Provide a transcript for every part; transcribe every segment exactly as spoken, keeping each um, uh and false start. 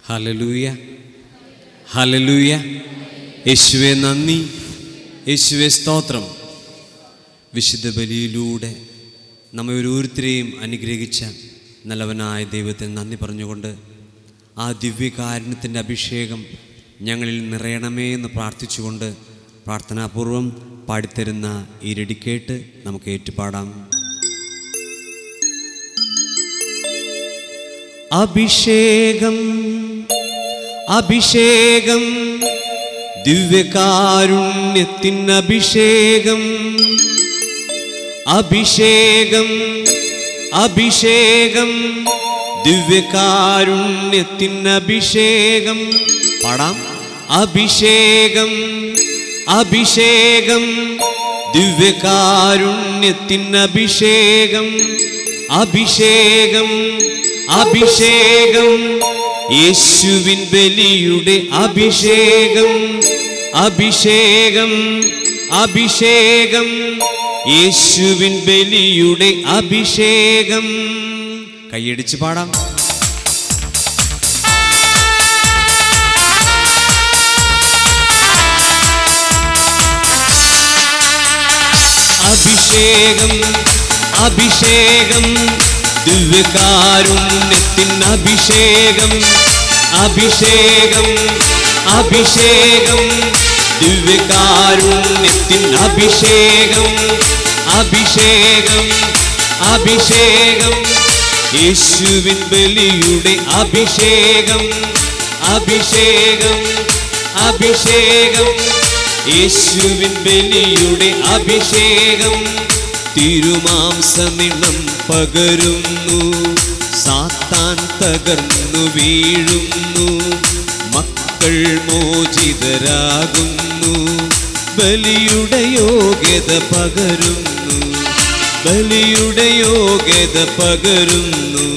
Hallelujah, hallelujah. യേശുവേ നന്ദി, യേശുവേ സ്തോത്രം. വിശുദ്ധ ബലിയിലൂടെ നമ്മെ ഓരോരുത്തരെയും അനുഗ്രഹിച്ച നല്ലവനായ ദൈവത്തെ നന്ദി പറഞ്ഞുകൊണ്ട് ആ ദിവ്യകാരുണ്യത്തിൻ്റെ അഭിഷേകം ഞങ്ങളിൽ നിറയണമേ എന്ന് പ്രാർത്ഥിച്ചുകൊണ്ട് പ്രാർത്ഥനാപൂർവം പാടിത്തരുന്ന ഈ രടിക്കേട്ട് നമുക്ക് ഏറ്റുപാടാം. അഭിഷേകം അഭിഷേകം ദിവ്യകാരുണ്യത്തിൻ അഭിഷേകം അഭിഷേകം അഭിഷേകം ദിവ്യകാരുണ്യത്തിൻ അഭിഷേകം പാടാം. അഭിഷേകം അഭിഷേകം ദിവ്യകാരുണ്യത്തിൻ അഭിഷേകം അഭിഷേകം അഭിഷേകം യേശുവിൻ ബലിയുടെ അഭിഷേകം അഭിഷേകം അഭിഷേകം യേശുവിൻ ബലിയുടെ അഭിഷേകം. കൈയടിച്ച് പാടാം. അഭിഷേകം അഭിഷേകം ദിവ്യകാരുണ്യത്തിൻ അഭിഷേകം അഭിഷേകം അഭിഷേകം ദിവ്യകാരുണ്യത്തിൻ അഭിഷേകം അഭിഷേകം അഭിഷേകം യേശുവിൻ ബലിയുടെ അഭിഷേകം അഭിഷേകം അഭിഷേകം യേശുവിൻ ബലിയുടെ അഭിഷേകം. തിരുമാംസനിണം പകരുന്നു, സാത്താൻ തകർന്നു വീഴുന്നു, മക്കൾ മോചിതരാകുന്നു, ബലിയുടെ യോഗ്യത പകരുന്നു, ബലിയുടെ യോഗ്യത പകരുന്നു.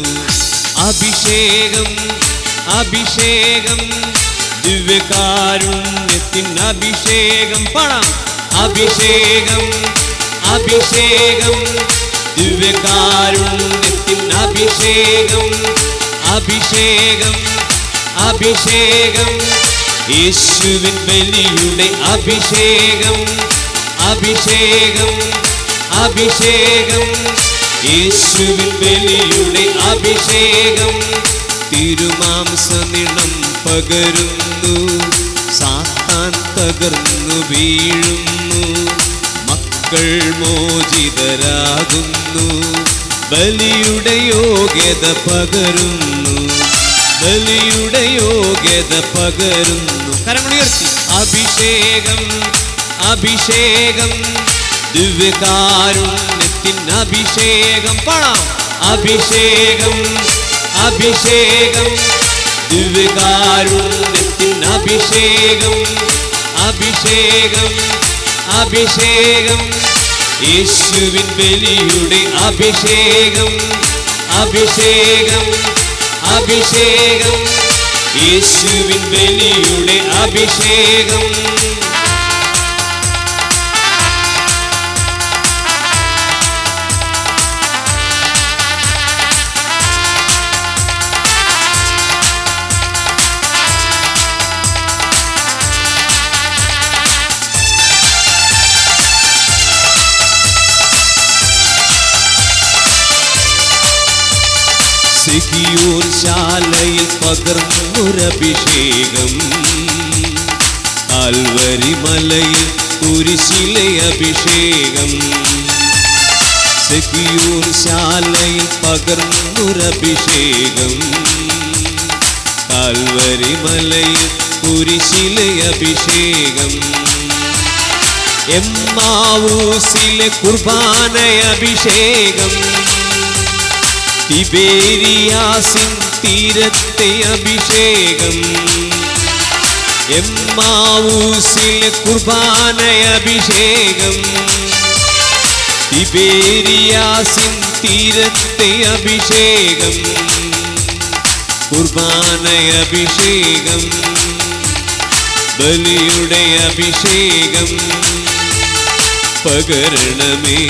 അഭിഷേകം അഭിഷേകം ദിവ്യകാരുണ്യത്തിൻ അഭിഷേകം പാടാം. അഭിഷേകം അഭിഷേകം ദിവ്യകാരുണ്യത്തിൻ അഭിഷേകം അഭിഷേകം അഭിഷേകം യേശുവിൻ ബലിയുടെ അഭിഷേകം അഭിഷേകം അഭിഷേകം യേശുവിൻ ബലിയുടെ അഭിഷേകം. തിരുമാംസനിണം പകരുന്നു, സാത്താൻ തകർന്നു വീഴുന്നു, മക്കൾ മോചിതരാകുന്നു, ബലിയുടെ യോഗ്യത പകരുന്നു, ബലിയുടെ യോഗ്യത പകരുന്നു. കരങ്ങളുയർത്തി. അഭിഷേകം അഭിഷേകം ദിവ്യകാരുണ്യത്തിൻ അഭിഷേകം പാടാം. അഭിഷേകം അഭിഷേകം ദിവ്യകാരുണ്യത്തിൻ അഭിഷേകം അഭിഷേകം അഭിഷേകം യേശുവിൻ ബലിയുടെ അഭിഷേകം അഭിഷേകം അഭിഷേകം യേശുവിൻ ബലിയുടെ അഭിഷേകം. സിഹിയോൻ ശാലയിൽ പകർന്നൊരഭിഷേകം, കാൽവരി മലയിൽ കുരിശിലെ അഭിഷേകം. സിഹിയോൻ ശാലയിൽ പകർന്നൊരഭിഷേകം, കാൽവരി മലയിൽ കുരിശിലെ അഭിഷേകം. എമ്മാവൂസിലെ കുർബാന അഭിഷേകം, തിബേരിയാസിൻ തീരത്തെ അഭിഷേകം. എമ്മാവൂസിലെ കുർബാന അഭിഷേകം, തിബേരിയാസിൻ തീരത്തെ അഭിഷേകം. കുർബാന അഭിഷേകം, ബലിയുടെ അഭിഷേകം പകരണമേ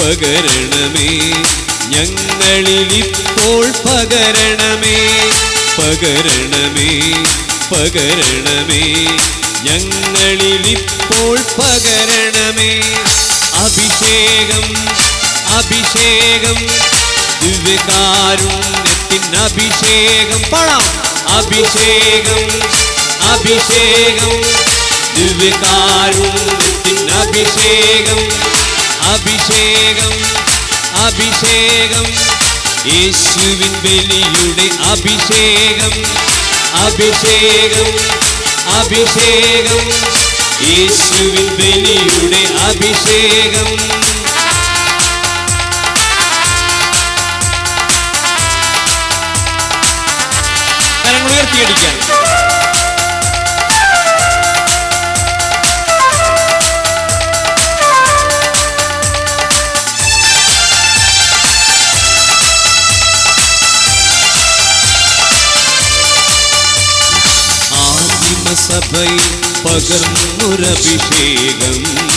പകരണമേ ഞങ്ങളിൽ ഇപ്പോൾ പകരണമേ പകരണമേ പകരണമേ ഞങ്ങളിലിപ്പോൾ പകരണമേ അഭിഷേകം അഭിഷേകം ദിവ്യകാരുണ്യത്തിൻ അഭിഷേകം പാടാം അഭിഷേകം അഭിഷേകം ദിവ്യകാരുണ്യത്തിൻ അഭിഷേകം അഭിഷേകം അഭിഷേകം യേശുവിൻ ബലിയുടെ അഭിഷേകം അഭിഷേകം അഭിഷേകം യേശുവിൻ ബലിയുടെ അഭിഷേകം കരങ്ങൾ ഉയർത്തിയടിക്കാൻ സഭയിൽ പകർന്നൊരഭിഷേകം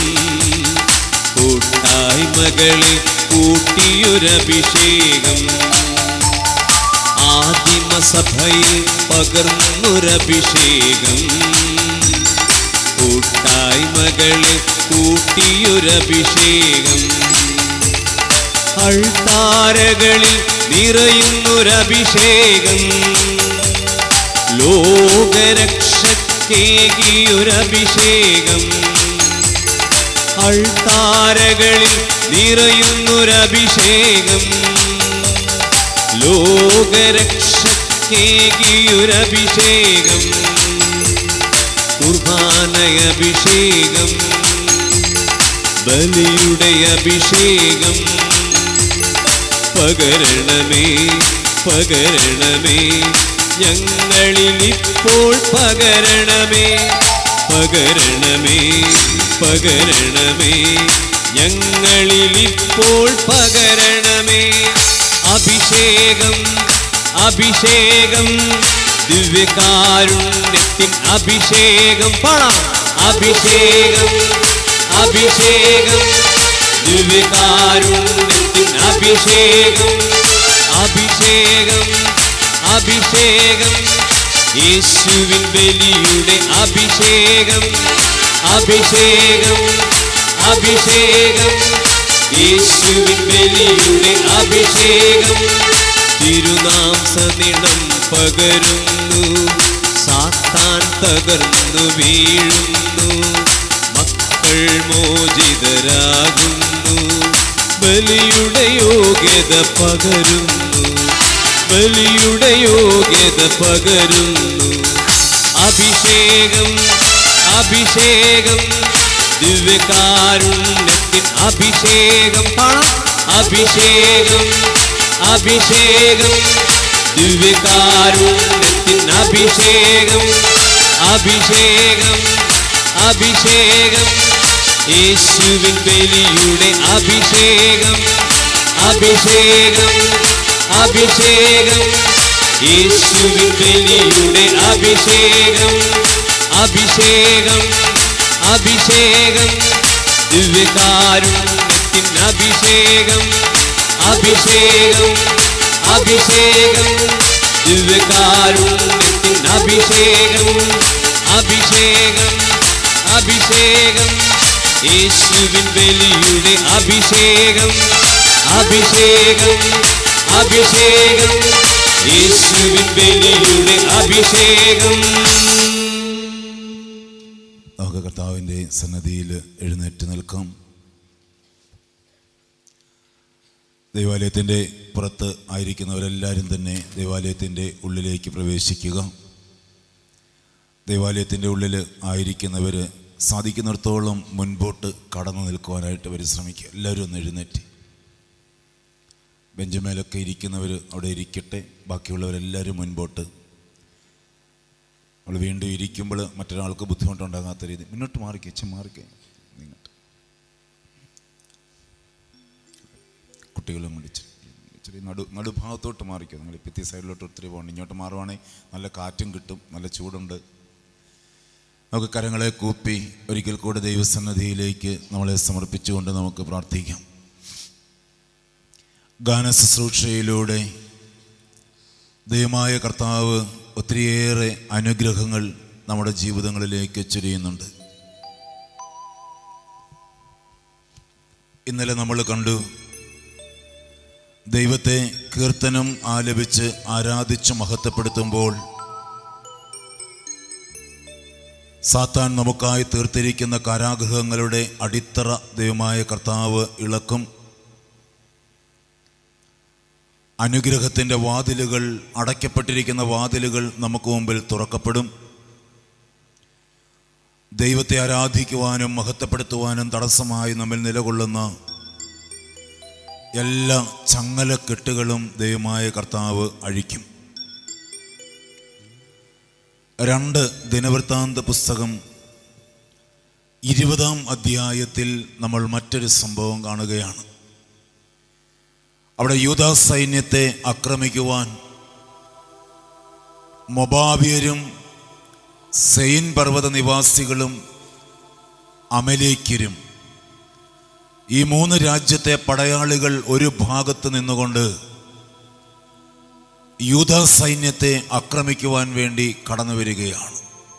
കൂട്ടായ്മകളിൽ കൂട്ടിയൊരഭിഷേകം ആദിമസഭയിൽ പകർന്നൊരഭിഷേകം കൂട്ടായ്മകളിൽ കൂട്ടിയൊരഭിഷേകം അൾത്താരകളിൽ നിറയുന്നൊരഭിഷേകം ലോകരക്ഷകേകിയൊരഭിഷേകം അൾത്താരകളിൽ നിറയുന്നൊരഭിഷേകം ലോകരക്ഷകേകിയൊരഭിഷേകം കുർബാനയഭിഷേകം ബലിയുടെ അഭിഷേകം പകരണമേ പകരണമേ ഞങ്ങളിലിപ്പോൾ പകരണമേ പകരണമേ പകരണമേ ഞങ്ങളിലിപ്പോൾ പകരണമേ അഭിഷേകം അഭിഷേകം ദിവ്യകാരുണ്യത്തിൻ അഭിഷേകം പാടാം അഭിഷേകം അഭിഷേകം ദിവ്യകാരുണ്യത്തിൻ അഭിഷേകം അഭിഷേകം അഭിഷേകം യേശുവിൻ ബലിയുടെ അഭിഷേകം അഭിഷേകം അഭിഷേകം യേശുവിൻ ബലിയുടെ അഭിഷേകം തിരുനാംസനിണം പകരുന്നു സാത്താൻ തകർന്നു വീഴുന്നു മക്കൾ മോചിതരാകുന്നു ബലിയുടെ യോഗ്യത പകരുന്നു ബലിയുടെ യോഗ്യത പകരുന്നു അഭിഷേകം അഭിഷേകം ദിവ്യകാരുണ്യത്തിൻ അഭിഷേകം പാടാം അഭിഷേകം അഭിഷേകം ദിവ്യകാരുണ്യത്തിൻ അഭിഷേകം അഭിഷേകം അഭിഷേകം യേശുവിൻ ബലിയുടെ അഭിഷേകം അഭിഷേകം അഭിഷേകം യേശുവിൻ ബലിയുടെ അഭിഷേകം അഭിഷേകം അഭിഷേകം ദിവ്യകാരുണ്യത്തിൻ അഭിഷേകം അഭിഷേകം അഭിഷേകം ദിവ്യകാരുണ്യത്തിൻ അഭിഷേകം അഭിഷേകം അഭിഷേകം യേശുവിൻ ബലിയുടെ അഭിഷേകം അഭിഷേകം അഭിഷേകം യേശുവിൻ ബലിയുടെ അഭിഷേകം. നമുക്ക് കർത്താവിൻ്റെ സന്നിധിയിൽ എഴുന്നേറ്റ് നിൽക്കാം. ദൈവാലയത്തിൻ്റെ പുറത്ത് ആയിരിക്കുന്നവരെല്ലാവരും തന്നെ ദൈവാലയത്തിൻ്റെ ഉള്ളിലേക്ക് പ്രവേശിക്കുക. ദൈവാലയത്തിൻ്റെ ഉള്ളിൽ ആയിരിക്കുന്നവർ സാധിക്കുന്നിടത്തോളം മുൻപോട്ട് കടന്നു നിൽക്കുവാനായിട്ട് പരിശ്രമിക്കുക. എല്ലാവരും ഒന്ന് എഴുന്നേറ്റ് ബെഞ്ചുമേലൊക്കെ ഇരിക്കുന്നവർ അവിടെ ഇരിക്കട്ടെ. ബാക്കിയുള്ളവരെല്ലാവരും മുൻപോട്ട്. നമ്മൾ വീണ്ടും ഇരിക്കുമ്പോൾ മറ്റൊരാൾക്ക് ബുദ്ധിമുട്ടുണ്ടാകാത്ത രീതി മുന്നോട്ട് മാറിക്കേ, ഇച്ചിരി മാറിക്കേ. നിങ്ങോട്ട് കുട്ടികളും വിളിച്ച് ഇച്ചിരി നടു നടുഭാഗത്തോട്ട് മാറിക്കോ. നിങ്ങൾ ഇപ്പത്തി സൈഡിലോട്ട് ഒത്തിരി പോകണം. ഇങ്ങോട്ട് മാറുവാണെങ്കിൽ നല്ല കാറ്റും കിട്ടും, നല്ല ചൂടുണ്ട്. നമുക്ക് കരങ്ങളെ കൂപ്പി ഒരിക്കൽ കൂടെ ദൈവസന്നിധിയിലേക്ക് നമ്മളെ സമർപ്പിച്ചുകൊണ്ട് നമുക്ക് പ്രാർത്ഥിക്കാം. ഗാനശുശ്രൂഷയിലൂടെ ദൈവമായ കർത്താവ് ഒത്തിരിയേറെ അനുഗ്രഹങ്ങൾ നമ്മുടെ ജീവിതങ്ങളിലേക്ക് ചൊരിയുന്നുണ്ട്. ഇന്നലെ നമ്മൾ കണ്ടു, ദൈവത്തെ കീർത്തനം ആലപിച്ച് ആരാധിച്ച് മഹത്വപ്പെടുത്തുമ്പോൾ സാത്താൻ നമുക്കായി തീർത്തിരിക്കുന്ന കാരാഗൃഹങ്ങളുടെ അടിത്തറ ദൈവമായ കർത്താവ് ഇളക്കും. അനുഗ്രഹത്തിൻ്റെ വാതിലുകൾ, അടയ്ക്കപ്പെട്ടിരിക്കുന്ന വാതിലുകൾ നമുക്ക് മുമ്പിൽ തുറക്കപ്പെടും. ദൈവത്തെ ആരാധിക്കുവാനും മഹത്വപ്പെടുത്തുവാനും തടസ്സമായി നമ്മിൽ നിലകൊള്ളുന്ന എല്ലാ ചങ്ങലക്കെട്ടുകളും ദൈവമായ കർത്താവ് അഴിക്കും. രണ്ട് ദിനവൃത്താന്ത പുസ്തകം ഇരുപതാം അധ്യായത്തിൽ നമ്മൾ മറ്റൊരു സംഭവം കാണുകയാണ്. അവിടെ യൂദാ സൈന്യത്തെ ആക്രമിക്കുവാൻ മൊബാബിയരും സെയിൻ പർവ്വത നിവാസികളും അമലേക്യരും, ഈ മൂന്ന് രാജ്യത്തെ പടയാളികൾ ഒരു ഭാഗത്ത് നിന്നുകൊണ്ട് യൂദാ സൈന്യത്തെ ആക്രമിക്കുവാൻ വേണ്ടി കടന്നു വരികയാണ്.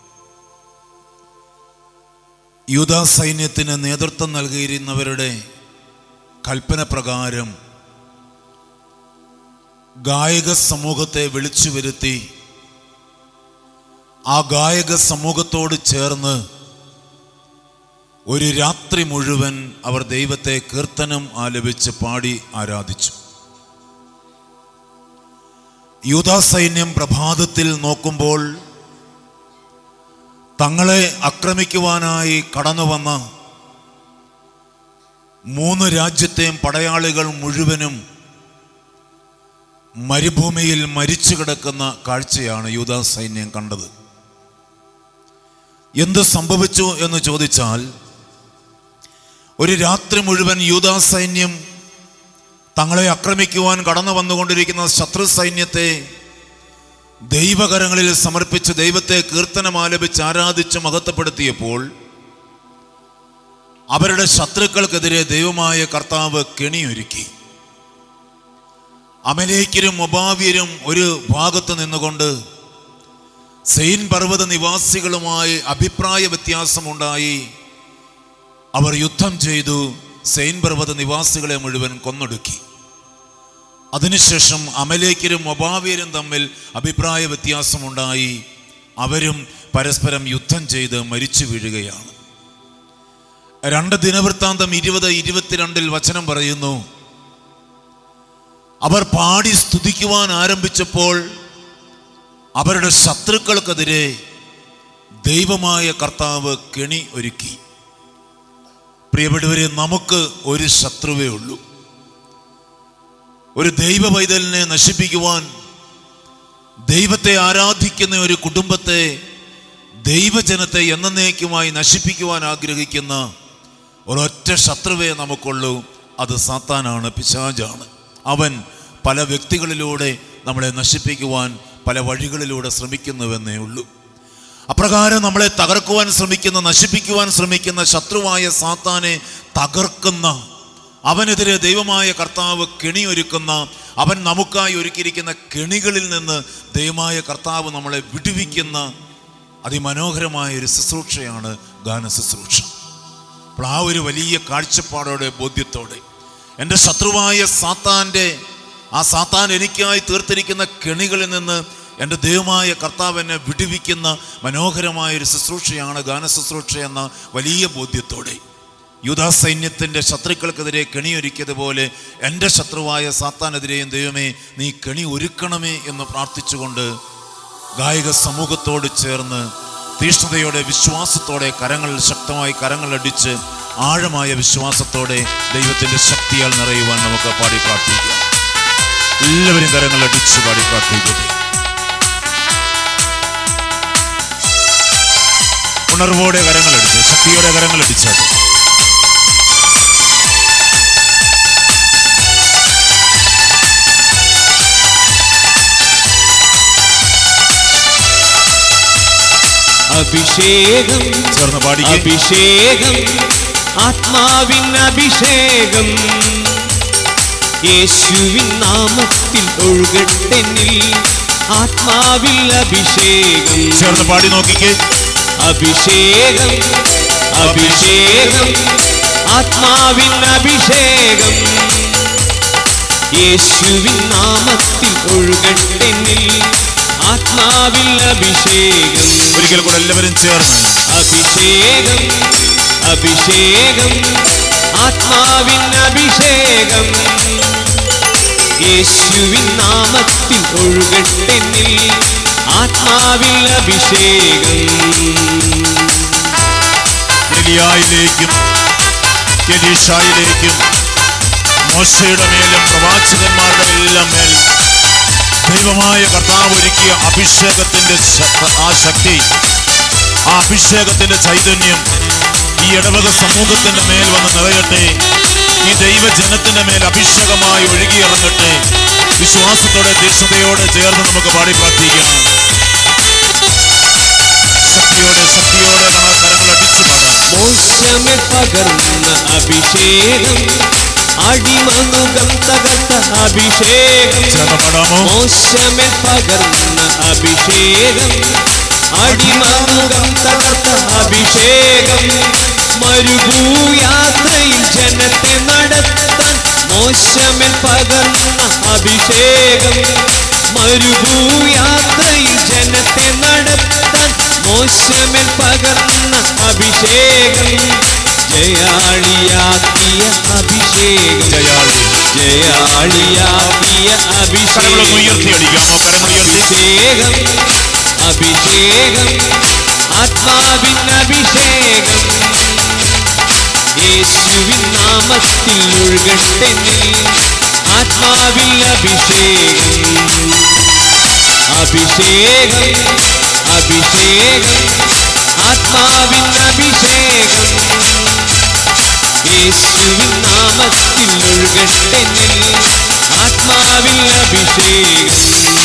യൂദാ സൈന്യത്തിന് നേതൃത്വം നൽകിയിരുന്നവരുടെ കൽപ്പന പ്രകാരം ഗായക സമൂഹത്തെ വിളിച്ചു വരുത്തി ആ ഗായക സമൂഹത്തോട് ചേർന്ന് ഒരു രാത്രി മുഴുവൻ അവർ ദൈവത്തെ കീർത്തനം ആലപിച്ച് പാടി ആരാധിച്ചു. യൂദാ സൈന്യം പ്രഭാതത്തിൽ നോക്കുമ്പോൾ തങ്ങളെ ആക്രമിക്കുവാനായി കടന്നു വന്ന മൂന്ന് രാജ്യത്തെയും പടയാളികൾ മുഴുവനും മരുഭൂമിയിൽ മരിച്ചു കിടക്കുന്ന കാഴ്ചയാണ് യൂദാ സൈന്യം കണ്ടത്. എന്ത് സംഭവിച്ചു എന്ന് ചോദിച്ചാൽ, ഒരു രാത്രി മുഴുവൻ യൂദാ സൈന്യം തങ്ങളെ ആക്രമിക്കുവാൻ കടന്നു വന്നുകൊണ്ടിരിക്കുന്ന ശത്രു സൈന്യത്തെ ദൈവകരങ്ങളിൽ സമർപ്പിച്ച് ദൈവത്തെ കീർത്തനം ആലപിച്ച് ആരാധിച്ച് മഹത്വപ്പെടുത്തിയപ്പോൾ അവരുടെ ശത്രുക്കൾക്കെതിരെ ദൈവമായ കർത്താവ് കെണിയൊരുക്കി. അമലേക്യരും മൊബാബ്യരും ഒരു ഭാഗത്ത് നിന്നുകൊണ്ട് സെയിൻ പർവ്വത നിവാസികളുമായി അഭിപ്രായ വ്യത്യാസമുണ്ടായി അവർ യുദ്ധം ചെയ്തു സെയിൻ പർവ്വത നിവാസികളെ മുഴുവൻ കൊന്നൊടുക്കി. അതിനുശേഷം അമലേക്യരും മൊബാബ്യരും തമ്മിൽ അഭിപ്രായ വ്യത്യാസമുണ്ടായി അവരും പരസ്പരം യുദ്ധം ചെയ്ത് മരിച്ചു വീഴുകയാണ്. രണ്ട് ദിനവൃത്താന്തം ഇരുപത് ഇരുപത്തിരണ്ടിൽ വചനം പറയുന്നു, അവർ പാടി സ്തുതിക്കുവാൻ ആരംഭിച്ചപ്പോൾ അവരുടെ ശത്രുക്കൾക്കെതിരെ ദൈവമായ കർത്താവ് കെണി ഒരുക്കി. പ്രിയപ്പെട്ടവരെ, നമുക്ക് ഒരു ശത്രുവേ ഉള്ളൂ. ഒരു ദൈവ പൈതലിനെ നശിപ്പിക്കുവാൻ, ദൈവത്തെ ആരാധിക്കുന്ന ഒരു കുടുംബത്തെ, ദൈവജനത്തെ എന്നേക്കുമായി നശിപ്പിക്കുവാൻ ആഗ്രഹിക്കുന്ന ഒരൊറ്റ ശത്രുവേ നമുക്കുള്ളൂ. അത് സാത്താനാണ്, പിശാചാണ്. അവൻ പല വ്യക്തികളിലൂടെ നമ്മളെ നശിപ്പിക്കുവാൻ പല വഴികളിലൂടെ ശ്രമിക്കുന്നുവെന്നേ ഉള്ളൂ. അപ്രകാരം നമ്മളെ തകർക്കുവാൻ ശ്രമിക്കുന്ന, നശിപ്പിക്കുവാൻ ശ്രമിക്കുന്ന ശത്രുവായ സാത്താനെ തകർക്കുന്ന, അവനെതിരെ ദൈവമായ കർത്താവ് കെണിയൊരുക്കുന്ന, അവൻ നമുക്കായി ഒരുക്കിയിരിക്കുന്ന കെണികളിൽ നിന്ന് ദൈവമായ കർത്താവ് നമ്മളെ വിടുവിക്കുന്ന അതിമനോഹരമായ ഒരു ശുശ്രൂഷയാണ് ഗാന ശുശ്രൂഷ. അപ്പോൾ ആ ഒരു വലിയ കാഴ്ചപ്പാടോടെ, ബോധ്യത്തോടെ എൻ്റെ ശത്രുവായ സാത്താൻ്റെ, ആ സാത്താൻ എനിക്കായി തീർത്തിരിക്കുന്ന കെണികളിൽ നിന്ന് എൻ്റെ ദൈവമായ കർത്താവ് എന്നെ വിടുവിക്കുന്ന മനോഹരമായൊരു ശുശ്രൂഷയാണ് ഗാന ശുശ്രൂഷ എന്ന വലിയ ബോധ്യത്തോടെ യൂദാ സൈന്യത്തിൻ്റെ ശത്രുക്കൾക്കെതിരെ കെണിയൊരുക്കിയതുപോലെ എൻ്റെ ശത്രുവായ സാത്താനെതിരെയും ദൈവമേ നീ കെണി ഒരുക്കണമേ എന്ന് പ്രാർത്ഥിച്ചുകൊണ്ട് ഗായക സമൂഹത്തോട് ചേർന്ന് തീഷ്ണതയോടെ, വിശ്വാസത്തോടെ കരങ്ങൾ ശക്തമായി കരങ്ങളടിച്ച് ആഴമായ വിശ്വാസത്തോടെ ദൈവത്തിൻ്റെ ശക്തിയാൽ നിറയുവാൻ നമുക്ക് പാടി പ്രാർത്ഥിക്കാം. എല്ലാവരും കരങ്ങളടിച്ച് പാടി പ്രാർത്ഥിക്കട്ടെ. ഉണർവോടെ കരങ്ങളടിച്ച്, ശക്തിയോടെ കരങ്ങളടിച്ചാട്ടെ. അഭിഷേകം ചേർന്ന് പാടി. അഭിഷേകം, ആത്മാവിൻ അഭിഷേകം, യേശുവിൻ നാമത്തിൽ ഒഴുകട്ടെന്നിൽ ആത്മാവിൽ അഭിഷേകം. ചേർന്ന് പാടി നോക്കിക്കേ. അഭിഷേകം അഭിഷേകം ആത്മാവിൻ അഭിഷേകം. യേശുവിൻ നാമത്തിൽ ഒഴുകട്ടെന്നിൽ ആത്മാവിൽ അഭിഷേകം. ഒരിക്കൽ കൂടെ എല്ലാവരും ചേർന്ന്. അഭിഷേകം അഭിഷേകം ആത്മാവിൻ അഭിഷേകം. യേശുവിൻ നാമത്തിൽ ഒഴുകട്ടെന്നിൽ ആത്മാവിൽ അഭിഷേകം. എലിയായിലേക്കും എലീശായിലേക്കും മോശയുടെ മേലും പ്രവാചകന്മാരുടെ എല്ലാം മേൽ ദൈവമായ കർത്താവ് ഒരുക്കിയ അഭിഷേകത്തിന്റെ ആ ശക്തി, ആ അഭിഷേകത്തിന്റെ ചൈതന്യം ഈ ഇടവക സമൂഹത്തിന്റെ മേൽ വന്ന് നിറയട്ടെ. ഈ ദൈവജനത്തിന്റെ മേൽ അഭിഷേകമായി ഒഴുകിയിറങ്ങട്ടെ. വിശ്വാസത്തോടെ തീഷ്ണതയോടെ ചേർന്ന് നമുക്ക് പാടി പ്രാർത്ഥിക്കാം. ശക്തിയോടെ ശക്തിയോടെ കരങ്ങൾ അടിച്ചു പാടാം. മോശമേ പകർന്ന അഭിഷേകം, അടിമനുകം തകർത്ത അഭിഷേകം. മോശമേ പകർന്ന അഭിഷേകം, അടിമനുകം തകർത്ത അഭിഷേകം. മരുഭൂയാത്രയിൽ ജനത്തെ നടത്താൻ മോശമേ പകർന്ന അഭിഷേകം. മരുഭൂയാത്രയിൽ ജനത്തെ നടത്താൻ മോശമേ പകർന്ന അഭിഷേകം. ജയാളിയാക്കിയ അഭിഷേകം, ജയാളി ജയാളിയാക്കിയ അഭിഷേകം. അഭിഷേകം അഭിഷേകം ആത്മാവിൻ അഭിഷേകം. യേശുവിൻ നാമത്തിൽ ഒഴുകട്ടെന്നിൽ ആത്മാവിൽ അഭിഷേകം. അഭിഷേകം അഭിഷേകം ആത്മാവിൻ അഭിഷേകം. യേശുവിൻ നാമത്തിൽ ഒഴുകട്ടെന്നിൽ ആത്മാവിൽ അഭിഷേകം.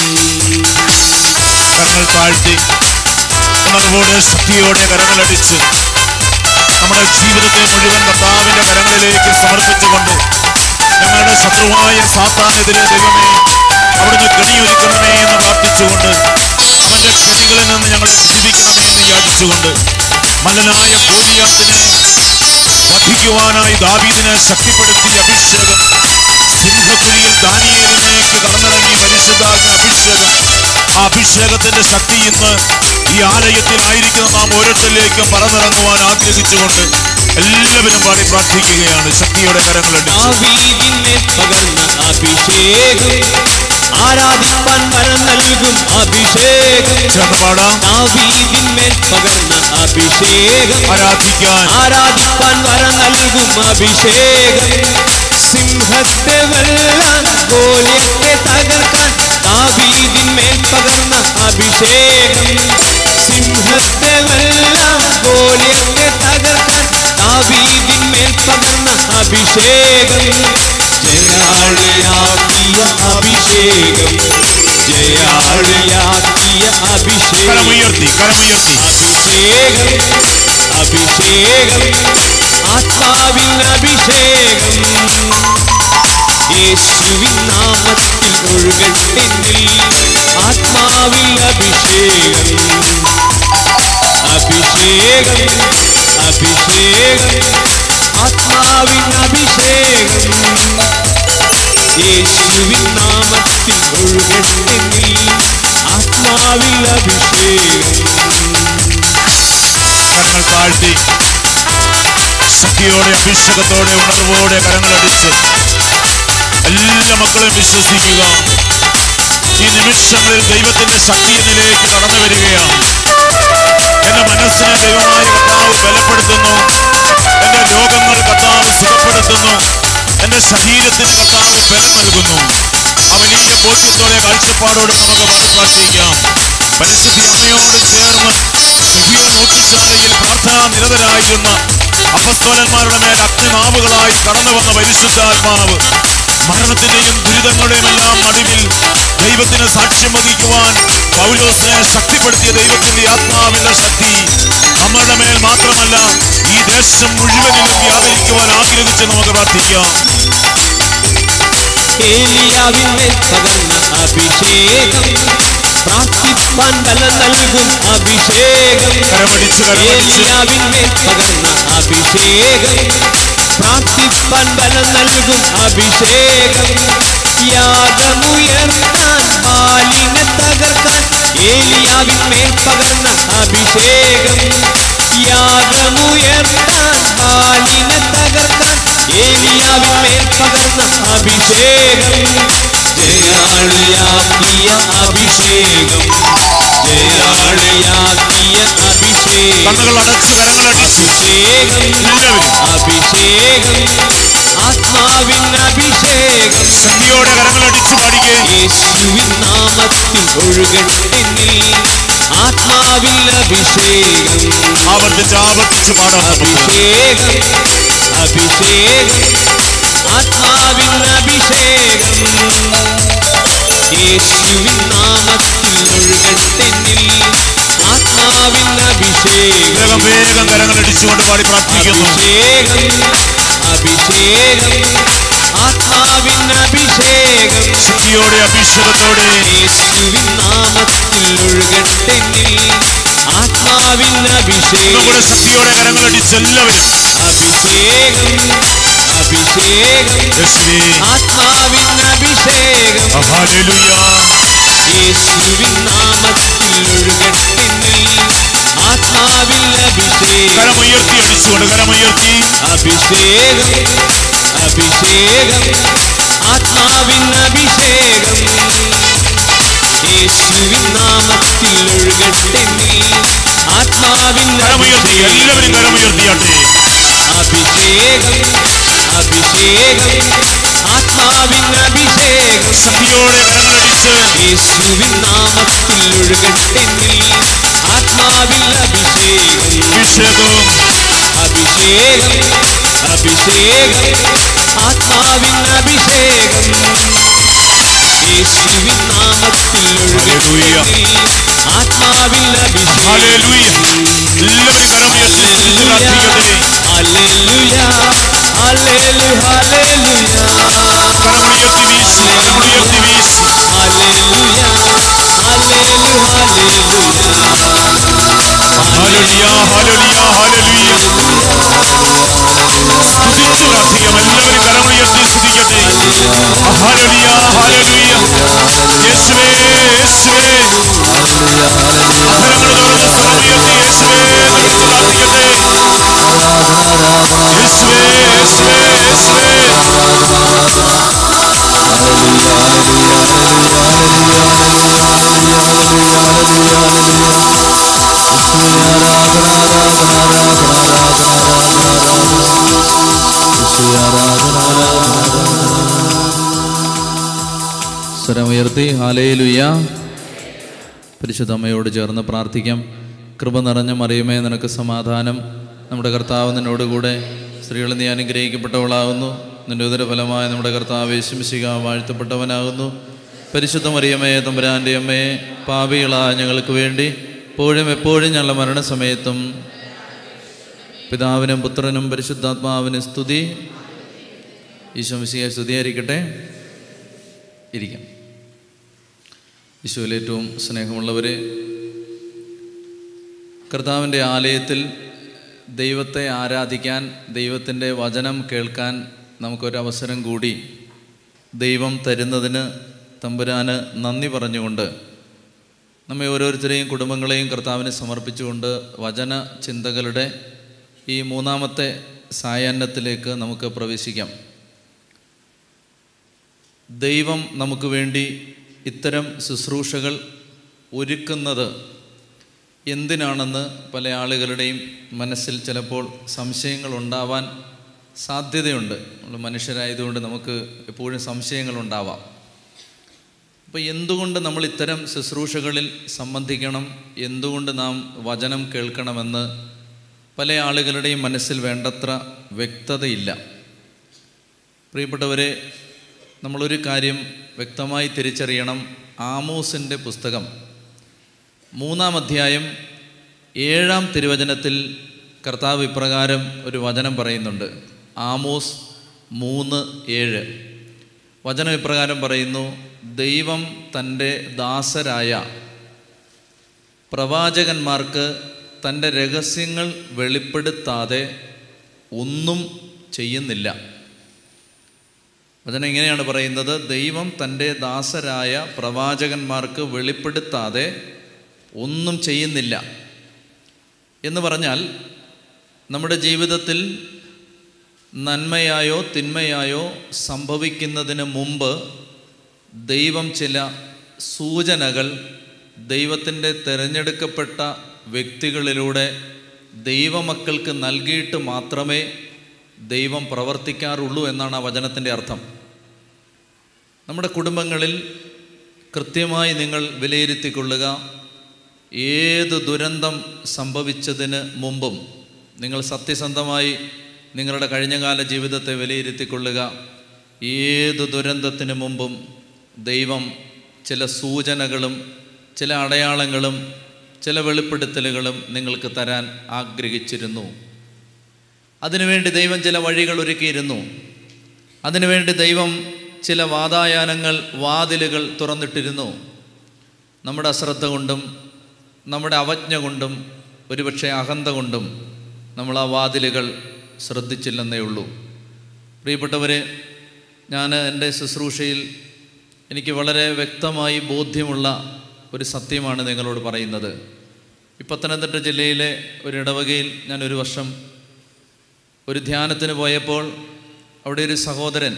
കരങ്ങൾ താഴ്ത്തി ഉണർവോടെ ശക്തിയോടെ കരങ്ങളടിച്ച് നമ്മുടെ ജീവിതത്തെ മുഴുവൻ കർത്താവിന്റെ കരങ്ങളിലേക്ക് സമർപ്പിച്ചുകൊണ്ട് ഞങ്ങളുടെ ശത്രുവായ സാത്താനെതിരെ ദൈവമേ അവിടുന്ന് കെണിയൊരുക്കണമേ എന്ന് പ്രാർത്ഥിച്ചുകൊണ്ട് അവന്റെ കെണികളിൽ നിന്ന് ഞങ്ങളെ വിടുവിക്കണമേ എന്ന് യാചിച്ചുകൊണ്ട് മലനായ ഗോലിയാത്തിനെ വധിക്കുവാനായി ദാവീദിനെ ശക്തിപ്പെടുത്തിയ അഭിഷേകം, സിംഹക്കുഴിയിൽ ദാനിയേലിലേക്ക് കടന്നിറങ്ങിയ പരിശുദ്ധാത്മ അഭിഷേകം, ആ അഭിഷേകത്തിന്റെ ശക്തി ഇന്ന് ഈ ആലയത്തിലായിരിക്കുന്ന നാം ഓരോരുത്തരിലേക്കും പറന്നിറങ്ങുവാൻ ആഗ്രഹിച്ചുകൊണ്ട് എല്ലാവരും പാടി പ്രാർത്ഥിക്കുകയാണ്. ശക്തിയോടെ കരങ്ങളടിച്ച് പകർന്ന അഭിഷേകം, ആരാധിപ്പാൻ വരം നൽകും അഭിഷേകം. ദാവീദിന്മേൽ പകർന്ന അഭിഷേകം, ആരാധിക്കാൻ ആരാധിപ്പാൻ വരം നൽകും അഭിഷേകം. സിംഹത്തെ വെല്ലാൻ ഗോലിയത്തെ തകർക്കാൻ ദാവീദിന്മേൽ പകർന്ന അഭിഷേകം. സിംഹത്തെ വെല്ലാൻ ഗോലിയത്തെ തകർക്കാൻ ദാവീദിന്മേൽ പകർന്ന അഭിഷേകം. ജയാളിയാക്കിയ അഭിഷേകം, ജയാളിയാക്കിയ അഭിഷേകം. അഭിഷേകം അഭിഷേകം ആത്മാവിൻ അഭിഷേകം. യേശുവിൻ നാമത്തിൽ ഒഴുകട്ടെന്നിൽ ആത്മാവിൽ അഭിഷേകം. അഭിഷേകം അഭിഷേകം ആത്മാവിൻ അഭിഷേകം. യേശുവിൻ നാമത്തിൽ ഒഴുകട്ടെന്നിൽ ആത്മാവിൽ അഭിഷേകം. കരങ്ങൾ താഴ്ത്തി ശക്തിയോടെ അഭിഷേകത്തോടെ ഉണർവോടെ കരങ്ങളടിച്ച് എല്ലാ മക്കളും വിശ്വസിക്കുക. ഈ നിമിഷങ്ങളിൽ ദൈവത്തിന്റെ ശക്തി എന്നിലേക്ക് കടന്നു വരികയാണ്. എന്റെ മനസ്സിനെ ദൈവമായ കർത്താവ് ബലപ്പെടുത്തുന്നു. എന്റെ രോഗങ്ങൾ കർത്താവ് സുഖപ്പെടുത്തുന്നു. എന്റെ ശരീരത്തിന് കർത്താവ് ബലം നൽകുന്നു. ആ വലിയ ബോധ്യത്തോടെ കാഴ്ചപ്പാടോടെ നമുക്ക് പാടി പ്രാർത്ഥിക്കാം. പരിശുദ്ധി അമ്മയോട് ചേർന്ന് സുഫിയോൻ ഊട്ടുശാലയിൽ പ്രാർത്ഥനാ നിരതരായിരുന്ന അപ്പസ്തോലന്മാരുടെ മേൽ അഗ്നിനാവുകളായി കടന്നു വന്ന പരിശുദ്ധാത്മാവ് മരണത്തിന്റെയും ദുരിതങ്ങളുടെയും എല്ലാം നടുവിൽ ദൈവത്തിന് സാക്ഷ്യം വഹിക്കുവാൻ പൗലോസിനെ ശക്തിപ്പെടുത്തിയ ദൈവത്തിന്റെ ആത്മാവിന്റെ ശക്തി നമ്മുടെ മേൽ മാത്രമല്ല ഈ ദേശം മുഴുവനിലും വ്യാപരിക്കുവാൻ ആഗ്രഹിച്ച് നമുക്ക് പ്രാർത്ഥിക്കാം. ഏലിയാവിന്മേൽ പകർന്ന അഭിഷേകം, പ്രാർത്ഥിപ്പാൻ ബലം നൽകും അഭിഷേകം. ഏലിയാവിന്മേൽ പകർന്ന അഭിഷേകം. പ്രാർത്ഥിപ്പാൻ ബലം നൽകും അഭിഷേകം. യാഗമുയർത്താൻ ബാലിനെ തകർക്കാൻ ഏലിയാവിന്മേൽ പകർന്ന അഭിഷേകം. യാഗമുയർത്താൻ ബാലിനെ തകർക്കാൻ ഏലിയാവിന്മേൽ പകർന്ന അഭിഷേകം. ജയാളിയാക്കിയ അഭിഷേകം. ജയാളിയാക്കിയ അഭിഷേകം. അഭിഷേകം അഭിഷേകം ആത്മാവിൻ അഭിഷേകം. ശക്തിയോടെ കരങ്ങളടിച്ചു പാടിക്കേ. യേശുവിൻ നാമത്തിൽ ഒഴുകട്ടെ എന്നിൽ ആത്മാവിൻ അഭിഷേകം. ആവർത്തിച്ച് ആവർത്തിച്ച് പാടാം. അഭിഷേകം അഭിഷേകം ആത്മാവിൻ അഭിഷേകം. യേശുവിൻ നാമത്തിൽ ഒഴുകട്ടെ എന്നിൽ ആത്മാവിൻ അഭിഷേകം. വേഗം കരങ്ങളടിച്ചുകൊണ്ട് പാടി പ്രാർത്ഥിക്കുന്നു. അഭിഷേകം അഭിഷേകം ആത്മാവിൻ അഭിഷേകം. ശക്തിയോടെ അഭിഷേകത്തോടെ യേശുവിൻ നാമത്തിൽ ഒഴുകട്ടെ എന്നിൽ ആത്മാവിൻ അഭിഷേകം. ശക്തിയോടെ കരങ്ങളടിച്ച് എല്ലാവരും അഭിഷേകം അഭിഷേകം ആത്മാവിൻ അഭിഷേകം. ഹല്ലേലൂയ. യേശുവിൻ നാമത്തിൽ ഒഴുകട്ടെ എന്നിൽ ആത്മാവിൻ അഭിഷേകം. കരമുയർത്തി അടിച്ചുകൊണ്ട് കരമുയർത്തി. അഭിഷേകം അഭിഷേകം ആത്മാവിൻ അഭിഷേകം. യേശുവിൻ നാമത്തിൽ ഒഴുകട്ടെ എന്നിൽ ആത്മാവിൻ അഭിഷേകം. എല്ലാവരും കരമുയർത്തിയാട്ടെ. അഭിഷേകം അഭിഷേകം ആത്മാവിൻ അഭിഷേകം. ശക്തിയോടെ കരങ്ങളടിച്ച് യേശുവിൻ നാമത്തിൽ ഒഴുകട്ടെ എന്നിൽ ആത്മാവിൻ അഭിഷേകം. അഭിഷേകം അഭിഷേകം അഭിഷേകം ആത്മാവിൻ അഭിഷേകം. യേശുവിൻ നാമത്തിൽ ഒഴുകട്ടെ എന്നിൽ ആത്മാവിൻ അഭിഷേകം. ഹല്ലേലൂയ. എല്ലാവരും കരമുയർത്തി പ്രാർത്ഥിക്കട്ടെ. ഹല്ലേലൂയ ഹല്ലേലൂയ ഹല്ലേലൂയ. കരമുയർത്തി വീശി കരമുയർത്തി വീശി. ഹല്ലേലൂയ ഹല്ലേലൂയ ഹല്ലേലൂയ. ഹല്ലേലൂയ ഹല്ലേലൂയ ഹല്ലേലൂയ. സ്തുതിച്ചു പ്രാർത്ഥിക്കാം. എല്ലാവരും കരമുയർത്തി സ്തുതിക്കട്ടെ. ഹല്ലേലൂയ ഹല്ലേലൂയ. യേശുവേ യേശുവേ. കരങ്ങൾ തുറന്ന് സ്വരമുയർത്തി യേശുവേ എന്ന് വിളിച്ച് പ്രാർത്ഥിക്കട്ടെ. യേശുവേ യേശുവേ യേശുവേ. സ്വരമുയർത്തി ഹല്ലേലൂയ. പരിശുദ്ധ അമ്മയോട് ചേർന്ന് പ്രാർത്ഥിക്കാം. കൃപ നിറഞ്ഞ മറിയമേ, നിനക്ക് സമാധാനം. നമ്മുടെ കർത്താവ് നിന്നോടുകൂടെ സ്ത്രീകൾ നീ അനുഗ്രഹിക്കപ്പെട്ടവളാകുന്നു. നിന്റെ ഉദരഫലമായ നമ്മുടെ കർത്താവ് യേശു മിശിഹാ വാഴ്ത്തപ്പെട്ടവനാകുന്നു. പരിശുദ്ധ മറിയമേ, തമ്പുരാൻ്റെ അമ്മയെ, പാപികളായ ഞങ്ങൾക്ക് വേണ്ടി എപ്പോഴും എപ്പോഴും ഞങ്ങളുടെ മരണസമയത്തും പിതാവിനും പുത്രനും പരിശുദ്ധാത്മാവിനും സ്തുതി. ഈശോ മിശിഹായെ സ്തുതിയായിരിക്കട്ടെ. ഇരിക്കാം. ഈശോയിൽ ഏറ്റവും സ്നേഹമുള്ളവരെ, കർത്താവിൻ്റെ ആലയത്തിൽ ദൈവത്തെ ആരാധിക്കാൻ, ദൈവത്തിൻ്റെ വചനം കേൾക്കാൻ നമുക്കൊരവസരം കൂടി ദൈവം തരുന്നതിന് തമ്പുരാന് നന്ദി പറഞ്ഞുകൊണ്ട് നമ്മെ ഓരോരുത്തരെയും കുടുംബങ്ങളെയും കർത്താവിനെ സമർപ്പിച്ചുകൊണ്ട് വചന ചിന്തകളുടെ ഈ മൂന്നാമത്തെ സായാഹ്നത്തിലേക്ക് നമുക്ക് പ്രവേശിക്കാം. ദൈവം നമുക്ക് വേണ്ടി ഇത്തരം ശുശ്രൂഷകൾ ഒരുക്കുന്നത് എന്തിനാണെന്ന് പല ആളുകളുടെയും മനസ്സിൽ ചിലപ്പോൾ സംശയങ്ങൾ ഉണ്ടാവാൻ സാധ്യതയുണ്ട്. നമ്മൾ മനുഷ്യരായതുകൊണ്ട് നമുക്ക് എപ്പോഴും സംശയങ്ങളുണ്ടാവാം. അപ്പോൾ എന്തുകൊണ്ട് നമ്മൾ ഇത്തരം ശുശ്രൂഷകളിൽ സംബന്ധിക്കണം, എന്തുകൊണ്ട് നാം വചനം കേൾക്കണമെന്ന് പല ആളുകളുടെയും മനസ്സിൽ വേണ്ടത്ര വ്യക്തതയില്ല. പ്രിയപ്പെട്ടവരെ, നമ്മളൊരു കാര്യം വ്യക്തമായി തിരിച്ചറിയണം. ആമോസിൻ്റെ പുസ്തകം മൂന്നാം അധ്യായം ഏഴാം തിരുവചനത്തിൽ കർത്താവ് ഇപ്രകാരം ഒരു വചനം പറയുന്നുണ്ട്. ആമോസ് മൂന്ന് ഏഴ് വചനം ഇപ്രകാരം പറയുന്നു: ദൈവം തൻ്റെ ദാസരായ പ്രവാചകന്മാർക്ക് തൻ്റെ രഹസ്യങ്ങൾ വെളിപ്പെടുത്താതെ ഒന്നും ചെയ്യുന്നില്ല. വചനം ഇങ്ങനെയാണ് പറയുന്നത്: ദൈവം തൻ്റെ ദാസരായ പ്രവാചകന്മാർക്ക് വെളിപ്പെടുത്താതെ ഒന്നും ചെയ്യുന്നില്ല എന്ന് പറഞ്ഞാൽ, നമ്മുടെ ജീവിതത്തിൽ നന്മയായോ തിന്മയായോ സംഭവിക്കുന്നതിന് മുമ്പ് ദൈവം ചില സൂചനകൾ ദൈവത്തിൻ്റെ തിരഞ്ഞെടുക്കപ്പെട്ട വ്യക്തികളിലൂടെ ദൈവമക്കൾക്ക് നൽകിയിട്ട് മാത്രമേ ദൈവം പ്രവർത്തിക്കാറുള്ളൂ എന്നാണ് ആ വചനത്തിൻ്റെ അർത്ഥം. നമ്മുടെ കുടുംബങ്ങളിൽ കൃത്യമായി നിങ്ങൾ വിലയിരുത്തിക്കൊള്ളുക. ഏത് ദുരന്തം സംഭവിച്ചതിന് മുമ്പും നിങ്ങൾ സത്യസന്ധമായി നിങ്ങളുടെ കഴിഞ്ഞകാല ജീവിതത്തെ വിലയിരുത്തിക്കൊള്ളുക. ഏത് ദുരന്തത്തിന് മുമ്പും ദൈവം ചില സൂചനകളും ചില അടയാളങ്ങളും ചില വെളിപ്പെടുത്തലുകളും നിങ്ങൾക്ക് തരാൻ ആഗ്രഹിച്ചിരുന്നു. അതിനുവേണ്ടി ദൈവം ചില വഴികൾ ഒരുക്കിയിരുന്നു. അതിനുവേണ്ടി ദൈവം ചില വാതായനങ്ങൾ, വാതിലുകൾ തുറന്നിട്ടിരുന്നു. നമ്മുടെ അശ്രദ്ധ കൊണ്ടും നമ്മുടെ അവജ്ഞ കൊണ്ടും ഒരുപക്ഷെ അഹന്ത കൊണ്ടും നമ്മൾ ആ വാതിലുകൾ ശ്രദ്ധിച്ചില്ലെന്നേ ഉള്ളൂ. പ്രിയപ്പെട്ടവരെ, ഞാൻ എൻ്റെ ശുശ്രൂഷയിൽ എനിക്ക് വളരെ വ്യക്തമായി ബോധ്യമുള്ള ഒരു സത്യമാണ് നിങ്ങളോട് പറയുന്നത്. ഈ പത്തനംതിട്ട ജില്ലയിലെ ഒരു ഇടവകയിൽ ഞാൻ ഒരു വർഷം ഒരു ധ്യാനത്തിന് പോയപ്പോൾ അവിടെ ഒരു സഹോദരൻ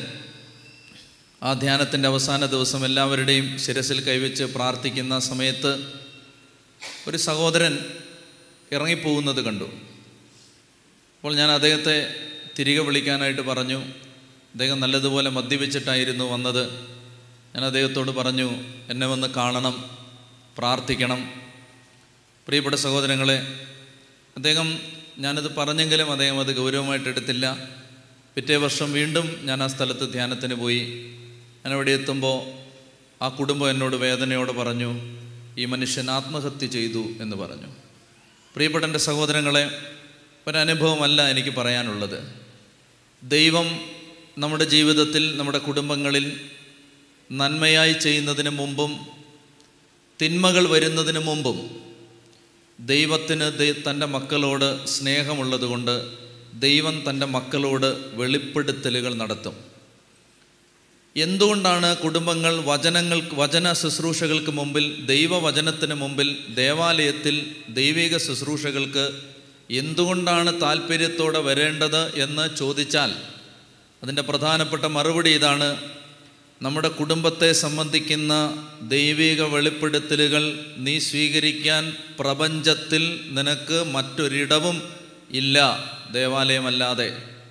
ആ ധ്യാനത്തിൻ്റെ അവസാന ദിവസം എല്ലാവരുടെയും ശിരസിൽ കൈവച്ച് പ്രാർത്ഥിക്കുന്ന സമയത്ത് ഒരു സഹോദരൻ ഇറങ്ങിപ്പോകുന്നത് കണ്ടു. അപ്പോൾ ഞാൻ അദ്ദേഹത്തെ തിരികെ വിളിക്കാനായിട്ട് പറഞ്ഞു. അദ്ദേഹം നല്ലതുപോലെ മദ്യപിച്ചിട്ടായിരുന്നു വന്നത്. ഞാൻ അദ്ദേഹത്തോട് പറഞ്ഞു, എന്നെ വന്ന് കാണണം, പ്രാർത്ഥിക്കണം. പ്രിയപ്പെട്ട സഹോദരങ്ങളെ, അദ്ദേഹം ഞാനത് പറഞ്ഞെങ്കിലും അദ്ദേഹം അത് ഗൗരവമായിട്ട് എടുത്തില്ല. പിറ്റേ വർഷം വീണ്ടും ഞാൻ ആ സ്ഥലത്ത് ധ്യാനത്തിന് പോയി. ഞാൻ അവിടെ എത്തുമ്പോൾ ആ കുടുംബം എന്നോട് വേദനയോടെ പറഞ്ഞു, ഈ മനുഷ്യൻ ആത്മഹത്യ ചെയ്തു എന്ന് പറഞ്ഞു. പ്രിയപ്പെട്ട എൻ്റെ സഹോദരങ്ങളെ, ഒരനുഭവമല്ല എനിക്ക് പറയാനുള്ളത്. ദൈവം നമ്മുടെ ജീവിതത്തിൽ, നമ്മുടെ കുടുംബങ്ങളിൽ നന്മയായി ചെയ്യുന്നതിന് മുമ്പും തിന്മകൾ വരുന്നതിന് മുമ്പും ദൈവത്തിന് തൻ്റെ മക്കളോട് സ്നേഹമുള്ളതുകൊണ്ട് ദൈവം തൻ്റെ മക്കളോട് വെളിപ്പെടുത്തലുകൾ നടത്തും. എന്തുകൊണ്ടാണ് കുടുംബങ്ങൾ വചനങ്ങൾ വചന ശുശ്രൂഷകൾക്ക് മുമ്പിൽ, ദൈവവചനത്തിന് മുമ്പിൽ, ദേവാലയത്തിൽ ദൈവിക ശുശ്രൂഷകൾക്ക് എന്തുകൊണ്ടാണ് താല്പര്യത്തോടെ വരേണ്ടത് എന്ന് ചോദിച്ചാൽ അതിൻ്റെ പ്രധാനപ്പെട്ട മറുപടി ഇതാണ്: നമ്മുടെ കുടുംബത്തെ സംബന്ധിക്കുന്ന ദൈവിക വെളിപ്പെടുത്തലുകൾ നീ സ്വീകരിക്കാൻ പ്രപഞ്ചത്തിൽ നിനക്ക് മറ്റൊരിടവും ഇല്ല, ദേവാലയമല്ലാതെ.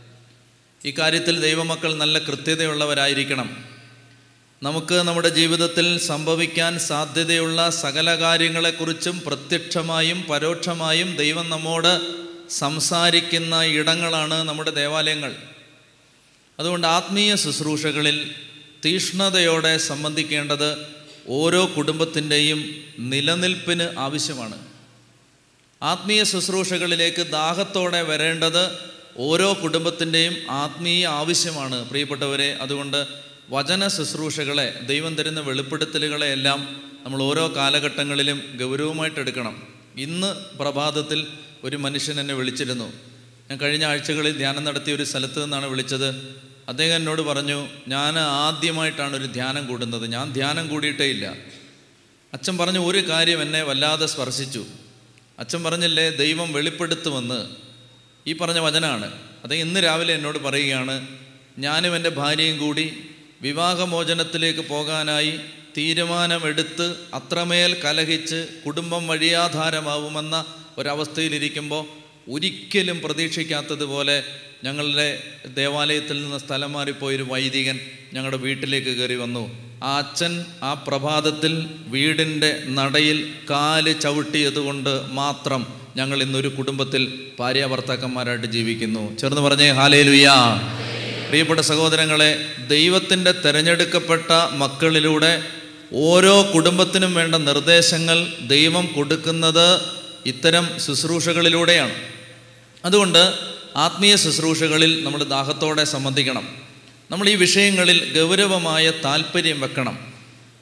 ഈ കാര്യത്തിൽ ദൈവമക്കൾ നല്ല കൃത്യതയുള്ളവരായിരിക്കണം. നമുക്ക് നമ്മുടെ ജീവിതത്തിൽ സംഭവിക്കാൻ സാധ്യതയുള്ള സകല കാര്യങ്ങളെക്കുറിച്ചും പ്രത്യക്ഷമായും പരോക്ഷമായും ദൈവം നമ്മോട് സംസാരിക്കുന്ന ഇടങ്ങളാണ് നമ്മുടെ ദേവാലയങ്ങൾ. അതുകൊണ്ട് ആത്മീയ ശുശ്രൂഷകളിൽ തീഷ്ണതയോടെ സംബന്ധിക്കേണ്ടത് ഓരോ കുടുംബത്തിൻ്റെയും നിലനിൽപ്പിന് ആവശ്യമാണ്. ആത്മീയ ശുശ്രൂഷകളിലേക്ക് ദാഹത്തോടെ വരേണ്ടത് ഓരോ കുടുംബത്തിൻ്റെയും ആത്മീയ ആവശ്യമാണ്. പ്രിയപ്പെട്ടവരെ, അതുകൊണ്ട് വചന ശുശ്രൂഷകളെ, ദൈവം തരുന്ന വെളിപ്പെടുത്തലുകളെ എല്ലാം നമ്മൾ ഓരോ കാലഘട്ടങ്ങളിലും ഗൗരവമായിട്ട് എടുക്കണം. ഇന്ന് പ്രഭാതത്തിൽ ഒരു മനുഷ്യൻ എന്നെ വിളിച്ചിരുന്നു. ഞാൻ കഴിഞ്ഞ ആഴ്ചകളിൽ ധ്യാനം നടത്തിയ ഒരു സ്ഥലത്ത് നിന്നാണ് വിളിച്ചത്. അദ്ദേഹം എന്നോട് പറഞ്ഞു, ഞാൻ ആദ്യമായിട്ടാണ് ഒരു ധ്യാനം കൂടുന്നത്, ഞാൻ ധ്യാനം കൂടിയിട്ടേ ഇല്ല. അച്ഛൻ പറഞ്ഞു ഒരു കാര്യം എന്നെ വല്ലാതെ സ്പർശിച്ചു. അച്ഛൻ പറഞ്ഞില്ലേ, ദൈവം വെളിപ്പെടുത്തുമെന്ന്. ഈ പറഞ്ഞ വചനമാണ്. അദ്ദേഹം ഇന്ന് രാവിലെ എന്നോട് പറയുകയാണ്, ഞാനും എൻ്റെ ഭാര്യയും കൂടി വിവാഹമോചനത്തിലേക്ക് പോകാനായി തീരുമാനമെടുത്ത് അത്രമേൽ കലഹിച്ച് കുടുംബം വഴിയാധാരമാവുമെന്ന ഒരവസ്ഥയിലിരിക്കുമ്പോൾ ഒരിക്കലും പ്രതീക്ഷിക്കാത്തതുപോലെ ഞങ്ങളുടെ ദേവാലയത്തിൽ നിന്ന് സ്ഥലം മാറിപ്പോയൊരു വൈദികൻ ഞങ്ങളുടെ വീട്ടിലേക്ക് കയറി വന്നു. ആ അച്ഛൻ ആ പ്രഭാതത്തിൽ വീടിൻ്റെ നടയിൽ കാല് ചവിട്ടിയതുകൊണ്ട് മാത്രം ഞങ്ങൾ ഇന്നൊരു കുടുംബത്തിൽ ഭാര്യാഭർത്താക്കന്മാരായിട്ട് ജീവിക്കുന്നു. ചേർന്ന് പറഞ്ഞേ ഹല്ലേലൂയ. പ്രിയപ്പെട്ട സഹോദരങ്ങളെ, ദൈവത്തിൻ്റെ തിരഞ്ഞെടുക്കപ്പെട്ട മക്കളിലൂടെ ഓരോ കുടുംബത്തിനും വേണ്ട നിർദ്ദേശങ്ങൾ ദൈവം കൊടുക്കുന്നത് ഇത്തരം ശുശ്രൂഷകളിലൂടെയാണ്. അതുകൊണ്ട് ആത്മീയ ശുശ്രൂഷകളിൽ നമ്മൾ ദാഹത്തോടെ സംബന്ധിക്കണം. നമ്മൾ ഈ വിഷയങ്ങളിൽ ഗൗരവമായ താല്പര്യം വെക്കണം.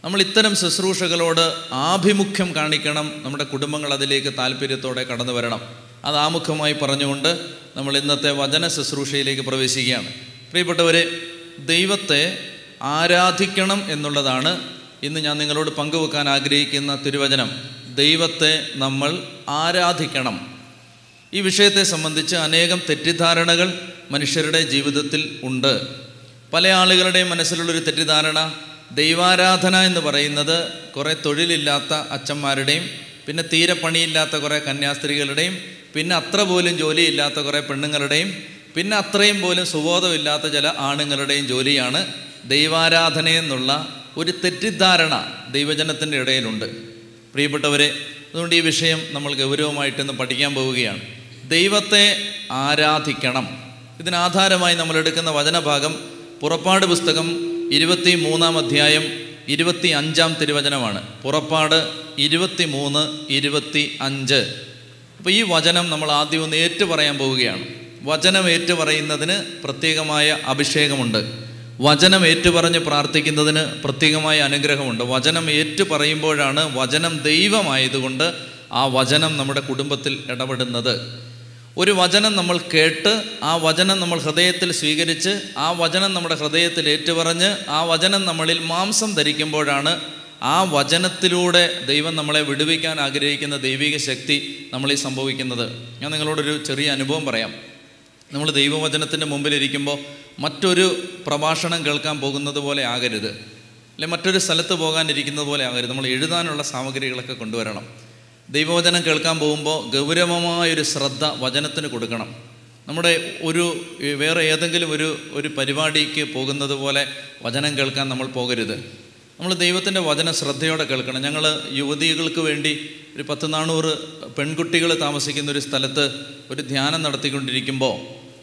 നമ്മൾ ഇത്തരം ശുശ്രൂഷകളോട് ആഭിമുഖ്യം കാണിക്കണം. നമ്മുടെ കുടുംബങ്ങൾ അതിലേക്ക് താല്പര്യത്തോടെ കടന്നു വരണം. അത് ആമുഖമായി പറഞ്ഞുകൊണ്ട് നമ്മൾ ഇന്നത്തെ വചന ശുശ്രൂഷയിലേക്ക് പ്രവേശിക്കുകയാണ്. പ്രിയപ്പെട്ടവരെ, ദൈവത്തെ ആരാധിക്കണം എന്നുള്ളതാണ് ഇന്ന് ഞാൻ നിങ്ങളോട് പങ്കുവെക്കാൻ ആഗ്രഹിക്കുന്ന തിരുവചനം. ദൈവത്തെ നമ്മൾ ആരാധിക്കണം. ഈ വിഷയത്തെ സംബന്ധിച്ച് അനേകം തെറ്റിദ്ധാരണകൾ മനുഷ്യരുടെ ജീവിതത്തിൽ ഉണ്ട്. പല ആളുകളുടെയും മനസ്സിലുള്ളൊരു തെറ്റിദ്ധാരണ, ദൈവാരാധന എന്ന് പറയുന്നത് കുറേ തൊഴിലില്ലാത്ത അച്ഛന്മാരുടെയും പിന്നെ തീരെ പണിയില്ലാത്ത കുറേ കന്യാസ്ത്രീകളുടെയും പിന്നെ അത്ര പോലും ജോലിയില്ലാത്ത കുറേ പെണ്ണുങ്ങളുടെയും പിന്നെ അത്രയും പോലും സുബോധമില്ലാത്ത ചില ആണുങ്ങളുടെയും ജോലിയാണ് ദൈവാരാധന എന്നുള്ള ഒരു തെറ്റിദ്ധാരണ ദൈവജനത്തിൻ്റെ ഇടയിലുണ്ട്. പ്രിയപ്പെട്ടവരെ, അതുകൊണ്ട് ഈ വിഷയം നമ്മൾ ഗൗരവമായിട്ടൊന്ന് പഠിക്കാൻ പോവുകയാണ്. ദൈവത്തെ ആരാധിക്കണം. ഇതിനാധാരമായി നമ്മൾ എടുക്കുന്ന വചനഭാഗം പുറപ്പാട് പുസ്തകം ഇരുപത്തി മൂന്നാം അധ്യായം ഇരുപത്തി അഞ്ചാം തിരുവചനമാണ്. പുറപ്പാട് ഇരുപത്തി മൂന്ന് ഇരുപത്തി അഞ്ച്. അപ്പോൾ ഈ വചനം നമ്മൾ ആദ്യം ഒന്ന് ഏറ്റു പറയാൻ പോവുകയാണ്. വചനം ഏറ്റു പറയുന്നതിന് പ്രത്യേകമായ അഭിഷേകമുണ്ട്. വചനം ഏറ്റുപറഞ്ഞ് പ്രാർത്ഥിക്കുന്നതിന് പ്രത്യേകമായ അനുഗ്രഹമുണ്ട്. വചനം ഏറ്റു പറയുമ്പോഴാണ് വചനം ദൈവമായതുകൊണ്ട് ആ വചനം നമ്മുടെ കുടുംബത്തിൽ ഇടപെടുന്നത്. ഒരു വചനം നമ്മൾ കേട്ട് ആ വചനം നമ്മൾ ഹൃദയത്തിൽ സ്വീകരിച്ച് ആ വചനം നമ്മുടെ ഹൃദയത്തിൽ ഏറ്റുപറഞ്ഞ് ആ വചനം നമ്മളിൽ മാംസം ധരിക്കുമ്പോഴാണ് ആ വചനത്തിലൂടെ ദൈവം നമ്മളെ വിടുവിക്കാൻ ആഗ്രഹിക്കുന്ന ദൈവിക ശക്തി നമ്മളിൽ സംഭവിക്കുന്നത്. ഞാൻ നിങ്ങളോടൊരു ചെറിയ അനുഭവം പറയാം. നമ്മൾ ദൈവവചനത്തിൻ്റെ മുമ്പിലിരിക്കുമ്പോൾ മറ്റൊരു പ്രഭാഷണം കേൾക്കാൻ പോകുന്നത് പോലെ ആകരുത്, അല്ലെ മറ്റൊരു സ്ഥലത്ത് പോകാനിരിക്കുന്നത് പോലെ ആകരുത്. നമ്മൾ എഴുതാനുള്ള സാമഗ്രികളൊക്കെ കൊണ്ടുവരണം. ദൈവവചനം കേൾക്കാൻ പോകുമ്പോൾ ഗൗരവമായൊരു ശ്രദ്ധ വചനത്തിന് കൊടുക്കണം. നമ്മുടെ ഒരു വേറെ ഏതെങ്കിലും ഒരു ഒരു പരിപാടിക്ക് പോകുന്നത് പോലെ വചനം കേൾക്കാൻ നമ്മൾ പോകരുത്. നമ്മൾ ദൈവത്തിൻ്റെ വചനം ശ്രദ്ധയോടെ കേൾക്കണം. ഞങ്ങൾ യുവതികൾക്ക് വേണ്ടി ഒരു പത്ത് നാനൂറ് പെൺകുട്ടികൾ താമസിക്കുന്ന ഒരു സ്ഥലത്ത് ഒരു ധ്യാനം നടത്തിക്കൊണ്ടിരിക്കുമ്പോൾ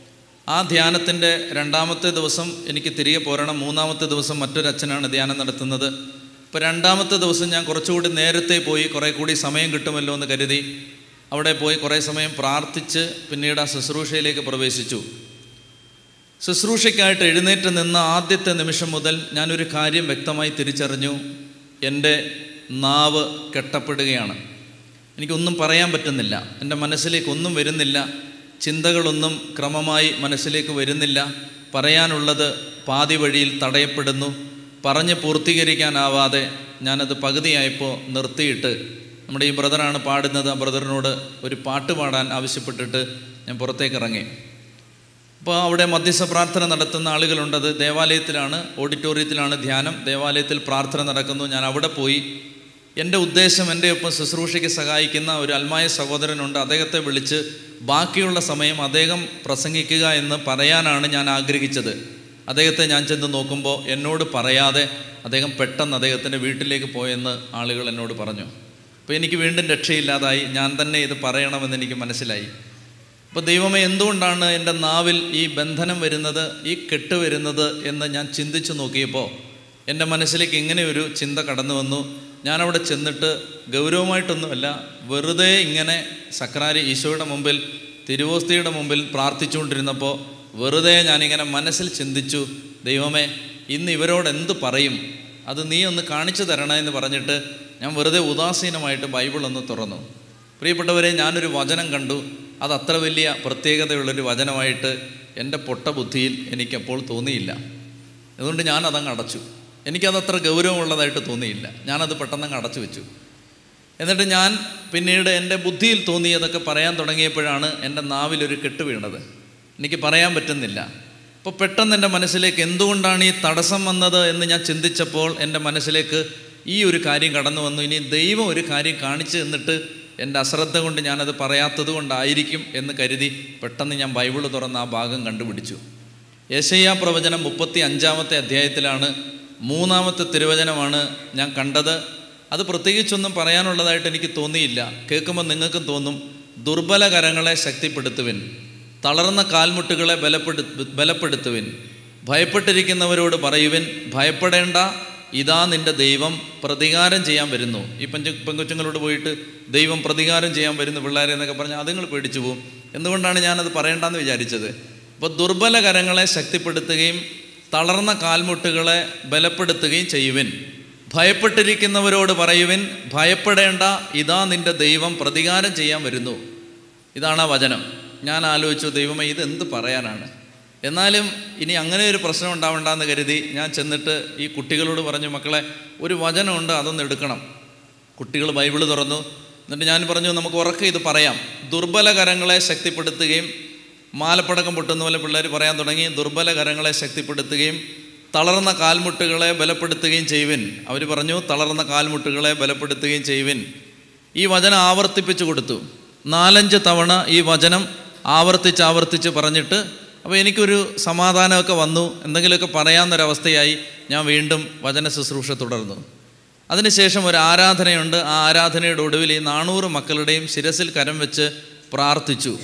ആ ധ്യാനത്തിൻ്റെ രണ്ടാമത്തെ ദിവസം എനിക്ക് തിരികെ പോരണം. മൂന്നാമത്തെ ദിവസം മറ്റൊരച്ഛനാണ് ധ്യാനം നടത്തുന്നത്. ഇപ്പോൾ രണ്ടാമത്തെ ദിവസം ഞാൻ കുറച്ചുകൂടി നേരത്തെ പോയി കുറേ കൂടി സമയം കിട്ടുമല്ലോ എന്ന് കരുതി അവിടെ പോയി കുറേ സമയം പ്രാർത്ഥിച്ച് പിന്നീട് ആ ശുശ്രൂഷയിലേക്ക് പ്രവേശിച്ചു. ശുശ്രൂഷയ്ക്കായിട്ട് എഴുന്നേറ്റ് നിന്ന ആദ്യത്തെ നിമിഷം മുതൽ ഞാനൊരു കാര്യം വ്യക്തമായി തിരിച്ചറിഞ്ഞു. എൻ്റെ നാവ് കെട്ടപ്പെടുകയാണ്. എനിക്കൊന്നും പറയാൻ പറ്റുന്നില്ല. എൻ്റെ മനസ്സിലേക്ക് ഒന്നും വരുന്നില്ല. ചിന്തകളൊന്നും ക്രമമായി മനസ്സിലേക്ക് വരുന്നില്ല. പറയാനുള്ളത് പാതി വഴിയിൽ തടയപ്പെടുന്നു. പറഞ്ഞ് പൂർത്തീകരിക്കാനാവാതെ ഞാനത് പകുതിയായപ്പോൾ നിർത്തിയിട്ട്, നമ്മുടെ ഈ ബ്രദറാണ് പാടുന്നത്, ആ ബ്രദറിനോട് ഒരു പാട്ട് പാടാൻ ആവശ്യപ്പെട്ടിട്ട് ഞാൻ പുറത്തേക്ക് ഇറങ്ങി. അപ്പോൾ അവിടെ മധ്യസ്ഥ പ്രാർത്ഥന നടത്തുന്ന ആളുകളുണ്ട്. അത് ദേവാലയത്തിലാണ്, ഓഡിറ്റോറിയത്തിലാണ് ധ്യാനം. ദേവാലയത്തിൽ പ്രാർത്ഥന നടക്കുന്നു. ഞാൻ അവിടെ പോയി. എൻ്റെ ഉദ്ദേശം എൻ്റെ ഒപ്പം ശുശ്രൂഷയ്ക്ക് സഹായിക്കുന്ന ഒരു അൽമായ സഹോദരനുണ്ട്. അദ്ദേഹത്തെ വിളിച്ച് ബാക്കിയുള്ള സമയം അദ്ദേഹം പ്രസംഗിക്കുക എന്ന് പറയാനാണ് ഞാൻ ആഗ്രഹിച്ചത്. അദ്ദേഹത്തെ ഞാൻ ചെന്ന് നോക്കുമ്പോൾ എന്നോട് പറയാതെ അദ്ദേഹം പെട്ടെന്ന് അദ്ദേഹത്തിൻ്റെ വീട്ടിലേക്ക് പോയെന്ന് ആളുകൾ എന്നോട് പറഞ്ഞു. അപ്പോൾ എനിക്ക് വീണ്ടും രക്ഷയില്ലാതായി. ഞാൻ തന്നെ ഇത് പറയണമെന്ന് എനിക്ക് മനസ്സിലായി. അപ്പോൾ ദൈവമേ, എന്തുകൊണ്ടാണ് എൻ്റെ നാവിൽ ഈ ബന്ധനം വരുന്നത്, ഈ കെട്ട് വരുന്നത് എന്ന് ഞാൻ ചിന്തിച്ചു നോക്കിയപ്പോൾ എൻ്റെ മനസ്സിലേക്ക് ഇങ്ങനെ ഒരു ചിന്ത കടന്നു വന്നു. ഞാനവിടെ ചെന്നിട്ട് ഗൗരവമായിട്ടൊന്നുമല്ല, വെറുതെ ഇങ്ങനെ സക്രാരി ഈശോയുടെ മുമ്പിൽ തിരുവോസ്തിയുടെ മുമ്പിൽ പ്രാർത്ഥിച്ചുകൊണ്ടിരുന്നപ്പോൾ വെറുതെ ഞാനിങ്ങനെ മനസ്സിൽ ചിന്തിച്ചു, ദൈവമേ, ഇന്ന് ഇവരോട് എന്ത് പറയും, അത് നീ ഒന്ന് കാണിച്ചു തരണേ എന്ന് പറഞ്ഞിട്ട് ഞാൻ വെറുതെ ഉദാസീനമായിട്ട് ബൈബിൾ ഒന്ന് തുറന്നു. പ്രിയപ്പെട്ടവരെ, ഞാനൊരു വചനം കണ്ടു. അത് അത്ര വലിയ പ്രത്യേകതയുള്ളൊരു വചനമായിട്ട് എൻ്റെ പൊട്ട ബുദ്ധിയിൽ എനിക്കപ്പോൾ തോന്നിയില്ല. അതുകൊണ്ട് ഞാനതങ്ങ് അടച്ചു. എനിക്കതത്ര ഗൗരവമുള്ളതായിട്ട് തോന്നിയില്ല. ഞാനത് പെട്ടെന്നങ്ങ് അടച്ചു വെച്ചു. എന്നിട്ട് ഞാൻ പിന്നീട് എൻ്റെ ബുദ്ധിയിൽ തോന്നിയതൊക്കെ പറയാൻ തുടങ്ങിയപ്പോഴാണ് എൻ്റെ നാവിലൊരു കെട്ട് വീണത്. എനിക്ക് പറയാൻ പറ്റുന്നില്ല. അപ്പോൾ പെട്ടെന്ന് എൻ്റെ മനസ്സിലേക്ക് എന്തുകൊണ്ടാണ് ഈ തടസ്സം വന്നത് എന്ന് ഞാൻ ചിന്തിച്ചപ്പോൾ എൻ്റെ മനസ്സിലേക്ക് ഈ ഒരു കാര്യം കടന്നു വന്നു. ഇനി ദൈവം ഒരു കാര്യം കാണിച്ചു തന്നിട്ട് എൻ്റെ അശ്രദ്ധ കൊണ്ട് ഞാനത് പറയാത്തത് കൊണ്ടായിരിക്കും എന്ന് കരുതി പെട്ടെന്ന് ഞാൻ ബൈബിൾ തുറന്ന് ആ ഭാഗം കണ്ടുപിടിച്ചു. യെശയ്യാ പ്രവചനം മുപ്പത്തി അഞ്ചാമത്തെ അധ്യായത്തിലാണ്, മൂന്നാമത്തെ തിരുവചനമാണ് ഞാൻ കണ്ടത്. അത് പ്രത്യേകിച്ചൊന്നും പറയാനുള്ളതായിട്ട് എനിക്ക് തോന്നിയില്ല. കേൾക്കുമ്പോൾ നിങ്ങൾക്കും തോന്നും, ദുർബല കരങ്ങളെ ശക്തിപ്പെടുത്തുവിൻ, തളർന്ന കാൽമുട്ടുകളെ ബലപ്പെടു ബലപ്പെടുത്തുവിൻ ഭയപ്പെട്ടിരിക്കുന്നവരോട് പറയുവിൻ, ഭയപ്പെടേണ്ട, ഇതാ നിൻ്റെ ദൈവം പ്രതികാരം ചെയ്യാൻ വരുന്നു. ഈ പെഞ്ചു പെങ്കൊച്ചുങ്ങളോട് പോയിട്ട് ദൈവം പ്രതികാരം ചെയ്യാൻ വരുന്നു പിള്ളേരെ എന്നൊക്കെ പറഞ്ഞാൽ അതുങ്ങൾ പേടിച്ചു പോകും. എന്തുകൊണ്ടാണ് ഞാനത് പറയേണ്ടെന്ന് വിചാരിച്ചത്? അപ്പോൾ ദുർബല കരങ്ങളെ ശക്തിപ്പെടുത്തുകയും തളർന്ന കാൽമുട്ടുകളെ ബലപ്പെടുത്തുകയും ചെയ്യുവിൻ, ഭയപ്പെട്ടിരിക്കുന്നവരോട് പറയുവിൻ, ഭയപ്പെടേണ്ട, ഇതാ നിന്റെ ദൈവം പ്രതികാരം ചെയ്യാൻ വരുന്നു. ഇതാണ് ആ വചനം. ഞാൻ ആലോചിച്ചു, ദൈവമേ ഇതെന്ത് പറയാനാണ്? എന്നാലും ഇനി അങ്ങനെ ഒരു പ്രശ്നം ഉണ്ടാവണ്ടെന്ന് കരുതി ഞാൻ ചെന്നിട്ട് ഈ കുട്ടികളോട് പറഞ്ഞു, മക്കളെ ഒരു വചനമുണ്ട്, അതൊന്ന് എടുക്കണം. കുട്ടികൾ ബൈബിള് തുറന്നു. എന്നിട്ട് ഞാൻ പറഞ്ഞു, നമുക്ക് ഉറക്കെ ഇത് പറയാം. ദുർബല കരങ്ങളെ ശക്തിപ്പെടുത്തുകയും, മാലപ്പടക്കം പൊട്ടുന്ന പോലെ പിള്ളേർ പറയാൻ തുടങ്ങി, ദുർബല കരങ്ങളെ ശക്തിപ്പെടുത്തുകയും തളർന്ന കാൽമുട്ടുകളെ ബലപ്പെടുത്തുകയും ചെയ്യുവിൻ. അവർ പറഞ്ഞു, തളർന്ന കാൽമുട്ടുകളെ ബലപ്പെടുത്തുകയും ചെയ്യുവിൻ. ഈ വചനം ആവർത്തിപ്പിച്ചു കൊടുത്തു. നാലഞ്ച് തവണ ഈ വചനം ആവർത്തിച്ച് ആവർത്തിച്ച് പറഞ്ഞിട്ട്, അപ്പോൾ എനിക്കൊരു സമാധാനമൊക്കെ വന്നു, എന്തെങ്കിലുമൊക്കെ പറയാമെന്നൊരവസ്ഥയായി. ഞാൻ വീണ്ടും വചന ശുശ്രൂഷ തുടർന്നു. അതിനുശേഷം ഒരു ആരാധനയുണ്ട്. ആ ആരാധനയുടെ ഒടുവിൽ ഈ നാനൂറ് മക്കളുടെയും ശിരസിൽ കരം വെച്ച് പ്രാർത്ഥിച്ചു.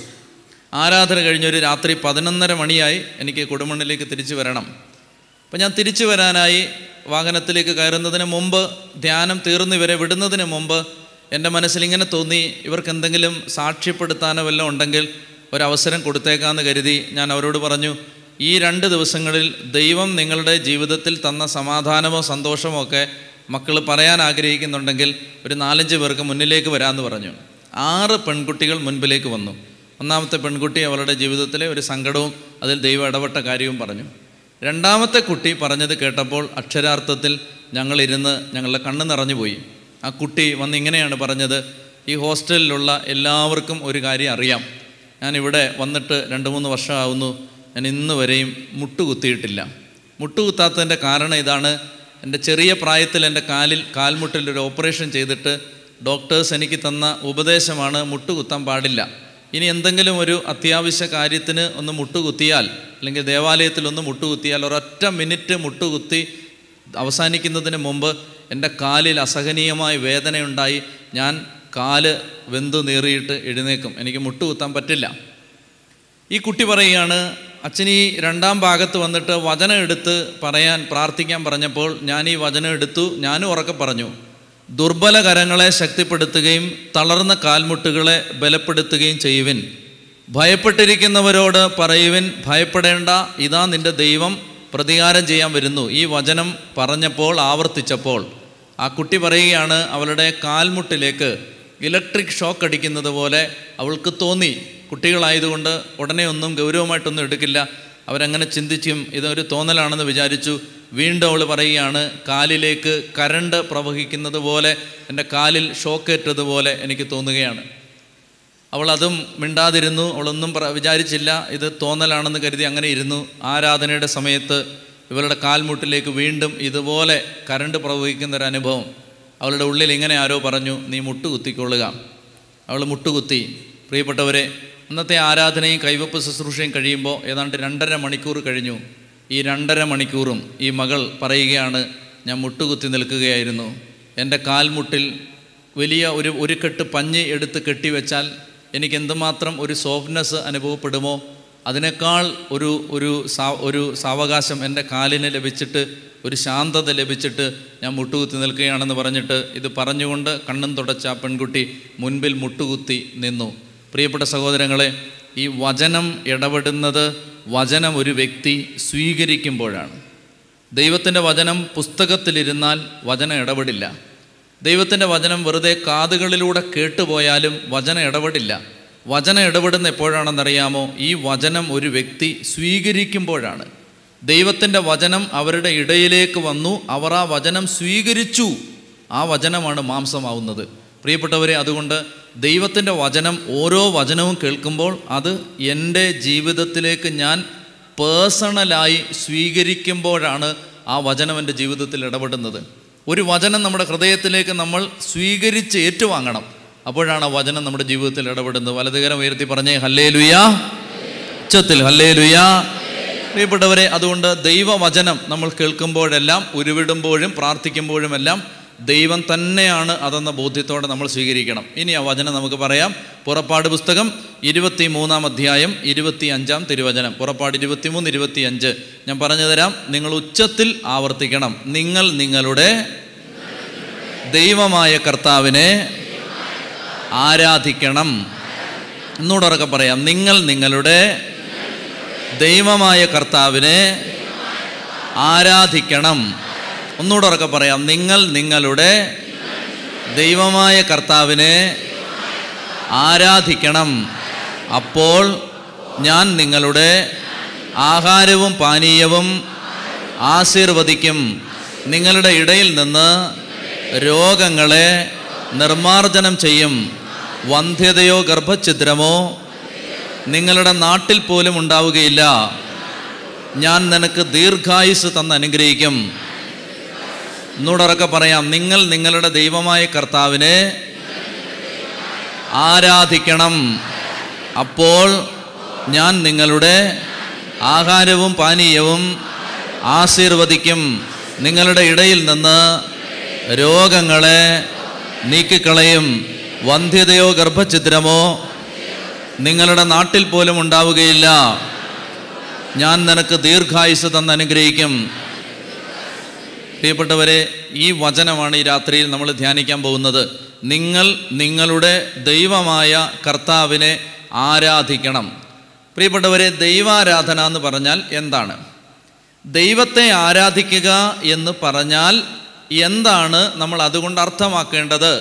ആരാധന കഴിഞ്ഞൊരു രാത്രി പതിനൊന്നര മണിയായി. എനിക്ക് കൊടുമണ്ണിലേക്ക് തിരിച്ചു വരണം. അപ്പം ഞാൻ തിരിച്ചു വരാനായി വാഹനത്തിലേക്ക് കയറുന്നതിന് മുമ്പ്, ധ്യാനം തീർന്ന് ഇവരെ വിടുന്നതിന് മുമ്പ് എൻ്റെ മനസ്സിൽ ഇങ്ങനെ തോന്നി, ഇവർക്ക് എന്തെങ്കിലും സാക്ഷ്യപ്പെടുത്താനോ വല്ലതും ഉണ്ടെങ്കിൽ ഒരവസരം കൊടുത്തേക്കാമെന്ന് കരുതി ഞാൻ അവരോട് പറഞ്ഞു, ഈ രണ്ട് ദിവസങ്ങളിൽ ദൈവം നിങ്ങളുടെ ജീവിതത്തിൽ തന്ന സമാധാനമോ സന്തോഷമോ ഒക്കെ മക്കൾ പറയാൻ ആഗ്രഹിക്കുന്നുണ്ടെങ്കിൽ ഒരു നാലഞ്ച് പേർക്ക് മുന്നിലേക്ക് വരാമെന്ന് പറഞ്ഞു. ആറ് പെൺകുട്ടികൾ മുൻപിലേക്ക് വന്നു. ഒന്നാമത്തെ പെൺകുട്ടി അവളുടെ ജീവിതത്തിലെ ഒരു സങ്കടവും അതിൽ ദൈവം ഇടപെട്ട കാര്യവും പറഞ്ഞു. രണ്ടാമത്തെ കുട്ടി പറഞ്ഞത് കേട്ടപ്പോൾ അക്ഷരാർത്ഥത്തിൽ ഞങ്ങളിരുന്ന് ഞങ്ങളുടെ കണ്ണ് നിറഞ്ഞു പോയി. ആ കുട്ടി വന്ന് ഇങ്ങനെയാണ് പറഞ്ഞത്, ഈ ഹോസ്റ്റലിലുള്ള എല്ലാവർക്കും ഒരു കാര്യം അറിയാം. ഞാനിവിടെ വന്നിട്ട് രണ്ട് മൂന്ന് വർഷമാവുന്നു, ഞാൻ ഇന്ന് വരെയും മുട്ടുകുത്തിയിട്ടില്ല. മുട്ടുകുത്താത്തതിൻ്റെ കാരണം ഇതാണ്, എൻ്റെ ചെറിയ പ്രായത്തിൽ എൻ്റെ കാലിൽ കാൽമുട്ടിൽ ഒരു ഓപ്പറേഷൻ ചെയ്തിട്ട് ഡോക്ടേഴ്സ് എനിക്ക് തന്ന ഉപദേശമാണ് മുട്ടുകുത്താൻ പാടില്ല. ഇനി എന്തെങ്കിലും ഒരു അത്യാവശ്യ കാര്യത്തിന് ഒന്ന് മുട്ടുകുത്തിയാൽ, അല്ലെങ്കിൽ ദേവാലയത്തിൽ ഒന്ന് മുട്ടുകുത്തിയാൽ, ഒരൊറ്റ മിനിറ്റ് മുട്ടുകുത്തി അവസാനിക്കുന്നതിന് മുമ്പ് എൻ്റെ കാലിൽ അസഹനീയമായ വേദനയുണ്ടായി ഞാൻ കാല് വെന്തു നീറിയിട്ട് എഴുന്നേക്കും, എനിക്ക് മുട്ടുകുത്താൻ പറ്റില്ല. ഈ കുട്ടി പറയുകയാണ്, അച്ഛൻ ഈ രണ്ടാം ഭാഗത്ത് വന്നിട്ട് വചനം എടുത്ത് പറയാൻ പ്രാർത്ഥിക്കാൻ പറഞ്ഞപ്പോൾ ഞാൻ ഈ വചനം എടുത്തു. ഞാനും ഉറക്കെ പറഞ്ഞു, ദുർബല കരങ്ങളെ ശക്തിപ്പെടുത്തുകയും തളർന്ന കാൽമുട്ടുകളെ ബലപ്പെടുത്തുകയും ചെയ്യുവിൻ. ഭയപ്പെട്ടിരിക്കുന്നവരോട് പറയുവിൻ, ഭയപ്പെടേണ്ട, ഇതാ നിന്റെ ദൈവം പ്രതികാരം ചെയ്യാൻ വരുന്നു. ഈ വചനം പറഞ്ഞപ്പോൾ, ആവർത്തിച്ചപ്പോൾ ആ കുട്ടി പറയുകയാണ്, അവളുടെ കാൽമുട്ടിലേക്ക് ഇലക്ട്രിക് ഷോക്ക് അടിക്കുന്നത് പോലെ അവൾക്ക് തോന്നി. കുട്ടികളായതുകൊണ്ട് ഉടനെ ഒന്നും ഗൗരവമായിട്ടൊന്നും എടുക്കില്ല. അവരങ്ങനെ ചിന്തിച്ചും ഇതൊരു തോന്നലാണെന്ന് വിചാരിച്ചു. വീണ്ടും അവൾ പറയുകയാണ്, കാലിലേക്ക് കരണ്ട് പ്രവഹിക്കുന്നത് പോലെ, എൻ്റെ കാലിൽ ഷോക്കേറ്റതുപോലെ എനിക്ക് തോന്നുകയാണ്. അവൾ അതും മിണ്ടാതിരുന്നു. അവളൊന്നും വിചാരിച്ചില്ല, ഇത് തോന്നലാണെന്ന് കരുതി അങ്ങനെ ഇരുന്നു. ആരാധനയുടെ സമയത്ത് ഇവളുടെ കാൽമുട്ടിലേക്ക് വീണ്ടും ഇതുപോലെ കരണ്ട് പ്രവഹിക്കുന്നൊരനുഭവം. അവളുടെ ഉള്ളിൽ ഇങ്ങനെ ആരോ പറഞ്ഞു, നീ മുട്ടുകുത്തിക്കൊള്ളുക. അവൾ മുട്ടുകുത്തി. പ്രിയപ്പെട്ടവരെ, ഇന്നത്തെ ആരാധനയും കൈവപ്പ് ശുശ്രൂഷയും കഴിയുമ്പോൾ ഏതാണ്ട് രണ്ടര മണിക്കൂർ കഴിഞ്ഞു. ഈ രണ്ടര മണിക്കൂറും ഈ മകൾ പറയുകയാണ്, ഞാൻ മുട്ടുകുത്തി നിൽക്കുകയായിരുന്നു. എൻ്റെ കാൽമുട്ടിൽ വലിയ ഒരു ഒരു കെട്ട് പഞ്ഞി എടുത്ത് കെട്ടിവെച്ചാൽ എനിക്ക് എന്തുമാത്രം ഒരു സോഫ്റ്റ്നെസ് അനുഭവപ്പെടുമോ, അതിനേക്കാൾ ഒരു ഒരു സാ ഒരു സാവകാശം എൻ്റെ കാലിന് ലഭിച്ചിട്ട്, ഒരു ശാന്തത ലഭിച്ചിട്ട് ഞാൻ മുട്ടുകുത്തി നിൽക്കുകയാണെന്ന് പറഞ്ഞിട്ട് ഇത് പറഞ്ഞുകൊണ്ട് കണ്ണും തുടച്ച ആ പെൺകുട്ടി മുൻപിൽ മുട്ടുകുത്തി നിന്നു. പ്രിയപ്പെട്ട സഹോദരങ്ങളെ, ഈ വചനം ഇടപെടുന്നത് വചനം ഒരു വ്യക്തി സ്വീകരിക്കുമ്പോഴാണ്. ദൈവത്തിൻ്റെ വചനം പുസ്തകത്തിലിരുന്നാൽ വചനം ഇടപെടില്ല. ദൈവത്തിൻ്റെ വചനം വെറുതെ കാതുകളിലൂടെ കേട്ടുപോയാലും വചനം ഇടപെടില്ല. വചനം ഇടപെടുന്ന എപ്പോഴാണെന്നറിയാമോ? ഈ വചനം ഒരു വ്യക്തി സ്വീകരിക്കുമ്പോഴാണ്. ദൈവത്തിൻ്റെ വചനം അവരുടെ ഇടയിലേക്ക് വന്നു, അവർ ആ വചനം സ്വീകരിച്ചു. ആ വചനമാണ് മാംസമാവുന്നത്. പ്രിയപ്പെട്ടവരെ, അതുകൊണ്ട് ദൈവത്തിൻ്റെ വചനം, ഓരോ വചനവും കേൾക്കുമ്പോൾ അത് എൻ്റെ ജീവിതത്തിലേക്ക് ഞാൻ പേഴ്സണലായി സ്വീകരിക്കുമ്പോഴാണ് ആ വചനം എൻ്റെ ജീവിതത്തിൽ ഇടപെടുന്നത്. ഒരു വചനം നമ്മുടെ ഹൃദയത്തിലേക്ക് നമ്മൾ സ്വീകരിച്ച് ഏറ്റുവാങ്ങണം. അപ്പോഴാണ് ആ വചനം നമ്മുടെ ജീവിതത്തിൽ ഇടപെടുന്നത്. വലതുകരം ഉയർത്തി പറഞ്ഞേ ഹല്ലേലൂയാ, ഉച്ചത്തിൽ ഹല്ലേലൂയാ. പ്രിയപ്പെട്ടവരെ, അതുകൊണ്ട് ദൈവവചനം നമ്മൾ കേൾക്കുമ്പോഴെല്ലാം, ഉരുവിടുമ്പോഴും പ്രാർത്ഥിക്കുമ്പോഴുമെല്ലാം ദൈവം തന്നെയാണ് അതെന്ന ബോധ്യത്തോടെ നമ്മൾ സ്വീകരിക്കണം. ഇനി ആ വചനം നമുക്ക് പറയാം. പുറപ്പാട് പുസ്തകം ഇരുപത്തി മൂന്നാം അധ്യായം ഇരുപത്തി അഞ്ചാം തിരുവചനം. പുറപ്പാട് ഇരുപത്തിമൂന്ന് ഇരുപത്തി അഞ്ച് ഞാൻ പറഞ്ഞു തരാം. നിങ്ങൾ ഉച്ചത്തിൽ ആവർത്തിക്കണം. നിങ്ങൾ നിങ്ങളുടെ ദൈവമായ കർത്താവിനെ ആരാധിക്കണം. എന്നോടൊക്കെ പറയാം, നിങ്ങൾ നിങ്ങളുടെ ദൈവമായ കർത്താവിനെ ആരാധിക്കണം. ഒന്നുകൂടെ ഉറക്കെ പറയാം. നിങ്ങൾ നിങ്ങളുടെ ദൈവമായ കർത്താവിനെ ആരാധിക്കണം. അപ്പോൾ ഞാൻ നിങ്ങളുടെ ആഹാരവും പാനീയവും ആശീർവദിക്കും. നിങ്ങളുടെ ഇടയിൽ നിന്ന് രോഗങ്ങളെ നിർമ്മാർജ്ജനം ചെയ്യും. വന്ധ്യതയോ ഗർഭഛിദ്രമോ നിങ്ങളുടെ നാട്ടിൽ പോലും ഉണ്ടാവുകയില്ല. ഞാൻ നിനക്ക് ദീർഘായുസ് തന്ന് അനുഗ്രഹിക്കും. ഒന്നുകൂടെ പറയാം. നിങ്ങൾ നിങ്ങളുടെ ദൈവമായ കർത്താവിനെ ആരാധിക്കണം. അപ്പോൾ ഞാൻ നിങ്ങളുടെ ആഹാരവും പാനീയവും ആശീർവദിക്കും. നിങ്ങളുടെ ഇടയിൽ നിന്ന് രോഗങ്ങളെ നീക്കിക്കളയും. വന്ധ്യതയോ ഗർഭഛിദ്രമോ നിങ്ങളുടെ നാട്ടിൽ പോലും ഉണ്ടാവുകയില്ല. ഞാൻ നിനക്ക് ദീർഘായുസ് തന്ന് അനുഗ്രഹിക്കും. പ്രിയപ്പെട്ടവരെ, ഈ വചനമാണ് ഈ രാത്രിയിൽ നമ്മൾ ധ്യാനിക്കാൻ പോകുന്നത്. നിങ്ങൾ നിങ്ങളുടെ ദൈവമായ കർത്താവിനെ ആരാധിക്കണം. പ്രിയപ്പെട്ടവരെ, ദൈവാരാധന എന്ന് പറഞ്ഞാൽ എന്താണ്? ദൈവത്തെ ആരാധിക്കുക എന്ന് പറഞ്ഞാൽ എന്താണ് നമ്മൾ അതുകൊണ്ട് അർത്ഥമാക്കേണ്ടത്?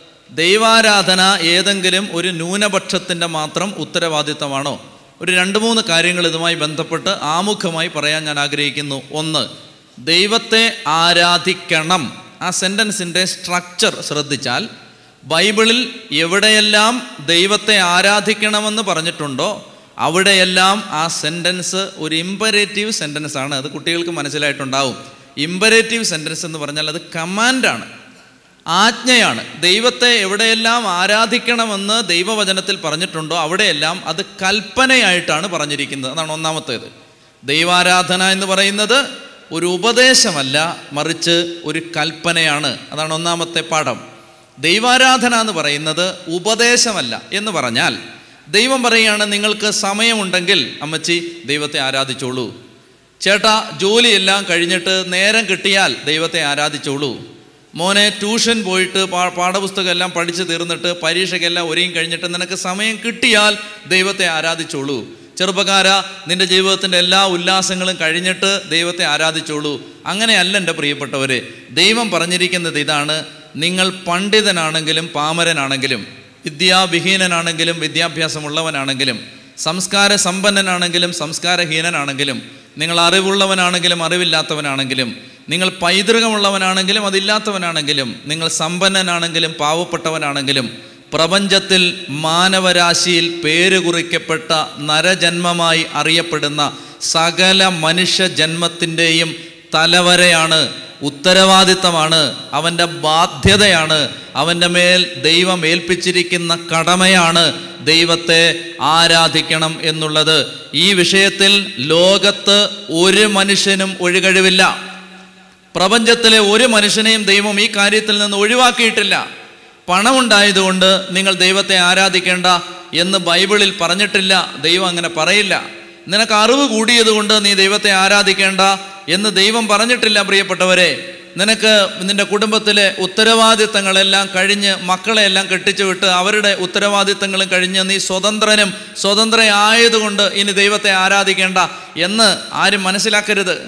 ദൈവാരാധന ഏതെങ്കിലും ഒരു ന്യൂനപക്ഷത്തിൻ്റെ മാത്രം ഉത്തരവാദിത്തമാണോ? ഒരു രണ്ട് മൂന്ന് കാര്യങ്ങൾ ഇതുമായി ബന്ധപ്പെട്ട് ആമുഖമായി പറയാൻ ഞാൻ ആഗ്രഹിക്കുന്നു. ഒന്ന്, ദൈവത്തെ ആരാധിക്കണം. ആ സെൻറ്റൻസിൻ്റെ സ്ട്രക്ചർ ശ്രദ്ധിച്ചാൽ ബൈബിളിൽ എവിടെയെല്ലാം ദൈവത്തെ ആരാധിക്കണമെന്ന് പറഞ്ഞിട്ടുണ്ടോ അവിടെയെല്ലാം ആ സെൻറ്റൻസ് ഒരു ഇമ്പരേറ്റീവ് സെൻറ്റൻസ് ആണ്. അത് കുട്ടികൾക്ക് മനസ്സിലായിട്ടുണ്ടാവും. ഇമ്പരേറ്റീവ് സെൻറ്റൻസ് എന്ന് പറഞ്ഞാൽ അത് കമാൻഡാണ്, ആജ്ഞയാണ്. ദൈവത്തെ എവിടെയെല്ലാം ആരാധിക്കണമെന്ന് ദൈവവചനത്തിൽ പറഞ്ഞിട്ടുണ്ടോ അവിടെയെല്ലാം അത് കൽപ്പനയായിട്ടാണ് പറഞ്ഞിരിക്കുന്നത്. അതാണ് ഒന്നാമത്തേത്. ദൈവാരാധന എന്ന് പറയുന്നത് ഒരു ഉപദേശമല്ല, മറിച്ച് ഒരു കൽപ്പനയാണ്. അതാണ് ഒന്നാമത്തെ പാഠം. ദൈവാരാധന എന്ന് പറയുന്നത് ഉപദേശമല്ല. എന്ന് പറഞ്ഞാൽ ദൈവം പറയുകയാണ്, നിങ്ങൾക്ക് സമയമുണ്ടെങ്കിൽ അമ്മച്ചി ദൈവത്തെ ആരാധിച്ചോളൂ. ചേട്ടാ, ജോലിയെല്ലാം കഴിഞ്ഞിട്ട് നേരം കിട്ടിയാൽ ദൈവത്തെ ആരാധിച്ചോളൂ. മോനെ, ട്യൂഷൻ പോയിട്ട് പാ പാഠപുസ്തകം എല്ലാം പഠിച്ച് തീർന്നിട്ട് പരീക്ഷയ്ക്കെല്ലാം ഒരുങ്ങി കഴിഞ്ഞിട്ട് നിനക്ക് സമയം കിട്ടിയാൽ ദൈവത്തെ ആരാധിച്ചോളൂ. ചെറുപ്പക്കാര, നിൻ്റെ ജീവിതത്തിൻ്റെ എല്ലാ ഉല്ലാസങ്ങളും കഴിഞ്ഞിട്ട് ദൈവത്തെ ആരാധിച്ചോളൂ. അങ്ങനെയല്ല എൻ്റെ പ്രിയപ്പെട്ടവരെ. ദൈവം പറഞ്ഞിരിക്കുന്നത് ഇതാണ്: നിങ്ങൾ പണ്ഡിതനാണെങ്കിലും പാമരനാണെങ്കിലും, വിദ്യാവിഹീനനാണെങ്കിലും വിദ്യാഭ്യാസമുള്ളവനാണെങ്കിലും, സംസ്കാര സമ്പന്നനാണെങ്കിലും സംസ്കാരഹീനനാണെങ്കിലും, നിങ്ങൾ അറിവുള്ളവനാണെങ്കിലും അറിവില്ലാത്തവനാണെങ്കിലും, നിങ്ങൾ പൈതൃകമുള്ളവനാണെങ്കിലും അതില്ലാത്തവനാണെങ്കിലും, നിങ്ങൾ സമ്പന്നനാണെങ്കിലും പാവപ്പെട്ടവനാണെങ്കിലും, പ്രപഞ്ചത്തിൽ മാനവരാശിയിൽ പേര് കുറിക്കപ്പെട്ട നരജന്മമായി അറിയപ്പെടുന്ന സകല മനുഷ്യ ജന്മത്തിൻ്റെയും തലവരെയാണ്, ഉത്തരവാദിത്തമാണ്, അവൻ്റെ ബാധ്യതയാണ്, അവൻ്റെ മേൽ ദൈവം ഏൽപ്പിച്ചിരിക്കുന്ന കടമയാണ് ദൈവത്തെ ആരാധിക്കണം എന്നുള്ളത്. ഈ വിഷയത്തിൽ ലോകത്ത് ഒരു മനുഷ്യനും ഒഴികഴിവില്ല. പ്രപഞ്ചത്തിലെ ഒരു മനുഷ്യനെയും ദൈവം ഈ കാര്യത്തിൽ നിന്ന് ഒഴിവാക്കിയിട്ടില്ല. പണമുണ്ടായതുകൊണ്ട് നിങ്ങൾ ദൈവത്തെ ആരാധിക്കേണ്ട എന്ന് ബൈബിളിൽ പറഞ്ഞിട്ടില്ല. ദൈവം അങ്ങനെ പറയില്ല. നിനക്ക് അറിവ് കൂടിയതുകൊണ്ട് നീ ദൈവത്തെ ആരാധിക്കേണ്ട എന്ന് ദൈവം പറഞ്ഞിട്ടില്ല. പ്രിയപ്പെട്ടവരെ, നിനക്ക് നിൻ്റെ കുടുംബത്തിലെ ഉത്തരവാദിത്തങ്ങളെല്ലാം കഴിഞ്ഞ് മക്കളെയെല്ലാം കെട്ടിച്ചു വിട്ട് അവരുടെ ഉത്തരവാദിത്തങ്ങളും കഴിഞ്ഞ് നീ സ്വതന്ത്രനും സ്വതന്ത്രയായതുകൊണ്ട് ഇനി ദൈവത്തെ ആരാധിക്കേണ്ട എന്ന് ആരും മനസ്സിലാക്കരുത്.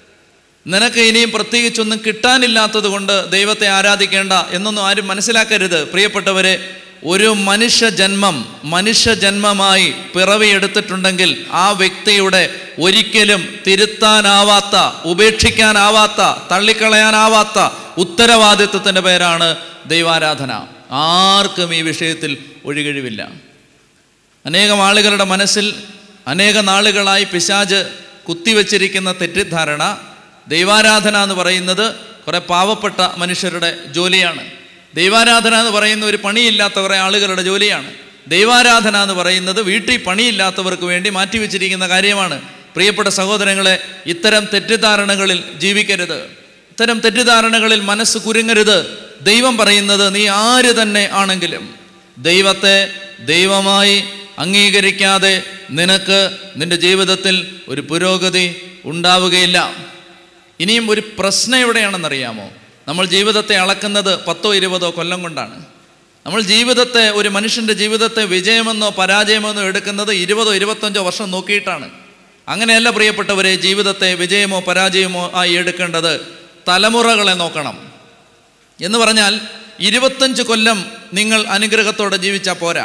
നിനക്ക് ഇനിയും പ്രത്യേകിച്ചൊന്നും കിട്ടാനില്ലാത്തത് കൊണ്ട് ദൈവത്തെ ആരാധിക്കേണ്ട എന്നൊന്നും ആരും മനസ്സിലാക്കരുത്. പ്രിയപ്പെട്ടവരെ, ഒരു മനുഷ്യ ജന്മം മനുഷ്യ ജന്മമായി പിറവിയെടുത്തിട്ടുണ്ടെങ്കിൽ ആ വ്യക്തിയുടെ ഒരിക്കലും തിരുത്താനാവാത്ത, ഉപേക്ഷിക്കാനാവാത്ത, തള്ളിക്കളയാനാവാത്ത ഉത്തരവാദിത്വത്തിൻ്റെ പേരാണ് ദൈവാരാധന. ആർക്കും ഈ വിഷയത്തിൽ ഒഴികഴിവില്ല. അനേകം ആളുകളുടെ മനസ്സിൽ അനേക നാളുകളായി പിശാച് കുത്തിവെച്ചിരിക്കുന്ന തെറ്റിദ്ധാരണ ദൈവാരാധന എന്ന് പറയുന്നത് കുറേ പാവപ്പെട്ട മനുഷ്യരുടെ ജോലിയാണ്. ദൈവാരാധന എന്ന് പറയുന്ന ഒരു പണിയില്ലാത്ത കുറേ ആളുകളുടെ ജോലിയാണ്. ദൈവാരാധന എന്ന് പറയുന്നത് വീട്ടിൽ പണിയില്ലാത്തവർക്ക് വേണ്ടി മാറ്റിവെച്ചിരിക്കുന്ന കാര്യമാണ്. പ്രിയപ്പെട്ട സഹോദരങ്ങളെ, ഇത്തരം തെറ്റിദ്ധാരണകളിൽ ജീവിക്കരുത്. ഇത്തരം തെറ്റിദ്ധാരണകളിൽ മനസ്സ് കുരുങ്ങരുത്. ദൈവം പറയുന്നത് നീ ആര് തന്നെ ആണെങ്കിലും ദൈവത്തെ ദൈവമായി അംഗീകരിക്കാതെ നിനക്ക് നിൻ്റെ ജീവിതത്തിൽ ഒരു പുരോഗതി ഉണ്ടാവുകയില്ല. ഇനിയും ഒരു പ്രശ്നം എവിടെയാണെന്നറിയാമോ? നമ്മൾ ജീവിതത്തെ അളക്കുന്നത് പത്തോ ഇരുപതോ കൊല്ലം കൊണ്ടാണ്. നമ്മൾ ജീവിതത്തെ, ഒരു മനുഷ്യൻ്റെ ജീവിതത്തെ വിജയമെന്നോ പരാജയമെന്നോ എടുക്കുന്നത് ഇരുപതോ ഇരുപത്തഞ്ചോ വർഷം നോക്കിയിട്ടാണ്. അങ്ങനെയല്ല പ്രിയപ്പെട്ടവരെ ജീവിതത്തെ വിജയമോ പരാജയമോ ആയി എടുക്കേണ്ടത്. തലമുറകളെ നോക്കണം. എന്ന് പറഞ്ഞാൽ ഇരുപത്തഞ്ച് കൊല്ലം നിങ്ങൾ അനുഗ്രഹത്തോടെ ജീവിച്ചാൽ പോരാ.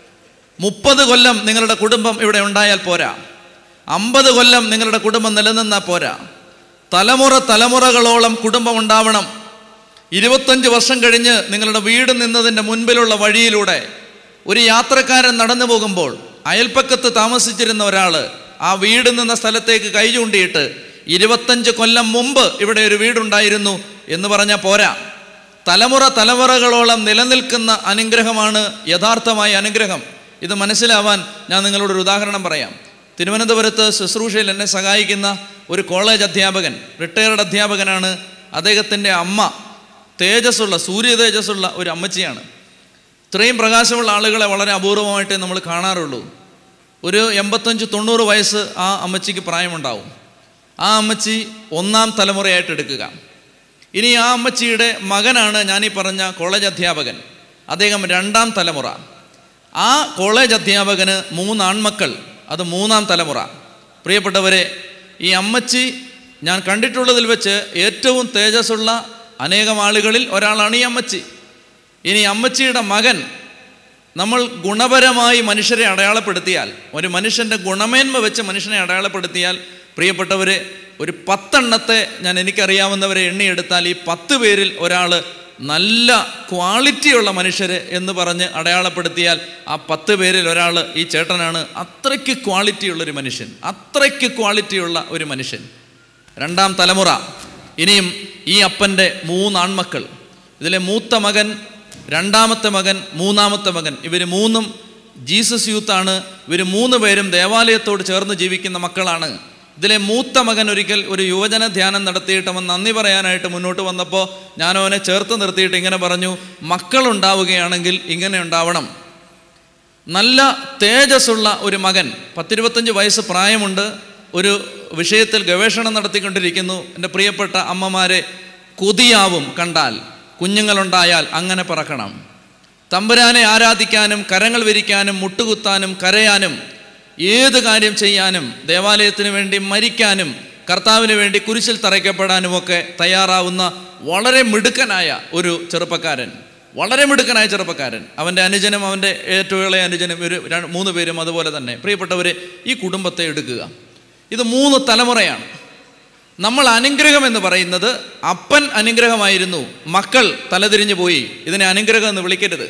മുപ്പത് കൊല്ലം നിങ്ങളുടെ കുടുംബം ഇവിടെ ഉണ്ടായാൽ പോരാ. അമ്പത് കൊല്ലം നിങ്ങളുടെ കുടുംബം നിലനിന്നാൽ പോരാ. തലമുറ തലമുറകളോളം കുടുംബം ഉണ്ടാവണം. ഇരുപത്തഞ്ച് വർഷം കഴിഞ്ഞ് നിങ്ങളുടെ വീട് നിന്നതിൻ്റെ മുൻപിലുള്ള വഴിയിലൂടെ ഒരു യാത്രക്കാരൻ നടന്നു പോകുമ്പോൾ അയൽപ്പക്കത്ത് താമസിച്ചിരുന്ന ഒരാൾ ആ വീട് നിന്ന സ്ഥലത്തേക്ക് കൈ ചൂണ്ടിയിട്ട് ഇരുപത്തഞ്ച് കൊല്ലം മുമ്പ് ഇവിടെ ഒരു വീടുണ്ടായിരുന്നു എന്ന് പറഞ്ഞാൽ പോരാ. തലമുറ തലമുറകളോളം നിലനിൽക്കുന്ന അനുഗ്രഹമാണ് യഥാർത്ഥമായ അനുഗ്രഹം. ഇത് മനസ്സിലാവാൻ ഞാൻ നിങ്ങളോടൊരു ഉദാഹരണം പറയാം. തിരുവനന്തപുരത്ത് ശുശ്രൂഷയിൽ എന്നെ സഹായിക്കുന്ന ഒരു കോളേജ് അധ്യാപകൻ, റിട്ടയർഡ് അധ്യാപകനാണ്. അദ്ദേഹത്തിൻ്റെ അമ്മ തേജസ്സുള്ള, സൂര്യ തേജസ്സുള്ള ഒരു അമ്മച്ചിയാണ്. ഇത്രയും പ്രകാശമുള്ള ആളുകളെ വളരെ അപൂർവമായിട്ടേ നമ്മൾ കാണാറുള്ളൂ. ഒരു എൺപത്തഞ്ച് തൊണ്ണൂറ് വയസ്സ് ആ അമ്മച്ചിക്ക് പ്രായമുണ്ടാവും. ആ അമ്മച്ചി ഒന്നാം തലമുറയായിട്ട് എടുക്കുക. ഇനി ആ അമ്മച്ചിയുടെ മകനാണ് ഞാനീ പറഞ്ഞ കോളേജ് അധ്യാപകൻ. അദ്ദേഹം രണ്ടാം തലമുറ. ആ കോളേജ് അധ്യാപകന് മൂന്ന് ആൺമക്കൾ, അത് മൂന്നാം തലമുറ. പ്രിയപ്പെട്ടവരെ, ഈ അമ്മച്ചി ഞാൻ കണ്ടിട്ടുള്ളതിൽ വെച്ച് ഏറ്റവും തേജസ്സുള്ള അനേകം ആളുകളിൽ ഒരാളാണ് ഈ അമ്മച്ചി. ഇനി അമ്മച്ചിയുടെ മകൻ, നമ്മൾ ഗുണപരമായി മനുഷ്യരെ അടയാളപ്പെടുത്തിയാൽ, ഒരു മനുഷ്യൻ്റെ ഗുണമേന്മ വെച്ച് മനുഷ്യനെ അടയാളപ്പെടുത്തിയാൽ, പ്രിയപ്പെട്ടവരെ, ഒരു പത്തെണ്ണത്തെ ഞാൻ എനിക്കറിയാവുന്നവരെ എണ്ണിയെടുത്താൽ ഈ പത്ത് പേരിൽ ഒരാൾ നല്ല ക്വാളിറ്റിയുള്ള മനുഷ്യർ എന്ന് പറഞ്ഞ് അടയാളപ്പെടുത്തിയാൽ ആ പത്ത് പേരിൽ ഒരാൾ ഈ ചേട്ടനാണ്. അത്രയ്ക്ക് ക്വാളിറ്റിയുള്ളൊരു മനുഷ്യൻ, അത്രയ്ക്ക് ക്വാളിറ്റിയുള്ള ഒരു മനുഷ്യൻ. രണ്ടാം തലമുറ. ഇനിയും ഈ അപ്പൻ്റെ മൂന്നാൺമക്കൾ. ഇതിലെ മൂത്ത മകൻ, രണ്ടാമത്തെ മകൻ, മൂന്നാമത്തെ മകൻ, ഇവർ മൂന്നും ജീസസ് യൂത്താണ്. ഇവർ മൂന്ന് പേരും ദേവാലയത്തോട് ചേർന്ന് ജീവിക്കുന്ന മക്കളാണ്. ഇതിലെ മൂത്ത മകൻ ഒരിക്കൽ ഒരു യുവജന ധ്യാനം നടത്തിയിട്ട് അവൻ നന്ദി പറയാനായിട്ട് മുന്നോട്ട് വന്നപ്പോൾ ഞാൻ അവനെ ചേർത്ത് നിർത്തിയിട്ട് ഇങ്ങനെ പറഞ്ഞു, മക്കളുണ്ടാവുകയാണെങ്കിൽ ഇങ്ങനെ ഉണ്ടാവണം. നല്ല തേജസ്സുള്ള ഒരു മകൻ, പത്തിരുപത്തഞ്ച് വയസ്സ് പ്രായമുണ്ട്, ഒരു വിഷയത്തിൽ ഗവേഷണം നടത്തിക്കൊണ്ടിരിക്കുന്നു. എൻ്റെ പ്രിയപ്പെട്ട അമ്മമാരെ, കൊതിയാവും കണ്ടാൽ, കുഞ്ഞുങ്ങളുണ്ടായാൽ അങ്ങനെ പറക്കണം. തമ്പുരാനെ ആരാധിക്കാനും കരങ്ങൾ വിരിക്കാനും മുട്ടുകുത്താനും കരയാനും ഏത് കാര്യം ചെയ്യാനും ദേവാലയത്തിന് വേണ്ടി മരിക്കാനും കർത്താവിന് വേണ്ടി കുരിശിൽ തറയ്ക്കപ്പെടാനുമൊക്കെ തയ്യാറാവുന്ന വളരെ മിടുക്കനായ ഒരു ചെറുപ്പക്കാരൻ, വളരെ മിടുക്കനായ ചെറുപ്പക്കാരൻ. അവൻ്റെ അനുജനും അവൻ്റെ ഏറ്റവും ഇളയ അനുജനും ഒരു മൂന്ന് പേരും അതുപോലെ തന്നെ. പ്രിയപ്പെട്ടവരെ, ഈ കുടുംബത്തെ എടുക്കുക. ഇത് മൂന്ന് തലമുറയാണ്. നമ്മൾ അനുഗ്രഹം എന്ന് പറയുന്നത്, അപ്പൻ അനുഗ്രഹമായിരുന്നു, മക്കൾ തലതിരിഞ്ഞു പോയി. ഇതിനെ അനുഗ്രഹം എന്ന് വിളിക്കരുത്.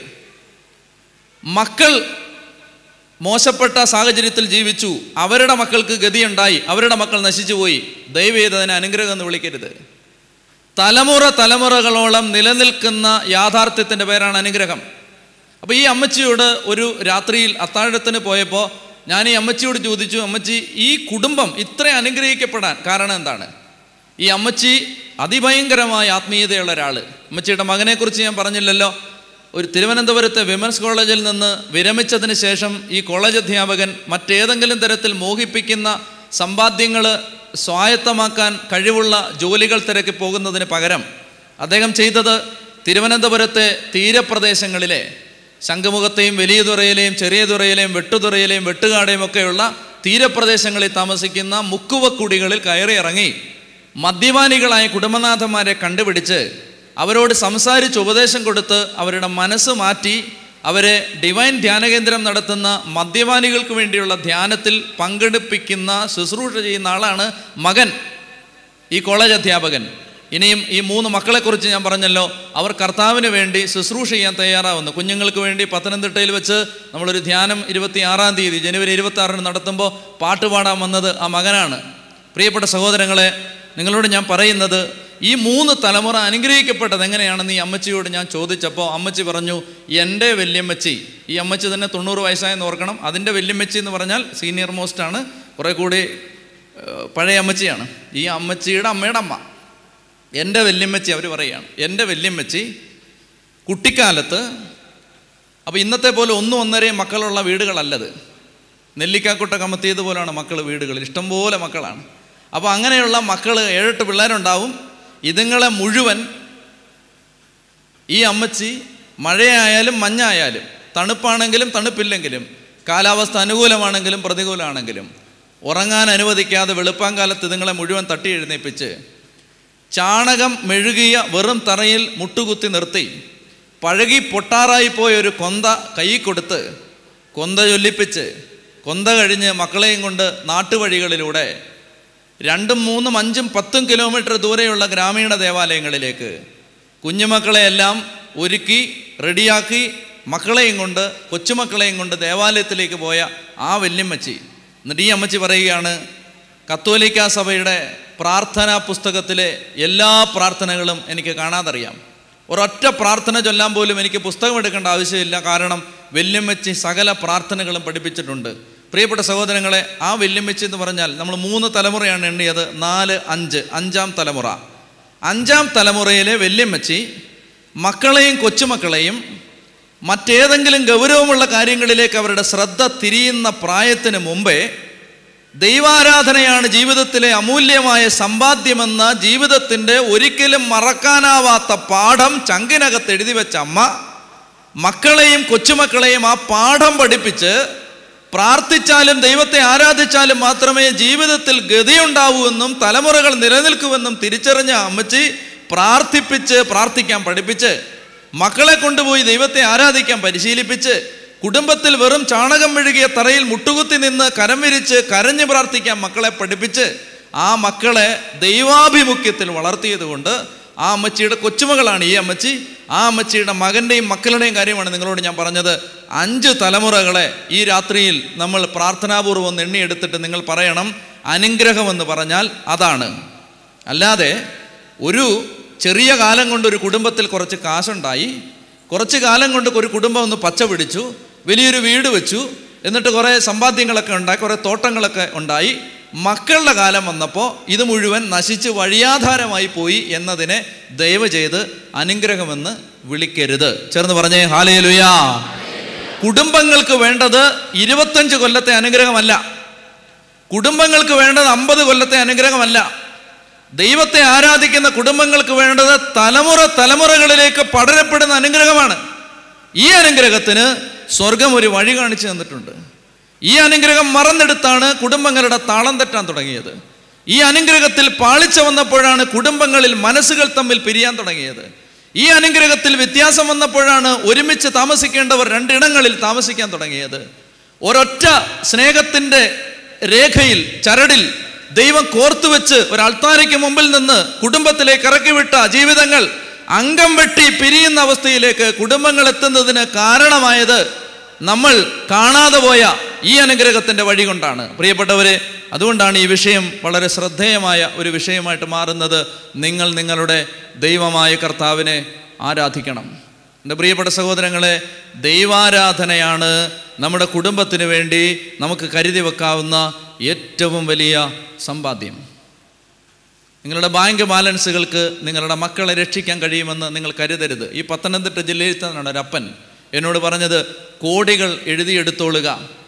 മക്കൾ മോശപ്പെട്ട സാഹചര്യത്തിൽ ജീവിച്ചു, അവരുടെ മക്കൾക്ക് ഗതിയുണ്ടായി, അവരുടെ മക്കൾ നശിച്ചു പോയി. ദയവേത് അതിനെ അനുഗ്രഹം എന്ന് വിളിക്കരുത്. തലമുറ തലമുറകളോളം നിലനിൽക്കുന്ന യാഥാർത്ഥ്യത്തിൻ്റെ പേരാണ് അനുഗ്രഹം. അപ്പോൾ ഈ അമ്മച്ചിയോട് ഒരു രാത്രിയിൽ അത്താഴത്തിന് പോയപ്പോൾ ഞാൻ ഈ അമ്മച്ചിയോട് ചോദിച്ചു, അമ്മച്ചി, ഈ കുടുംബം ഇത്ര അനുഗ്രഹിക്കപ്പെടാൻ കാരണം എന്താണ്? ഈ അമ്മച്ചി അതിഭയങ്കരമായ ആത്മീയതയുള്ള ഒരാൾ. അമ്മച്ചിയുടെ മകനെക്കുറിച്ച് ഞാൻ പറഞ്ഞില്ലല്ലോ. ഒരു തിരുവനന്തപുരത്തെ വിമൻസ് കോളേജിൽ നിന്ന് വിരമിച്ചതിന് ശേഷം ഈ കോളേജ് അധ്യാപകൻ മറ്റേതെങ്കിലും തരത്തിൽ മോഹിപ്പിക്കുന്ന സമ്പാദ്യങ്ങൾ സ്വായത്തമാക്കാൻ കഴിവുള്ള ജോലികൾ തിരക്കി പോകുന്നതിന് പകരം അദ്ദേഹം ചെയ്തത് തിരുവനന്തപുരത്തെ തീരപ്രദേശങ്ങളിലെ ശംഖുമുഖത്തെയും വലിയതുറയിലെയും ചെറിയതുറയിലെയും വെട്ടുതുറയിലെയും വെട്ടുകാടെയും ഒക്കെയുള്ള തീരപ്രദേശങ്ങളിൽ താമസിക്കുന്ന മുക്കുവക്കുടികളിൽ കയറി ഇറങ്ങി മദ്യപാനികളായ കുടുംബനാഥന്മാരെ കണ്ടുപിടിച്ച് അവരോട് സംസാരിച്ച് ഉപദേശം കൊടുത്ത് അവരുടെ മനസ്സ് മാറ്റി അവരെ ഡിവൈൻ ധ്യാനകേന്ദ്രം നടത്തുന്ന മദ്യപാനികൾക്ക് വേണ്ടിയുള്ള ധ്യാനത്തിൽ പങ്കെടുപ്പിക്കുന്ന ശുശ്രൂഷ ചെയ്യുന്ന ആളാണ് മകൻ, ഈ കോളേജ് അധ്യാപകൻ. ഇനിയും ഈ മൂന്ന് മക്കളെക്കുറിച്ച് ഞാൻ പറഞ്ഞല്ലോ, അവർ കർത്താവിന് വേണ്ടി ശുശ്രൂഷ ചെയ്യാൻ തയ്യാറാവുന്നു. കുഞ്ഞുങ്ങൾക്ക് വേണ്ടി പത്തനംതിട്ടയിൽ വെച്ച് നമ്മളൊരു ധ്യാനം ഇരുപത്തി ആറാം തീയതി ജനുവരി ഇരുപത്തി ആറിന് നടത്തുമ്പോൾ പാട്ട് പാടാൻ വന്നത് ആ മകനാണ്. പ്രിയപ്പെട്ട സഹോദരങ്ങളെ, നിങ്ങളോട് ഞാൻ പറയുന്നത്, ഈ മൂന്ന് തലമുറ അനുഗ്രഹിക്കപ്പെട്ടത് എങ്ങനെയാണെന്ന് ഈ അമ്മച്ചിയോട് ഞാൻ ചോദിച്ചപ്പോൾ അമ്മച്ചി പറഞ്ഞു, എൻ്റെ വല്യമ്മച്ചി, ഈ അമ്മച്ചി തന്നെ തൊണ്ണൂറ് വയസ്സായെന്ന് ഓർക്കണം, അതിൻ്റെ വല്യമ്മച്ചി എന്ന് പറഞ്ഞാൽ സീനിയർ മോസ്റ്റാണ്, കുറേ കൂടി പഴയ അമ്മച്ചിയാണ്. ഈ അമ്മച്ചിയുടെ അമ്മയുടെ അമ്മ, എൻ്റെ വല്യമ്മച്ചി, അവർ പറയുകയാണ്, എൻ്റെ വല്യമ്മച്ചി കുട്ടിക്കാലത്ത്, അപ്പോൾ ഇന്നത്തെ പോലെ ഒന്നും ഒന്നരയും മക്കളുള്ള വീടുകളല്ലത്, നെല്ലിക്കാക്കൊട്ട കമത്തിയതുപോലെയാണ് മക്കൾ വീടുകളിൽ, ഇഷ്ടംപോലെ മക്കളാണ്. അപ്പോൾ അങ്ങനെയുള്ള മക്കൾ ഏഴെട്ട് പിള്ളേരുണ്ടാവും. ഇതുങ്ങളെ മുഴുവൻ ഈ അമ്മച്ചി മഴയായാലും മഞ്ഞായാലും തണുപ്പാണെങ്കിലും തണുപ്പില്ലെങ്കിലും കാലാവസ്ഥ അനുകൂലമാണെങ്കിലും പ്രതികൂലമാണെങ്കിലും ഉറങ്ങാൻ അനുവദിക്കാതെ വെളുപ്പാങ്കാലത്ത് ഇതുങ്ങളെ മുഴുവൻ തട്ടി എഴുന്നേൽപ്പിച്ച് ചാണകം മെഴുകിയ വെറും തറയിൽ മുട്ടുകുത്തി നിർത്തി പഴകി പൊട്ടാറായിപ്പോയ ഒരു കൊന്ത കൈ കൊടുത്ത് കൊന്ത ചൊല്ലിപ്പിച്ച് കൊന്ത കഴിഞ്ഞ് മക്കളെയും കൊണ്ട് നാട്ടുവഴികളിലൂടെ രണ്ടും മൂന്നും അഞ്ചും പത്തും കിലോമീറ്റർ ദൂരെയുള്ള ഗ്രാമീണ ദേവാലയങ്ങളിലേക്ക് കുഞ്ഞുമക്കളെയെല്ലാം ഒരുക്കി റെഡിയാക്കി മക്കളെയും കൊണ്ട് കൊച്ചുമക്കളെയും കൊണ്ട് ദേവാലയത്തിലേക്ക് പോയ ആ വല്യമ്മച്ചി, എന്നിട്ട് ഈ അമ്മച്ചി പറയുകയാണ്, കത്തോലിക്ക സഭയുടെ പ്രാർത്ഥനാ പുസ്തകത്തിലെ എല്ലാ പ്രാർത്ഥനകളും എനിക്ക് കാണാതറിയാം. ഒരൊറ്റ പ്രാർത്ഥന ചൊല്ലാൻ പോലും എനിക്ക് പുസ്തകം എടുക്കേണ്ട ആവശ്യമില്ല, കാരണം വല്യമ്മച്ചി സകല പ്രാർത്ഥനകളും പഠിപ്പിച്ചിട്ടുണ്ട്. പ്രിയപ്പെട്ട സഹോദരങ്ങളെ, ആ വല്യമ്മച്ചി എന്ന് പറഞ്ഞാൽ നമ്മൾ മൂന്ന് തലമുറയാണ് എണ്ണിയത്, നാല് അഞ്ച് അഞ്ചാം തലമുറ. അഞ്ചാം തലമുറയിലെ വല്യമ്മച്ചി മക്കളെയും കൊച്ചുമക്കളെയും മറ്റേതെങ്കിലും ഗൗരവമുള്ള കാര്യങ്ങളിലേക്ക് അവരുടെ ശ്രദ്ധ തിരിയുന്ന പ്രായത്തിന് മുമ്പേ ദൈവാരാധനയാണ് ജീവിതത്തിലെ അമൂല്യമായ സമ്പാദ്യമെന്ന ജീവിതത്തിൻ്റെ ഒരിക്കലും മറക്കാനാവാത്ത പാഠം ചങ്കിനകത്ത് എഴുതി വെച്ച അമ്മ മക്കളെയും കൊച്ചുമക്കളെയും ആ പാഠം പഠിപ്പിച്ച് പ്രാർത്ഥിച്ചാലും ദൈവത്തെ ആരാധിച്ചാലും മാത്രമേ ജീവിതത്തിൽ ഗതിയുണ്ടാവൂ എന്നും തലമുറകൾ നിലനിൽക്കുമെന്നും തിരിച്ചറിഞ്ഞ അമ്മച്ചി പ്രാർത്ഥിപ്പിച്ച് പ്രാർത്ഥിക്കാൻ പഠിപ്പിച്ച് മക്കളെ കൊണ്ടുപോയി ദൈവത്തെ ആരാധിക്കാൻ പരിശീലിപ്പിച്ച് കുടുംബത്തിൽ വെറും ചാണകം മെഴുകിയ തറയിൽ മുട്ടുകുത്തി നിന്ന് കരം വിരിച്ച് കരഞ്ഞ് പ്രാർത്ഥിക്കാൻ മക്കളെ പഠിപ്പിച്ച് ആ മക്കളെ ദൈവാഭിമുഖ്യത്തിൽ വളർത്തിയത് കൊണ്ട് ആ അമ്മച്ചിയുടെ കൊച്ചുമകളാണ് ഈ അമ്മച്ചി. ആ അമ്മച്ചിയുടെ മകൻ്റെയും മക്കളുടെയും കാര്യമാണ് നിങ്ങളോട് ഞാൻ പറഞ്ഞത്. അഞ്ച് തലമുറകളെ ഈ രാത്രിയിൽ നമ്മൾ പ്രാർത്ഥനാപൂർവ്വം ഒന്ന് എണ്ണിയെടുത്തിട്ട് നിങ്ങൾ പറയണം, അനുഗ്രഹമെന്ന് പറഞ്ഞാൽ അതാണ്. അല്ലാതെ ഒരു ചെറിയ കാലം കൊണ്ട് ഒരു കുടുംബത്തിൽ കുറച്ച് കാശുണ്ടായി, കുറച്ച് കാലം കൊണ്ട് ഒരു കുടുംബം ഒന്ന് പച്ച പിടിച്ചു, വലിയൊരു വീട് വെച്ചു, എന്നിട്ട് കുറേ സമ്പാദ്യങ്ങളൊക്കെ ഉണ്ടായി, കുറേ തോട്ടങ്ങളൊക്കെ ഉണ്ടായി, മക്കളുടെ കാലം വന്നപ്പോൾ ഇത് മുഴുവൻ നശിച്ച് വഴിയാധാരമായി പോയി എന്നതിനെ ദയവ് ചെയ്ത് അനുഗ്രഹമെന്ന് വിളിക്കരുത്. ചേർന്ന് പറഞ്ഞേ ഹല്ലേലൂയ. കുടുംബങ്ങൾക്ക് വേണ്ടത് ഇരുപത്തഞ്ച് കൊല്ലത്തെ അനുഗ്രഹമല്ല, കുടുംബങ്ങൾക്ക് വേണ്ടത് അമ്പത് കൊല്ലത്തെ അനുഗ്രഹമല്ല. ദൈവത്തെ ആരാധിക്കുന്ന കുടുംബങ്ങൾക്ക് വേണ്ടത് തലമുറ തലമുറകളിലേക്ക് പടരപ്പെടുന്ന അനുഗ്രഹമാണ്. ഈ അനുഗ്രഹത്തിന് സ്വർഗം ഒരു വഴി കാണിച്ചു തന്നിട്ടുണ്ട്. ഈ അനുഗ്രഹം മറന്നെടുത്താണ് കുടുംബങ്ങളുടെ താളം തെറ്റാൻ തുടങ്ങിയത്. ഈ അനുഗ്രഹത്തിൽ പാളിച്ച വന്നപ്പോഴാണ് കുടുംബങ്ങളിൽ മനസ്സുകൾ തമ്മിൽ പിരിയാൻ തുടങ്ങിയത്. ഈ അനുഗ്രഹത്തിൽ വ്യത്യാസം വന്നപ്പോഴാണ് ഒരുമിച്ച് താമസിക്കേണ്ടവർ രണ്ടിടങ്ങളിൽ താമസിക്കാൻ തുടങ്ങിയത്. ഒരൊറ്റ സ്നേഹത്തിൻ്റെ രേഖയിൽ ചരടിൽ ദൈവം കോർത്തുവെച്ച് ഒരു അൾത്താരയ്ക്ക് മുമ്പിൽ നിന്ന് കുടുംബത്തിലേക്ക് ഇറക്കിവിട്ട ജീവിതങ്ങൾ അംഗം വെട്ടി പിരിയുന്ന അവസ്ഥയിലേക്ക് കുടുംബങ്ങൾ എത്തുന്നതിന് കാരണമായത് നമ്മൾ കാണാതെ പോയ ഈ അനുഗ്രഹത്തിൻ്റെ വഴി കൊണ്ടാണ്. പ്രിയപ്പെട്ടവരെ, അതുകൊണ്ടാണ് ഈ വിഷയം വളരെ ശ്രദ്ധേയമായ ഒരു വിഷയമായിട്ട് മാറുന്നത്. നിങ്ങൾ നിങ്ങളുടെ ദൈവമായ കർത്താവിനെ ആരാധിക്കണം. എൻ്റെ പ്രിയപ്പെട്ട സഹോദരങ്ങളെ, ദൈവാരാധനയാണ് നമ്മുടെ കുടുംബത്തിന് വേണ്ടി നമുക്ക് കരുതി വെക്കാവുന്ന ഏറ്റവും വലിയ സമ്പാദ്യം. നിങ്ങളുടെ ബാങ്ക് ബാലൻസുകൾക്ക് നിങ്ങളുടെ മക്കളെ രക്ഷിക്കാൻ കഴിയുമെന്ന് നിങ്ങൾ കരുതരുത്. ഈ പത്തനംതിട്ട ജില്ലയിൽ തന്നെയാണ് ഒരപ്പൻ എന്നോട് പറഞ്ഞത്, കോടികൾ എഴുതിയെടുത്തോളുക,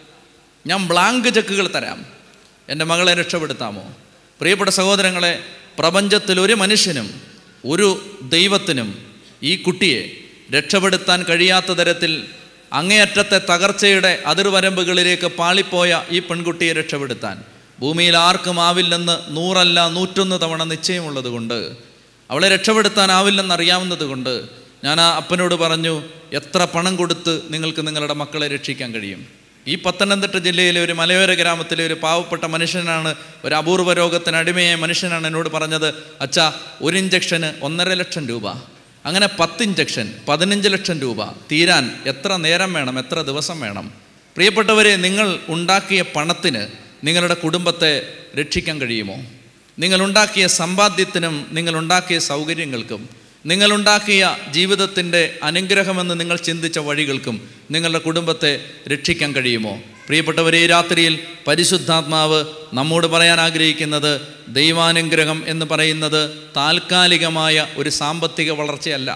ഞാൻ ബ്ലാങ്ക് ചെക്കുകൾ തരാം, എൻ്റെ മകളെ രക്ഷപ്പെടുത്താമോ? പ്രിയപ്പെട്ട സഹോദരങ്ങളെ, പ്രപഞ്ചത്തിൽ ഒരു മനുഷ്യനും ഒരു ദൈവത്തിനും ഈ കുട്ടിയെ രക്ഷപ്പെടുത്താൻ കഴിയാത്ത തരത്തിൽ അങ്ങേയറ്റത്തെ തകർച്ചയുടെ അതിർവരമ്പുകളിലേക്ക് പാളിപ്പോയ ഈ പെൺകുട്ടിയെ രക്ഷപ്പെടുത്താൻ ഭൂമിയിൽ ആർക്കും ആവില്ലെന്ന് നൂറല്ല നൂറ്റൊന്ന് തവണ നിശ്ചയമുള്ളത് കൊണ്ട്, അവളെ രക്ഷപ്പെടുത്താനാവില്ലെന്ന് അറിയാവുന്നത് കൊണ്ട് ഞാൻ ആ അപ്പനോട് പറഞ്ഞു, എത്ര പണം കൊടുത്ത് നിങ്ങൾക്ക് നിങ്ങളുടെ മക്കളെ രക്ഷിക്കാൻ കഴിയും? ഈ പത്തനംതിട്ട ജില്ലയിലെ ഒരു മലയോര ഗ്രാമത്തിലെ ഒരു പാവപ്പെട്ട മനുഷ്യനാണ്, ഒരു അപൂർവ രോഗത്തിന് അടിമയായ മനുഷ്യനാണ് എന്നോട് പറഞ്ഞത്, അച്ഛാ, ഒരു ഇഞ്ചക്ഷന് ഒന്നര ലക്ഷം രൂപ, അങ്ങനെ പത്ത് ഇഞ്ചക്ഷൻ പതിനഞ്ച് ലക്ഷം രൂപ, തീരാൻ എത്ര നേരം വേണം, എത്ര ദിവസം വേണം? പ്രിയപ്പെട്ടവരെ, നിങ്ങൾ ഉണ്ടാക്കിയ പണത്തിന് നിങ്ങളുടെ കുടുംബത്തെ രക്ഷിക്കാൻ കഴിയുമോ? നിങ്ങളുണ്ടാക്കിയ സമ്പാദ്യത്തിനും നിങ്ങളുണ്ടാക്കിയ സൗകര്യങ്ങൾക്കും നിങ്ങളുണ്ടാക്കിയ ജീവിതത്തിൻ്റെ അനുഗ്രഹമെന്ന് നിങ്ങൾ ചിന്തിച്ച വഴികൾക്കും നിങ്ങളുടെ കുടുംബത്തെ രക്ഷിക്കാൻ കഴിയുമോ? പ്രിയപ്പെട്ടവരെ, ഈ രാത്രിയിൽ പരിശുദ്ധാത്മാവ് നമ്മോട് പറയാൻ ആഗ്രഹിക്കുന്നത്, ദൈവാനുഗ്രഹം എന്ന് പറയുന്നത് താൽക്കാലികമായ ഒരു സാമ്പത്തിക വളർച്ചയല്ല.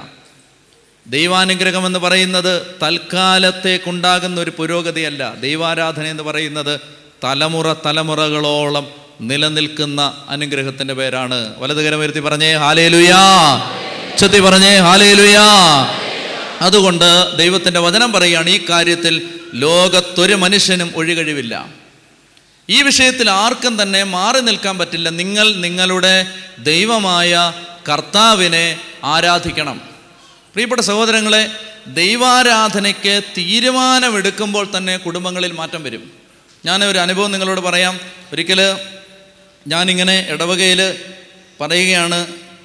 ദൈവാനുഗ്രഹം എന്ന് പറയുന്നത് തൽക്കാലത്തേക്കുണ്ടാകുന്ന ഒരു പുരോഗതിയല്ല. ദൈവാരാധന എന്ന് പറയുന്നത് തലമുറ തലമുറകളോളം നിലനിൽക്കുന്ന അനുഗ്രഹത്തിൻ്റെ പേരാണ്. വലതുകരം ഉയർത്തി പറഞ്ഞേ ഹല്ലേലൂയാ, ഉച്ചത്തി പറഞ്ഞേ ഹല്ലേലൂയാ. അതുകൊണ്ട് ദൈവത്തിൻ്റെ വചനം പറയുകയാണ്, ഈ കാര്യത്തിൽ ലോകത്തൊരു മനുഷ്യനും ഒഴികഴിവില്ല. ഈ വിഷയത്തിൽ ആർക്കും തന്നെ മാറി നിൽക്കാൻ പറ്റില്ല. നിങ്ങൾ നിങ്ങളുടെ ദൈവമായ കർത്താവിനെ ആരാധിക്കണം. പ്രിയപ്പെട്ട സഹോദരങ്ങളെ, ദൈവാരാധനയ്ക്ക് തീരുമാനമെടുക്കുമ്പോൾ തന്നെ കുടുംബങ്ങളിൽ മാറ്റം വരും. ഞാൻ ഒരു അനുഭവം നിങ്ങളോട് പറയാം. ഒരിക്കൽ ഞാനിങ്ങനെ ഇടവകയിൽ പറയുകയാണ്,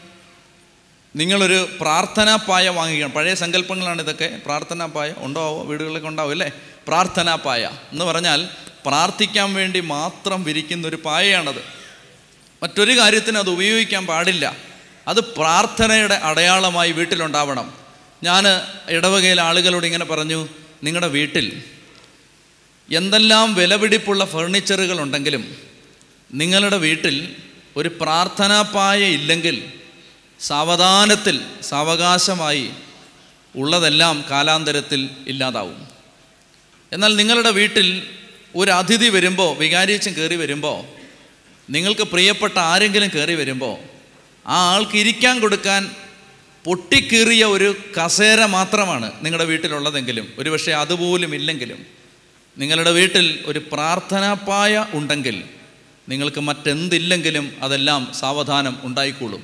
നിങ്ങളൊരു പ്രാർത്ഥനാപ്പായ വാങ്ങുകയാണ്. പഴയ സങ്കല്പങ്ങളാണ് ഇതൊക്കെ. പ്രാർത്ഥനാപ്പായ ഉണ്ടാവോ? വീടുകളിലൊക്കെ ഉണ്ടാവും അല്ലേ? പ്രാർത്ഥനാപ്പായ എന്ന് പറഞ്ഞാൽ പ്രാർത്ഥിക്കാൻ വേണ്ടി മാത്രം വിരിക്കുന്നൊരു പായയാണത്. മറ്റൊരു കാര്യത്തിന് അത് ഉപയോഗിക്കാൻ പാടില്ല. അത് പ്രാർത്ഥനയുടെ അടയാളമായി വീട്ടിലുണ്ടാവണം. ഞാൻ ഇടവകയിലെ ആളുകളോട് ഇങ്ങനെ പറഞ്ഞു, നിങ്ങളുടെ വീട്ടിൽ എന്തെല്ലാം വിലപിടിപ്പുള്ള ഫർണിച്ചറുകൾ ഉണ്ടെങ്കിലും നിങ്ങളുടെ വീട്ടിൽ ഒരു പ്രാർത്ഥനാപ്പായ ഇല്ലെങ്കിൽ സാവധാനത്തിൽ സാവകാശമായി ഉള്ളതെല്ലാം കാലാന്തരത്തിൽ ഇല്ലാതാവും. എന്നാൽ നിങ്ങളുടെ വീട്ടിൽ ഒരു അതിഥി വരുമ്പോൾ, വികാരിയച്ഛൻ കയറി വരുമ്പോൾ, നിങ്ങൾക്ക് പ്രിയപ്പെട്ട ആരെങ്കിലും കയറി വരുമ്പോൾ ആ ആൾക്ക് ഇരിക്കാൻ കൊടുക്കാൻ പൊട്ടിക്കീറിയ ഒരു കസേര മാത്രമാണ് നിങ്ങളുടെ വീട്ടിലുള്ളതെങ്കിലും, ഒരുപക്ഷെ അതുപോലും ഇല്ലെങ്കിലും, നിങ്ങളുടെ വീട്ടിൽ ഒരു പ്രാർത്ഥനാപ്പായ ഉണ്ടെങ്കിൽ നിങ്ങൾക്ക് മറ്റെന്തില്ലെങ്കിലും അതെല്ലാം സാവധാനം ഉണ്ടായിക്കോളും.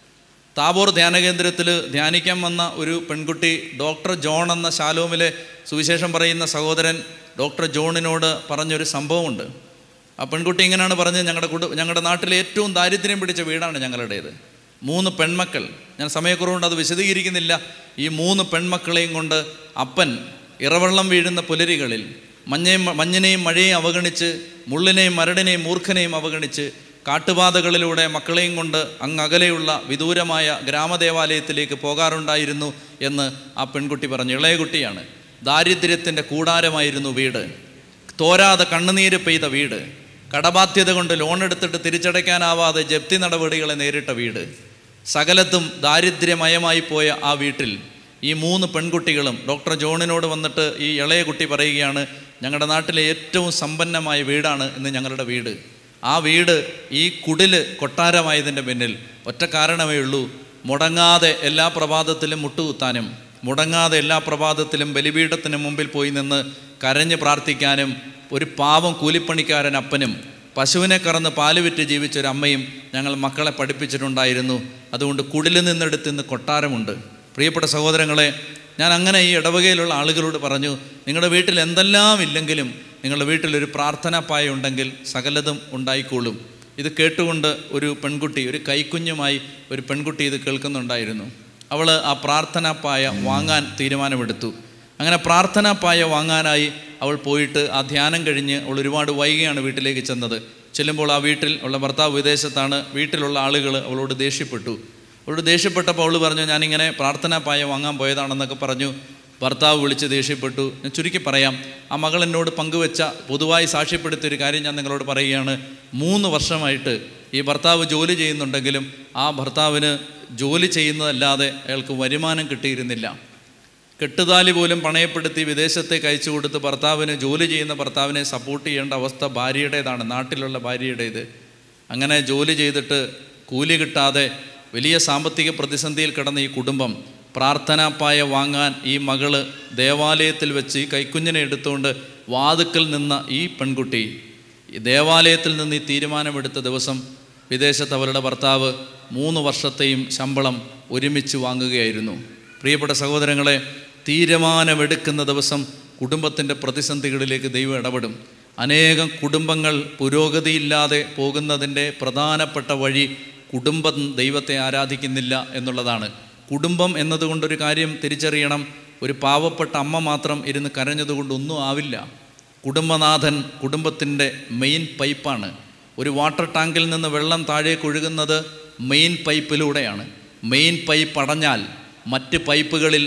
താബോർ ധ്യാനകേന്ദ്രത്തിൽ ധ്യാനിക്കാൻ വന്ന ഒരു പെൺകുട്ടി ഡോക്ടർ ജോൺ എന്ന ശാലോമിലെ സുവിശേഷം പറയുന്ന സഹോദരൻ ഡോക്ടർ ജോണിനോട് പറഞ്ഞൊരു സംഭവമുണ്ട്. ആ പെൺകുട്ടി ഇങ്ങനെയാണ് പറഞ്ഞത്, ഞങ്ങളുടെ കുടു ഞങ്ങളുടെ നാട്ടിലെ ഏറ്റവും ദാരിദ്ര്യം പിടിച്ച വീടാണ് ഞങ്ങളുടേത്. മൂന്ന് പെൺമക്കൾ. ഞാൻ സമയക്കുറവുകൊണ്ട് അത് വിശദീകരിക്കുന്നില്ല. ഈ മൂന്ന് പെൺമക്കളെയും കൊണ്ട് അപ്പൻ ഇറവെള്ളം വീഴുന്ന പുലരികളിൽ മഞ്ഞയും മഞ്ഞിനെയും മഴയെയും അവഗണിച്ച്, മുള്ളിനെയും മരടിനെയും മൂർഖനെയും അവഗണിച്ച് കാട്ടുപാതകളിലൂടെ മക്കളെയും കൊണ്ട് അങ്ങകലെയുള്ള വിദൂരമായ ഗ്രാമദേവാലയത്തിലേക്ക് പോകാറുണ്ടായിരുന്നു എന്ന് ആ പെൺകുട്ടി പറഞ്ഞു. ഇളയ കുട്ടിയാണ്. ദാരിദ്ര്യത്തിൻ്റെ കൂടാരമായിരുന്നു വീട്. തോരാതെ കണ്ണുനീര് പെയ്ത വീട്. കടബാധ്യത കൊണ്ട് ലോൺ എടുത്തിട്ട് തിരിച്ചടയ്ക്കാനാവാതെ ജപ്തി നടപടികളെ നേരിട്ട വീട്. സകലത്തും ദാരിദ്ര്യമയമായി പോയ ആ വീട്ടിൽ ഈ മൂന്ന് പെൺകുട്ടികളും ഡോക്ടർ ജോണിനോട് വന്നിട്ട് ഈ ഇളയ കുട്ടി പറയുകയാണ്, ഞങ്ങളുടെ നാട്ടിലെ ഏറ്റവും സമ്പന്നമായ വീടാണ് ഇന്ന് ഞങ്ങളുടെ വീട്. ആ വീട് ഈ കുടില് കൊട്ടാരമായതിൻ്റെ പിന്നിൽ ഒറ്റ കാരണമേ ഉള്ളൂ, മുടങ്ങാതെ എല്ലാ പ്രഭാതത്തിലും മുട്ടുകുത്താനും മുടങ്ങാതെ എല്ലാ പ്രഭാതത്തിലും ബലിപീഠത്തിന് മുമ്പിൽ പോയി നിന്ന് കരഞ്ഞ് പ്രാർത്ഥിക്കാനും ഒരു പാവം കൂലിപ്പണിക്കാരൻ അപ്പനും പശുവിനെ കറന്ന് പാല് വിറ്റ് ജീവിച്ചൊരമ്മയും ഞങ്ങൾ മക്കളെ പഠിപ്പിച്ചിട്ടുണ്ടായിരുന്നു. അതുകൊണ്ട് കുടിലിൽ നിന്നെടുത്ത് ഇന്ന് കൊട്ടാരമുണ്ട്. പ്രിയപ്പെട്ട സഹോദരങ്ങളെ, ഞാൻ അങ്ങനെ ഈ ഇടവകയിലുള്ള ആളുകളോട് പറഞ്ഞു, നിങ്ങളുടെ വീട്ടിൽ എന്തെല്ലാം ഇല്ലെങ്കിലും നിങ്ങളുടെ വീട്ടിലൊരു പ്രാർത്ഥനാപ്പായ ഉണ്ടെങ്കിൽ സകലതും ഉണ്ടായിക്കോളും. ഇത് കേട്ടുകൊണ്ട് ഒരു പെൺകുട്ടി, ഒരു കൈക്കുഞ്ഞുമായി ഒരു പെൺകുട്ടി ഇത് കേൾക്കുന്നുണ്ടായിരുന്നു. അവൾ ആ പ്രാർത്ഥനാപ്പായ വാങ്ങാൻ തീരുമാനമെടുത്തു. അങ്ങനെ പ്രാർത്ഥനാപ്പായ വാങ്ങാനായി അവൾ പോയിട്ട് ആ ധ്യാനം കഴിഞ്ഞ് അവൾ ഒരുപാട് വൈകിയാണ് വീട്ടിലേക്ക് ചെന്നത്. ചെല്ലുമ്പോൾ ആ വീട്ടിൽ ഉള്ള ഭർത്താവ് വിദേശത്താണ്. വീട്ടിലുള്ള ആളുകൾ അവളോട് ദേഷ്യപ്പെട്ടു. അവളോട് ദേഷ്യപ്പെട്ടപ്പോൾ അവൾ പറഞ്ഞു, ഞാനിങ്ങനെ പ്രാർത്ഥനാപ്പായ വാങ്ങാൻ പോയതാണെന്നൊക്കെ പറഞ്ഞു. ഭർത്താവ് വിളിച്ച് ദേഷ്യപ്പെട്ടു. ഞാൻ ചുരുക്കി പറയാം, ആ മകൾ എന്നോട് പങ്കുവെച്ച പൊതുവായി സാക്ഷ്യപ്പെടുത്തിയൊരു കാര്യം ഞാൻ നിങ്ങളോട് പറയുകയാണ്. മൂന്ന് വർഷമായിട്ട് ഈ ഭർത്താവ് ജോലി ചെയ്യുന്നുണ്ടെങ്കിലും ആ ഭർത്താവിന് ജോലി ചെയ്യുന്നതല്ലാതെ അയാൾക്ക് വരുമാനം കിട്ടിയിരുന്നില്ല. കെട്ടുതാലി പോലും പണയപ്പെടുത്തി വിദേശത്തേക്ക് അയച്ചു കൊടുത്ത് ഭർത്താവിന്, ജോലി ചെയ്യുന്ന ഭർത്താവിനെ സപ്പോർട്ട് ചെയ്യേണ്ട അവസ്ഥ ഭാര്യയുടേതാണ്, നാട്ടിലുള്ള ഭാര്യയുടേത്. അങ്ങനെ ജോലി ചെയ്തിട്ട് കൂലി കിട്ടാതെ വലിയ സാമ്പത്തിക പ്രതിസന്ധിയിൽ കിടന്ന ഈ കുടുംബം പ്രാർത്ഥനാപ്പായ വാങ്ങാൻ ഈ മകള് ദേവാലയത്തിൽ വെച്ച് ഈ കൈക്കുഞ്ഞിനെ എടുത്തുകൊണ്ട് വാതുക്കൽ നിന്ന ഈ പെൺകുട്ടി ഈ ദേവാലയത്തിൽ നിന്ന് ഈ തീരുമാനമെടുത്ത ദിവസം വിദേശത്ത് അവരുടെ ഭർത്താവ് മൂന്ന് വർഷത്തെയും ശമ്പളം ഒരുമിച്ച് വാങ്ങുകയായിരുന്നു. പ്രിയപ്പെട്ട സഹോദരങ്ങളെ, തീരുമാനമെടുക്കുന്ന ദിവസം കുടുംബത്തിൻ്റെ പ്രതിസന്ധികളിലേക്ക് ദൈവം ഇടപെടും. അനേകം കുടുംബങ്ങൾ പുരോഗതിയില്ലാതെ പോകുന്നതിൻ്റെ പ്രധാനപ്പെട്ട വഴി കുടുംബം ദൈവത്തെ ആരാധിക്കുന്നില്ല എന്നുള്ളതാണ്. കുടുംബം എന്നതുകൊണ്ടൊരു കാര്യം തിരിച്ചറിയണം, ഒരു പാവപ്പെട്ട അമ്മ മാത്രം ഇരുന്ന് കരഞ്ഞതുകൊണ്ട് ഒന്നും ആവില്ല. കുടുംബനാഥൻ കുടുംബത്തിൻ്റെ മെയിൻ പൈപ്പാണ്. ഒരു വാട്ടർ ടാങ്കിൽ നിന്ന് വെള്ളം താഴേക്ക് ഒഴുകുന്നത് മെയിൻ പൈപ്പിലൂടെയാണ്. മെയിൻ പൈപ്പ് അടഞ്ഞാൽ മറ്റ് പൈപ്പുകളിൽ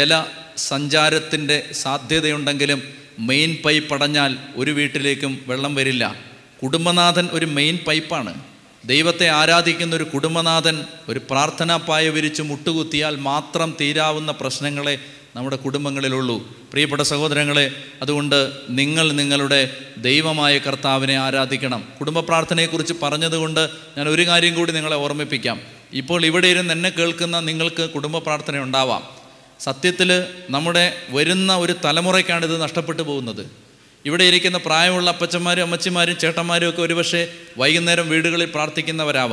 ജലസഞ്ചാരത്തിൻ്റെ സാധ്യതയുണ്ടെങ്കിലും മെയിൻ പൈപ്പ് അടഞ്ഞാൽ ഒരു വീട്ടിലേക്കും വെള്ളം വരില്ല. കുടുംബനാഥൻ ഒരു മെയിൻ പൈപ്പാണ്. ദൈവത്തെ ആരാധിക്കുന്ന ഒരു കുടുംബനാഥൻ ഒരു പ്രാർത്ഥനാപ്പായ വിരിച്ച് മുട്ടുകുത്തിയാൽ മാത്രം തീരാവുന്ന പ്രശ്നങ്ങളെ നമ്മുടെ കുടുംബങ്ങളിലുള്ളൂ. പ്രിയപ്പെട്ട സഹോദരങ്ങളെ, അതുകൊണ്ട് നിങ്ങൾ നിങ്ങളുടെ ദൈവമായ കർത്താവിനെ ആരാധിക്കണം. കുടുംബ പ്രാർത്ഥനയെക്കുറിച്ച് പറഞ്ഞതുകൊണ്ട് ഞാൻ ഒരു കാര്യം കൂടി നിങ്ങളെ ഓർമ്മിപ്പിക്കാം. ഇപ്പോൾ ഇവിടെ ഇരുന്ന് എന്നെ കേൾക്കുന്ന നിങ്ങൾക്ക് കുടുംബ പ്രാർത്ഥന ഉണ്ടാവാം. സത്യത്തിൽ നമ്മുടെ വരുന്ന ഒരു തലമുറയ്ക്കാണ് ഇത് നഷ്ടപ്പെട്ടു പോകുന്നത്. ഇവിടെ ഇരിക്കുന്ന പ്രായമുള്ള അപ്പച്ചന്മാരും അമ്മച്ചിമാരും ചേട്ടന്മാരും ഒക്കെ ഒരുപക്ഷെ വൈകുന്നേരം വീടുകളിൽ പ്രാർത്ഥിക്കുന്നവരാവാം.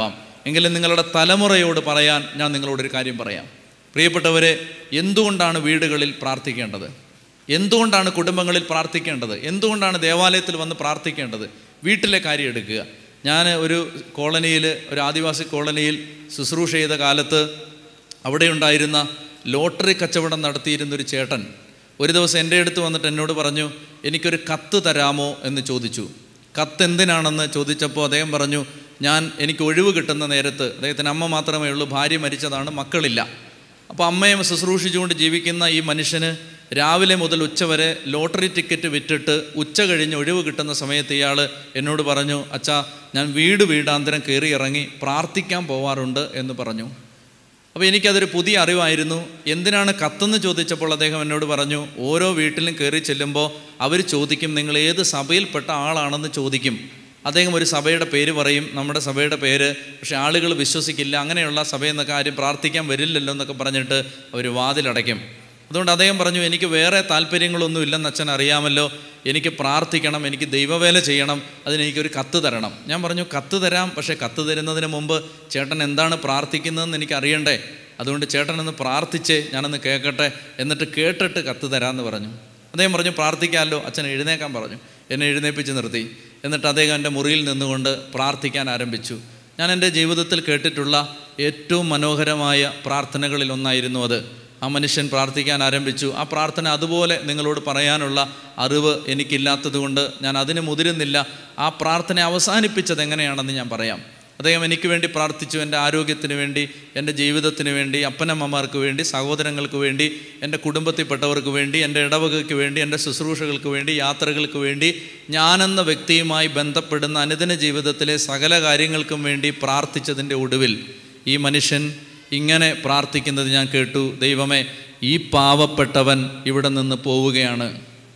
എങ്കിലും നിങ്ങളുടെ തലമുറയോട് പറയാൻ ഞാൻ നിങ്ങളോടൊരു കാര്യം പറയാം. പ്രിയപ്പെട്ടവരെ, എന്തുകൊണ്ടാണ് വീടുകളിൽ പ്രാർത്ഥിക്കേണ്ടത്? എന്തുകൊണ്ടാണ് കുടുംബങ്ങളിൽ പ്രാർത്ഥിക്കേണ്ടത്? എന്തുകൊണ്ടാണ് ദേവാലയത്തിൽ വന്ന് പ്രാർത്ഥിക്കേണ്ടത്? വീട്ടിലെ കാര്യം എടുക്കുക. ഞാൻ ഒരു കോളനിയിൽ, ഒരു ആദിവാസി കോളനിയിൽ ശുശ്രൂഷ ചെയ്ത കാലത്ത് അവിടെ ഉണ്ടായിരുന്ന ലോട്ടറി കച്ചവടം നടത്തിയിരുന്നൊരു ചേട്ടൻ ഒരു ദിവസം എൻ്റെ അടുത്ത് വന്നിട്ട് എന്നോട് പറഞ്ഞു, എനിക്കൊരു കത്ത് തരാമോ എന്ന് ചോദിച്ചു. കത്ത് എന്തിനാണെന്ന് ചോദിച്ചപ്പോൾ അദ്ദേഹം പറഞ്ഞു, ഞാൻ എനിക്ക് ഒഴിവ് കിട്ടുന്ന നേരത്ത്, അദ്ദേഹത്തിന് അമ്മ മാത്രമേ ഉള്ളൂ, ഭാര്യ മരിച്ചതാണ്, മക്കളില്ല. അപ്പോൾ അമ്മയെ ശുശ്രൂഷിച്ചുകൊണ്ട് ജീവിക്കുന്ന ഈ മനുഷ്യന് രാവിലെ മുതൽ ഉച്ച വരെ ലോട്ടറി ടിക്കറ്റ് വിറ്റിട്ട് ഉച്ച കഴിഞ്ഞ് ഒഴിവ് കിട്ടുന്ന സമയത്ത് ഇയാൾ എന്നോട് പറഞ്ഞു, അച്ഛാ, ഞാൻ വീട് വീടാന്തരം കയറി ഇറങ്ങി പ്രാർത്ഥിക്കാൻ പോവാറുണ്ട് എന്ന് പറഞ്ഞു. അപ്പോൾ എനിക്കതൊരു പുതിയ അറിവായിരുന്നു. എന്തിനാണ് കത്തെന്ന് ചോദിച്ചപ്പോൾ അദ്ദേഹം എന്നോട് പറഞ്ഞു, ഓരോ വീട്ടിലും കയറി ചെല്ലുമ്പോൾ അവർ ചോദിക്കും, നിങ്ങൾ ഏത് സഭയിൽപ്പെട്ട ആളാണെന്ന് ചോദിക്കും. അദ്ദേഹം ഒരു സഭയുടെ പേര് പറയും, നമ്മുടെ സഭയുടെ പേര്, പക്ഷേ ആളുകൾ വിശ്വസിക്കില്ല, അങ്ങനെയുള്ള സഭയെന്ന കാര്യം പ്രാർത്ഥിക്കാൻ വരില്ലല്ലോ എന്നൊക്കെ പറഞ്ഞിട്ട് അവർ വാതിലടയ്ക്കും. അതുകൊണ്ട് അദ്ദേഹം പറഞ്ഞു, എനിക്ക് വേറെ താല്പര്യങ്ങളൊന്നും ഇല്ലെന്ന് അച്ഛൻ അറിയാമല്ലോ, എനിക്ക് പ്രാർത്ഥിക്കണം, എനിക്ക് ദൈവവേല ചെയ്യണം, അതിനെനിക്കൊരു കത്ത് തരണം. ഞാൻ പറഞ്ഞു, കത്ത് തരാം, പക്ഷേ കത്ത് തരുന്നതിന് മുമ്പ് ചേട്ടൻ എന്താണ് പ്രാർത്ഥിക്കുന്നതെന്ന് എനിക്ക് അറിയണ്ടേ, അതുകൊണ്ട് ചേട്ടനൊന്ന് പ്രാർത്ഥിച്ചേ, ഞാനൊന്ന് കേൾക്കട്ടെ, എന്നിട്ട് കേട്ടിട്ട് കത്ത് തരാമെന്ന് പറഞ്ഞു. അദ്ദേഹം പറഞ്ഞു, പ്രാർത്ഥിക്കാമല്ലോ. അച്ഛൻ എഴുന്നേക്കാൻ പറഞ്ഞു. എന്നെ എഴുന്നേൽപ്പിച്ച് നിർത്തി. എന്നിട്ട് അദ്ദേഹം എൻ്റെ മുറിയിൽ നിന്നുകൊണ്ട് പ്രാർത്ഥിക്കാൻ ആരംഭിച്ചു. ഞാൻ എൻ്റെ ജീവിതത്തിൽ കേട്ടിട്ടുള്ള ഏറ്റവും മനോഹരമായ പ്രാർത്ഥനകളിൽ ഒന്നായിരുന്നു അത്. ആ മനുഷ്യൻ പ്രാർത്ഥിക്കാൻ ആരംഭിച്ചു. ആ പ്രാർത്ഥന അതുപോലെ നിങ്ങളോട് പറയാനുള്ള അറിവ് എനിക്കില്ലാത്തത് കൊണ്ട് ഞാൻ അതിന് മുതിരുന്നില്ല. ആ പ്രാർത്ഥന അവസാനിപ്പിച്ചത് എങ്ങനെയാണെന്ന് ഞാൻ പറയാം. അദ്ദേഹം എനിക്ക് വേണ്ടി പ്രാർത്ഥിച്ചു, എൻ്റെ ആരോഗ്യത്തിന് വേണ്ടി, എൻ്റെ ജീവിതത്തിന് വേണ്ടി, അപ്പനമ്മമാർക്ക് വേണ്ടി, സഹോദരങ്ങൾക്ക് വേണ്ടി, എൻ്റെ കുടുംബത്തിൽപ്പെട്ടവർക്ക് വേണ്ടി, എൻ്റെ ഇടവകയ്ക്ക് വേണ്ടി, എൻ്റെ ശുശ്രൂഷകൾക്ക് വേണ്ടി, യാത്രകൾക്ക് വേണ്ടി, ഞാനെന്ന വ്യക്തിയുമായി ബന്ധപ്പെടുന്ന അനുദിന ജീവിതത്തിലെ സകല കാര്യങ്ങൾക്കും വേണ്ടി പ്രാർത്ഥിച്ചതിൻ്റെ ഒടുവിൽ ഈ മനുഷ്യൻ ഇങ്ങനെ പ്രാർത്ഥിക്കുന്നത് ഞാൻ കേട്ടു, ദൈവമേ, ഈ പാവപ്പെട്ടവൻ ഇവിടെ നിന്ന് പോവുകയാണ്,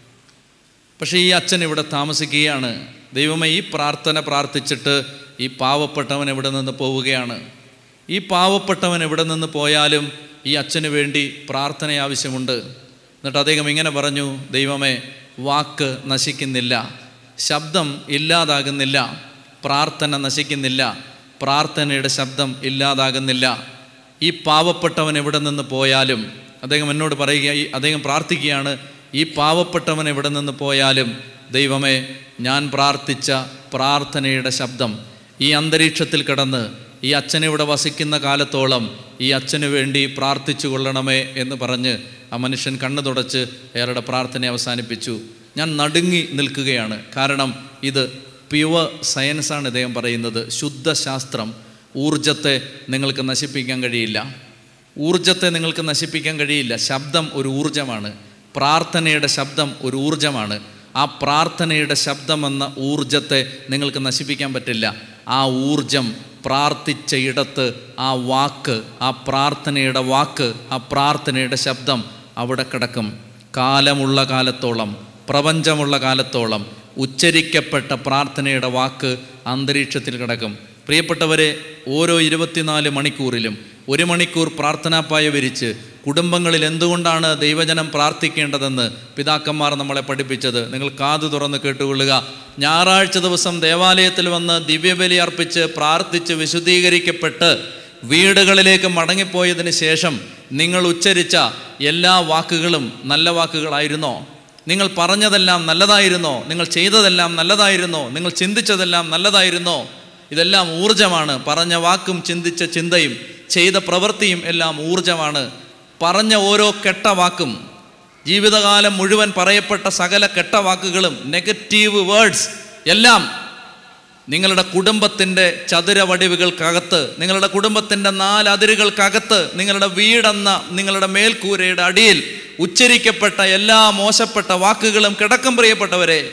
പക്ഷേ ഈ അച്ഛൻ ഇവിടെ താമസിക്കുകയാണ്. ദൈവമേ, ഈ പ്രാർത്ഥന പ്രാർത്ഥിച്ചിട്ട് ഈ പാവപ്പെട്ടവൻ എവിടെ നിന്ന് പോവുകയാണ്. ഈ പാവപ്പെട്ടവൻ എവിടെ നിന്ന് പോയാലും ഈ അച്ഛന് വേണ്ടി പ്രാർത്ഥന ആവശ്യമുണ്ട്. എന്നിട്ട് അദ്ദേഹം ഇങ്ങനെ പറഞ്ഞു, ദൈവമേ, വാക്ക് നശിക്കുന്നില്ല, ശബ്ദം ഇല്ലാതാകുന്നില്ല, പ്രാർത്ഥന നശിക്കുന്നില്ല, പ്രാർത്ഥനയുടെ ശബ്ദം ഇല്ലാതാകുന്നില്ല. ഈ പാവപ്പെട്ടവൻ എവിടെ നിന്ന് പോയാലും, അദ്ദേഹം എന്നോട് പറയുക, അദ്ദേഹം പ്രാർത്ഥിക്കുകയാണ്, ഈ പാവപ്പെട്ടവൻ എവിടെ നിന്ന് പോയാലും ദൈവമേ, ഞാൻ പ്രാർത്ഥിച്ച പ്രാർത്ഥനയുടെ ശബ്ദം ഈ അന്തരീക്ഷത്തിൽ കിടന്ന് ഈ അച്ഛനിവിടെ വസിക്കുന്ന കാലത്തോളം ഈ അച്ഛന് വേണ്ടി പ്രാർത്ഥിച്ചു കൊള്ളണമേ എന്ന് പറഞ്ഞ് ആ മനുഷ്യൻ കണ്ണു തുടച്ച് അയാളുടെ പ്രാർത്ഥന അവസാനിപ്പിച്ചു. ഞാൻ നടുങ്ങി നിൽക്കുകയാണ്. കാരണം ഇത് പ്യുവർ സയൻസാണ് ഇദ്ദേഹം പറയുന്നത്, ശുദ്ധശാസ്ത്രം. ഊർജത്തെ നിങ്ങൾക്ക് നശിപ്പിക്കാൻ കഴിയില്ല. ഊർജത്തെ നിങ്ങൾക്ക് നശിപ്പിക്കാൻ കഴിയില്ല. ശബ്ദം ഒരു ഊർജമാണ്. പ്രാർത്ഥനയുടെ ശബ്ദം ഒരു ഊർജമാണ്. ആ പ്രാർത്ഥനയുടെ ശബ്ദമെന്ന ഊർജത്തെ നിങ്ങൾക്ക് നശിപ്പിക്കാൻ പറ്റില്ല. ആ ഊർജം പ്രാർത്ഥിച്ച ഇടത്ത് ആ വാക്ക്, ആ പ്രാർത്ഥനയുടെ വാക്ക്, ആ പ്രാർത്ഥനയുടെ ശബ്ദം അവിടെ കിടക്കും. കാലമുള്ള കാലത്തോളം, പ്രപഞ്ചമുള്ള കാലത്തോളം ഉച്ചരിക്കപ്പെട്ട പ്രാർത്ഥനയുടെ വാക്ക് അന്തരീക്ഷത്തിൽ കിടക്കും. പ്രിയപ്പെട്ടവരെ, ഓരോ ഇരുപത്തിനാല് മണിക്കൂറിലും ഒരു മണിക്കൂർ പ്രാർത്ഥനാപ്പായ വിരിച്ച് കുടുംബങ്ങളിൽ എന്തുകൊണ്ടാണ് ദൈവജനം പ്രാർത്ഥിക്കേണ്ടതെന്ന് പിതാക്കന്മാർ നമ്മളെ പഠിപ്പിച്ചത് നിങ്ങൾ കാതു തുറന്ന് കേട്ടുകൊള്ളുക. ഞായറാഴ്ച ദിവസം ദേവാലയത്തിൽ വന്ന് ദിവ്യബലി അർപ്പിച്ച് പ്രാർത്ഥിച്ച് വിശുദ്ധീകരിക്കപ്പെട്ട് വീടുകളിലേക്ക് മടങ്ങിപ്പോയതിന് ശേഷം നിങ്ങൾ ഉച്ചരിച്ച എല്ലാ വാക്കുകളും നല്ല വാക്കുകളായിരുന്നോ? നിങ്ങൾ പറഞ്ഞതെല്ലാം നല്ലതായിരുന്നോ? നിങ്ങൾ ചെയ്തതെല്ലാം നല്ലതായിരുന്നോ? നിങ്ങൾ ചിന്തിച്ചതെല്ലാം നല്ലതായിരുന്നോ? ഇതെല്ലാം ഊർജമാണ്. പറഞ്ഞ വാക്കും ചിന്തിച്ച ചിന്തയും ചെയ്ത പ്രവൃത്തിയും എല്ലാം ഊർജമാണ്. പറഞ്ഞ ഓരോ കെട്ട വാക്കും, ജീവിതകാലം മുഴുവൻ പറയപ്പെട്ട സകല കെട്ട വാക്കുകളും, നെഗറ്റീവ് വേർഡ്സ് എല്ലാം നിങ്ങളുടെ കുടുംബത്തിൻ്റെ ചതുരവടിവുകൾക്കകത്ത്, നിങ്ങളുടെ കുടുംബത്തിൻ്റെ നാലതിരുകൾക്കകത്ത്, നിങ്ങളുടെ വീടെന്ന നിങ്ങളുടെ മേൽക്കൂരയുടെ അടിയിൽ ഉച്ചരിക്കപ്പെട്ട എല്ലാ മോശപ്പെട്ട വാക്കുകളും കിടക്കും. പ്രിയപ്പെട്ടവരെ,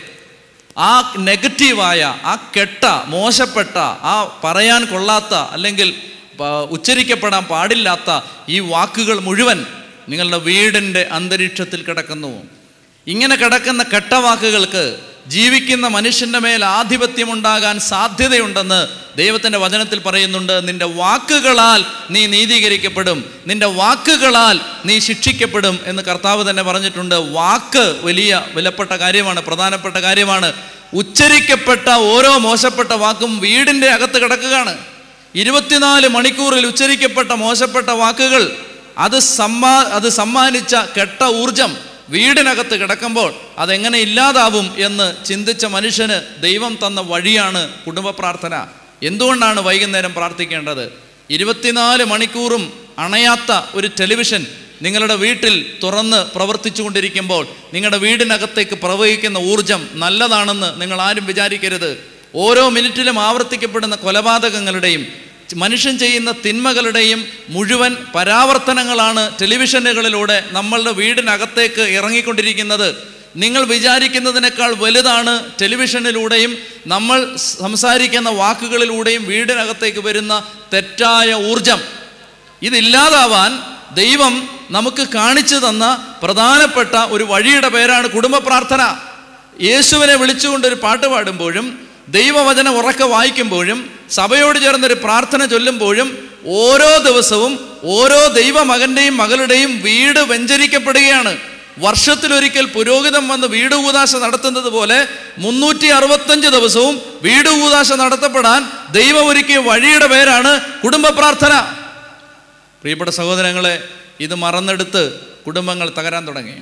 ആ നെഗറ്റീവായ, ആ കെട്ട, മോശപ്പെട്ട, ആ പറയാൻ കൊള്ളാത്ത അല്ലെങ്കിൽ ഉച്ചരിക്കപ്പെടാൻ പാടില്ലാത്ത ഈ വാക്കുകൾ മുഴുവൻ നിങ്ങളുടെ വീടിൻ്റെ അന്തരീക്ഷത്തിൽ കിടക്കുന്നു. ഇങ്ങനെ കിടക്കുന്ന കെട്ട വാക്കുകൾക്ക് ജീവിക്കുന്ന മനുഷ്യൻ്റെ മേൽ ആധിപത്യമുണ്ടാകാൻ സാധ്യതയുണ്ടെന്ന് ദൈവത്തിൻ്റെ വചനത്തിൽ പറയുന്നുണ്ട്. നിന്റെ വാക്കുകളാൽ നീ നീതീകരിക്കപ്പെടും, നിന്റെ വാക്കുകളാൽ നീ ശിക്ഷിക്കപ്പെടും എന്ന് കർത്താവ് തന്നെ പറഞ്ഞിട്ടുണ്ട്. വാക്ക് വലിയ വിലപ്പെട്ട കാര്യമാണ്, പ്രധാനപ്പെട്ട കാര്യമാണ്. ഉച്ചരിക്കപ്പെട്ട ഓരോ മോശപ്പെട്ട വാക്കും വീടിൻ്റെ അകത്ത് കിടക്കുകയാണ്. ഇരുപത്തിനാല് മണിക്കൂറിൽ ഉച്ചരിക്കപ്പെട്ട മോശപ്പെട്ട വാക്കുകൾ, അത് സമ്മാ അത് സമ്മാനിച്ച കെട്ട ഊർജം വീടിനകത്ത് കിടക്കുമ്പോൾ അതെങ്ങനെ ഇല്ലാതാവും എന്ന് ചിന്തിച്ച മനുഷ്യന് ദൈവം തന്ന വഴിയാണ് കുടുംബ പ്രാർത്ഥന. എന്തുകൊണ്ടാണ് വൈകുന്നേരം പ്രാർത്ഥിക്കേണ്ടത്? ഇരുപത്തിനാല് മണിക്കൂറും അണയാത്ത ഒരു ടെലിവിഷൻ നിങ്ങളുടെ വീട്ടിൽ തുറന്ന് പ്രവർത്തിച്ചു കൊണ്ടിരിക്കുമ്പോൾ നിങ്ങളുടെ വീടിനകത്തേക്ക് പ്രവഹിക്കുന്ന ഊർജം നല്ലതാണെന്ന് നിങ്ങൾ ആരും വിചാരിക്കരുത്. ഓരോ മിനിറ്റിലും ആവർത്തിക്കപ്പെടുന്ന കൊലപാതകങ്ങളുടെയും മനുഷ്യൻ ചെയ്യുന്ന തിന്മകളുടെയും മുഴുവൻ പരാവർത്തനങ്ങളാണ് ടെലിവിഷനുകളിലൂടെ നമ്മളുടെ വീടിനകത്തേക്ക് ഇറങ്ങിക്കൊണ്ടിരിക്കുന്നത്. നിങ്ങൾ വിചാരിക്കുന്നതിനേക്കാൾ വലുതാണ് ടെലിവിഷനിലൂടെയും നമ്മൾ സംസാരിക്കുന്ന വാക്കുകളിലൂടെയും വീടിനകത്തേക്ക് വരുന്ന തെറ്റായ ഊർജം. ഇതില്ലാതാവാൻ ദൈവം നമുക്ക് കാണിച്ചു തന്ന പ്രധാനപ്പെട്ട ഒരു വഴിയുടെ പേരാണ് കുടുംബ പ്രാർത്ഥന. യേശുവിനെ വിളിച്ചുകൊണ്ടൊരു പാട്ട് പാടുമ്പോഴും ദൈവവചനം ഉറക്കെ വായിക്കുമ്പോഴും സഭയോട് ചേർന്നൊരു പ്രാർത്ഥന ചൊല്ലുമ്പോഴും ഓരോ ദിവസവും ഓരോ ദൈവമകൻ്റെയും മകളുടെയും വീട് വെഞ്ചരിക്കപ്പെടുകയാണ്. വർഷത്തിലൊരിക്കൽ പുരോഹിതൻ വന്ന് വീട് കൂദാശ നടത്തുന്നത് പോലെ മുന്നൂറ്റി അറുപത്തഞ്ച് ദിവസവും വീട് കൂദാശ നടത്തപ്പെടാൻ ദൈവം ഒരുക്കിയ വഴിയുടെ പേരാണ് കുടുംബ പ്രാർത്ഥന. പ്രിയപ്പെട്ട സഹോദരങ്ങളെ, ഇത് മറന്നെടുത്ത് കുടുംബങ്ങൾ തകരാൻ തുടങ്ങി.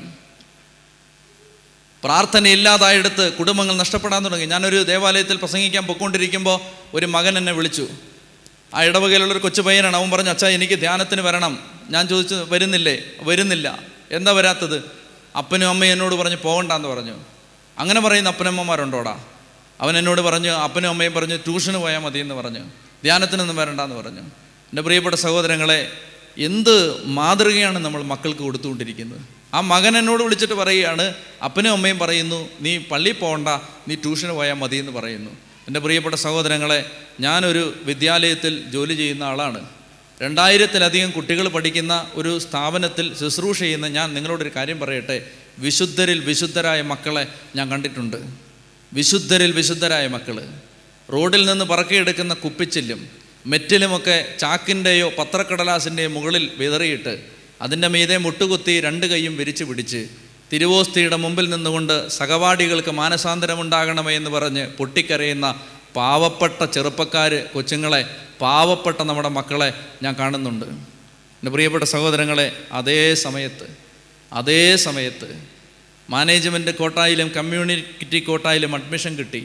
പ്രാർത്ഥന ഇല്ലാതായെടുത്ത് കുടുംബങ്ങൾ നഷ്ടപ്പെടാൻ തുടങ്ങി. ഞാനൊരു ദേവാലയത്തിൽ പ്രസംഗിക്കാൻ പൊയ്ക്കൊണ്ടിരിക്കുമ്പോൾ ഒരു മകൻ എന്നെ വിളിച്ചു. ആ ഇടവകയിലുള്ളൊരു കൊച്ചു പയ്യനാണ്. അവൻ പറഞ്ഞു, അച്ഛാ എനിക്ക് ധ്യാനത്തിന് വരണം. ഞാൻ ചോദിച്ചു, വരുന്നില്ലേ? വരുന്നില്ല. എന്താ വരാത്തത്? അപ്പനും അമ്മയും എന്നോട് പറഞ്ഞു പോകണ്ടെന്ന് പറഞ്ഞു. അങ്ങനെ പറയുന്ന അപ്പനമ്മമാരുണ്ടോടാ? അവൻ എന്നോട് പറഞ്ഞു, അപ്പനും അമ്മയും പറഞ്ഞു ട്യൂഷന് പോയാൽ മതി എന്ന് പറഞ്ഞു, ധ്യാനത്തിനൊന്നും വരണ്ടെന്ന് പറഞ്ഞു. എൻ്റെ പ്രിയപ്പെട്ട സഹോദരങ്ങളെ, എന്ത് മാതൃകയാണ് നമ്മൾ മക്കൾക്ക് കൊടുത്തുകൊണ്ടിരിക്കുന്നത്? ആ മകൻ എന്നോട് വിളിച്ചിട്ട് പറയുകയാണ്, അപ്പനും അമ്മയും പറയുന്നു നീ പള്ളിയിൽ പോകണ്ട, നീ ട്യൂഷന് പോയാൽ മതി എന്ന് പറയുന്നു. എൻ്റെ പ്രിയപ്പെട്ട സഹോദരങ്ങളെ, ഞാനൊരു വിദ്യാലയത്തിൽ ജോലി ചെയ്യുന്ന ആളാണ്. രണ്ടായിരത്തിലധികം കുട്ടികൾ പഠിക്കുന്ന ഒരു സ്ഥാപനത്തിൽ ശുശ്രൂഷ ചെയ്യുന്ന ഞാൻ നിങ്ങളോടൊരു കാര്യം പറയട്ടെ. വിശുദ്ധരിൽ വിശുദ്ധരായ മക്കളെ ഞാൻ കണ്ടിട്ടുണ്ട്. വിശുദ്ധരിൽ വിശുദ്ധരായ മക്കൾ റോഡിൽ നിന്ന് പറക്കിയെടുക്കുന്ന കുപ്പിച്ചില്ലും മെറ്റിലുമൊക്കെ ചാക്കിൻ്റെയോ പത്രക്കടലാസിൻ്റെയോ മുകളിൽ വിതറിയിട്ട് അതിൻ്റെ മീതെ മുട്ടുകുത്തി രണ്ട് കൈയും വിരിച്ചു പിടിച്ച് തിരുവോസ്തിയുടെ മുമ്പിൽ നിന്നുകൊണ്ട് സഹപാഠികൾക്ക് മാനസാന്തരമുണ്ടാകണമേ എന്ന് പറഞ്ഞ് പൊട്ടിക്കരയുന്ന പാവപ്പെട്ട ചെറുപ്പക്കാർ കൊച്ചുങ്ങളെ, പാവപ്പെട്ട നമ്മുടെ മക്കളെ ഞാൻ കാണുന്നുണ്ട്. എൻ്റെ പ്രിയപ്പെട്ട സഹോദരങ്ങളെ, അതേ സമയത്ത് അതേ സമയത്ത് മാനേജ്മെൻറ്റ് കോട്ടായിലും കമ്മ്യൂണിറ്റി കോട്ടായിലും അഡ്മിഷൻ കിട്ടി.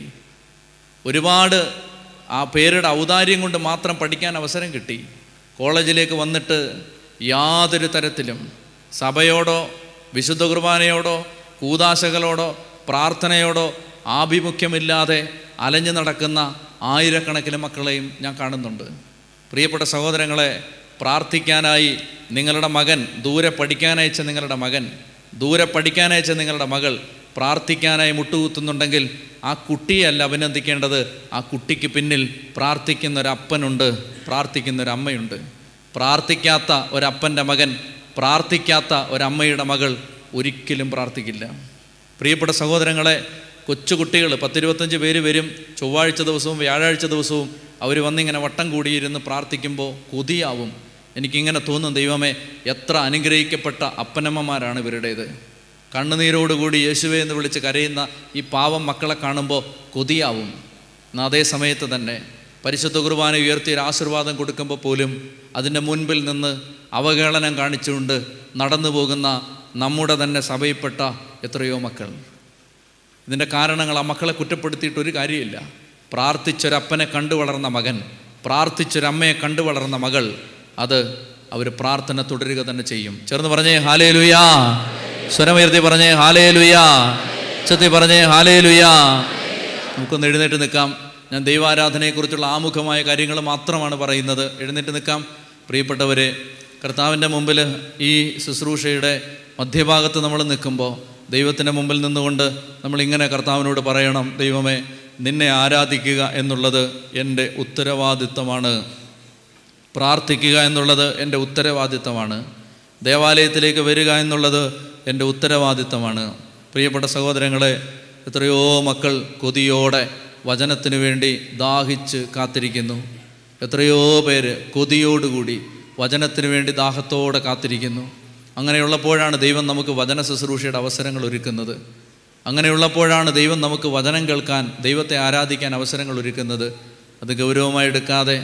ഒരുപാട് ആ പേരുടെ ഔദാര്യം കൊണ്ട് മാത്രം പഠിക്കാൻ അവസരം കിട്ടി. കോളേജിലേക്ക് വന്നിട്ട് യാതൊരു തരത്തിലും സഭയോടോ വിശുദ്ധ കുർബാനയോടോ കൂദാശകളോടോ പ്രാർത്ഥനയോടോ ആഭിമുഖ്യമില്ലാതെ അലഞ്ഞു നടക്കുന്ന ആയിരക്കണക്കിന് മക്കളെയും ഞാൻ കാണുന്നുണ്ട്. പ്രിയപ്പെട്ട സഹോദരങ്ങളെ, പ്രാർത്ഥിക്കാനായി നിങ്ങളുടെ മകൻ, ദൂരെ പഠിക്കാനയച്ച നിങ്ങളുടെ മകൻ, ദൂരെ പഠിക്കാനയച്ച നിങ്ങളുടെ മകൾ പ്രാർത്ഥിക്കാനായി മുട്ടുകുത്തുന്നുണ്ടെങ്കിൽ ആ കുട്ടിയല്ല അഭിനന്ദിക്കേണ്ടത്. ആ കുട്ടിക്ക് പിന്നിൽ പ്രാർത്ഥിക്കുന്നൊരപ്പനുണ്ട്, പ്രാർത്ഥിക്കുന്നൊരമ്മയുണ്ട്. പ്രാർത്ഥിക്കാത്ത ഒരപ്പൻ്റെ മകൻ, പ്രാർത്ഥിക്കാത്ത ഒരമ്മയുടെ മകൾ ഒരിക്കലും പ്രാർത്ഥിക്കില്ല. പ്രിയപ്പെട്ട സഹോദരങ്ങളെ, കൊച്ചുകുട്ടികൾ പത്തിരുപത്തഞ്ച് പേര് വരും. ചൊവ്വാഴ്ച ദിവസവും വ്യാഴാഴ്ച ദിവസവും അവർ വന്നിങ്ങനെ വട്ടം കൂടിയിരുന്ന് പ്രാർത്ഥിക്കുമ്പോൾ കൊതിയാവും. എനിക്കിങ്ങനെ തോന്നും, ദൈവമേ എത്ര അനുഗ്രഹിക്കപ്പെട്ട അപ്പനമ്മമാരാണ് ഇവരുടേത്. കണ്ണുനീരോടുകൂടി യേശുവേ എന്ന് വിളിച്ച് കരയുന്ന ഈ പാവം മക്കളെ കാണുമ്പോൾ കൊതിയാവും. എന്നാൽ അതേ സമയത്ത് തന്നെ പരിശുദ്ധ കുർബാന ഉയർത്തിയൊരു ആശീർവാദം കൊടുക്കുമ്പോൾ പോലും അതിൻ്റെ മുൻപിൽ നിന്ന് അവഹേളനം കാണിച്ചുകൊണ്ട് നടന്നു പോകുന്ന നമ്മുടെ തന്നെ സഭയിൽപ്പെട്ട എത്രയോ മക്കൾ. ഇതിൻ്റെ കാരണങ്ങൾ ആ മക്കളെ കുറ്റപ്പെടുത്തിയിട്ടൊരു കാര്യമില്ല. പ്രാർത്ഥിച്ചൊരപ്പനെ കണ്ടു വളർന്ന മകൻ, പ്രാർത്ഥിച്ചൊരമ്മയെ കണ്ടു വളർന്ന മകൾ, അത് അവർ പ്രാർത്ഥന തുടരുക തന്നെ ചെയ്യും. ചേർന്ന് പറഞ്ഞേ ഹല്ലേലൂയാ. സ്വരമുയർത്തി പറഞ്ഞേ ഹല്ലേലൂയാ. ഉച്ചത്തി പറഞ്ഞേ ഹല്ലേലൂയാ. നമുക്കൊന്ന് എഴുന്നേറ്റ് നിൽക്കാം. ഞാൻ ദൈവാരാധനയെക്കുറിച്ചുള്ള ആമുഖമായ കാര്യങ്ങൾ മാത്രമാണ് പറയുന്നത്. എഴുന്നേറ്റ് നിൽക്കാം. പ്രിയപ്പെട്ടവരെ, കർത്താവിൻ്റെ മുമ്പിൽ ഈ ശുശ്രൂഷയുടെ മധ്യഭാഗത്ത് നമ്മൾ നിൽക്കുമ്പോൾ ദൈവത്തിൻ്റെ മുമ്പിൽ നിന്നുകൊണ്ട് നമ്മളിങ്ങനെ കർത്താവിനോട് പറയണം, ദൈവമേ നിന്നെ ആരാധിക്കുക എന്നുള്ളത് എൻ്റെ ഉത്തരവാദിത്തമാണ്. പ്രാർത്ഥിക്കുക എന്നുള്ളത് എൻ്റെ ഉത്തരവാദിത്തമാണ്. ദേവാലയത്തിലേക്ക് വരിക എന്നുള്ളത് എൻ്റെ ഉത്തരവാദിത്തമാണ്. പ്രിയപ്പെട്ട സഹോദരങ്ങളെ, എത്രയോ മക്കൾ കൊതിയോടെ വചനത്തിന് വേണ്ടി ദാഹിച്ച് കാത്തിരിക്കുന്നു. എത്രയോ പേര് കൊതിയോടുകൂടി വചനത്തിന് വേണ്ടി ദാഹത്തോടെ കാത്തിരിക്കുന്നു. അങ്ങനെയുള്ളപ്പോഴാണ് ദൈവം നമുക്ക് വചന ശുശ്രൂഷയുടെ അവസരങ്ങൾ ഒരുക്കുന്നത്. അങ്ങനെയുള്ളപ്പോഴാണ് ദൈവം നമുക്ക് വചനം കേൾക്കാൻ, ദൈവത്തെ ആരാധിക്കാൻ അവസരങ്ങൾ ഒരുക്കുന്നത്. അത് ഗൗരവമായി എടുക്കാതെ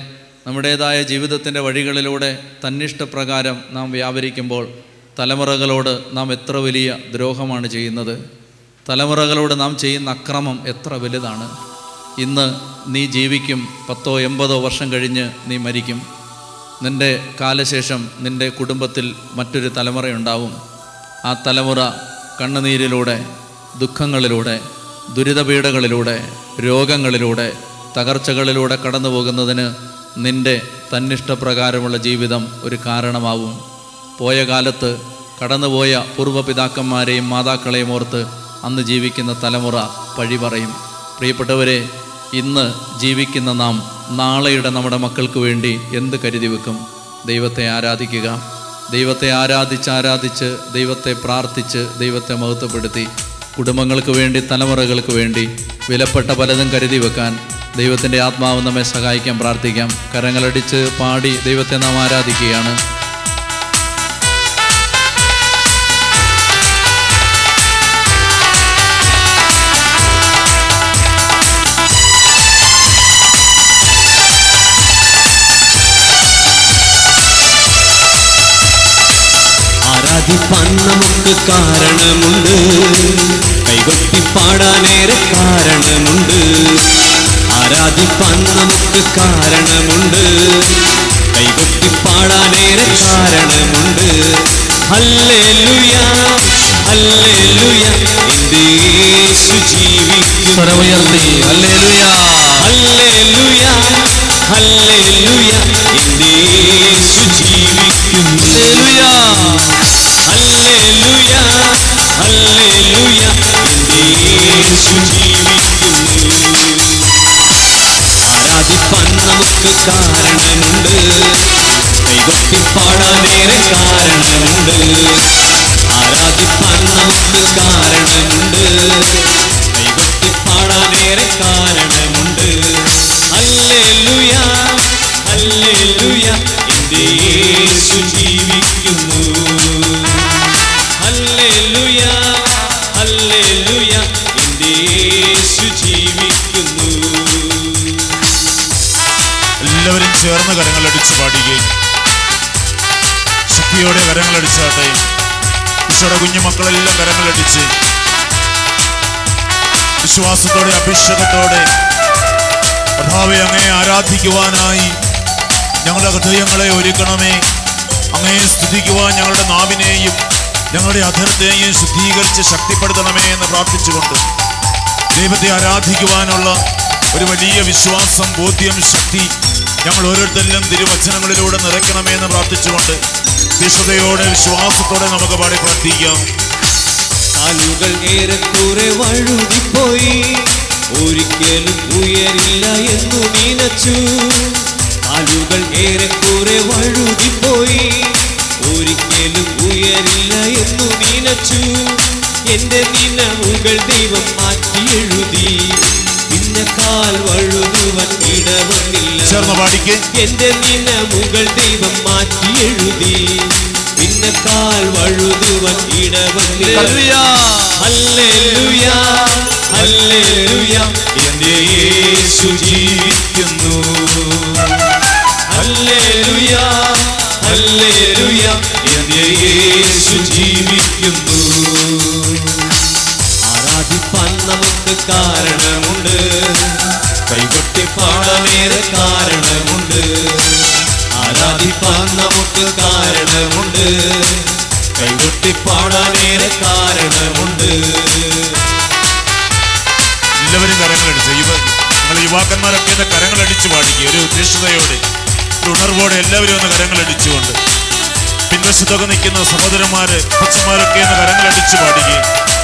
നമ്മുടേതായ ജീവിതത്തിൻ്റെ വഴികളിലൂടെ തന്നിഷ്ടപ്രകാരം നാം വ്യാപരിക്കുമ്പോൾ തലമുറകളോട് നാം എത്ര വലിയ ദ്രോഹമാണ് ചെയ്യുന്നത്. തലമുറകളോട് നാം ചെയ്യുന്ന അക്രമം എത്ര വലുതാണ്. ഇന്ന് നീ ജീവിക്കും, പത്തോ എൺപതോ വർഷം കഴിഞ്ഞ് നീ മരിക്കും. നിൻ്റെ കാലശേഷം നിൻ്റെ കുടുംബത്തിൽ മറ്റൊരു തലമുറയുണ്ടാവും. ആ തലമുറ കണ്ണുനീരിലൂടെ, ദുഃഖങ്ങളിലൂടെ, ദുരിതപീഠകളിലൂടെ, രോഗങ്ങളിലൂടെ, തകർച്ചകളിലൂടെ കടന്നു പോകുന്നതിന് നിൻ്റെ തന്നിഷ്ടപ്രകാരമുള്ള ജീവിതം ഒരു കാരണമാവും. പോയ കാലത്ത് കടന്നുപോയ പൂർവ്വപിതാക്കന്മാരെയും മാതാക്കളെയും ഓർത്ത് അന്ന് ജീവിക്കുന്ന തലമുറ പഴി പറയും. പ്രിയപ്പെട്ടവരെ, ഇന്ന് ജീവിക്കുന്ന നാം നാളെയുടെ നമ്മുടെ മക്കൾക്ക് വേണ്ടി എന്ത് കരുതി വെക്കും? ദൈവത്തെ ആരാധിക്കുക. ദൈവത്തെ ആരാധിച്ച് ആരാധിച്ച് ദൈവത്തെ പ്രാർത്ഥിച്ച് ദൈവത്തെ മഹത്വപ്പെടുത്തി കുടുംബങ്ങൾക്ക് വേണ്ടി, തലമുറകൾക്ക് വേണ്ടി വിലപ്പെട്ട പലതും കരുതി വെക്കാൻ ദൈവത്തിൻ്റെ ആത്മാവ് നമ്മെ സഹായിക്കാൻ പ്രാർത്ഥിക്കാം. കരങ്ങളടിച്ച് പാടി ദൈവത്തെ നാം ആരാധിക്കുകയാണ്. ആരാധിപ്പാൻ നമുക്ക് കാരണമുണ്ട്, കൈകൊട്ടി പാടാനേറെ കാരണമുണ്ട്. ആരാധിപ്പാൻ നമുക്ക് കാരണമുണ്ട്, കൈകൊട്ടി പാടാനേറെ കാരണമുണ്ട്. ഹല്ലേലൂയ ഹല്ലേലൂയ, എൻ്റെ യേശു ജീവിക്കുന്നു. സ്വരമുയർത്തി ഹല്ലേലൂയ ഹല്ലേലൂയ ഹല്ലേലൂയ, എൻ്റെ യേശു ജീവിക്കുന്നു. ഹല്ലേലൂയ ഹല്ലേലൂയ, എൻ്റെ യേശു ജീവിക്കുന്നു. ആരാധിപ്പാൻ നമുക്ക് കാരണമുണ്ട്, കൈകൊട്ടി പാടാനേറെ കാരണമുണ്ട്. ആരാധിപ്പാൻ നമുക്ക് കാരണമുണ്ട്, കൈകൊട്ടി പാടാനേറെ കാരണമുണ്ട്. ഹല്ലേലൂയ ഹല്ലേലൂയ, എൻ്റെ യേശു ജീവിക്കുന്നു. ഹല്ലേലൂയ ഹല്ലേലൂയ, എൻ്റെ യേശു ജീവിക്കുന്നു. എല്ലാവരും ചേർന്ന് കരങ്ങളടിച്ച് പാടുകയും ശക്തിയോടെ കരങ്ങളടിച്ചാട്ടെ. ഈശോയുടെ കുഞ്ഞുമക്കളെല്ലാം കരങ്ങളടിച്ച് വിശ്വാസത്തോടെ, അഭിഷേകത്തോടെ കർത്താവേ അങ്ങയെ ആരാധിക്കുവാനായി ഞങ്ങളുടെ ഹൃദയങ്ങളെ ഒരുക്കണമേ. അങ്ങയെ സ്തുതിക്കുവാൻ ഞങ്ങളുടെ നാവിനെയും ഞങ്ങളുടെ അധരത്തെയും ശുദ്ധീകരിച്ച് ശക്തിപ്പെടുത്തണമേ എന്ന് പ്രാർത്ഥിച്ചുകൊണ്ട് ദൈവത്തെ ആരാധിക്കുവാനുള്ള ഒരു വലിയ വിശ്വാസം, ബോധ്യം, ശക്തി ഞങ്ങൾ ഓരോരുത്തരിലും തിരുവചനങ്ങളിലൂടെ നിറയ്ക്കണമേ എന്ന് പ്രാർത്ഥിച്ചുകൊണ്ട് വിശുദ്ധയോടെ, വിശ്വാസത്തോടെ നമുക്ക് പാടി പ്രാർത്ഥിക്കാം. കാലുകൾ ഏറെക്കുറെ വഴുതിപ്പോയി, ഒരിക്കലും ഉയരില്ല എന്നു നനച്ചു. കാലുകൾ ഏറെക്കുറെ വഴുതിപ്പോയി, ഒരിക്കലും ഉയരില്ല എന്നു നനച്ചു. എന്റെ നിലവുകൾ ദൈവം മാറ്റി എഴുതി, പിന്നെ കാൽ വഴുതുവാൻ ഇടവന്നില്ല. ചേർന്ന് പാടിക്ക്. എന്റെ നിലവുകൾ ദൈവം മാറ്റി എഴുതി, പിന്നെ കാൽ വഴുതുവാൻ ഇടവന്നില്ല. ഹല്ലേലൂയ ഹല്ലേലൂയ, എൻ്റെ യേശു ജീവിക്കുന്നു. ഹല്ലേലൂയ ഹല്ലേലൂയ, എൻ്റെ യേശു ജീവിക്കുന്നു. ആരാധിപ്പാൻ നമുക്ക് കാരണമുണ്ട്, കൈകൊട്ടി പാടാനേറെ കാരണമുണ്ട്. ആരാധിപ്പാൻ നമുക്ക് കാരണമുണ്ട്, കൈകൊട്ടി പാടാനേറെ കാരണമുണ്ട്. എല്ലാവരും കരങ്ങളടിച്ച്, യുവ നിങ്ങൾ യുവാക്കന്മാരൊക്കെ ഒന്ന് കരങ്ങളടിച്ച് പാടിക്കുക. ഒരു ഉദ്ദേശതയോടെ, ഒരു ഉണർവോടെ എല്ലാവരും ഒന്ന് കരങ്ങളടിച്ചുകൊണ്ട് പിൻവശത്തൊക്കെ നിൽക്കുന്ന സഹോദരന്മാര്, അച്ഛന്മാരൊക്കെ ഒന്ന് കരങ്ങളടിച്ച് പാടുകയും.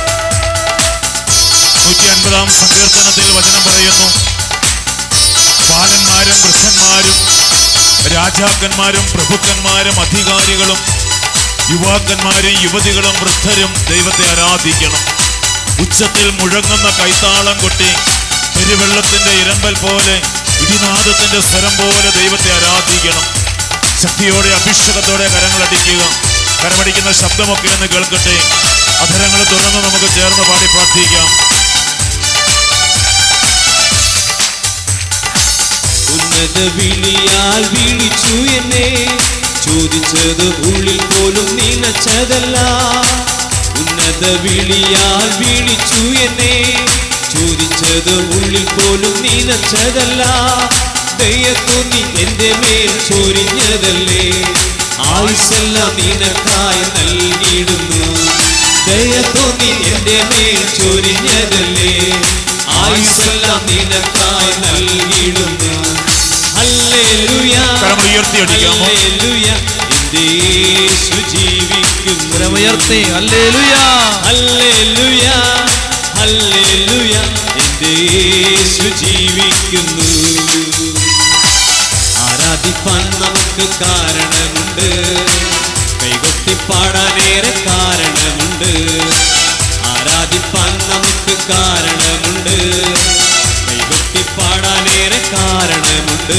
നൂറ്റി അൻപതാം സങ്കീർത്തനത്തിൽ വചനം പറയുന്നു, ബാലന്മാരും വൃദ്ധന്മാരും രാജാക്കന്മാരും പ്രഭുക്കന്മാരും അധികാരികളും യുവാക്കന്മാരും യുവതികളും വൃദ്ധരും ദൈവത്തെ ആരാധിക്കണം. ഉച്ചത്തിൽ മുഴങ്ങുന്ന കൈത്താളം കൊട്ടി പെരുവെള്ളത്തിന്റെ ഇരമ്പൽ പോലെ, ഇടിനാദത്തിന്റെ സ്വരം പോലെ ദൈവത്തെ ആരാധിക്കണം. ശക്തിയോടെ, അഭിഷേകത്തോടെ കരങ്ങളടിക്കുക. കരമടിക്കുന്ന ശബ്ദമൊക്കെ ഒന്ന് കേൾക്കട്ടെ. അധരങ്ങൾ തുറന്ന് നമുക്ക് ചേർന്ന് പാടി പ്രാർത്ഥിക്കാം. ഉന്നത വിളിയാൽ വിളിച്ചു എന്നെ, ചോദിച്ചത് ഉള്ളിൽ പോലും നനച്ചതല്ല. ഉന്നത വിളിയാൽ വിളിച്ചു എന്നെ, ചോദിച്ചത് ഉള്ളിൽ പോലും നനച്ചതല്ല. ദയ തോന്നി എന്റെ മേൽ ചൊരിഞ്ഞതല്ലേ, ആയുസ്സെല്ലാം നിനക്കായി നൽകിയിടുന്നു. ദയ തോന്നി എന്റെ മേൽ ചൊരിഞ്ഞതല്ലേ, ആയുസ്സെല്ലാം നിനക്കായി നൽകിയിടുന്നു. ഹല്ലേലൂയ, ഹല്ലേലൂയ, എന്റെ യേശു ജീവിക്കുന്നു. ഉയർത്തി ഹല്ലേലൂയ, ഹല്ലേലൂയ, ഹല്ലേലൂയ, എന്റെ യേശു ജീവിക്കുന്നു. ആരാധിപ്പാൻ നമുക്ക് കാരണമുണ്ട്, കൈകൊട്ടി പാടാനേറെ കാരണമുണ്ട്. ആരാധിപ്പാൻ നമുക്ക് കാരണമുണ്ട്, കൈകൊട്ടി പാടാനേറെ കാരണമുണ്ട്.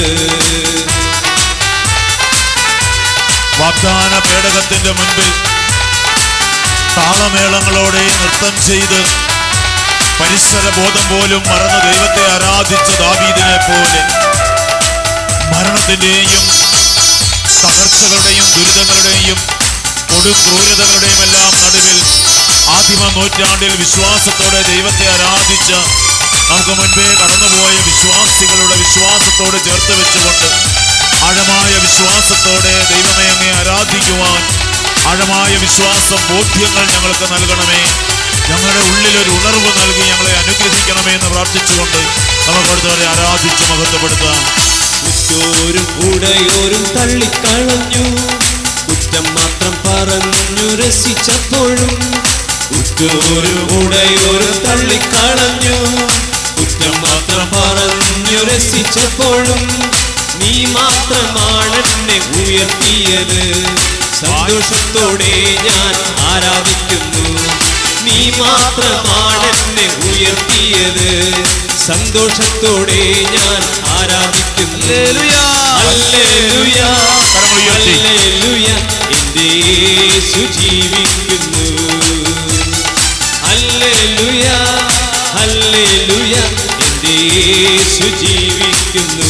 വാഗ്ദാന പേടകത്തിന്റെ മുൻപിൽ താളമേളങ്ങളോടെ നൃത്തം ചെയ്ത് പരിസര ബോധം പോലും മറന്ന് ദൈവത്തെ ആരാധിച്ച ദാവീദിനെ പോലെ മരണത്തിന്റെയും തകർച്ചകളുടെയും ദുരിതങ്ങളുടെയും കൊടുക്രൂരതകളുടെയും എല്ലാം നടുവിൽ ആദിമ നൂറ്റാണ്ടിൽ വിശ്വാസത്തോടെ ദൈവത്തെ ആരാധിച്ച നമുക്ക് മുൻപേ കടന്നുപോയ വിശ്വാസികളുടെ വിശ്വാസത്തോട് ചേർത്ത് വെച്ചുകൊണ്ട് ആഴമായ വിശ്വാസത്തോടെ ദൈവമേ അങ്ങേ ആരാധിക്കുവാൻ ആഴമായ വിശ്വാസം ബോധ്യങ്ങൾ ഞങ്ങൾക്ക് നൽകണമേ. ഞങ്ങളുടെ ഉള്ളിലൊരു ഉണർവ് നൽകി ഞങ്ങളെ അനുഗ്രഹിക്കണമേ എന്ന് പ്രാർത്ഥിച്ചുകൊണ്ട് നമുക്ക് അടുത്തവരെ ആരാധിച്ച് മഹത്വപ്പെടുത്താം. ഉറ്റോരും ഉടയോരും തള്ളിക്കളഞ്ഞു, കുറ്റം മാത്രം പറഞ്ഞു രസിച്ചപ്പോഴും. ഉറ്റോരും ഉടയോരും തള്ളിക്കളഞ്ഞു, കുറ്റം മാത്രം പറഞ്ഞു രസിച്ചപ്പോഴും. നീ മാത്രമാണ് എന്നെ ഉയർത്തിയത്, സന്തോഷത്തോടെ ഞാൻ ആരാധിക്കുന്നു. നീ മാത്രമാണ് എന്നെ ഉയർത്തിയത്, സന്തോഷത്തോടെ ഞാൻ ആരാധിക്കുന്നു. ഹല്ലേലൂയ, ഹല്ലേലൂയ, ഹല്ലേലൂയ, എന്റെ യേശു ജീവിക്കുന്നു. ഹല്ലേലൂയ, ഹല്ലേലൂയ, എന്റെ യേശു ജീവിക്കുന്നു.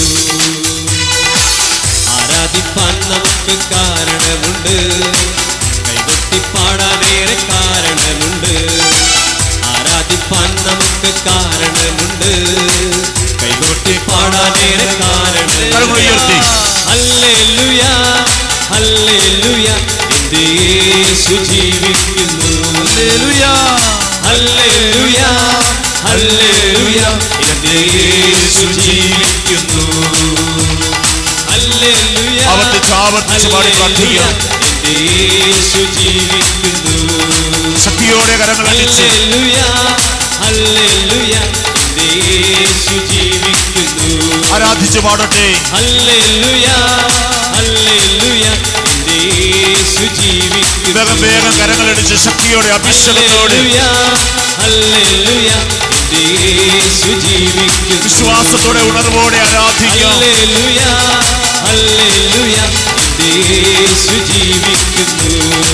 ആരാധിപ്പാൻ നമുക്ക് കാരണമുണ്ട്, കൈകൊട്ടി പാടാനേറെ കാരണമുണ്ട്. ആരാധിപ്പാൻ നമുക്ക് കാരണമുണ്ട്, കൈകൊട്ടി പാടാനേറെ കാരണമുണ്ട്. ഹല്ലേലൂയ, ഹല്ലേലൂയ, എന്റെ യേശു ജീവിക്കുന്നു. ഹല്ലേലൂയ, ഹല്ലേലൂയ, ഹല്ലേലൂയ, എന്റെ യേശു ജീവിക്കുന്നു. ഹല്ലേലൂയ, ആവർത്തിച്ച് ആവർത്തിച്ച് പാടി പ്രാർത്ഥിക്കാം. എന്റെ യേശു ജീവിക്കുന്നു. ശക്തിയോടെ കരങ്ങൾ അടിച്ച് ഹല്ലേലൂയ, ഹല്ലേലൂയ, എന്റെ യേശു ജീവിക്കുന്നു. ആരാധിച്ച് പാടട്ടെ. ഹല്ലേലൂയ, ഹല്ലേലൂയ, എന്റെ യേശു ജീവിക്കുന്നു. വേഗം വേഗം കരങ്ങൾ അടിച്ച് ശക്തിയോടെ അഭിഷേകത്തോടെ ഹല്ലേലൂയ, ഹല്ലേലൂയ, എന്റെ യേശു ജീവിക്കുന്നു. വിശ്വാസത്തോടെ ഉണർവോടെ ആരാധിക്കാം. ഹല്ലേലൂയ, ഹല്ലേലൂയ, എന്റെ യേശു ജീവിക്കുന്നു.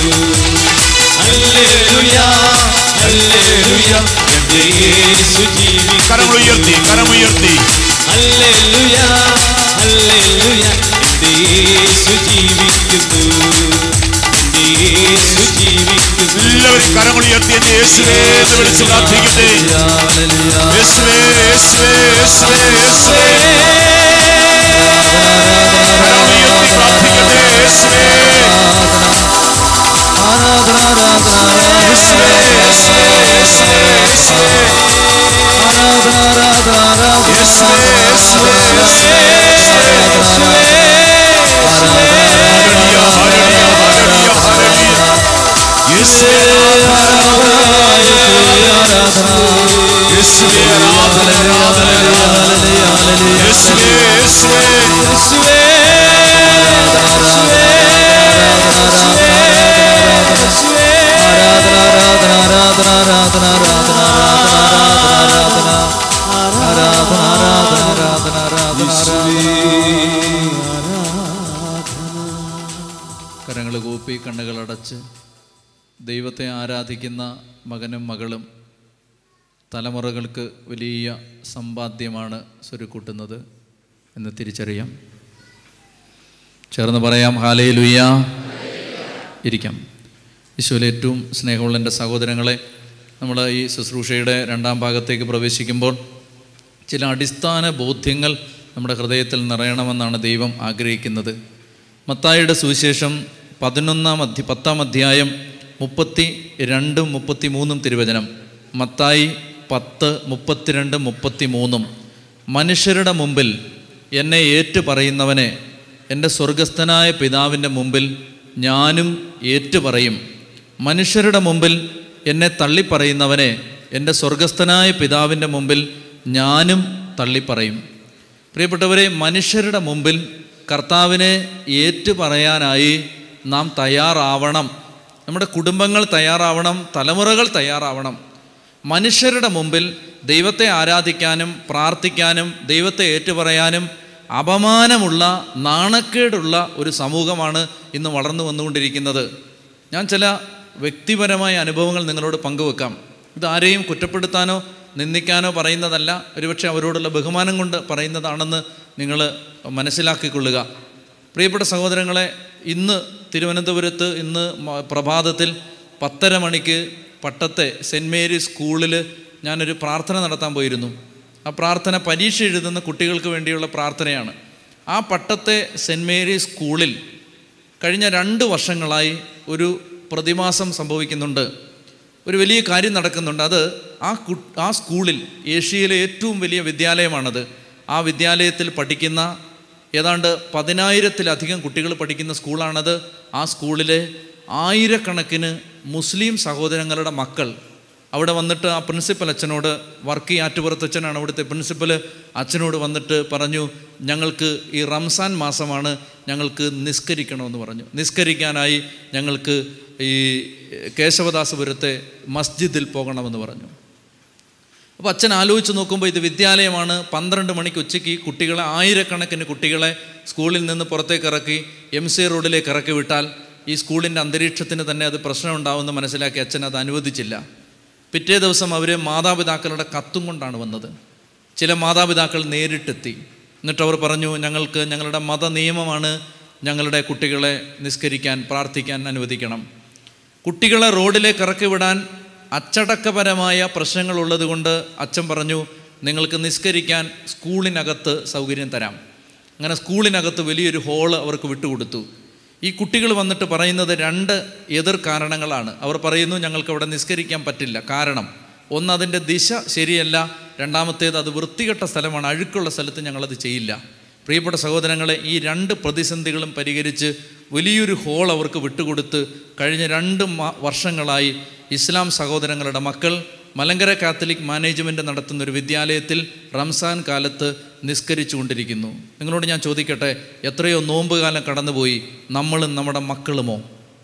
ഹല്ലേലൂയ, ഹല്ലേലൂയ, എന്റെ യേശു ജീവിക്കുന്നു. കരങ്ങൾ ഉയർത്തി, കരമുയർത്തി. ഹല്ലേലൂയ, ഹല്ലേലൂയ, എന്റെ യേശു ജീവിക്കുന്നു. എന്റെ യേശു ജീവിക്കുന്നു. എല്ലാവരും കരങ്ങൾ ഉയർത്തി എന്റെ യേശുവേ എന്ന് വിളിച്ച് പ്രാർത്ഥിക്കട്ടെ. യേശുവേ, യേശുവേ, യേശുവേ, യേശുവേ. കരങ്ങൾ ഉയർത്തി പ്രാർത്ഥിക്കട്ടെ. യേശുവേ, യേശുവേ, യേശുവേ, യേശുവേ, യേശുവേ. യേശുവേ, യേശുവേ, യേശുവേ, യേശുവേ. Hallelujah, hallelujah, hallelujah, hallelujah. യേശുവേ ആരാധന, യേശുവേ ആരാധന, യേശുവേ, യേശുവേ, യേശുവേ. കരങ്ങൾ കൂപ്പി കണ്ണുകളടച്ച് ദൈവത്തെ ആരാധിക്കുന്ന മകനും മകളും തലമുറകൾക്ക് വലിയ സമ്പാദ്യമാണ് സ്വരുക്കൂട്ടുന്നത്. എന്ന് തിരിച്ചറിയാം. ചേർന്ന് പറയാം ഹല്ലേലൂയ. ഇരിക്കാം. ഈശോയിലെ ഏറ്റവും സ്നേഹമുള്ള എൻ്റെ സഹോദരങ്ങളെ, നമ്മൾ ഈ ശുശ്രൂഷയുടെ രണ്ടാം ഭാഗത്തേക്ക് പ്രവേശിക്കുമ്പോൾ ചില അടിസ്ഥാന ബോധ്യങ്ങൾ നമ്മുടെ ഹൃദയത്തിൽ നിറയണമെന്നാണ് ദൈവം ആഗ്രഹിക്കുന്നത്. മത്തായിയുടെ സുവിശേഷം പതിനൊന്നാം അധ്യ പത്താം അധ്യായം മുപ്പത്തി രണ്ടും മുപ്പത്തി മൂന്നും തിരുവചനം. മത്തായി പത്ത് മുപ്പത്തിരണ്ടും മുപ്പത്തി മൂന്നും. മനുഷ്യരുടെ മുമ്പിൽ എന്നെ ഏറ്റു പറയുന്നവനെ എൻ്റെ സ്വർഗസ്ഥനായ പിതാവിൻ്റെ മുമ്പിൽ ഞാനും ഏറ്റുപറയും. മനുഷ്യരുടെ മുമ്പിൽ എന്നെ തള്ളിപ്പറയുന്നവനെ എൻ്റെ സ്വർഗസ്ഥനായ പിതാവിൻ്റെ മുമ്പിൽ ഞാനും തള്ളിപ്പറയും. പ്രിയപ്പെട്ടവരെ, മനുഷ്യരുടെ മുമ്പിൽ കർത്താവിനെ ഏറ്റുപറയാനായി നാം തയ്യാറാവണം. നമ്മുടെ കുടുംബങ്ങൾ തയ്യാറാവണം, തലമുറകൾ തയ്യാറാവണം. മനുഷ്യരുടെ മുമ്പിൽ ദൈവത്തെ ആരാധിക്കാനും പ്രാർത്ഥിക്കാനും ദൈവത്തെ ഏറ്റുപറയാനും അപമാനമുള്ള, നാണക്കേടുള്ള ഒരു സമൂഹമാണ് ഇന്ന് വളർന്നു വന്നുകൊണ്ടിരിക്കുന്നത്. ഞാൻ ചില വ്യക്തിപരമായ അനുഭവങ്ങൾ നിങ്ങളോട് പങ്കുവെക്കാം. ഇതാരെയും കുറ്റപ്പെടുത്താനോ നിന്ദിക്കാനോ പറയുന്നതല്ല, ഒരുപക്ഷെ അവരോടുള്ള ബഹുമാനം കൊണ്ട് പറയുന്നതാണെന്ന് നിങ്ങൾ മനസ്സിലാക്കിക്കൊള്ളുക. പ്രിയപ്പെട്ട സഹോദരങ്ങളെ, ഇന്ന് തിരുവനന്തപുരത്ത് ഇന്ന് പ്രഭാതത്തിൽ പത്തര മണിക്ക് പട്ടത്തെ സെൻറ്റ് മേരീസ് സ്കൂളിൽ ഞാനൊരു പ്രാർത്ഥന നടത്താൻ പോയിരുന്നു. ആ പ്രാർത്ഥന പരീക്ഷ എഴുതുന്ന കുട്ടികൾക്ക് വേണ്ടിയുള്ള പ്രാർത്ഥനയാണ്. ആ പട്ടത്തെ സെൻറ്റ് മേരീസ് സ്കൂളിൽ കഴിഞ്ഞ രണ്ട് വർഷങ്ങളായി ഒരു പ്രതിമാസം സംഭവിക്കുന്നുണ്ട്, ഒരു വലിയ കാര്യം നടക്കുന്നുണ്ട്. അത് ആ കു ആ സ്കൂളിൽ, ഏഷ്യയിലെ ഏറ്റവും വലിയ വിദ്യാലയമാണത്. ആ വിദ്യാലയത്തിൽ പഠിക്കുന്ന ഏതാണ്ട് പതിനായിരത്തിലധികം കുട്ടികൾ പഠിക്കുന്ന സ്കൂളാണത്. ആ സ്കൂളിലെ ആയിരക്കണക്കിന് മുസ്ലിം സഹോദരങ്ങളുടെ മക്കൾ അവിടെ വന്നിട്ട് ആ പ്രിൻസിപ്പൽ അച്ഛനോട്, വർക്കി ആറ്റുപുറത്തച്ഛനാണ് അവിടുത്തെ പ്രിൻസിപ്പൽ, അച്ഛനോട് വന്നിട്ട് പറഞ്ഞു, ഞങ്ങൾക്ക് ഈ റംസാൻ മാസമാണ്, ഞങ്ങൾക്ക് നിസ്കരിക്കണമെന്ന് പറഞ്ഞു. നിസ്കരിക്കാനായി ഞങ്ങൾക്ക് ഈ കേശവദാസപുരത്തെ മസ്ജിദിൽ പോകണമെന്ന് പറഞ്ഞു. അപ്പോൾ അച്ഛൻ ആലോചിച്ച് നോക്കുമ്പോൾ ഇത് വിദ്യാലയമാണ്. പന്ത്രണ്ട് മണിക്ക് ഉച്ചയ്ക്ക് കുട്ടികളെ, ആയിരക്കണക്കിന് കുട്ടികളെ സ്കൂളിൽ നിന്ന് പുറത്തേക്ക് ഇറക്കി എം സി റോഡിലേക്ക് ഇറക്കി വിട്ടാൽ ഈ സ്കൂളിൻ്റെ അന്തരീക്ഷത്തിന് തന്നെ അത് പ്രശ്നം ഉണ്ടാവുമെന്ന് മനസ്സിലാക്കി അച്ഛൻ അത് അനുവദിച്ചില്ല. പിറ്റേ ദിവസം അവർ മാതാപിതാക്കളുടെ കത്തും കൊണ്ടാണ് വന്നത്. ചില മാതാപിതാക്കൾ നേരിട്ടെത്തി. എന്നിട്ട് അവർ പറഞ്ഞു, ഞങ്ങൾക്ക് ഞങ്ങളുടെ മത നിയമമാണ് ഞങ്ങളുടെ കുട്ടികളെ നിസ്കരിക്കാൻ പ്രാർത്ഥിക്കാൻ അനുവദിക്കണം. കുട്ടികളെ റോഡിലേക്ക് ഇറക്കി വിടാൻ അച്ചടക്കപരമായ പ്രശ്നങ്ങളുള്ളത് കൊണ്ട് അച്ഛൻ പറഞ്ഞു, നിങ്ങൾക്ക് നിസ്കരിക്കാൻ സ്കൂളിനകത്ത് സൗകര്യം തരാം. അങ്ങനെ സ്കൂളിനകത്ത് വലിയൊരു ഹോള് അവർക്ക് വിട്ടുകൊടുത്തു. ഈ കുട്ടികൾ വന്നിട്ട് പറയുന്നത് രണ്ട് എതിർ കാരണങ്ങളാണ്. അവർ പറയുന്നു, ഞങ്ങൾക്ക് അവിടെ നിസ്കരിക്കാൻ പറ്റില്ല. കാരണം ഒന്ന്, അതിൻ്റെ ദിശ ശരിയല്ല. രണ്ടാമത്തേത്, അത് വൃത്തികെട്ട സ്ഥലമാണ്, അഴുക്കുള്ള സ്ഥലത്ത് ഞങ്ങളത് ചെയ്യില്ല. പ്രിയപ്പെട്ട സഹോദരങ്ങളെ, ഈ രണ്ട് പ്രതിസന്ധികളും പരിഹരിച്ച് വലിയൊരു ഹോൾ അവർക്ക് വിട്ടുകൊടുത്ത് കഴിഞ്ഞ രണ്ട് വർഷങ്ങളായി ഇസ്ലാം സഹോദരങ്ങളുടെ മക്കൾ മലങ്കര കാത്തലിക് മാനേജ്മെൻറ്റ് നടത്തുന്ന ഒരു വിദ്യാലയത്തിൽ റംസാൻ കാലത്ത് നിസ്കരിച്ചു കൊണ്ടിരിക്കുന്നു. നിങ്ങളോട് ഞാൻ ചോദിക്കട്ടെ, എത്രയോ നോമ്പ് കാലം കടന്നുപോയി, നമ്മളും നമ്മുടെ മക്കളുമോ?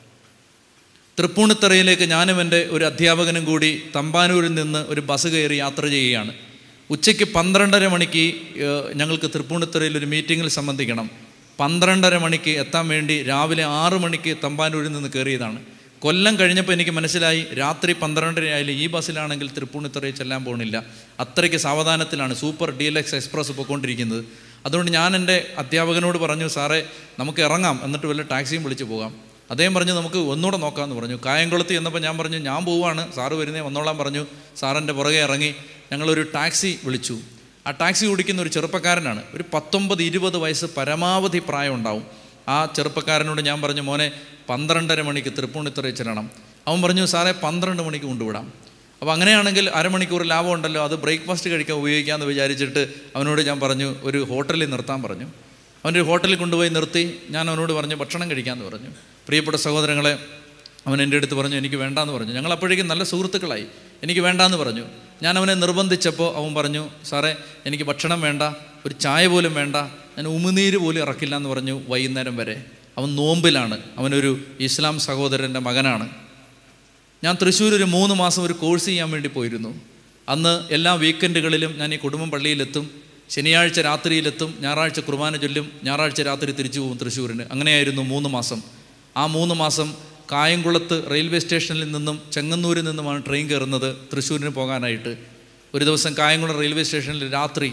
തൃപ്പൂണിത്തറയിലേക്ക് ഞാനും എൻ്റെ ഒരു അധ്യാപകനും കൂടി തമ്പാനൂരിൽ നിന്ന് ഒരു ബസ് കയറി യാത്ര ചെയ്യുകയാണ്. ഉച്ചയ്ക്ക് പന്ത്രണ്ടര മണിക്ക് ഞങ്ങൾക്ക് തൃപ്പൂണിത്തറയിൽ ഒരു മീറ്റിങ്ങിൽ സംബന്ധിക്കണം. പന്ത്രണ്ടര മണിക്ക് എത്താൻ വേണ്ടി രാവിലെ ആറ് മണിക്ക് തമ്പാനൂരിൽ നിന്ന് കയറിയതാണ്. കൊല്ലം കഴിഞ്ഞപ്പോൾ എനിക്ക് മനസ്സിലായി, രാത്രി പന്ത്രണ്ടര ആയാലും ഈ ബസ്സിലാണെങ്കിൽ തൃപ്പൂണിത്തറയിൽ ചെല്ലാൻ പോകുന്നില്ല. അത്രയ്ക്ക് സാവധാനത്തിലാണ് super D L X express പോയിക്കൊണ്ടിരിക്കുന്നത്. അതുകൊണ്ട് ഞാൻ എൻ്റെ അധ്യാപകനോട് പറഞ്ഞു, സാറേ നമുക്ക് ഇറങ്ങാം, എന്നിട്ട് വല്ല ടാക്സിയും വിളിച്ച് പോകാം. അദ്ദേഹം പറഞ്ഞു, നമുക്ക് ഒന്നുകൂടെ നോക്കാമെന്ന് പറഞ്ഞു. കായംകുളത്ത് ചെന്നപ്പോൾ ഞാൻ പറഞ്ഞു, ഞാൻ പോവാണ്, സാറ് വരുന്നേ വന്നോളാൻ പറഞ്ഞു. സാറിൻ്റെ പുറകെ ഇറങ്ങി ഞങ്ങളൊരു ടാക്സി വിളിച്ചു. ആ ടാക്സി ഓടിക്കുന്ന ഒരു ചെറുപ്പക്കാരനാണ്. ഒരു പത്തൊമ്പത് ഇരുപത് വയസ്സ് പരമാവധി പ്രായം ഉണ്ടാവും. ആ ചെറുപ്പക്കാരനോട് ഞാൻ പറഞ്ഞു, മോനെ പന്ത്രണ്ടര മണിക്ക് തൃപ്പൂണിത്തുറയിൽ ചെല്ലണം. അവൻ പറഞ്ഞു, സാറേ പന്ത്രണ്ട് മണിക്ക് കൊണ്ടുവിടാം. അപ്പോൾ അങ്ങനെയാണെങ്കിൽ അരമണിക്കൂർ ലാഭം ഉണ്ടല്ലോ, അത് ബ്രേക്ക്ഫാസ്റ്റ് കഴിക്കാൻ ഉപയോഗിക്കാമെന്ന് വിചാരിച്ചിട്ട് അവനോട് ഞാൻ പറഞ്ഞു, ഒരു ഹോട്ടലിൽ നിർത്താൻ പറഞ്ഞു. അവൻ്റെ ഒരു ഹോട്ടലിൽ കൊണ്ടുപോയി നിർത്തി. ഞാൻ അവനോട് പറഞ്ഞു, ഭക്ഷണം കഴിക്കാമെന്ന് പറഞ്ഞു. പ്രിയപ്പെട്ട സഹോദരങ്ങളെ, അവൻ എൻ്റെ അടുത്ത് പറഞ്ഞു, എനിക്ക് വേണ്ടാന്ന് പറഞ്ഞു. ഞങ്ങൾ അപ്പോഴേക്കും നല്ല സുഹൃത്തുക്കളായി. എനിക്ക് വേണ്ടാന്ന് പറഞ്ഞു. ഞാൻ അവനെ നിർബന്ധിച്ചപ്പോൾ അവൻ പറഞ്ഞു, സാറേ എനിക്ക് ഭക്ഷണം വേണ്ട, ഒരു ചായ പോലും വേണ്ട, ഞാൻ ഉമിനീര് പോലും ഇറക്കില്ല എന്ന് പറഞ്ഞു. വൈകുന്നേരം വരെ അവൻ നോമ്പിലാണ്. അവനൊരു ഇസ്ലാം സഹോദരൻ്റെ മകനാണ്. ഞാൻ തൃശ്ശൂർ ഒരു മൂന്ന് മാസം ഒരു കോഴ്സ് ചെയ്യാൻ വേണ്ടി പോയിരുന്നു. അന്ന് എല്ലാ വീക്കെൻഡുകളിലും ഞാൻ ഈ കുടുംബം പള്ളിയിലെത്തും. ശനിയാഴ്ച രാത്രിയിലെത്തും, ഞായറാഴ്ച കുർബാന ചൊല്ലും, ഞായറാഴ്ച രാത്രി തിരിച്ചു പോകും തൃശ്ശൂരിന്. അങ്ങനെയായിരുന്നു മൂന്ന് മാസം. ആ മൂന്ന് മാസം കായംകുളത്ത് റെയിൽവേ സ്റ്റേഷനിൽ നിന്നും ചെങ്ങന്നൂരിൽ നിന്നുമാണ് ട്രെയിൻ കയറുന്നത് തൃശ്ശൂരിന് പോകാനായിട്ട്. ഒരു ദിവസം കായംകുളം റെയിൽവേ സ്റ്റേഷനിൽ രാത്രി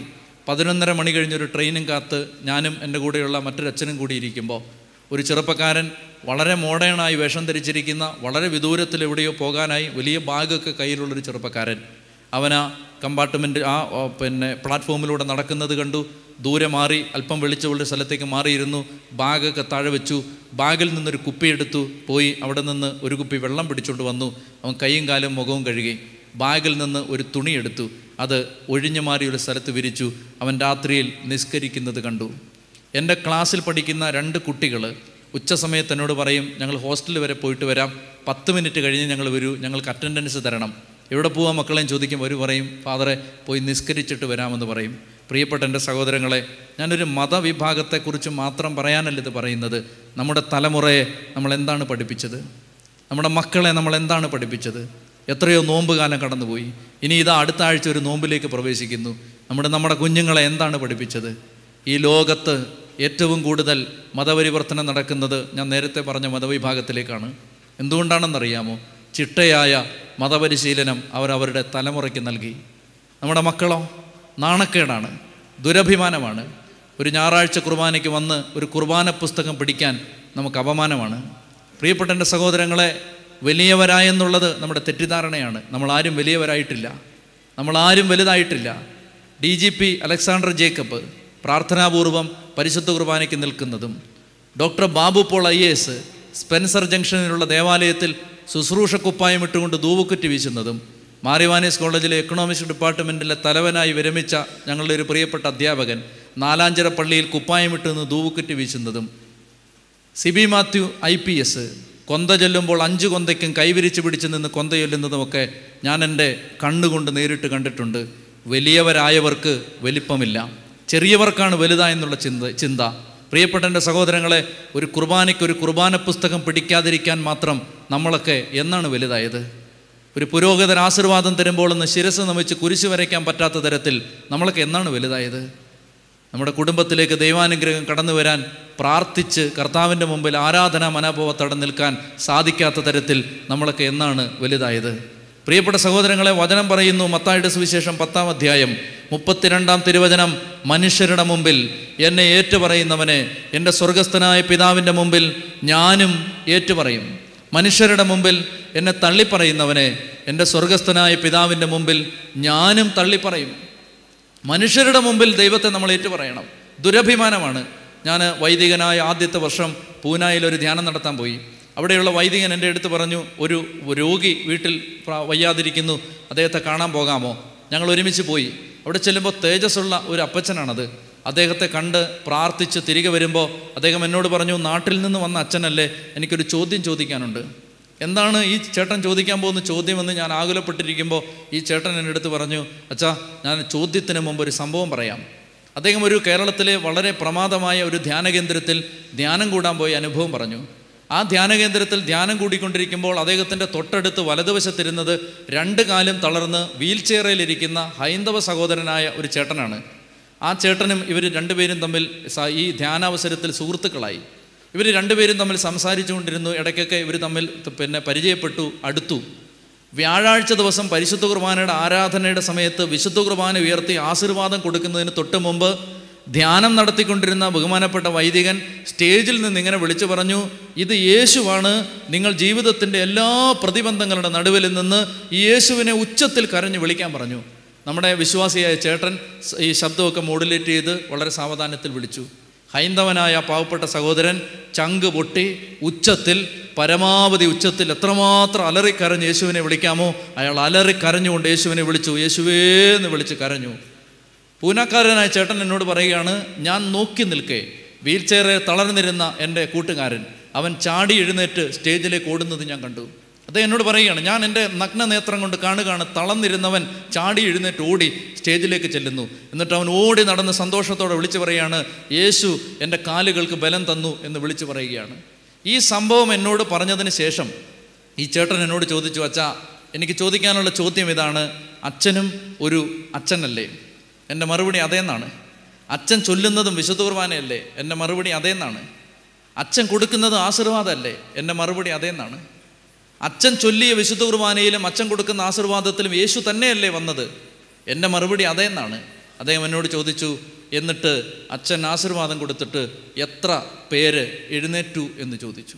പതിനൊന്നര മണി കഴിഞ്ഞൊരു ട്രെയിനും കാത്ത് ഞാനും എൻ്റെ കൂടെയുള്ള മറ്റൊരച്ഛനും കൂടി ഇരിക്കുമ്പോൾ ഒരു ചെറുപ്പക്കാരൻ വളരെ മോഡേണായി വേഷം ധരിച്ചിരിക്കുന്ന, വളരെ വിദൂരത്തിൽ എവിടെയോ പോകാനായി വലിയ ബാഗൊക്കെ കയ്യിലുള്ളൊരു ചെറുപ്പക്കാരൻ, അവൻ ആ കമ്പാർട്ട്മെൻറ്റ് ആ പിന്നെ പ്ലാറ്റ്ഫോമിലൂടെ നടക്കുന്നത് കണ്ടു. ദൂരെ മാറി അല്പം വെളിച്ചമുള്ള സ്ഥലത്തേക്ക് മാറിയിരുന്നു. ബാഗൊക്കെ താഴെ വെച്ചു. ബാഗിൽ നിന്നൊരു കുപ്പിയെടുത്തു. പോയി അവിടെ നിന്ന് ഒരു കുപ്പി വെള്ളം പിടിച്ചുകൊണ്ട് വന്നു. അവൻ കൈയും കാലും മുഖവും കഴുകി. ബാഗിൽ നിന്ന് ഒരു തുണിയെടുത്തു. അത് ഒഴിഞ്ഞു മാറി ഒരു സ്ഥലത്ത് വിരിച്ചു. അവൻ രാത്രിയിൽ നിസ്കരിക്കുന്നത് കണ്ടു. എൻ്റെ ക്ലാസ്സിൽ പഠിക്കുന്ന രണ്ട് കുട്ടികൾ ഉച്ച സമയത്ത് എന്നോട് പറയും, ഞങ്ങൾ ഹോസ്റ്റലിൽ വരെ പോയിട്ട് വരാം, പത്ത് മിനിറ്റ് കഴിഞ്ഞ് ഞങ്ങൾ വരൂ, ഞങ്ങൾക്ക് അറ്റൻഡൻസ് തരണം. എവിടെ പോകാൻ മക്കളെയും ചോദിക്കും. അവർ പറയും, ഫാദറെ പോയി നിസ്കരിച്ചിട്ട് വരാമെന്ന് പറയും. പ്രിയപ്പെട്ട എൻ്റെ സഹോദരങ്ങളെ, ഞാനൊരു മതവിഭാഗത്തെക്കുറിച്ച് മാത്രം പറയാനല്ല ഇത് പറയുന്നത്. നമ്മുടെ തലമുറയെ നമ്മൾ എന്താണ് പഠിപ്പിച്ചത്? നമ്മുടെ മക്കളെ നമ്മൾ എന്താണ് പഠിപ്പിച്ചത്? എത്രയോ നോമ്പ് കാലം കടന്നുപോയി. ഇനി ഇതാ അടുത്ത ആഴ്ച ഒരു നോമ്പിലേക്ക് പ്രവേശിക്കുന്നു. നമ്മുടെ നമ്മുടെ കുഞ്ഞുങ്ങളെ എന്താണ് പഠിപ്പിച്ചത്? ഈ ലോകത്ത് ഏറ്റവും കൂടുതൽ മതപരിവർത്തനം നടക്കുന്നത് ഞാൻ നേരത്തെ പറഞ്ഞ മതവിഭാഗത്തിലേക്കാണ്. എന്തുകൊണ്ടാണെന്നറിയാമോ? ചിട്ടയായ മതപരിശീലനം അവരവരുടെ തലമുറയ്ക്ക് നൽകി. നമ്മുടെ മക്കളോ? നാണക്കേടാണ്, ദുരഭിമാനമാണ്. ഒരു ഞായറാഴ്ച കുർബാനയ്ക്ക് വന്ന് ഒരു കുർബാന പുസ്തകം പിടിക്കാൻ നമുക്ക് അപമാനമാണ്. പ്രിയപ്പെട്ട എൻ്റെ സഹോദരങ്ങളെ, വലിയവരായെന്നുള്ളത് നമ്മുടെ തെറ്റിദ്ധാരണയാണ്. നമ്മളാരും വലിയവരായിട്ടില്ല, നമ്മളാരും വലുതായിട്ടില്ല. D G P Alexander Jacob പ്രാർത്ഥനാപൂർവം പരിശുദ്ധ കുർബാനയ്ക്ക് നിൽക്കുന്നതും, doctor Babu Paul I A S Spencer ജംഗ്ഷനിലുള്ള ദേവാലയത്തിൽ ശുശ്രൂഷ കുപ്പായം ഇട്ടുകൊണ്ട് ധൂവുക്കുറ്റി വീശുന്നതും, മാരിവാനീസ് കോളേജിലെ എക്കണോമിക്സ് ഡിപ്പാർട്ട്മെൻറ്റിലെ തലവനായി വിരമിച്ച ഞങ്ങളുടെ ഒരു പ്രിയപ്പെട്ട അധ്യാപകൻ നാലാഞ്ചിറ പള്ളിയിൽ കുപ്പായമിട്ട് നിന്ന് ധൂവുക്കുറ്റി വീശുന്നതും, Sibi Mathew I P S കൊന്ത ചൊല്ലുമ്പോൾ അഞ്ച് കൊന്തയ്ക്കും കൈവിരിച്ച് പിടിച്ച് നിന്ന് കൊന്ത ചൊല്ലുന്നതുമൊക്കെ ഞാൻ എൻ്റെ കണ്ണുകൊണ്ട് നേരിട്ട് കണ്ടിട്ടുണ്ട്. വലിയവരായവർക്ക് വലിപ്പമില്ല, ചെറിയവർക്കാണ് വലുതായെന്നുള്ള ചിന്ത ചിന്ത പ്രിയപ്പെട്ട എൻ്റെ സഹോദരങ്ങളെ, ഒരു കുർബാനയ്ക്ക് ഒരു കുർബാന പുസ്തകം പിടിക്കാതിരിക്കാൻ മാത്രം നമ്മളൊക്കെ എന്നാണ് വലുതായത്? ഒരു പുരോഹിതൻ ആശീർവാദം തരുമ്പോൾ ഒന്ന് ശിരസ് നമിച്ച് കുരിശ് വരയ്ക്കാൻ പറ്റാത്ത തരത്തിൽ നമ്മളൊക്കെ എന്നാണ് വലുതായത്? നമ്മുടെ കുടുംബത്തിലേക്ക് ദൈവാനുഗ്രഹം കടന്നു വരാൻ പ്രാർത്ഥിച്ച് കർത്താവിൻ്റെ മുമ്പിൽ ആരാധനാ മനോഭാവത്തോടെ നിൽക്കാൻ സാധിക്കാത്ത തരത്തിൽ നമ്മളൊക്കെ എന്നാണ് വലുതായത്? പ്രിയപ്പെട്ട സഹോദരങ്ങളെ, വചനം പറയുന്നു, മത്തായിയുടെ സുവിശേഷം പത്താം അധ്യായം മുപ്പത്തിരണ്ടാം തിരുവചനം, മനുഷ്യരുടെ മുമ്പിൽ എന്നെ ഏറ്റുപറയുന്നവനെ എൻ്റെ സ്വർഗസ്ഥനായ പിതാവിൻ്റെ മുമ്പിൽ ഞാനും ഏറ്റുപറയും. മനുഷ്യരുടെ മുമ്പിൽ എന്നെ തള്ളിപ്പറയുന്നവനെ എൻ്റെ സ്വർഗസ്ഥനായ പിതാവിൻ്റെ മുമ്പിൽ ഞാനും തള്ളിപ്പറയും. മനുഷ്യരുടെ മുമ്പിൽ ദൈവത്തെ നമ്മൾ ഏറ്റുപറയണം. ദുരഭിമാനമാണ്. ഞാൻ വൈദികനായ ആദ്യത്തെ വർഷം പൂനായിൽ ഒരു ധ്യാനം നടത്താൻ പോയി. അവിടെയുള്ള വൈദികൻ എൻ്റെ അടുത്ത് പറഞ്ഞു, ഒരു രോഗി വീട്ടിൽ വയ്യാതിരിക്കുന്നു, അദ്ദേഹത്തെ കാണാൻ പോകാമോ? ഞങ്ങൾ ഒരുമിച്ച് പോയി. അവിടെ ചെല്ലുമ്പോൾ തേജസ്സുള്ള ഒരു അപ്പച്ചനാണത്. അദ്ദേഹത്തെ കണ്ട് പ്രാർത്ഥിച്ച് തിരികെ വരുമ്പോൾ അദ്ദേഹം എന്നോട് പറഞ്ഞു, നാട്ടിൽ നിന്ന് വന്ന അച്ഛനല്ലേ, എനിക്കൊരു ചോദ്യം ചോദിക്കാനുണ്ട്. എന്താണ് ഈ ചേട്ടൻ ചോദിക്കാൻ പോകുന്ന ചോദ്യമെന്ന് ഞാൻ ആകുലപ്പെട്ടിരിക്കുമ്പോൾ ഈ ചേട്ടൻ എൻ്റെ അടുത്ത് പറഞ്ഞു, അച്ഛാ, ഞാൻ ചോദ്യത്തിന് മുമ്പ് ഒരു സംഭവം പറയാം. അദ്ദേഹം ഒരു കേരളത്തിലെ വളരെ പ്രമാദമായ ഒരു ധ്യാന കേന്ദ്രത്തിൽ ധ്യാനം കൂടാൻ പോയ അനുഭവം പറഞ്ഞു. ആ ധ്യാന കേന്ദ്രത്തിൽ ധ്യാനം കൂടിക്കൊണ്ടിരിക്കുമ്പോൾ അദ്ദേഹത്തിൻ്റെ തൊട്ടടുത്ത് വലതുവശത്തിരുന്നത് രണ്ട് കാലും തളർന്ന് വീൽ ചെയറിലിരിക്കുന്ന ഹൈന്ദവ സഹോദരനായ ഒരു ചേട്ടനാണ്. ആ ചേട്ടനും ഇവർ രണ്ടുപേരും തമ്മിൽ ഈ ധ്യാനാവസരത്തിൽ സുഹൃത്തുക്കളായി. ഇവർ രണ്ടുപേരും തമ്മിൽ സംസാരിച്ചു കൊണ്ടിരുന്നു. ഇടയ്ക്കൊക്കെ ഇവർ തമ്മിൽ പിന്നെ പരിചയപ്പെട്ടു, അടുത്തു. വ്യാഴാഴ്ച ദിവസം പരിശുദ്ധ കുർബാനയുടെ ആരാധനയുടെ സമയത്ത് വിശുദ്ധ കുർബാന ഉയർത്തി ആശീർവാദം കൊടുക്കുന്നതിന് തൊട്ട് മുമ്പ് ധ്യാനം നടത്തിക്കൊണ്ടിരുന്ന ബഹുമാനപ്പെട്ട വൈദികൻ സ്റ്റേജിൽ നിന്ന് ഇങ്ങനെ വിളിച്ചു പറഞ്ഞു, ഇത് യേശുവാണ്. നിങ്ങൾ ജീവിതത്തിൻ്റെ എല്ലാ പ്രതിബന്ധങ്ങളുടെ നടുവിൽ നിന്ന് ഈ യേശുവിനെ ഉച്ചത്തിൽ കരഞ്ഞു വിളിക്കാൻ പറഞ്ഞു. നമ്മുടെ വിശ്വാസിയായ ചേട്ടൻ ഈ ശബ്ദമൊക്കെ മോഡുലേറ്റ് ചെയ്ത് വളരെ സാവധാനത്തിൽ വിളിച്ചു. ഹൈന്ദവനായ പാവപ്പെട്ട സഹോദരൻ ചങ്ക് പൊട്ടി ഉച്ചത്തിൽ, പരമാവധി ഉച്ചത്തിൽ എത്രമാത്രം അലറിക്കരഞ്ഞ് യേശുവിനെ വിളിക്കാമോ അയാൾ അലറിക്കരഞ്ഞുകൊണ്ട് യേശുവിനെ വിളിച്ചു. യേശുവേ എന്ന് വിളിച്ച് കരഞ്ഞു. പൂനാക്കാരനായ ചേട്ടൻ എന്നോട് പറയുകയാണ്, ഞാൻ നോക്കി നിൽക്കേ വീൽ ചെയറിൽ തളർന്നിരുന്ന എൻ്റെ കൂട്ടുകാരൻ അവൻ ചാടി എഴുന്നേറ്റ് സ്റ്റേജിലേക്ക് ഓടുന്നത് ഞാൻ കണ്ടു. അദ്ദേഹം എന്നോട് പറയുകയാണ്, ഞാൻ എൻ്റെ നഗ്ന നേത്രം കൊണ്ട് കാണുകയാണ് തളർന്നിരുന്നവൻ ചാടി എഴുന്നേറ്റ് ഓടി സ്റ്റേജിലേക്ക് ചെല്ലുന്നു. എന്നിട്ട് അവൻ ഓടി നടന്ന് സന്തോഷത്തോടെ വിളിച്ചു പറയുകയാണ്, യേശു എൻ്റെ കാലുകൾക്ക് ബലം തന്നു എന്ന് വിളിച്ചു പറയുകയാണ്. ഈ സംഭവം എന്നോട് പറഞ്ഞതിന് ശേഷം ഈ ചേട്ടൻ എന്നോട് ചോദിച്ചു, അച്ഛാ, എനിക്ക് ചോദിക്കാനുള്ള ചോദ്യം ഇതാണ്, അച്ഛനും ഒരു അച്ഛനല്ലേ? എൻ്റെ മറുപടി അതേന്നാണ്. അച്ഛൻ ചൊല്ലുന്നതും വിശുദ്ധ കുർബാനയല്ലേ? എൻ്റെ മറുപടി അതേന്നാണ്. അച്ഛൻ കൊടുക്കുന്നതും ആശീർവാദമല്ലേ? എൻ്റെ മറുപടി അതേന്നാണ്. അച്ഛൻ ചൊല്ലിയ വിശുദ്ധ കുർബാനയിലും അച്ഛൻ കൊടുക്കുന്ന ആശീർവാദത്തിലും യേശു തന്നെയല്ലേ വന്നത്? എൻ്റെ മറുപടി അതേന്നാണ്. അദ്ദേഹം എന്നോട് ചോദിച്ചു, എന്നിട്ട് അച്ഛൻ ആശീർവാദം കൊടുത്തിട്ട് എത്ര പേര് എഴുന്നേറ്റു എന്ന് ചോദിച്ചു.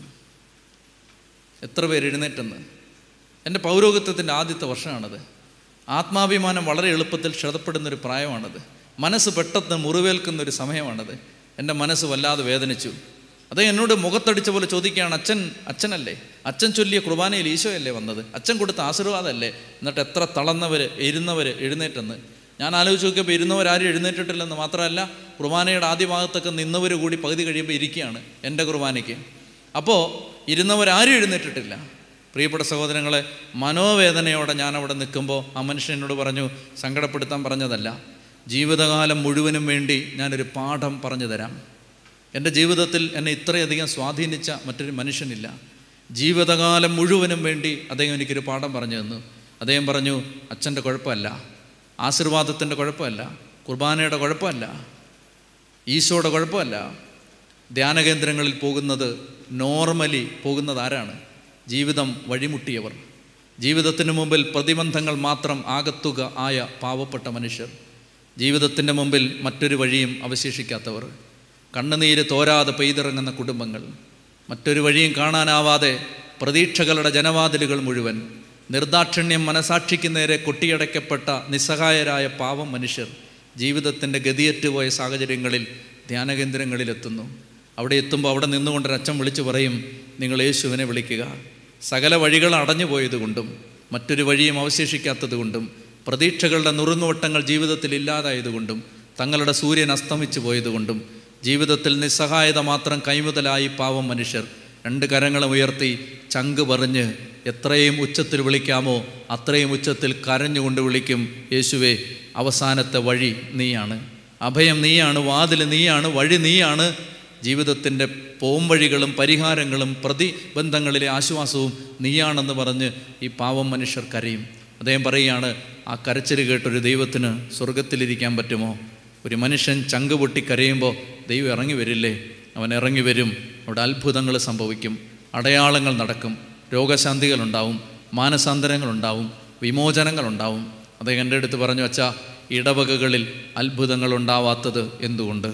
എത്ര പേര് എഴുന്നേറ്റെന്ന്. എൻ്റെ പൗരോഹിത്യത്തിൻ്റെ ആദ്യത്തെ വർഷമാണത്. ആത്മാഭിമാനം വളരെ എളുപ്പത്തിൽ ക്ഷതപ്പെടുന്നൊരു പ്രായമാണത്. മനസ്സ് പെട്ടെന്ന് മുറിവേൽക്കുന്നൊരു സമയമാണത്. എൻ്റെ മനസ്സ് വല്ലാതെ വേദനിച്ചു. അദ്ദേഹം എന്നോട് മുഖത്തടിച്ച പോലെ ചോദിക്കുകയാണ്, അച്ഛൻ അച്ഛനല്ലേ, അച്ഛൻ ചൊല്ലിയ കുർബാനയിൽ ഈശോയല്ലേ വന്നത്, അച്ഛൻ കൊടുത്ത ആശീർവാദമല്ലേ, എന്നിട്ട് എത്ര തളർന്നവർ ഇരുന്നവർ എഴുന്നേറ്റെന്ന്. ഞാൻ ആലോചിച്ച് നോക്കിയപ്പോൾ ഇരുന്നവരാരും എഴുന്നേറ്റിട്ടില്ലെന്ന് മാത്രമല്ല, കുർബാനയുടെ ആദ്യ ഭാഗത്തൊക്കെ നിന്നവർ കൂടി പകുതി കഴിയുമ്പോൾ ഇരിക്കുകയാണ് എൻ്റെ കുർബാനയ്ക്ക്. അപ്പോൾ ഇരുന്നവരാരും എഴുന്നേറ്റിട്ടില്ല. പ്രിയപ്പെട്ട സഹോദരങ്ങളെ, മനോവേദനയോടെ ഞാൻ അവിടെ നിൽക്കുമ്പോൾ ആ മനുഷ്യൻ എന്നോട് പറഞ്ഞു, സങ്കടപ്പെടുത്താൻ പറഞ്ഞതല്ല, ജീവിതകാലം മുഴുവനും വേണ്ടി ഞാനൊരു പാഠം പറഞ്ഞു തരാം. എൻ്റെ ജീവിതത്തിൽ എന്നെ ഇത്രയധികം സ്വാധീനിച്ച മറ്റൊരു മനുഷ്യനില്ല. ജീവിതകാലം മുഴുവനും വേണ്ടി അദ്ദേഹം എനിക്കൊരു പാഠം പറഞ്ഞു തന്നു. അദ്ദേഹം പറഞ്ഞു, അച്ഛൻ്റെ കുഴപ്പമല്ല, ആശീർവാദത്തിൻ്റെ കുഴപ്പമല്ല, കുർബാനയുടെ കുഴപ്പമല്ല, ഈശോയുടെ കുഴപ്പമല്ല. ധ്യാനകേന്ദ്രങ്ങളിൽ പോകുന്നത് നോർമലി പോകുന്നത് ആരാണ്? ജീവിതം വഴിമുട്ടിയവർ, ജീവിതത്തിന് മുമ്പിൽ പ്രതിബന്ധങ്ങൾ മാത്രം ആകത്തുക ആയ പാവപ്പെട്ട മനുഷ്യർ, ജീവിതത്തിൻ്റെ മുമ്പിൽ മറ്റൊരു വഴിയും അവശേഷിക്കാത്തവർ, കണ്ണുനീര് തോരാതെ പെയ്തിറങ്ങുന്ന കുടുംബങ്ങൾ, മറ്റൊരു വഴിയും കാണാനാവാതെ പ്രതീക്ഷകളുടെ ജനവാതിലുകൾ മുഴുവൻ, നിർദാക്ഷിണ്യം മനസാക്ഷിക്ക് നേരെ കൊട്ടിയടയ്ക്കപ്പെട്ട നിസ്സഹായരായ പാവം മനുഷ്യർ ജീവിതത്തിൻ്റെ ഗതിയറ്റുപോയ സാഹചര്യങ്ങളിൽ ധ്യാനകേന്ദ്രങ്ങളിലെത്തുന്നു. അവിടെ എത്തുമ്പോൾ അവിടെ നിന്നുകൊണ്ടൊരച്ഛൻ വിളിച്ചു പറയും, നിങ്ങൾ യേശുവിനെ വിളിക്കുക. സകല വഴികൾ അടഞ്ഞു പോയതുകൊണ്ടും മറ്റൊരു വഴിയും അവശേഷിക്കാത്തത് കൊണ്ടും പ്രതീക്ഷകളുടെ നുറുങ്ങുവട്ടങ്ങൾ ജീവിതത്തിൽ ഇല്ലാതായതുകൊണ്ടും തങ്ങളുടെ സൂര്യൻ അസ്തമിച്ചു പോയതുകൊണ്ടും ജീവിതത്തിൽ നിസ്സഹായത മാത്രം കൈമുതലായി പാവം മനുഷ്യർ രണ്ട് കരങ്ങളും ഉയർത്തി ചങ്ക് പറഞ്ഞ് എത്രയും ഉച്ചത്തിൽ വിളിക്കാമോ അത്രയും ഉച്ചത്തിൽ കരഞ്ഞുകൊണ്ട് വിളിക്കും, യേശുവേ, അവസാനത്തെ വഴി നീയാണ്, അഭയം നീയാണ്, വാതിൽ നീയാണ്, വഴി നീയാണ്, ജീവിതത്തിൻ്റെ പോംവഴികളും പരിഹാരങ്ങളും പ്രതിബന്ധങ്ങളിലെ ആശ്വാസവും നീയാണെന്ന് പറഞ്ഞ് ഈ പാവം മനുഷ്യർ കരയും. അദ്ദേഹം പറയുകയാണ്, ആ കരച്ചിൽ കേട്ടൊരു ദൈവത്തിന് സ്വർഗത്തിലിരിക്കാൻ പറ്റുമോ? ഒരു മനുഷ്യൻ ചങ്ക് പൊട്ടി കരയുമ്പോൾ ദൈവം ഇറങ്ങി വരില്ലേ? അവൻ ഇറങ്ങി വരും. അവിടെ അത്ഭുതങ്ങൾ സംഭവിക്കും, അടയാളങ്ങൾ നടക്കും, രോഗശാന്തികളുണ്ടാവും, മാനസാന്തരങ്ങളുണ്ടാവും, വിമോചനങ്ങളുണ്ടാവും. അദ്ദേഹം എൻ്റെ അടുത്ത് പറഞ്ഞു, അച്ഛാ, ഇടവകകളിൽ അത്ഭുതങ്ങൾ ഉണ്ടാവാത്തത് എന്തുകൊണ്ട്?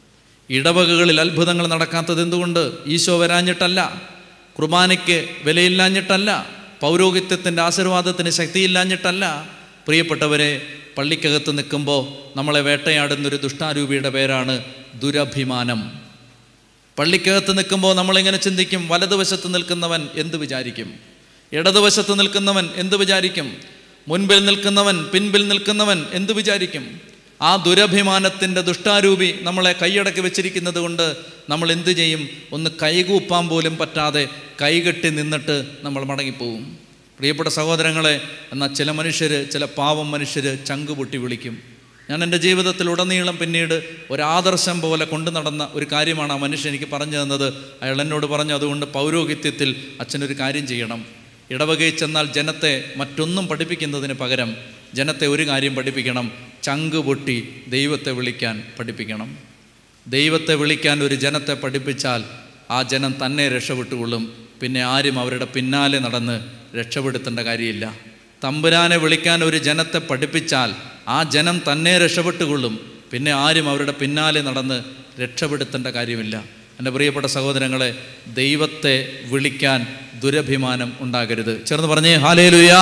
ഇടവകകളിൽ അത്ഭുതങ്ങൾ നടക്കാത്തത് എന്തുകൊണ്ട്? ഈശോ വരാഞ്ഞിട്ടല്ല, കുർബാനയ്ക്ക് വിലയില്ലാഞ്ഞിട്ടല്ല, പൗരോഹിത്യത്തിൻ്റെ ആശീർവാദത്തിന് ശക്തിയില്ലാഞ്ഞിട്ടല്ല. പ്രിയപ്പെട്ടവരെ, പള്ളിക്കകത്ത് നിൽക്കുമ്പോൾ നമ്മളെ വേട്ടയാടുന്നൊരു ദുഷ്ടാരൂപിയുടെ പേരാണ് ദുരഭിമാനം. പള്ളിക്കകത്ത് നിൽക്കുമ്പോൾ നമ്മളിങ്ങനെ ചിന്തിക്കും, വലതുവശത്ത് നിൽക്കുന്നവൻ എന്ത് വിചാരിക്കും, ഇടതുവശത്ത് നിൽക്കുന്നവൻ എന്ത് വിചാരിക്കും, മുൻപിൽ നിൽക്കുന്നവൻ പിൻപിൽ നിൽക്കുന്നവൻ എന്ത് വിചാരിക്കും? ആ ദുരഭിമാനത്തിൻ്റെ ദുഷ്ടാരൂപി നമ്മളെ കൈയടക്കി വെച്ചിരിക്കുന്നത് കൊണ്ട് നമ്മൾ എന്തു ചെയ്യും? ഒന്ന് കൈകൂപ്പാൻ പോലും പറ്റാതെ കൈകെട്ടി നിന്നിട്ട് നമ്മൾ മടങ്ങിപ്പോവും. പ്രിയപ്പെട്ട സഹോദരങ്ങളെ, എന്നാൽ ചില മനുഷ്യർ, ചില പാവം മനുഷ്യർ ചങ്ക് പൊട്ടി വിളിക്കും. ഞാൻ എൻ്റെ ജീവിതത്തിൽ ഉടനീളം പിന്നീട് ഒരാദർശം പോലെ കൊണ്ടു നടന്ന ഒരു കാര്യമാണ് ആ മനുഷ്യൻ എനിക്ക് പറഞ്ഞു തന്നത്. അയാൾ എന്നോട് പറഞ്ഞു, അതുകൊണ്ട് പൗരോഹിത്യത്തിൽ അച്ഛനൊരു കാര്യം ചെയ്യണം. ഇടവകയിൽ ചെന്നാൽ ജനത്തെ മറ്റൊന്നും പഠിപ്പിക്കുന്നതിന് പകരം ജനത്തെ ഒരു കാര്യം പഠിപ്പിക്കണം, ചങ്ക് പൊട്ടി ദൈവത്തെ വിളിക്കാൻ പഠിപ്പിക്കണം. ദൈവത്തെ വിളിക്കാൻ ഒരു ജനത്തെ പഠിപ്പിച്ചാൽ ആ ജനം തന്നെ രക്ഷപ്പെട്ടുകൊള്ളും. പിന്നെ ആരും അവരുടെ പിന്നാലെ നടന്ന് രക്ഷപ്പെടുത്തേണ്ട കാര്യമില്ല. തമ്പുരാനെ വിളിക്കാൻ ഒരു ജനത്തെ പഠിപ്പിച്ചാൽ ആ ജനം തന്നെ രക്ഷപ്പെട്ടുകൊള്ളും. പിന്നെ ആരും അവരുടെ പിന്നാലെ നടന്ന് രക്ഷപ്പെടുത്തേണ്ട കാര്യമില്ല. എൻ്റെ പ്രിയപ്പെട്ട സഹോദരങ്ങളെ, ദൈവത്തെ വിളിക്കാൻ ദുരഭിമാനം ഉണ്ടാകരുത്. ചേർന്ന് പറഞ്ഞേ ഹല്ലേലൂയാ.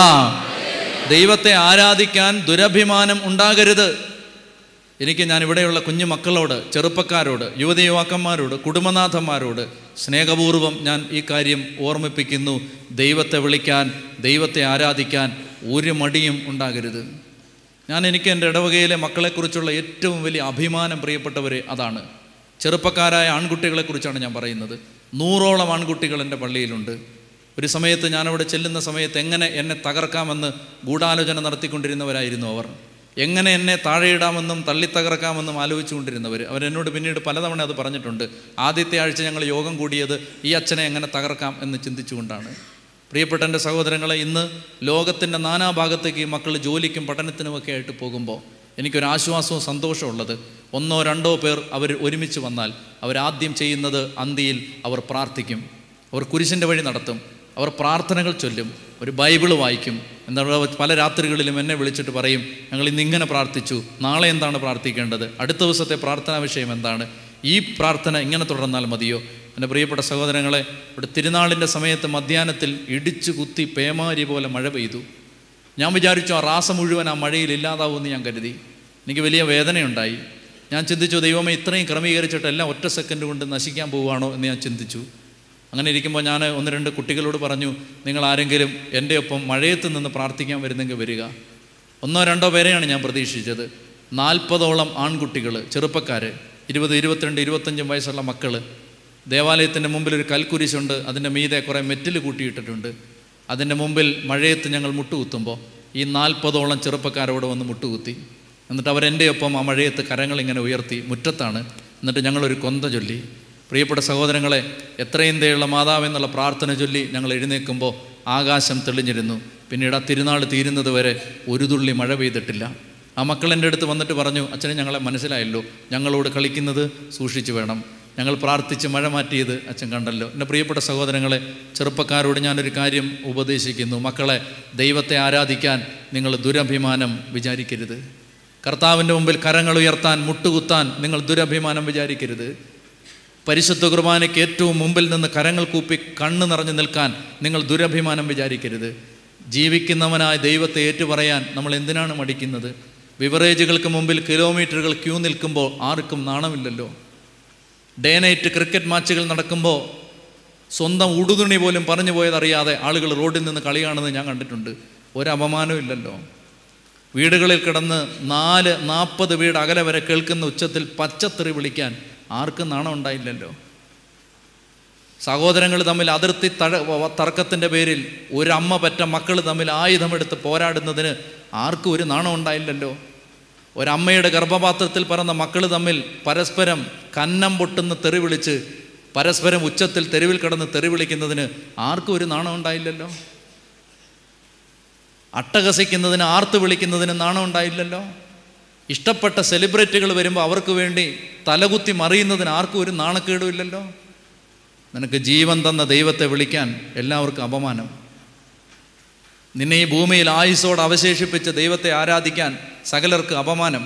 ദൈവത്തെ ആരാധിക്കാൻ ദുരഭിമാനം ഉണ്ടാകരുത്. എനിക്ക് ഞാൻ ഇവിടെയുള്ള കുഞ്ഞു മക്കളോട്, ചെറുപ്പക്കാരോട്, യുവതി യുവാക്കന്മാരോട്, കുടുംബനാഥന്മാരോട് സ്നേഹപൂർവ്വം ഞാൻ ഈ കാര്യം ഓർമ്മിപ്പിക്കുന്നു. ദൈവത്തെ വിളിക്കാൻ, ദൈവത്തെ ആരാധിക്കാൻ ഒരു മടിയും ഉണ്ടാകരുത്. ഞാൻ എനിക്ക് എൻ്റെ ഇടവകയിലെ മക്കളെക്കുറിച്ചുള്ള ഏറ്റവും വലിയ അഭിമാനം, പ്രിയപ്പെട്ടവരെ, അതാണ്. ചെറുപ്പക്കാരായ ആൺകുട്ടികളെക്കുറിച്ചാണ് ഞാൻ പറയുന്നത്. നൂറോളം ആൺകുട്ടികൾ എൻ്റെ പള്ളിയിലുണ്ട്. ഒരു സമയത്ത് ഞാനവിടെ ചെല്ലുന്ന സമയത്ത് എങ്ങനെ എന്നെ തകർക്കാമെന്ന് ഗൂഢാലോചന നടത്തിക്കൊണ്ടിരുന്നവരായിരുന്നു അവർ. എങ്ങനെ എന്നെ താഴെയിടാമെന്നും തള്ളിത്തകർക്കാമെന്നും ആലോചിച്ചുകൊണ്ടിരുന്നവർ. അവരെന്നോട് പിന്നീട് പലതവണ അത് പറഞ്ഞിട്ടുണ്ട്. ആദ്യത്തെ ആഴ്ച ഞങ്ങൾ യോഗം കൂടിയത് ഈ അച്ഛനെ എങ്ങനെ തകർക്കാം എന്ന് ചിന്തിച്ചുകൊണ്ടാണ്. പ്രിയപ്പെട്ട എൻ്റെ സഹോദരങ്ങളെ, ഇന്ന് ലോകത്തിൻ്റെ നാനാഭാഗത്തേക്ക് ഈ മക്കൾ ജോലിക്കും പഠനത്തിനുമൊക്കെ ആയിട്ട് പോകുമ്പോൾ എനിക്കൊരാശ്വാസവും സന്തോഷമുള്ളത്, ഒന്നോ രണ്ടോ പേർ അവർ ഒരുമിച്ച് വന്നാൽ അവരാദ്യം ചെയ്യുന്നത് അന്തിയിൽ അവർ പ്രാർത്ഥിക്കും, അവർ കുരിശിൻ്റെ വഴി നടത്തും, അവർ പ്രാർത്ഥനകൾ ചൊല്ലും, ഒരു ബൈബിള് വായിക്കും. എന്താ പല രാത്രികളിലും എന്നെ വിളിച്ചിട്ട് പറയും, ഞങ്ങൾ ഇന്നിങ്ങനെ പ്രാർത്ഥിച്ചു, നാളെ എന്താണ് പ്രാർത്ഥിക്കേണ്ടത്, അടുത്ത ദിവസത്തെ പ്രാർത്ഥനാ വിഷയം എന്താണ്, ഈ പ്രാർത്ഥന ഇങ്ങനെ തുടർന്നാൽ മതിയോ? എൻ്റെ പ്രിയപ്പെട്ട സഹോദരങ്ങളെ, ഇവിടെ തിരുനാളിൻ്റെ സമയത്ത് മധ്യാഹ്നത്തിൽ ഇടിച്ചു കുത്തി പേമാരി പോലെ മഴ പെയ്തു. ഞാൻ വിചാരിച്ചു ആ റാസ മുഴുവൻ ആ മഴയിൽ ഇല്ലാതാവുമെന്ന് ഞാൻ കരുതി. എനിക്ക് വലിയ വേദനയുണ്ടായി. ഞാൻ ചിന്തിച്ചു, ദൈവമേ ഇത്രയും ക്രമീകരിച്ചിട്ട് എല്ലാം ഒറ്റ സെക്കൻഡ് കൊണ്ട് നശിക്കാൻ പോവുകയാണോ എന്ന് ഞാൻ ചിന്തിച്ചു. അങ്ങനെ ഇരിക്കുമ്പോൾ ഞാൻ ഒന്ന് രണ്ട് കുട്ടികളോട് പറഞ്ഞു, നിങ്ങൾ ആരെങ്കിലും എൻ്റെ ഒപ്പം മഴയത്ത് നിന്ന് പ്രാർത്ഥിക്കാൻ വരുന്നെങ്കിൽ വരിക. ഒന്നോ രണ്ടോ പേരെയാണ് ഞാൻ പ്രതീക്ഷിച്ചത്. നാൽപ്പതോളം ആൺകുട്ടികൾ, ചെറുപ്പക്കാർ, ഇരുപത് ഇരുപത്തിരണ്ട് ഇരുപത്തഞ്ചും വയസ്സുള്ള മക്കൾ. ദേവാലയത്തിൻ്റെ മുമ്പിൽ ഒരു കൽക്കുരിശുണ്ട്, അതിൻ്റെ മീതെ കുറേ മെറ്റിൽ കൂട്ടിയിട്ടിട്ടുണ്ട്. അതിൻ്റെ മുമ്പിൽ മഴയത്ത് ഞങ്ങൾ മുട്ടുകുത്തുമ്പോൾ ഈ നാൽപ്പതോളം ചെറുപ്പക്കാരോട് വന്ന് മുട്ടുകുത്തി. എന്നിട്ട് അവരെൻ്റെ ഒപ്പം ആ മഴയത്ത് കരങ്ങളിങ്ങനെ ഉയർത്തി മുറ്റത്താണ്. എന്നിട്ട് ഞങ്ങളൊരു കൊന്ത ചൊല്ലി. പ്രിയപ്പെട്ട സഹോദരങ്ങളെ, എത്രയും ദയുള്ള മാതാവ് എന്നുള്ള പ്രാർത്ഥന ചൊല്ലി ഞങ്ങൾ എഴുന്നേൽക്കുമ്പോൾ ആകാശം തെളിഞ്ഞിരുന്നു. പിന്നീട് ആ തിരുനാൾ തീരുന്നത് വരെ ഒരു തുള്ളി മഴ പെയ്തിട്ടില്ല. ആ മക്കൾ എൻ്റെ അടുത്ത് വന്നിട്ട് പറഞ്ഞു, അച്ഛനെ ഞങ്ങളെ മനസ്സിലായല്ലോ, ഞങ്ങളോട് കളിക്കുന്നത് സൂക്ഷിച്ചു വേണം, ഞങ്ങൾ പ്രാർത്ഥിച്ച് മഴ മാറ്റിയത് അച്ഛൻ കണ്ടല്ലോ. എൻ്റെ പ്രിയപ്പെട്ട സഹോദരങ്ങളെ, ചെറുപ്പക്കാരോട് ഞാനൊരു കാര്യം ഉപദേശിക്കുന്നു. മക്കളെ, ദൈവത്തെ ആരാധിക്കാൻ നിങ്ങൾ ദുരഭിമാനം വിചാരിക്കരുത്. കർത്താവിൻ്റെ മുമ്പിൽ കരങ്ങൾ ഉയർത്താൻ, മുട്ടുകുത്താൻ നിങ്ങൾ ദുരഭിമാനം വിചാരിക്കരുത്. പരിശുദ്ധ കുർബാനയ്ക്ക് ഏറ്റവും മുമ്പിൽ നിന്ന് കരങ്ങൾ കൂപ്പി കണ്ണ് നിറഞ്ഞു നിൽക്കാൻ നിങ്ങൾ ദുരഭിമാനം വിചാരിക്കരുത്. ജീവിക്കുന്നവനായ ദൈവത്തെ ഏറ്റുപറയാൻ നമ്മൾ എന്തിനാണ് മടിക്കുന്നത്? ബിവറേജുകൾക്ക് മുമ്പിൽ കിലോമീറ്ററുകൾ ക്യൂ നിൽക്കുമ്പോൾ ആർക്കും നാണമില്ലല്ലോ. ഡേ നൈറ്റ് ക്രിക്കറ്റ് മാച്ചുകൾ നടക്കുമ്പോൾ സ്വന്തം ഉടുതുണി പോലും പറഞ്ഞു പോയതറിയാതെ ആളുകൾ റോഡിൽ നിന്ന് കളി കാണുന്നത് ഞാൻ കണ്ടിട്ടുണ്ട്. ഒരപമാനവും ഇല്ലല്ലോ. വീടുകളിൽ കിടന്ന് നാല് നാൽപ്പത് വീട് അകലെ വരെ കേൾക്കുന്ന ഉച്ചത്തിൽ പച്ചത്തെറി വിളിക്കാൻ ആർക്കും നാണം ഉണ്ടായില്ലല്ലോ. സഹോദരങ്ങൾ തമ്മിൽ അതിർത്തി തഴ തർക്കത്തിൻ്റെ പേരിൽ ഒരമ്മ പറ്റ മക്കൾ തമ്മിൽ ആയുധമെടുത്ത് പോരാടുന്നതിന് ആർക്കും ഒരു നാണം ഉണ്ടായില്ലല്ലോ. ഒരമ്മയുടെ ഗർഭപാത്രത്തിൽ പിറന്ന മക്കൾ തമ്മിൽ പരസ്പരം കന്നം പൊട്ടുന്ന തെറി വിളിച്ച് പരസ്പരം ഉച്ചത്തിൽ തെരുവിൽ കിടന്ന് തെറി വിളിക്കുന്നതിന് ആർക്കും ഒരു നാണം ഉണ്ടായില്ലല്ലോ. അട്ടഹസിക്കുന്നതിന്, ആർത്ത് വിളിക്കുന്നതിന് നാണം ഉണ്ടായില്ലല്ലോ. ഇഷ്ടപ്പെട്ട സെലിബ്രിറ്റികൾ വരുമ്പോൾ അവർക്ക് വേണ്ടി തലകുത്തി മറിയുന്നതിന് ആർക്കും ഒരു നാണക്കേടും ഇല്ലല്ലോ. നിനക്ക് ജീവൻ തന്ന ദൈവത്തെ വിളിക്കാൻ എല്ലാവർക്കും അപമാനം. നിന്നെ ഈ ഭൂമിയിൽ ആയുസ്സോട് അവശേഷിപ്പിച്ച് ദൈവത്തെ ആരാധിക്കാൻ സകലർക്ക് അപമാനം.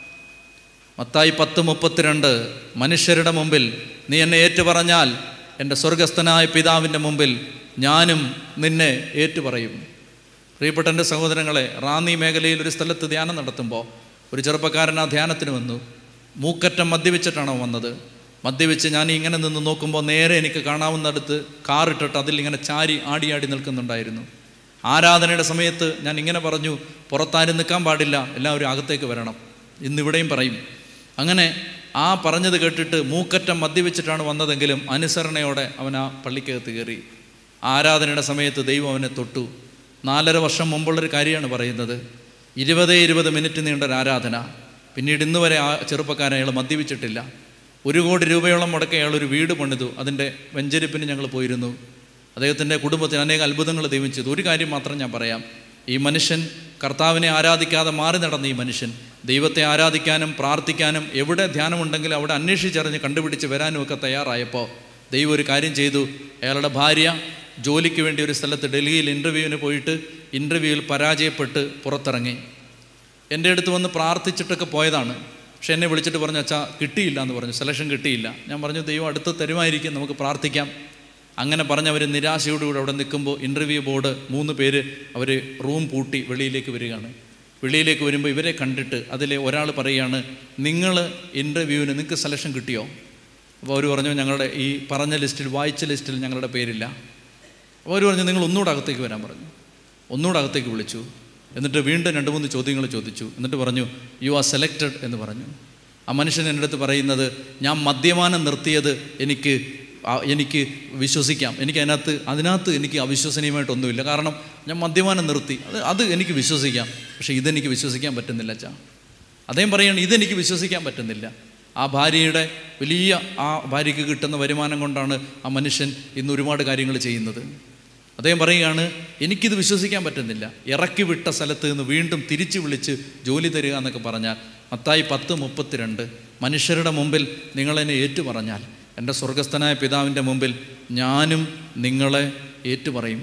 മത്തായി പത്ത് മുപ്പത്തിരണ്ട്, മനുഷ്യരുടെ മുമ്പിൽ നീ എന്നെ ഏറ്റുപറഞ്ഞാൽ എൻ്റെ സ്വർഗസ്ഥനായ പിതാവിൻ്റെ മുമ്പിൽ ഞാനും നിന്നെ ഏറ്റുപറയും. പ്രിയപ്പെട്ട എൻ്റെ സഹോദരങ്ങളെ, റാന്നി മേഖലയിൽ ഒരു സ്ഥലത്ത് ധ്യാനം നടത്തുമ്പോൾ ഒരു ചെറുപ്പക്കാരൻ ആ ധ്യാനത്തിന് വന്നു. മൂക്കറ്റം മദ്യപിച്ചിട്ടാണോ വന്നത്? മദ്യപിച്ച് ഞാൻ ഇങ്ങനെ നിന്ന് നോക്കുമ്പോൾ നേരെ എനിക്ക് കാണാവുന്നിടത്ത് കാറിട്ടിട്ട് അതിൽ ഇങ്ങനെ ചാരി ആടിയാടി നിൽക്കുന്നുണ്ടായിരുന്നു. ആരാധനയുടെ സമയത്ത് ഞാൻ ഇങ്ങനെ പറഞ്ഞു, പുറത്താരും നിൽക്കാൻ പാടില്ല, എല്ലാവരും അകത്തേക്ക് വരണം. ഇന്നിവിടെയും പറയും. അങ്ങനെ ആ പറഞ്ഞത് കേട്ടിട്ട് മൂക്കറ്റം മദ്യപിച്ചിട്ടാണ് വന്നതെങ്കിലും അനുസരണയോടെ അവൻ ആ പള്ളിക്കകത്ത് കയറി. ആരാധനയുടെ സമയത്ത് ദൈവം അവനെ തൊട്ടു. നാലര വർഷം മുമ്പുള്ളൊരു കാര്യമാണ് പറയുന്നത്. ഇരുപതേ ഇരുപത് മിനിറ്റ് നീണ്ടൊരു ആരാധന. പിന്നീട് ഇന്ന് വരെ ആ ചെറുപ്പക്കാരൻ അയാൾ മദ്യപിച്ചിട്ടില്ല. ഒരു കോടി രൂപയോളം മുടക്കി അയാൾ ഒരു വീട് പണിതു. അതിൻ്റെ വെഞ്ചരിപ്പിന് ഞങ്ങൾ പോയിരുന്നു. അദ്ദേഹത്തിൻ്റെ കുടുംബത്തിന് അനേക അത്ഭുതങ്ങൾ ദൈവം ചെയ്തു. ഒരു കാര്യം മാത്രം ഞാൻ പറയാം. ഈ മനുഷ്യൻ കർത്താവിനെ ആരാധിക്കാതെ മാറി നടന്ന ഈ മനുഷ്യൻ ദൈവത്തെ ആരാധിക്കാനും പ്രാർത്ഥിക്കാനും എവിടെ ധ്യാനമുണ്ടെങ്കിലും അവിടെ അന്വേഷിച്ചറിഞ്ഞ് കണ്ടുപിടിച്ച് വരാനും ഒക്കെ തയ്യാറായപ്പോൾ ദൈവം ഒരു കാര്യം ചെയ്തു. അയാളുടെ ഭാര്യ ജോലിക്ക് വേണ്ടി ഒരു സ്ഥലത്ത് ഡൽഹിയിൽ ഇൻ്റർവ്യൂവിന് പോയിട്ട് ഇൻ്റർവ്യൂവിൽ പരാജയപ്പെട്ട് പുറത്തിറങ്ങി. എൻ്റെ അടുത്ത് വന്ന് പ്രാർത്ഥിച്ചിട്ടൊക്കെ പോയതാണ്. പക്ഷെ എന്നെ വിളിച്ചിട്ട് പറഞ്ഞു, അച്ഛാ കിട്ടിയില്ല എന്ന് പറഞ്ഞു, സെലക്ഷൻ കിട്ടിയില്ല. ഞാൻ പറഞ്ഞു, ദൈവം അടുത്ത് തരുമായിരിക്കും, നമുക്ക് പ്രാർത്ഥിക്കാം. അങ്ങനെ പറഞ്ഞവർ നിരാശയോടുകൂടി അവിടെ നിൽക്കുമ്പോൾ ഇൻ്റർവ്യൂ ബോർഡ് മൂന്ന് പേര് അവർ റൂം പൂട്ടി വെളിയിലേക്ക് വരികയാണ്. വെളിയിലേക്ക് വരുമ്പോൾ ഇവരെ കണ്ടിട്ട് അതിലെ ഒരാൾ പറയുകയാണ്, നിങ്ങൾ ഇൻ്റർവ്യൂവിന് നിങ്ങൾക്ക് സെലക്ഷൻ കിട്ടിയോ? അപ്പോൾ അവർ പറഞ്ഞു, ഞങ്ങളുടെ ഈ പറഞ്ഞ ലിസ്റ്റിൽ വായിച്ച ലിസ്റ്റിൽ ഞങ്ങളുടെ പേരില്ല. അപ്പോൾ അവർ പറഞ്ഞു, നിങ്ങൾ ഒന്നുകൂടെ അകത്തേക്ക് വരാൻ പറഞ്ഞു. ഒന്നുകൂടെ അകത്തേക്ക് വിളിച്ചു. എന്നിട്ട് വീണ്ടും രണ്ട് മൂന്ന് ചോദ്യങ്ങൾ ചോദിച്ചു. എന്നിട്ട് പറഞ്ഞു, യു ആർ സെലക്റ്റഡ് എന്ന് പറഞ്ഞു. ആ മനുഷ്യൻ എൻ്റെ അടുത്ത് പറയുന്നത്, ഞാൻ മദ്യപാനം നിർത്തിയത് എനിക്ക് എനിക്ക് വിശ്വസിക്കാം, എനിക്ക് അതിനകത്ത് അതിനകത്ത് എനിക്ക് അവിശ്വസനീയമായിട്ടൊന്നുമില്ല, കാരണം ഞാൻ മദ്യപാനം നിർത്തി, അത് അത് എനിക്ക് വിശ്വസിക്കാം. പക്ഷേ ഇതെനിക്ക് വിശ്വസിക്കാൻ പറ്റുന്നില്ല അച്ഛാ. അദ്ദേഹം പറയുകയാണ്, ഇതെനിക്ക് വിശ്വസിക്കാൻ പറ്റുന്നില്ല. ആ ഭാര്യയുടെ വലിയ ആ ഭാര്യയ്ക്ക് കിട്ടുന്ന വരുമാനം കൊണ്ടാണ് ആ മനുഷ്യൻ ഇന്ന് ഒരുപാട് കാര്യങ്ങൾ ചെയ്യുന്നത്. അദ്ദേഹം പറയുകയാണ്, എനിക്കിത് വിശ്വസിക്കാൻ പറ്റുന്നില്ല. ഇറക്കി വിട്ട സ്ഥലത്ത് നിന്ന് വീണ്ടും തിരിച്ചു വിളിച്ച് ജോലി തരിക എന്നൊക്കെ പറഞ്ഞാൽ മത്തായി പത്ത് മുപ്പത്തിരണ്ട്, മനുഷ്യരുടെ മുമ്പിൽ നിങ്ങളെന്നെ ഏറ്റുപറഞ്ഞാൽ എൻ്റെ സ്വർഗസ്ഥനായ പിതാവിൻ്റെ മുമ്പിൽ ഞാനും നിങ്ങളെ ഏറ്റുപറയും.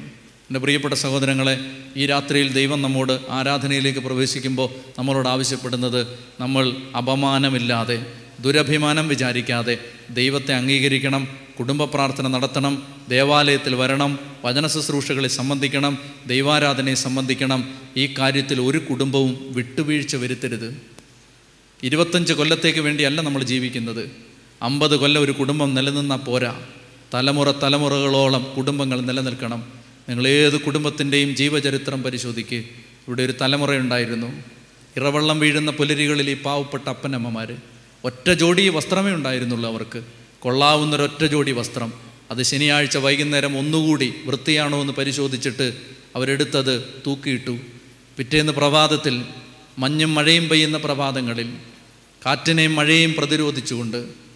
എൻ്റെ പ്രിയപ്പെട്ട സഹോദരങ്ങളെ, ഈ രാത്രിയിൽ ദൈവം നമ്മോട് ആരാധനയിലേക്ക് പ്രവേശിക്കുമ്പോൾ നമ്മളോട് ആവശ്യപ്പെടുന്നത് നമ്മൾ അപമാനമില്ലാതെ, ദുരഭിമാനം വിചാരിക്കാതെ ദൈവത്തെ അംഗീകരിക്കണം, കുടുംബ പ്രാർത്ഥന നടത്തണം, ദേവാലയത്തിൽ വരണം, വചന ശുശ്രൂഷകളിൽ സംബന്ധിക്കണം, ദൈവാരാധനയെ സംബന്ധിക്കണം. ഈ കാര്യത്തിൽ ഒരു കുടുംബവും വിട്ടുവീഴ്ച വരുത്തരുത്. ഇരുപത്തഞ്ച് കൊല്ലത്തേക്ക് വേണ്ടിയല്ല നമ്മൾ ജീവിക്കുന്നത്. അമ്പത് കൊല്ലം ഒരു കുടുംബം നിലനിന്നാൽ പോരാ. തലമുറ തലമുറകളോളം കുടുംബങ്ങൾ നിലനിൽക്കണം. നിങ്ങൾ ഏത് കുടുംബത്തിൻ്റെയും ജീവചരിത്രം പരിശോധിക്കുക. ഇവിടെ ഒരു തലമുറയുണ്ടായിരുന്നു. ഇറവെള്ളം വീഴുന്ന പുലരികളിൽ ഈ പാവപ്പെട്ട അപ്പനമ്മമാർ, ഒറ്റ ജോഡി വസ്ത്രമേ ഉണ്ടായിരുന്നുള്ളൂ അവർക്ക്, കൊള്ളാവുന്നൊരൊറ്റ ജോഡി വസ്ത്രം. അത് ശനിയാഴ്ച വൈകുന്നേരം ഒന്നുകൂടി വൃത്തിയാണോ എന്ന് പരിശോധിച്ചിട്ട് അവരെടുത്തത് തൂക്കിയിട്ടു. പിറ്റേന്ന് പ്രഭാതത്തിൽ, മഞ്ഞും മഴയും പെയ്യുന്ന പ്രഭാതങ്ങളിൽ കാറ്റിനെയും മഴയെയും പ്രതിരോധിച്ചുകൊണ്ട്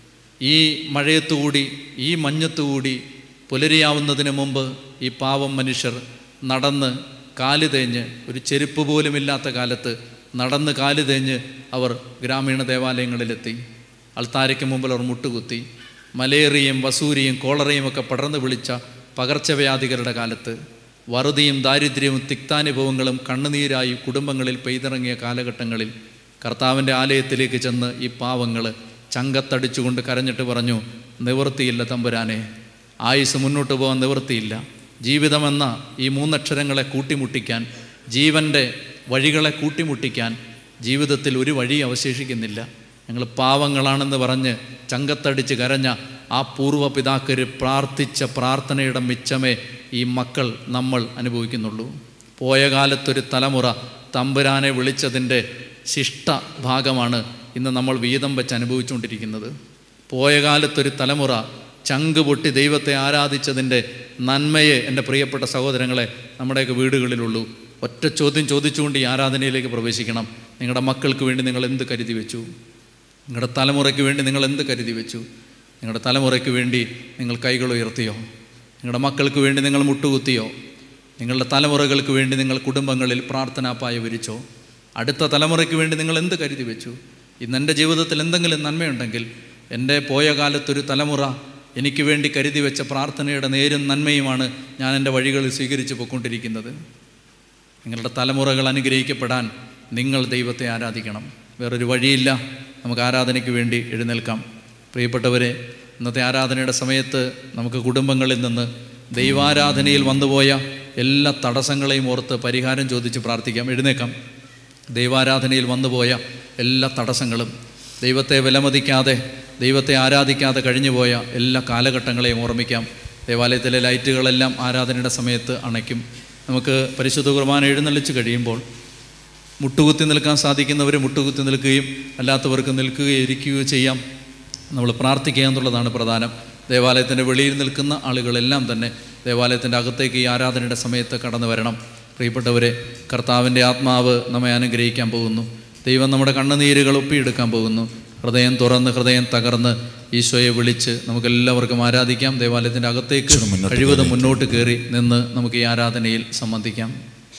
ഈ മഴയത്തുകൂടി ഈ മഞ്ഞത്തുകൂടി പുലരിയാവുന്നതിന് മുമ്പ് ഈ പാവം മനുഷ്യർ നടന്ന് കാല് തേഞ്ഞ്, ഒരു ചെരുപ്പ് പോലുമില്ലാത്ത കാലത്ത് നടന്ന് കാല് തേഞ്ഞ് അവർ ഗ്രാമീണ ദേവാലയങ്ങളിലെത്തി. അൾത്താരയ്ക്ക് മുമ്പിൽ അവർ മുട്ടുകുത്തി. മലേറിയയും വസൂരിയും കോളറയും ഒക്കെ പടർന്നു വിളിച്ച പകർച്ചവ്യാധികളുടെ കാലത്ത്, വറുതിയും ദാരിദ്ര്യവും തിക്താനുഭവങ്ങളും കണ്ണുനീരായി കുടുംബങ്ങളിൽ പെയ്തിറങ്ങിയ കാലഘട്ടങ്ങളിൽ കർത്താവിൻ്റെ ആലയത്തിലേക്ക് ചെന്ന് ഈ പാവങ്ങൾ ചങ്കത്തടിച്ചുകൊണ്ട് കരഞ്ഞിട്ട് പറഞ്ഞു, നിവൃത്തിയില്ല തമ്പുരാനെ, ആയുസ് മുന്നോട്ട് പോകാൻ നിവൃത്തിയില്ല. ജീവിതമെന്ന ഈ മൂന്നക്ഷരങ്ങളെ കൂട്ടിമുട്ടിക്കാൻ, ജീവൻ്റെ വഴികളെ കൂട്ടിമുട്ടിക്കാൻ ജീവിതത്തിൽ ഒരു വഴി അവശേഷിക്കുന്നില്ല. ഞങ്ങൾ പാവങ്ങളാണെന്ന് പറഞ്ഞ് ചങ്കത്തടിച്ച് കരഞ്ഞ ആ പൂർവ്വ പിതാക്കർ പ്രാർത്ഥിച്ച പ്രാർത്ഥനയുടെ മിച്ചമേ ഈ മക്കൾ നമ്മൾ അനുഭവിക്കുന്നുള്ളൂ. പോയ കാലത്തൊരു തലമുറ തമ്പുരാനെ വിളിച്ചതിൻ്റെ ശിഷ്ട ഭാഗമാണ് ഇന്ന് നമ്മൾ വീതം വെച്ച് അനുഭവിച്ചുകൊണ്ടിരിക്കുന്നത്. പോയ കാലത്തൊരു തലമുറ ചങ്ക് പൊട്ടി ദൈവത്തെ ആരാധിച്ചതിൻ്റെ നന്മയെ എൻ്റെ പ്രിയപ്പെട്ട സഹോദരങ്ങളെ നമ്മുടെയൊക്കെ വീടുകളിലുള്ളൂ. ഒറ്റ ചോദ്യം ചോദിച്ചുകൊണ്ട് ഈ ആരാധനയിലേക്ക് പ്രവേശിക്കണം. നിങ്ങളുടെ മക്കൾക്ക് വേണ്ടി നിങ്ങൾ എന്ത് കരുതി വെച്ചു? നിങ്ങളുടെ തലമുറയ്ക്ക് വേണ്ടി നിങ്ങൾ എന്ത് കരുതി വെച്ചു? നിങ്ങളുടെ തലമുറയ്ക്ക് വേണ്ടി നിങ്ങൾ കൈകൾ ഉയർത്തിയോ? നിങ്ങളുടെ മക്കൾക്ക് വേണ്ടി നിങ്ങൾ മുട്ടുകുത്തിയോ? നിങ്ങളുടെ തലമുറകൾക്ക് വേണ്ടി നിങ്ങൾ കുടുംബങ്ങളിൽ പ്രാർത്ഥനാപ്പായ വിരിച്ചോ? അടുത്ത തലമുറയ്ക്ക് വേണ്ടി നിങ്ങൾ എന്ത് കരുതി വെച്ചു? ഇന്ന് എൻ്റെ ജീവിതത്തിൽ എന്തെങ്കിലും നന്മയുണ്ടെങ്കിൽ എൻ്റെ പോയ കാലത്തൊരു തലമുറ എനിക്ക് വേണ്ടി കരുതി വെച്ച പ്രാർത്ഥനയുടെ നേരും നന്മയുമാണ് ഞാൻ എൻ്റെ വഴികളിൽ സ്വീകരിച്ച് പോയിക്കൊണ്ടിരിക്കുന്നത്. നിങ്ങളുടെ തലമുറകൾ അനുഗ്രഹിക്കപ്പെടാൻ നിങ്ങൾ ദൈവത്തെ ആരാധിക്കണം. വേറൊരു വഴിയില്ല. നമുക്ക് ആരാധനയ്ക്ക് വേണ്ടി എഴുന്നേൽക്കാം. പ്രിയപ്പെട്ടവരെ, ഇന്നത്തെ ആരാധനയുടെ സമയത്ത് നമുക്ക് കുടുംബങ്ങളിൽ നിന്ന് ദൈവാരാധനയിൽ വന്നുപോയ എല്ലാ തടസ്സങ്ങളെയും ഓർത്ത് പരിഹാരം ചോദിച്ച് പ്രാർത്ഥിക്കാം. എഴുന്നേക്കാം. ദൈവാരാധനയിൽ വന്നുപോയ എല്ലാ തടസ്സങ്ങളും, ദൈവത്തെ വിലമതിക്കാതെ ദൈവത്തെ ആരാധിക്കാതെ കഴിഞ്ഞുപോയ എല്ലാ കാലഘട്ടങ്ങളെയും ഓർമ്മിക്കാം. ദേവാലയത്തിലെ ലൈറ്റുകളെല്ലാം ആരാധനയുടെ സമയത്ത് അണയ്ക്കും. നമുക്ക് പരിശുദ്ധ കുർബാന എഴുന്നള്ളിച്ച് കഴിയുമ്പോൾ മുട്ടുകുത്തി നിൽക്കാൻ സാധിക്കുന്നവർ മുട്ടുകുത്തി നിൽക്കുകയും അല്ലാത്തവർക്ക് നിൽക്കുകയോ ഇരിക്കുകയോ ചെയ്യാം. നമ്മൾ പ്രാർത്ഥിക്കുക എന്നുള്ളതാണ് പ്രധാനം. ദേവാലയത്തിൻ്റെ വെളിയിൽ നിൽക്കുന്ന ആളുകളെല്ലാം തന്നെ ദേവാലയത്തിൻ്റെ അകത്തേക്ക് ഈ ആരാധനയുടെ സമയത്ത് കടന്നു വരണം. പ്രിയപ്പെട്ടവരെ, കർത്താവിൻ്റെ ആത്മാവ് നമ്മെ അനുഗ്രഹിക്കാൻ പോകുന്നു. ദൈവം നമ്മുടെ കണ്ണുനീരുകൾ ഒപ്പിയെടുക്കാൻ പോകുന്നു. ഹൃദയം തുറന്ന് ഹൃദയം തകർന്ന് ഈശോയെ വിളിച്ച് നമുക്കെല്ലാവർക്കും ആരാധിക്കാം. ദേവാലയത്തിൻ്റെ അകത്തേക്ക് കഴിവതും മുന്നോട്ട് കയറി നിന്ന് നമുക്ക് ഈ ആരാധനയിൽ സംബന്ധിക്കാം.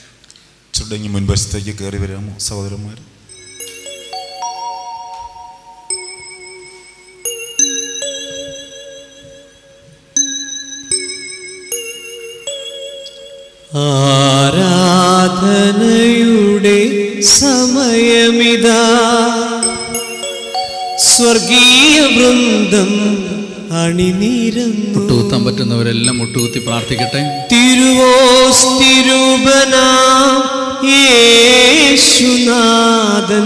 ചുടങ്ങി മുൻവശത്തേക്ക് കയറി വരാമോ സഹോദരന്മാർ? ആരാധനയുടെ സമയമിതാ, സ്വർഗീയ വൃന്ദം അണിനിരന്നു. മുട്ടുകുത്താൻ പറ്റുന്നവരെല്ലാം മുട്ടുകുത്തി പ്രാർത്ഥിക്കട്ടെ. തിരുവോസ്തിരൂപനാം യേശുനാഥൻ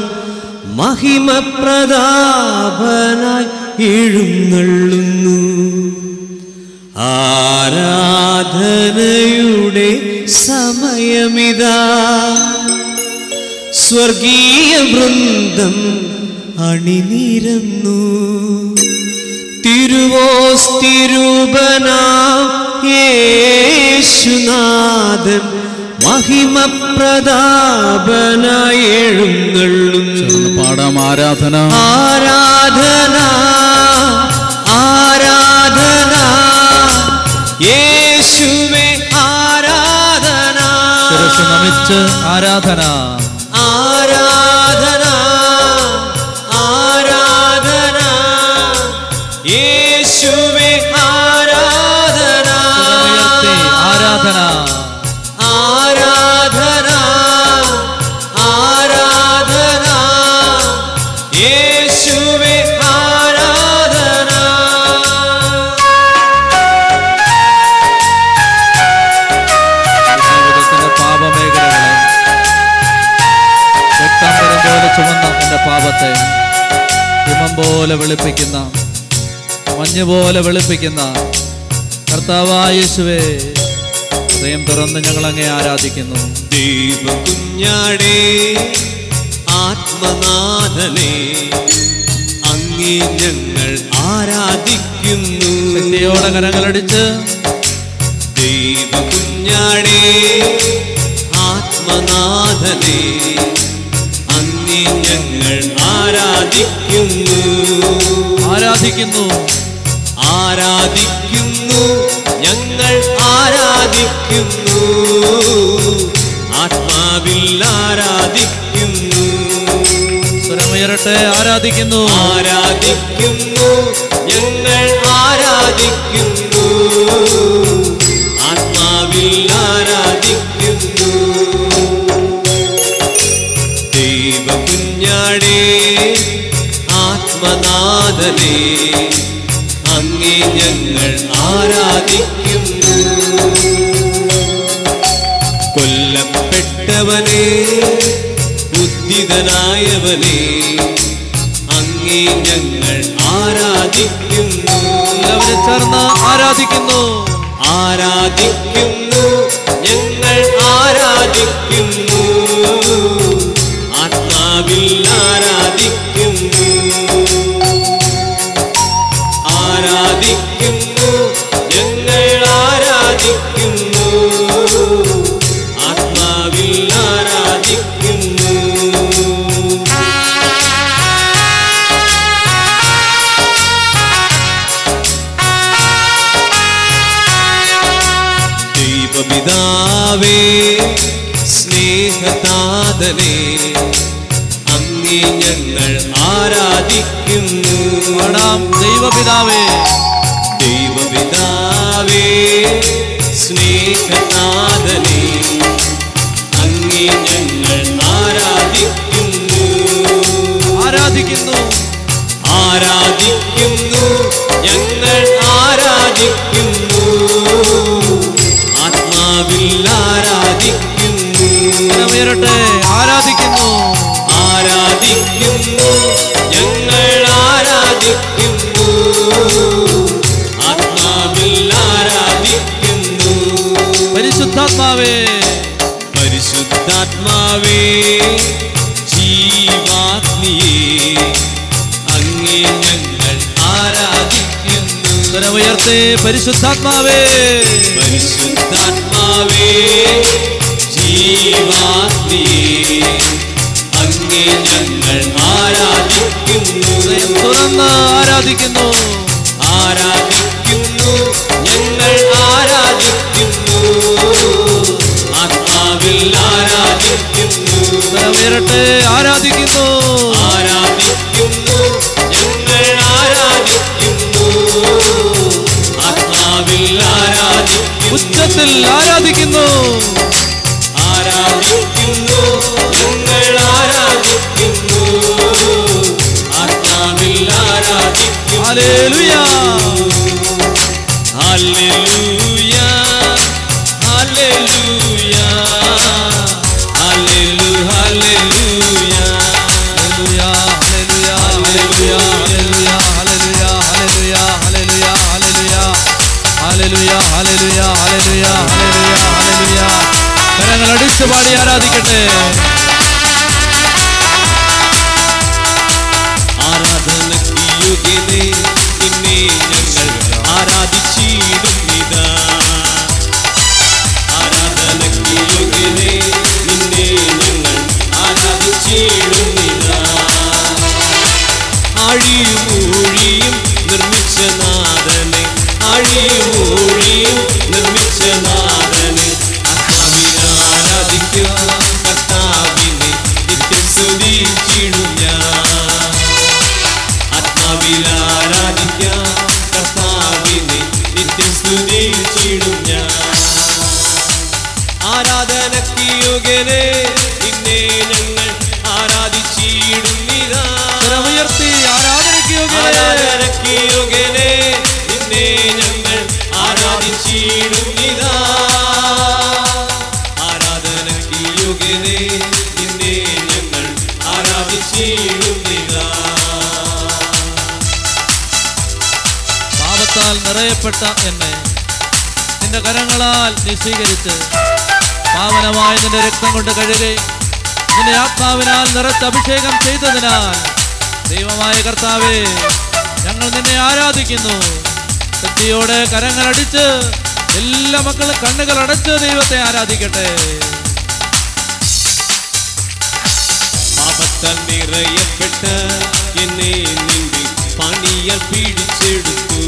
മഹിമപ്രതാപനായി എഴുന്നള്ളുന്നു. ആരാധനയുടെ സമയമിതാ, സ്വർഗീയ വൃന്ദം അണിനിരന്നു. തിരുവോസ്തിരൂപനാം യേശുനാഥൻ മഹിമപ്രതാപനായി എഴുന്നള്ളുന്നു. പാടാം. ആരാധന ആരാധന ആരാധന യേശുവേ ആരാധന. ശിരസ്സ് നമിച്ച് ആരാധന ആരാധന ആരാധന യേശുവേ ആരാധന. ആരാധന ലോകത്തെ ഹിമം പോലെ വെളുപ്പിക്കുന്ന, മഞ്ഞ് പോലെ വെളുപ്പിക്കുന്ന കർത്താവായ യേശുവേ, ഹൃദയം തുറന്ന് ഞങ്ങൾ അങ്ങേ ആരാധിക്കുന്നു. ദൈവകുഞ്ഞാടേ, ആത്മനാഥനെ, അങ്ങേ ഞങ്ങൾ ആരാധിക്കുന്നു. ശക്തിയോടെ കരങ്ങളടിച്ച് ദൈവകുഞ്ഞാടേ, ആത്മനാഥനെ, അങ്ങേ ഞങ്ങൾ ആരാധിക്കുന്നു. ആരാധിക്കുന്നു ആരാധിക്കുന്നു ഞങ്ങൾ ആരാധിക്കുന്നു. ആത്മാവിൽ ആരാധിക്കുന്നു. സ്വരമുയരട്ടെ. ആരാധിക്കുന്നു ആരാധിക്കുന്നു ഞങ്ങൾ ആരാധിക്കുന്നു. ആത്മാവിൽ ആരാധിക്കുന്നു. ദൈവകുഞ്ഞാടേ, ആത്മനാഥനെ, അങ്ങേ ഞങ്ങൾ ആരാധിക്കുന്നു. കൊല്ലപ്പെട്ടവനെ, ഉദ്ധിതനായവനെ, അങ്ങേ ഞങ്ങൾ ആരാധിക്കുന്നു. എല്ലാവരും ചേർന്ന് ആരാധിക്കുന്നു. ആരാധിക്കുന്നു ഞങ്ങൾ ആരാധിക്കുന്നു. ആത്മാവിൽ ആരാധിക്കുന്നു. ആരാധിക്കുന്നു ഞങ്ങൾ ആരാധിക്കുന്നു. ആത്മാവിൽ ആരാധിക്കുന്നു. ദൈവപിതാവേ, സ്നേഹനാഥനെ, അങ്ങേ ഞങ്ങൾ ആരാധിക്കുന്നു. ദൈവപിതാവേ, ദൈവപിതാവേ, സ്നേഹനാഥനെ, അങ്ങേ ഞങ്ങൾ ആരാധിക്കുന്നു. ആരാധിക്കുന്നു ആരാധിക്കുന്നു ഞങ്ങൾ ആരാധിക്കുന്നു. ആത്മാവിൽ ആരാധിക്കുന്നു. ഉയരട്ടെ. ആരാധിക്കുന്നു ആരാധിക്കുന്നു ഞങ്ങൾ ആരാധിക്കുന്നു. ആത്മാവിൽ ആരാധിക്കുന്നു. പരിശുദ്ധാത്മാവേ, പരിശുദ്ധാത്മാവേ, ജീവാഗ്നിയേ, അങ്ങേ ഞങ്ങൾ ആരാധിക്കുന്നു. സ്വരമുയർത്തെ. പരിശുദ്ധാത്മാവേ, പരിശുദ്ധാത്മാവേ, ജീവാഗ്നിയേ, അങ്ങേ ഞങ്ങൾ ആരാധിക്കുന്നു. തുറന്ന് ആരാധിക്കുന്നു. ആരാധിക്കുന്നു ഞങ്ങൾ ആരാധിക്കുന്നു. ആത്മാവിൽ ആരാധിക്കുന്നു. സ്വരമുയരട്ടെ. ആരാധിക്കുന്നു ആരാധിക്കുന്നു ഞങ്ങൾ ആരാധിക്കുന്നു. ആത്മാവിൽ ആരാധിക്കുന്നു. ഉച്ചത്തിൽ ആരാധിക്കുന്നു. ആരാധിക്കുന്നു ഞങ്ങൾ ആരാധിക്കുന്നു. ആത്മാവിൽ ആരാധിക്കുന്നു. ഹല്ലേലൂയ, ഹല്ലേലൂയ, ഹല്ലേലൂയ, ഹല്ലേലൂ, hallelujah, hallelujah, hallelujah, hallelujah, hallelujah, hallelujah, hallelujah, hallelujah, hallelujah, hallelujah, hallelujah, hallelujah. കരങ്ങൾ അടിച്ചു പാടി ആരാധിക്കട്ടെ. ആരാധനയ്ക്ക് യോഗ്യനേ, നിന്നെ ഞങ്ങൾ ആരാധിച്ചിടുന്നിതാ. ആരാധനയ്ക്ക് യോഗ്യനേ, നിന്നെ ഞങ്ങൾ ആരാധിച്ചിടുന്നിതാ. ആഴിയും ഊഴിയും നിർമ്മിച്ച നാഥനെ, ആഴിയും ഊഴിയും നിർമ്മിച്ച നാഥനെ, ആത്മാവിൽ ആരാധിക്കും കർത്താവിനെ നിത്യം സ്തുതിച്ചിടും ഞാൻ. ആത്മാവിൽ ദൈവാത്മാത്താൽ നിറയപ്പെട്ട എന്നെ നിന്റെ കരങ്ങളാൽ നീ സ്വീകരിച്ച് പാവനമായ നിന്റെ രക്തം കൊണ്ട് കഴുകി നിന്റെ ആത്മാവിനാൽ നിറച്ച് അഭിഷേകം ചെയ്തതിനാൽ ദൈവമായ കർത്താവേ, ഞങ്ങൾ നിന്നെ ആരാധിക്കുന്നു. ശക്തിയോടെ കരങ്ങളടിച്ച് എല്ലാ മക്കളും കണ്ണുകൾ അടച്ച് ദൈവത്തെ ആരാധിക്കട്ടെ. പാപത്താൽ നിറയപ്പെട്ട എന്നെ നിന്റെ പണിയാൽ പിടിച്ചെടുത്തു.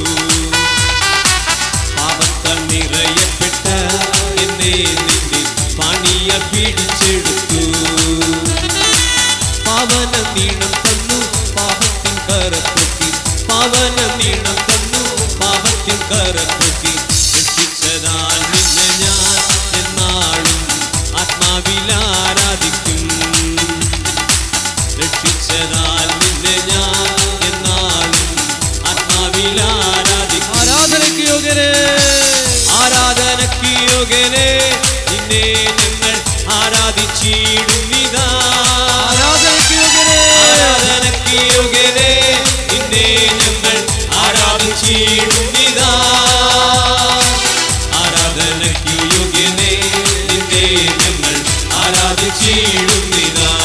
പാപത്താൽ നിറയപ്പെട്ട എന്നെ നിന്റെ പണിയാൽ പിടിച്ചെടുത്തു. പാവന നീണം തന്നു പാപത്തിൻ കരപ്പൊക്കി. പാവന നീണം തന്നു പാപത്തിൻ കരപ്പൊക്കി. രക്ഷിച്ചതാൽ നിന്നെ ഞാൻ എന്നാളും ആത്മാവിൽ ആരാധിക്കും. രക്ഷിച്ചതാൽ നിന്നെ ഞാൻ എന്നാളും ആത്മാവിൽ ആരാധിക്കും. ആരാധനയ്ക്ക് യോഗ്യനേ, ആരാധനയ്ക്ക് യോഗ്യനേ, നിന്നെ ഞങ്ങൾ ആരാധിച്ചിടുന്നിതാ. ആരാധനയ്ക്ക് യോഗ്യനേ, ആരാധനയ്ക്ക് യോഗ്യനേ, നിന്നെ ഞങ്ങൾ ആരാധിച്ചിടുന്നിതാ. ആരാധനയ്ക്ക് യോഗ്യനേ, നിന്നെ ഞങ്ങൾ ആരാധിച്ചിടുന്നിതാ.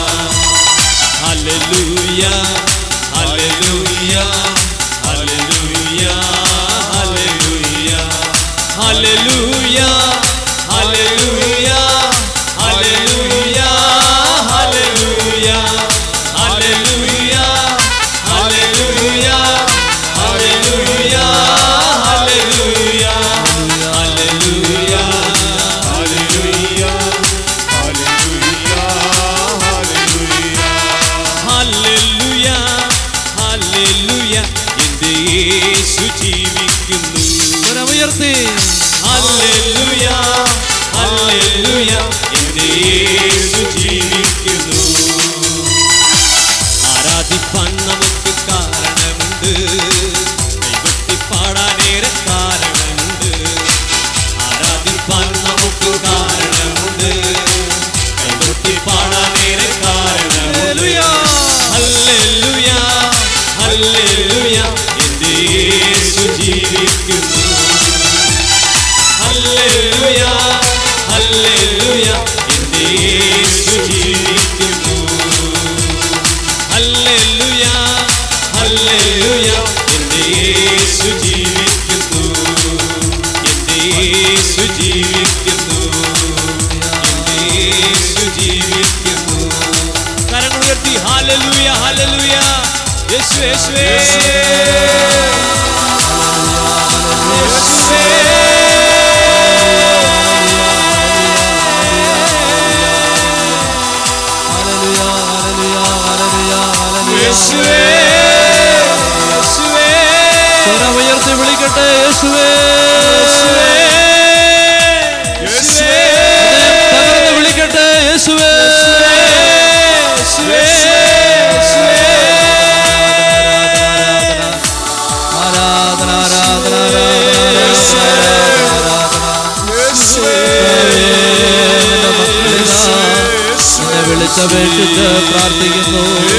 Hallelujah, hallelujah, hallelujah, hallelujah, hallelujah, hallelujah, hallelujah, hallelujah, hallelujah, hallelujah, hallelujah, hallelujah, hallelujah, hallelujah, hallelujah, hallelujah. എന്റെ യേശു ജീവിക്കുന്നു. സ്വരമുയർത്തി ഹല്ലേലൂയ, ഹല്ലേലൂയ, എന്റെ യേശു ജീവിക്കുന്നു. ആരാധിപ്പാൻ നമുക്ക് കാരണമുണ്ട്, കൈകൊട്ടി പാടാനേറെ കാരണമുണ്ട്. ആരാധിപ്പാൻ നമുക്ക് കാരണമുണ്ട്, കൈകൊട്ടി പാടാനേറെ കാരണമുണ്ട്. ഹല്ലേലൂയ, ഹല്ലേലൂയ, എന്റെ യേശു ജീവിക്കുന്നു. ഹല്ലേലൂയ, ഹല്ലേലൂയ, എന്റെ യേശു ജീവിക്കുന്നു. ഹല്ലേലൂയ, ഹല്ലേലൂയ, എന്റെ യേശു ജീവിക്കുന്നു. എന്റെ യേശു ജീവിക്കുന്നു. എന്റെ യേശു ജീവിക്കുന്നു. കരങ്ങൾ ഉയർത്തി ഹല്ലേലൂയ, ഹല്ലേലൂയ. യേശു യേശുവേ, യേശുവേ, യേശുവേ, യേശുവേ. സ്വരമുയർത്തി വിളിക്കട്ടെ യേശുവേ, യേശുവേ, യേശുവേ. തകർന്ന് വിളിക്കട്ടെ യേശുവേ, യേശുവേ, യേശുവേ. ആരാധന, ആരാധന, വിളിച്ചപേക്ഷിച്ച് പ്രാർത്ഥിക്കുന്നു.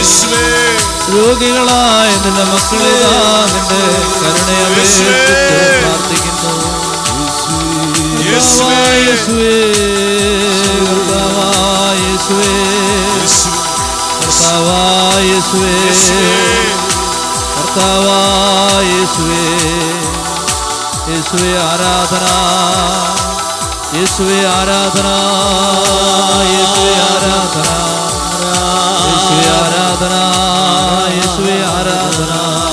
രോഗികളായ നിന്റെ മക്കളിതാ നിന്റെ കരുണയപേക്ഷിച്ച് പ്രാർത്ഥിക്കുന്നു. കർത്താവായ യേശുവേ, കർത്താവായ യേശുവേ, കർത്താവായ യേശുവേ, കർത്താവായ യേശുവേ, യേശുവേ ആരാധന, യേശുവേ ആരാധന, യേശുവേ ആരാധന, യേശുവേ ആരാധന, യേശുവേ ആരാധന,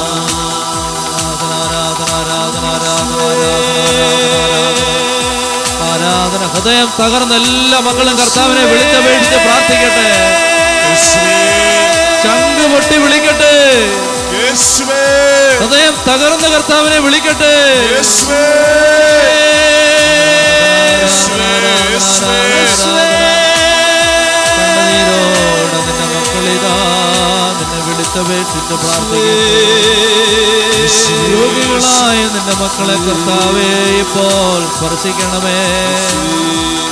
ആരാധന, ആരാധന, ആരാധന, ആരാധന. ഹൃദയം തകർന്ന എല്ലാ മക്കളും കർത്താവിനെ വിളിച്ചപേക്ഷിച്ച് പ്രാർത്ഥിക്കട്ടെ. ചങ്ക് പൊട്ടി വിളിക്കട്ടെ. ഹൃദയം തകർന്ന കർത്താവിനെ വിളിക്കട്ടെ. കണ്ണുനീരോടെ നിന്റെ മക്കളിതാ നിന്നെ വിളിച്ചപേക്ഷിച്ച് പ്രാർത്ഥിക്കുന്നു. രോഗികളായ നിന്റെ മക്കളെ കർത്താവേ ഇപ്പോൾ സ്പർശിക്കണമേ.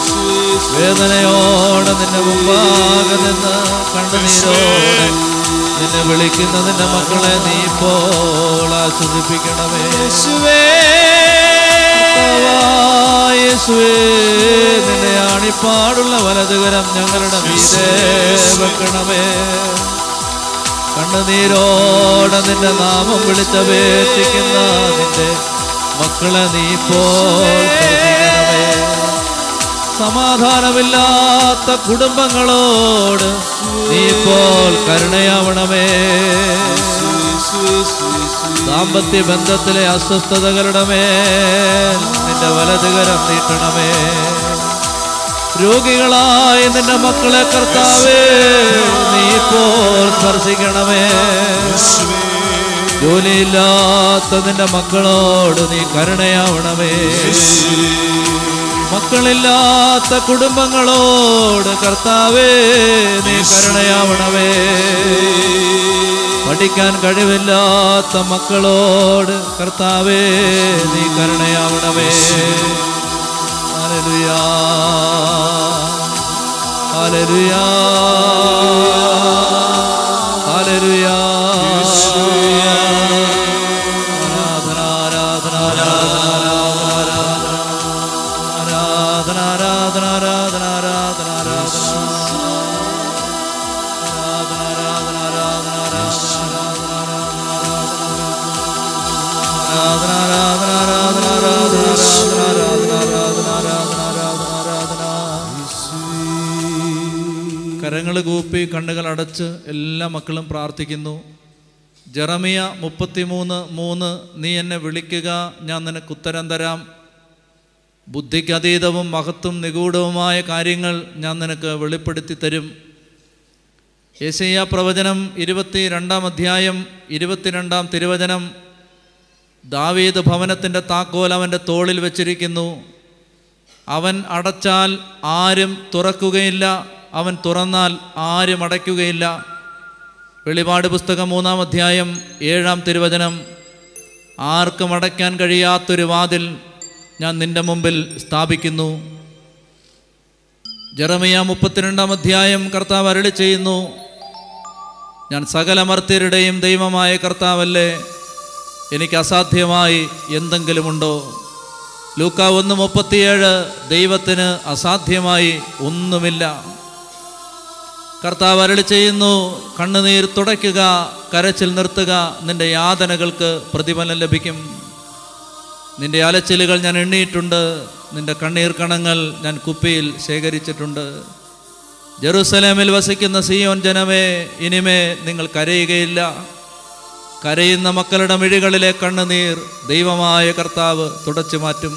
വേദനയോടെ നിന്റെ മുമ്പാകെ നിന്ന് കണ്ണുനീരോടെ നിന്നെ വിളിക്കുന്ന നിന്റെ മക്കളെ നീ ഇപ്പോൾ ആശ്വസിപ്പിക്കണമേ. യേശുവേ, നിന്റെ ആണിപ്പാടുള്ള വലതുകരം ഞങ്ങളുടെ മീതെ വെക്കണമേ. കണ്ണുനീരോടെ നിന്റെ നാമം വിളിച്ചപേക്ഷിക്കുന്ന നിന്റെ മക്കളെ നീ ഇപ്പോൾ സ്പർശിക്കണമേ. സമാധാനമില്ലാത്ത കുടുംബങ്ങളോട് നീ ഇപ്പോൾ കരുണയാവണമേ. ദാമ്പത്യ ബന്ധത്തിലെ അസ്വസ്ഥതകളുടെ മേൽ നിന്റെ വലതുകരം നീട്ടണമേ. രോഗികളായ നിന്റെ മക്കളെ കർത്താവേ നീ ഇപ്പോൾ സ്പർശിക്കണമേ. ജോലിയില്ലാത്ത നിന്റെ മക്കളോട് നീ കരുണയാവണമേ. മക്കളില്ലാത്ത കുടുംബങ്ങളോട് കർത്താവേ നീ കരുണയാവണമേ. പഠിക്കാൻ കഴിവില്ലാത്ത മക്കളോട് കർത്താവേ നീ കരുണയാവണമേ. ഹല്ലേലൂയാ, ഹല്ലേലൂയാ, ഹല്ലേലൂയാ. കരങ്ങൾ കൂപ്പി കണ്ണുകൾ അടച്ച് എല്ലാ മക്കളും പ്രാർത്ഥിക്കുന്നു. ജെറമിയ മുപ്പത്തിമൂന്ന് മൂന്ന് നീ എന്നെ വിളിക്കുക, ഞാൻ നിനക്ക് ഉത്തരം തരാം. ബുദ്ധിക്കതീതവും മഹത്തും നിഗൂഢവുമായ കാര്യങ്ങൾ ഞാൻ നിനക്ക് വെളിപ്പെടുത്തി തരും. യെശയ്യാ പ്രവചനം ഇരുപത്തി രണ്ടാം അധ്യായം ഇരുപത്തിരണ്ടാം തിരുവചനം. ദാവീദ് ഭവനത്തിൻ്റെ താക്കോൽ അവൻ്റെ തോളിൽ വെച്ചിരിക്കുന്നു. അവൻ അടച്ചാൽ ആരും തുറക്കുകയില്ല, അവൻ തുറന്നാൽ ആരും അടയ്ക്കുകയില്ല. വെളിപാട് പുസ്തകം മൂന്നാം അധ്യായം ഏഴാം തിരുവചനം. ആർക്കും അടയ്ക്കാൻ കഴിയാത്തൊരു വാതിൽ ഞാൻ നിന്റെ മുമ്പിൽ സ്ഥാപിക്കുന്നു. ജെറമിയ മുപ്പത്തിരണ്ടാം അധ്യായം കർത്താവ് അരുളി ചെയ്യുന്നു, ഞാൻ സകല മർത്യരുടെയും ദൈവമായ കർത്താവല്ലേ, എനിക്ക് അസാധ്യമായി എന്തെങ്കിലുമുണ്ടോ? ലൂക്കാ ഒന്ന് മുപ്പത്തിയേഴ് ദൈവത്തിന് അസാധ്യമായി ഒന്നുമില്ല. കർത്താവ് അരുളി ചെയ്യുന്നു, കണ്ണുനീർ തുടയ്ക്കുക, കരച്ചിൽ നിർത്തുക, നിന്റെ യാതനകൾക്ക് പ്രതിഫലം ലഭിക്കും. നിന്റെ അലച്ചിലുകൾ ഞാൻ എണ്ണിയിട്ടുണ്ട്, നിന്റെ കണ്ണീർ കണങ്ങൾ ഞാൻ കുപ്പിയിൽ ശേഖരിച്ചിട്ടുണ്ട്. ജെറുസലേമിൽ വസിക്കുന്ന സിയോൻ ജനമേ, ഇനിമേ നിങ്ങൾ കരയുകയില്ല. കരയുന്ന മക്കളുടെ മിഴികളിലെ കണ്ണുനീർ ദൈവമായ കർത്താവ് തുടച്ചു മാറ്റും.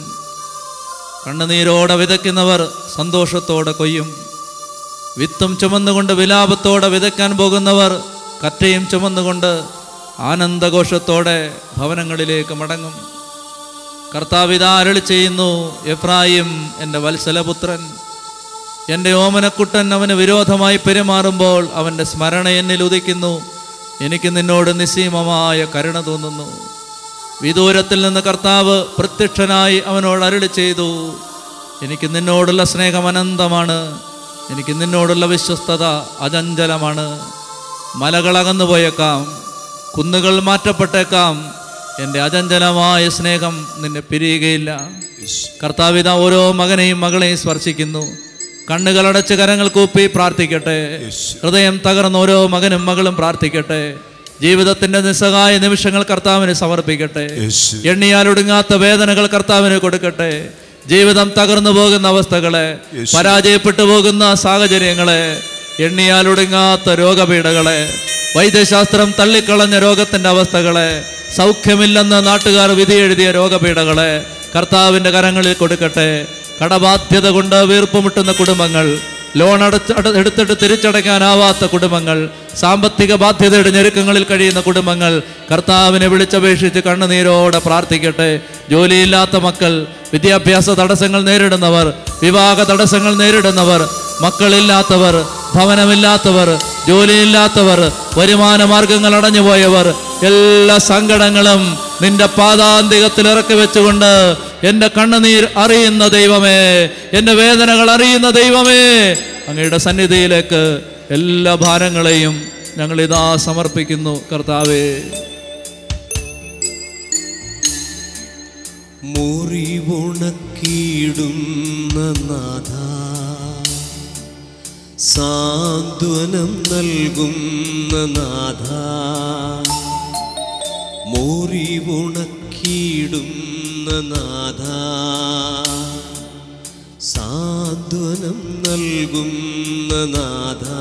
കണ്ണുനീരോടെ വിതയ്ക്കുന്നവർ സന്തോഷത്തോടെ കൊയ്യും. വിത്തും ചുമന്നുകൊണ്ട് വിലാപത്തോടെ വിതയ്ക്കാൻ പോകുന്നവർ കറ്റയും ചുമന്നുകൊണ്ട് ആനന്ദഘോഷത്തോടെ ഭവനങ്ങളിലേക്ക് മടങ്ങും. കർത്താവ് ഇതാ അരുളി ചെയ്യുന്നു, എഫ്രായിം എൻ്റെ വത്സലപുത്രൻ, എൻ്റെ ഓമനക്കുട്ടൻ അവന് വിരോധമായി പെരുമാറുമ്പോൾ അവൻ്റെ സ്മരണ എന്നിൽ ഉദിക്കുന്നു. എനിക്ക് നിന്നോട് നിസ്സീമമായ കരുണ തോന്നുന്നു. വിദൂരത്തിൽ നിന്ന് കർത്താവ് പ്രത്യക്ഷനായി അവനോട് അരുളി ചെയ്തു, എനിക്ക് നിന്നോടുള്ള സ്നേഹം അനന്തമാണ്, എനിക്ക് നിന്നോടുള്ള വിശ്വസ്തത അചഞ്ചലമാണ്. മലകൾ അകന്നു പോയേക്കാം, കുന്നുകൾ മാറ്റപ്പെട്ടേക്കാം, എൻ്റെ അചഞ്ചലമായ സ്നേഹം നിന്നെ പിരിയുകയില്ല. കർത്താവിത ഓരോ മകനെയും മകളെയും സ്പർശിക്കുന്നു. കണ്ണുകളടച്ച് കരങ്ങൾ കൂപ്പി പ്രാർത്ഥിക്കട്ടെ. ഹൃദയം തകർന്ന ഓരോ മകനും മകളും പ്രാർത്ഥിക്കട്ടെ. ജീവിതത്തിന്റെ നിസ്സഹായ നിമിഷങ്ങൾ കർത്താവിന് സമർപ്പിക്കട്ടെ. എണ്ണിയാലൊടുങ്ങാത്ത വേദനകൾ കർത്താവിന് കൊടുക്കട്ടെ. ജീവിതം തകർന്നു പോകുന്ന അവസ്ഥകളെ, പരാജയപ്പെട്ടു പോകുന്ന സാഹചര്യങ്ങളെ, എണ്ണിയാലൊടുങ്ങാത്ത രോഗപീഠകളെ, വൈദ്യശാസ്ത്രം തള്ളിക്കളഞ്ഞ രോഗത്തിന്റെ അവസ്ഥകളെ, സൗഖ്യമില്ലെന്ന് നാട്ടുകാർ വിധി എഴുതിയ രോഗപീഠകളെ കർത്താവിൻ്റെ കരങ്ങളിൽ കൊടുക്കട്ടെ. കടബാധ്യത കൊണ്ട് വീർപ്പുമുട്ടുന്ന കുടുംബങ്ങൾ, ലോൺ അടച്ച് എടുത്തിട്ട് തിരിച്ചടയ്ക്കാനാവാത്ത കുടുംബങ്ങൾ, സാമ്പത്തിക ബാധ്യതയുടെ ഞെരുക്കങ്ങളിൽ കഴിയുന്ന കുടുംബങ്ങൾ കർത്താവിനെ വിളിച്ചപേക്ഷിച്ച് കണ്ണുനീരോടെ പ്രാർത്ഥിക്കട്ടെ. ജോലിയില്ലാത്ത മക്കൾ, വിദ്യാഭ്യാസ തടസ്സങ്ങൾ നേരിടുന്നവർ, വിവാഹ തടസ്സങ്ങൾ നേരിടുന്നവർ, മക്കളില്ലാത്തവർ, ഭവനമില്ലാത്തവർ, ജോലിയില്ലാത്തവർ, വരുമാന മാർഗങ്ങൾ അടഞ്ഞുപോയവർ, എല്ലാ സങ്കടങ്ങളും നിന്റെ പാദാന്തികത്തിൽ ഇറക്കി വെച്ചുകൊണ്ട് എൻ്റെ കണ്ണുനീർ അറിയുന്ന ദൈവമേ, എൻ്റെ വേദനകൾ അറിയുന്ന ദൈവമേ, അങ്ങയുടെ സന്നിധിയിലേക്ക് എല്ലാ ഭാരങ്ങളെയും ഞങ്ങളിതാ സമർപ്പിക്കുന്നു കർത്താവേ. മുറിവുണക്കിയിടുന്ന നാഥാ, സാന്ത്വനം നൽകുന്ന നാഥാ, മുറിവുണക്കിയിടുന്ന നാഥാ, സാന്ത്വനം നൽകുന്ന നാഥാ,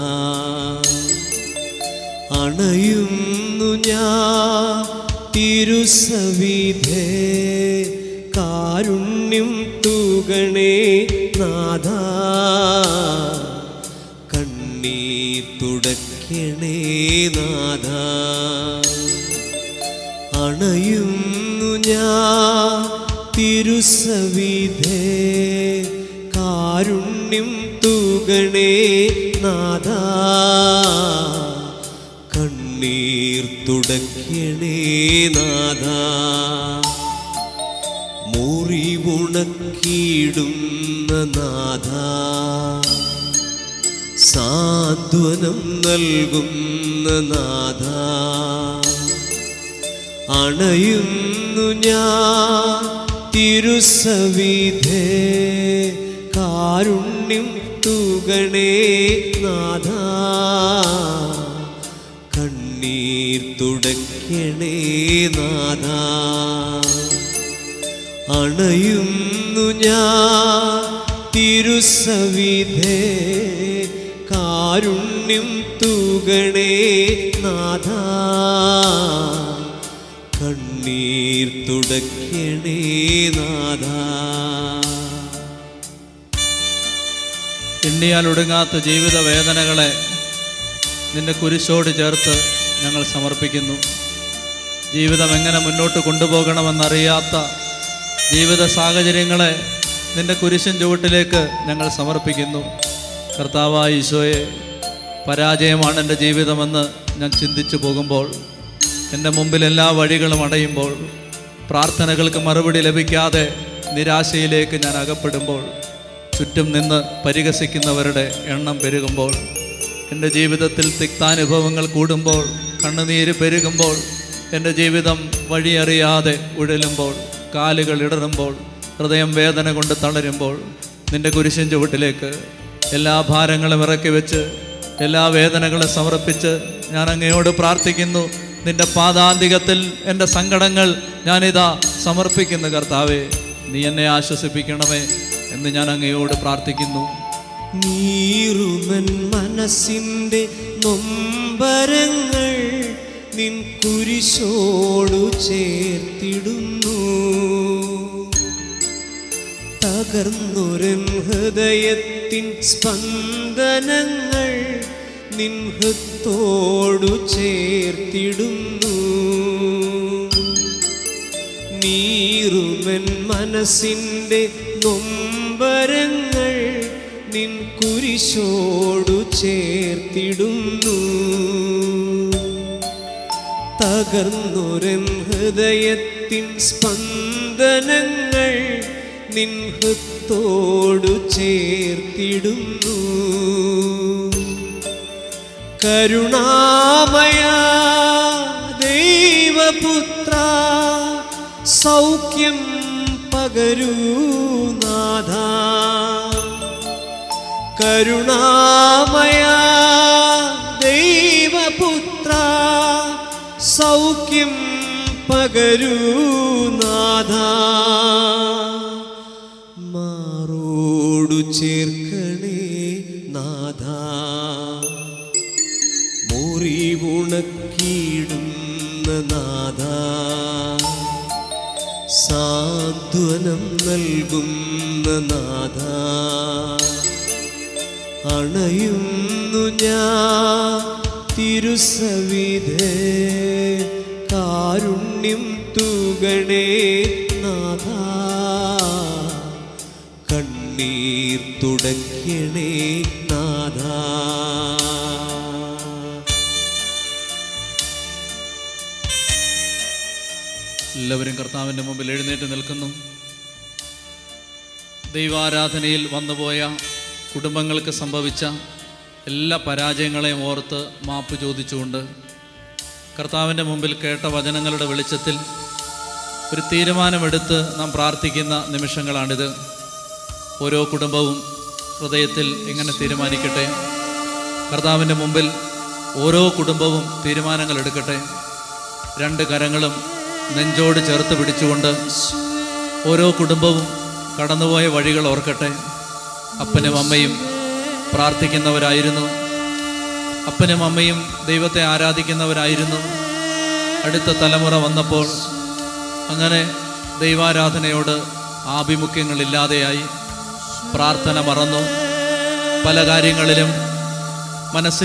അണയുന്നു ഞാൻ തിരുസവിധേ, കാരുണ്യം തൂകണേ നാഥാ, കണ്ണീർ തുടയ്ക്കണേ നാഥാ, അണയുന്നു ഞാൻ തിരുസവിധേ, കാരുണ്യം തൂകണേ നാഥാ, കണ്ണീർ തുടയ്ക്കണേ നാഥാ, മുറിവുണക്കിയിടുന്ന നാഥാ, സാന്ത്വനം നൽകുന്ന നാഥാ, അണയുന്നു ഞാൻ തിരുസവിധേ, കാരുണ്യം തൂകണേ നാഥാ, കണ്ണീർ തുടയ്ക്കണേ നാഥാ, അണയുന്നു ഞാൻ തിരുസവിധേ, കാരുണ്യം തൂകണേ നാഥാ, കണ്ണീർ തുടയ്ക്കണേ നാഥാ. എണ്ണിയാൽ ഒടുങ്ങാത്ത ജീവിത വേദനകളെ നിന്റെ കുരിശോട് ചേർത്ത് ഞങ്ങൾ സമർപ്പിക്കുന്നു. ജീവിതം എങ്ങനെ മുന്നോട്ട് കൊണ്ടുപോകണമെന്നറിയാത്ത ജീവിത സാഹചര്യങ്ങളെ നിന്റെ കുരിശൻ ചുവട്ടിലേക്ക് ഞങ്ങൾ സമർപ്പിക്കുന്നു. കർത്താവായ ഈശോയെ, പരാജയമാണ് എൻ്റെ ജീവിതമെന്ന് ഞാൻ ചിന്തിച്ചു പോകുമ്പോൾ, എൻ്റെ മുമ്പിൽ എല്ലാ വഴികളും അടയുമ്പോൾ, പ്രാർത്ഥനകൾക്ക് മറുപടി ലഭിക്കാതെ നിരാശയിലേക്ക് ഞാൻ അകപ്പെടുമ്പോൾ, ചുറ്റും നിന്ന് പരിഹസിക്കുന്നവരുടെ എണ്ണം പെരുകുമ്പോൾ, എൻ്റെ ജീവിതത്തിൽ തിക്താനുഭവങ്ങൾ കൂടുമ്പോൾ, കണ്ണുനീര് പെരുകുമ്പോൾ, എൻ്റെ ജീവിതം വഴിയറിയാതെ ഉഴലുമ്പോൾ, കാലുകൾ ഇടറുമ്പോൾ, ഹൃദയം വേദന കൊണ്ട് തളരുമ്പോൾ, നിൻ്റെ കുരിശിൻ ചുവട്ടിലേക്ക് എല്ലാ ഭാരങ്ങളും ഇറക്കി വെച്ച് എല്ലാ വേദനകളും സമർപ്പിച്ച് ഞാൻ അങ്ങയോട് പ്രാർത്ഥിക്കുന്നു. നിൻ്റെ പാദാന്തികത്തിൽ എൻ്റെ സങ്കടങ്ങൾ ഞാനിതാ സമർപ്പിക്കുന്നു കർത്താവേ, നീ എന്നെ ആശ്വസിപ്പിക്കണമേ എന്ന് ഞാൻ അങ്ങയോട് പ്രാർത്ഥിക്കുന്നു. നീറുമൻ മനസ്സിൻ്റെ നൊമ്പരങ്ങൾ നിൻ കുരിശോടു ചേർത്തിടുന്നു, തകർന്നൊരൻ ഹൃദയത്തിൻ സ്പന്ദനങ്ങൾ നിൻ ഹൃത്തോടു ചേർത്തിടുന്നു. നീറുമൻ മനസ്സിൻ്റെ നൊമ്പരങ്ങൾ നിൻ കുരിശോടു ചേർത്തിടുന്നു, തകർന്നൊരൻ ഹൃദയത്തിൻ സ്പന്ദനങ്ങൾ നിൻ ഹൃത്തോടു ചേർത്തിടുന്നു. കരുണാമയ ദൈവപുത്ര, സൗഖ്യം പകരൂ നാഥാ, കരുണാമയ ദൈവപുത്ര, സൗഖ്യം പകരൂ നാഥാ, മാറോടു ചേർക്കണേ നാഥാ, മുറിവുണക്കിയിടുന്ന നാഥാ, സാന്ത്വനം നൽകുന്ന നാഥാ, അണയുന്നു ഞാൻ തിരുസവിധേ, കാരുണ്യം തൂകണേ നാഥാ, കണ്ണീർ തുടയ്ക്കണേ നാഥാ. എല്ലാവരും കർത്താവിൻ്റെ മുമ്പിൽ എഴുന്നേറ്റ് നിൽക്കുന്നു. ദൈവാരാധനയിൽ വന്നുപോയ കുടുംബങ്ങൾക്ക് സംഭവിച്ച എല്ലാ പരാജയങ്ങളെയും ഓർത്ത് മാപ്പ് ചോദിച്ചുകൊണ്ട് കർത്താവിൻ്റെ മുമ്പിൽ കേട്ട വചനങ്ങളുടെ വെളിച്ചത്തിൽ ഒരു തീരുമാനമെടുത്ത് നാം പ്രാർത്ഥിക്കുന്ന നിമിഷങ്ങളാണിത്. ഓരോ കുടുംബവും ഹൃദയത്തിൽ എങ്ങനെ തീരുമാനിക്കട്ടെ. കർത്താവിൻ്റെ മുമ്പിൽ ഓരോ കുടുംബവും തീരുമാനങ്ങൾ എടുക്കട്ടെ. രണ്ട് കരങ്ങളും നെഞ്ചോട് ചേർത്ത് പിടിച്ചുകൊണ്ട് ഓരോ കുടുംബവും കടന്നുപോയ വഴികൾ ഓർക്കട്ടെ. അപ്പനും അമ്മയും പ്രാർത്ഥിക്കുന്നവരായിരുന്നു. അപ്പനും അമ്മയും ദൈവത്തെ ആരാധിക്കുന്നവരായിരുന്നു. അടുത്ത തലമുറ വന്നപ്പോൾ അങ്ങനെ ദൈവാരാധനയോട് ആഭിമുഖ്യങ്ങളില്ലാതെയായി. പ്രാർത്ഥന മറന്നു. പല കാര്യങ്ങളിലും മനസ്സിൽ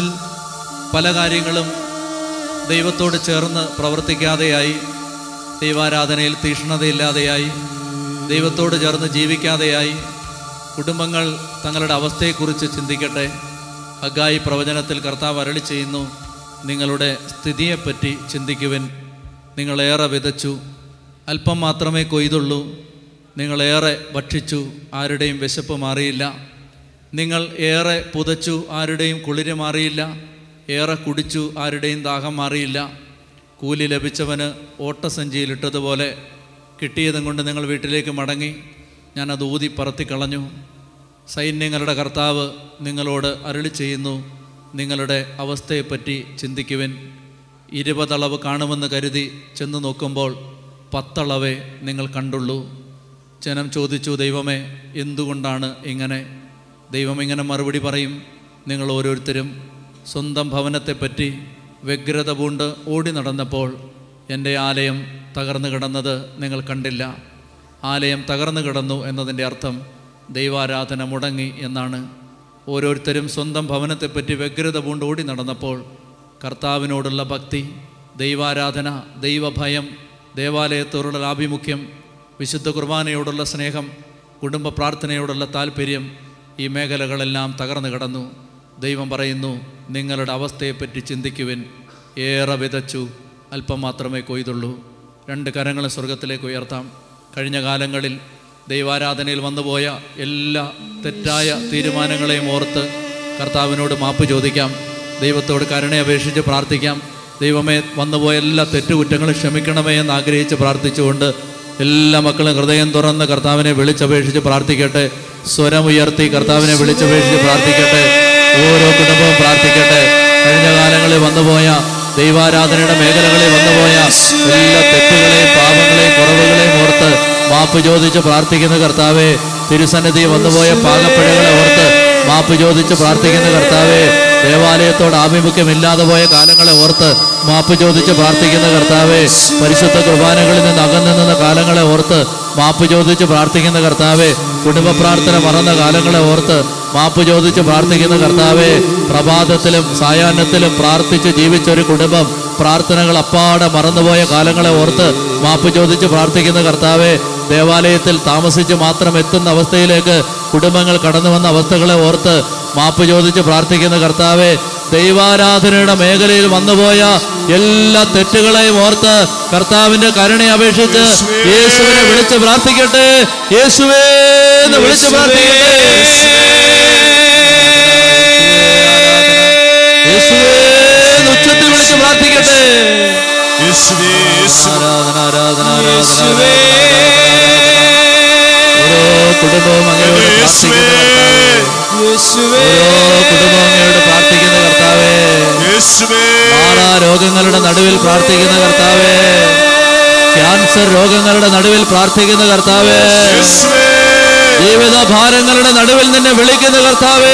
പല കാര്യങ്ങളും ദൈവത്തോട് ചേർന്ന് പ്രവർത്തിക്കാതെയായി. ദൈവാരാധനയിൽ തീക്ഷ്ണതയില്ലാതെയായി. ദൈവത്തോട് ചേർന്ന് ജീവിക്കാതെയായി. കുടുംബങ്ങൾ തങ്ങളുടെ അവസ്ഥയെക്കുറിച്ച് ചിന്തിക്കട്ടെ. ഹഗ്ഗായി പ്രവചനത്തിൽ കർത്താവ് അരുളി ചെയ്യുന്നു, നിങ്ങളുടെ സ്ഥിതിയെപ്പറ്റി ചിന്തിക്കുവിൻ. നിങ്ങളേറെ വിതച്ചു, അല്പം മാത്രമേ കൊയ്തുള്ളൂ. നിങ്ങളേറെ ഭക്ഷിച്ചു, ആരുടെയും വിശപ്പ് മാറിയില്ല. നിങ്ങൾ ഏറെ പുതച്ചു, ആരുടെയും കുളിര് മാറിയില്ല. ഏറെ കുടിച്ചു, ആരുടെയും ദാഹം മാറിയില്ല. കൂലി ലഭിച്ചവന് ഓട്ടസഞ്ചിയിലിട്ടതുപോലെ കിട്ടിയതും കൊണ്ട് നിങ്ങൾ വീട്ടിലേക്ക് മടങ്ങി. ഞാനത് ഊതി പറത്തിക്കളഞ്ഞു. സൈന്യങ്ങളുടെ കർത്താവ് നിങ്ങളോട് അരുളി ചെയ്യുന്നു, നിങ്ങളുടെ അവസ്ഥയെപ്പറ്റി ചിന്തിക്കുവിൻ. ഇരുപതളവ് കാണുമെന്ന് കരുതി ചെന്ന് നോക്കുമ്പോൾ പത്തളവേ നിങ്ങൾ കണ്ടുള്ളൂ. ജനം ചോദിച്ചു, ദൈവമേ എന്തുകൊണ്ടാണ് ഇങ്ങനെ? ദൈവം ഇങ്ങനെ മറുപടി പറയും, നിങ്ങൾ ഓരോരുത്തരും സ്വന്തം ഭവനത്തെപ്പറ്റി വ്യഗ്രത പൂണ്ട് ഓടി നടന്നപ്പോൾ എൻ്റെ ആലയം തകർന്നു കിടന്നത് നിങ്ങൾ കണ്ടില്ല. ആലയം തകർന്നു കിടന്നു എന്നതിൻ്റെ അർത്ഥം ദൈവാരാധന മുടങ്ങി എന്നാണ്. ഓരോരുത്തരും സ്വന്തം ഭവനത്തെപ്പറ്റി വ്യഗ്രത പൂണ്ട് ഓടി നടന്നപ്പോൾ കർത്താവിനോടുള്ള ഭക്തി, ദൈവാരാധന, ദൈവഭയം, ദേവാലയത്തോടുള്ള ആഭിമുഖ്യം, വിശുദ്ധ കുർബാനയോടുള്ള സ്നേഹം, കുടുംബ പ്രാർത്ഥനയോടുള്ള താല്പര്യം, ഈ മേഖലകളെല്ലാം തകർന്നു കിടന്നു. ദൈവം പറയുന്നു, നിങ്ങളുടെ അവസ്ഥയെപ്പറ്റി ചിന്തിക്കുവിൻ. ഏറെ വിതച്ചു, അല്പം മാത്രമേ കൊയ്തുള്ളൂ. രണ്ട് കരങ്ങളെ സ്വർഗത്തിലേക്ക് ഉയർത്താം. കഴിഞ്ഞ കാലങ്ങളിൽ ദൈവാരാധനയിൽ വന്നുപോയ എല്ലാ തെറ്റായ തീരുമാനങ്ങളെയും ഓർത്ത് കർത്താവിനോട് മാപ്പ് ചോദിക്കാം. ദൈവത്തോട് കരുണയപേക്ഷിച്ച് പ്രാർത്ഥിക്കാം. ദൈവമേ, വന്നുപോയ എല്ലാ തെറ്റുകുറ്റങ്ങളും ക്ഷമിക്കണമേ എന്ന് ആഗ്രഹിച്ച് പ്രാർത്ഥിച്ചുകൊണ്ട് എല്ലാ മക്കളും ഹൃദയം തുറന്ന് കർത്താവിനെ വിളിച്ചപേക്ഷിച്ച് പ്രാർത്ഥിക്കട്ടെ. സ്വരമുയർത്തി കർത്താവിനെ വിളിച്ചപേക്ഷിച്ച് പ്രാർത്ഥിക്കട്ടെ. ഓരോ കുടുംബവും പ്രാർത്ഥിക്കട്ടെ. കഴിഞ്ഞ കാലങ്ങളിൽ വന്നുപോയ ദൈവാരാധനയുടെ മേഖലകളിൽ വന്നുപോയ എല്ലാ തെറ്റുകളെയും പാപങ്ങളെയും കുറവുകളെയും ഓർത്ത് മാപ്പ് ചോദിച്ച് പ്രാർത്ഥിക്കുന്ന കർത്താവേ, തിരുസന്നിധി വന്നുപോയ പാകപ്പിഴകളെ ഓർത്ത് മാപ്പ് ചോദിച്ച് പ്രാർത്ഥിക്കുന്ന കർത്താവേ, ദേവാലയത്തോട് ആഭിമുഖ്യമില്ലാതെ പോയ കാലങ്ങളെ ഓർത്ത് മാപ്പ് ചോദിച്ച് പ്രാർത്ഥിക്കുന്ന കർത്താവേ, പരിശുദ്ധ കുർബാനകളിൽ നിന്ന് അകന്നു നിന്ന കാലങ്ങളെ ഓർത്ത് മാപ്പ് ചോദിച്ച് പ്രാർത്ഥിക്കുന്ന കർത്താവേ, കുടുംബ പ്രാർത്ഥന മറന്ന കാലങ്ങളെ ഓർത്ത് മാപ്പ് ചോദിച്ച് പ്രാർത്ഥിക്കുന്ന കർത്താവേ, പ്രഭാതത്തിലും സായാഹ്നത്തിലും പ്രാർത്ഥിച്ച് ജീവിച്ചൊരു കുടുംബം പ്രാർത്ഥനകൾ അപ്പാടെ മറന്നുപോയ കാലങ്ങളെ ഓർത്ത് മാപ്പ് ചോദിച്ച് പ്രാർത്ഥിക്കുന്ന കർത്താവേ, ദേവാലയത്തിൽ താമസിച്ച് മാത്രം എത്തുന്ന അവസ്ഥയിലേക്ക് കുടുംബങ്ങൾ കടന്നു വന്ന അവസ്ഥകളെ ഓർത്ത് മാപ്പ് ചോദിച്ച് പ്രാർത്ഥിക്കുന്ന കർത്താവേ, ദൈവാരാധനയുടെ മേഖലയിൽ വന്നുപോയ എല്ലാ തെറ്റുകളെയും ഓർത്ത് കർത്താവിന്റെ കരുണയെ അപേക്ഷിച്ച് യേശുവിനെ വിളിച്ച് പ്രാർത്ഥിക്കട്ടെ. യേശുവേ എന്ന് വിളിച്ച് പ്രാർത്ഥിക്കട്ടെ. യേശുവേ എന്ന് ഉച്ചത്തിൽ വിളിച്ച് പ്രാർത്ഥിക്കട്ടെ. ആരാധന ആരാധന ആരാധന. ഓരോ കുടുംബവും അങ്ങയോട് പ്രാർത്ഥിക്കുന്ന കർത്താവേ, ഓരോ കുടുംബവും അങ്ങയോട് പ്രാർത്ഥിക്കുന്ന കർത്താവേ, മാറാ രോഗങ്ങളുടെ നടുവിൽ പ്രാർത്ഥിക്കുന്ന കർത്താവേ, ക്യാൻസർ രോഗങ്ങളുടെ നടുവിൽ പ്രാർത്ഥിക്കുന്ന കർത്താവേ, ജീവിത ഭാരങ്ങളുടെ നടുവിൽ നിന്നെ വിളിക്കുന്ന കർത്താവേ,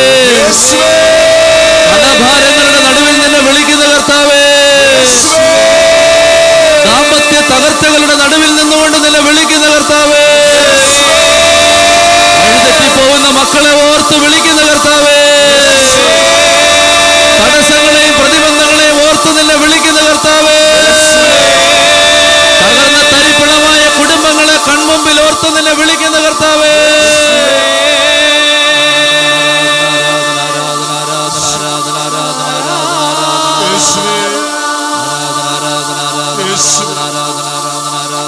കടഭാരങ്ങളുടെ നടുവിൽ നിന്നെ വിളിക്കുന്ന കർത്താവേ, ദാമ്പത്യ തകർച്ചകളുടെ നടുവിൽ നിന്നുകൊണ്ട് നിന്നെ വിളിക്കുന്ന കർത്താവേ, വഴിതെറ്റിപ്പോകുന്ന മക്കളെ ഓർത്ത് വിളിക്കുന്ന കർത്താവേ, തടസ്സങ്ങളെയും പ്രതിബന്ധങ്ങളെയും ഓർത്ത് നിന്നെ വിളിക്കുന്ന കർത്താവേ, തകർന്ന തരിപ്പണമായ കുടുംബങ്ങളെ കൺമുമ്പിൽ ഓർത്ത് നിന്നെ വിളിക്കുന്ന കർത്താവേ, ആരാധന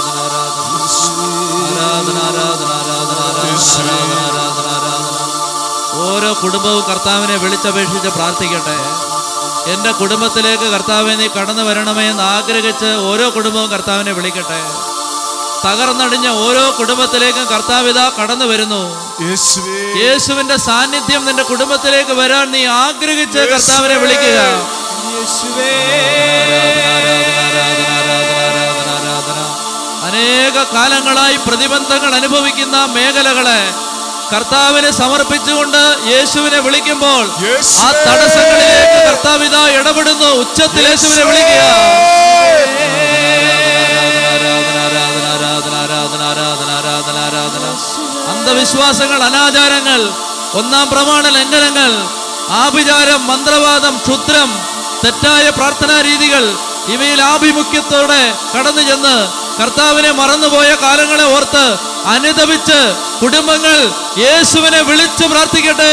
കുടുംബവും കർത്താവിനെ വിളിച്ചപേക്ഷിച്ച് പ്രാർത്ഥിക്കട്ടെ. എൻ്റെ കുടുംബത്തിലേക്ക് കർത്താവെ നീ കടന്നു വരണമേ എന്ന് ആഗ്രഹിച്ച് ഓരോ കുടുംബവും കർത്താവിനെ വിളിക്കട്ടെ. തകർന്നടിഞ്ഞ ഓരോ കുടുംബത്തിലേക്കും കർത്താവിത കടന്നു വരുന്നു. യേശുവിന്റെ സാന്നിധ്യം നിന്റെ കുടുംബത്തിലേക്ക് വരാൻ നീ ആഗ്രഹിച്ച് കർത്താവിനെ വിളിക്കുക. അനേക കാലങ്ങളായി പ്രതിബന്ധങ്ങൾ അനുഭവിക്കുന്ന മേഖലകളെ കർത്താവിനെ സമർപ്പിച്ചുകൊണ്ട് യേശുവിനെ വിളിക്കുമ്പോൾ ആ തടസ്സങ്ങളിലേക്ക് കർത്താവിത ഇടപെടുന്നു. ഉച്ചത്തിൽ യേശുവിനെ വിളിക്കുക. അന്ധവിശ്വാസങ്ങൾ, അനാചാരങ്ങൾ, ഒന്നാം പ്രമാണ ലംഘനങ്ങൾ, ആഭിചാരം, മന്ത്രവാദം, ക്ഷുദ്രം, തെറ്റായ പ്രാർത്ഥനാ രീതികൾ, ഇവയിൽ ആഭിമുഖ്യത്തോടെ കടന്നു ചെന്ന് കർത്താവിനെ മറന്നുപോയ കാലങ്ങളെ ഓർത്ത് അനുതപിച്ച് കുടുംബങ്ങൾ യേശുവിനെ വിളിച്ച് പ്രാർത്ഥിക്കട്ടെ.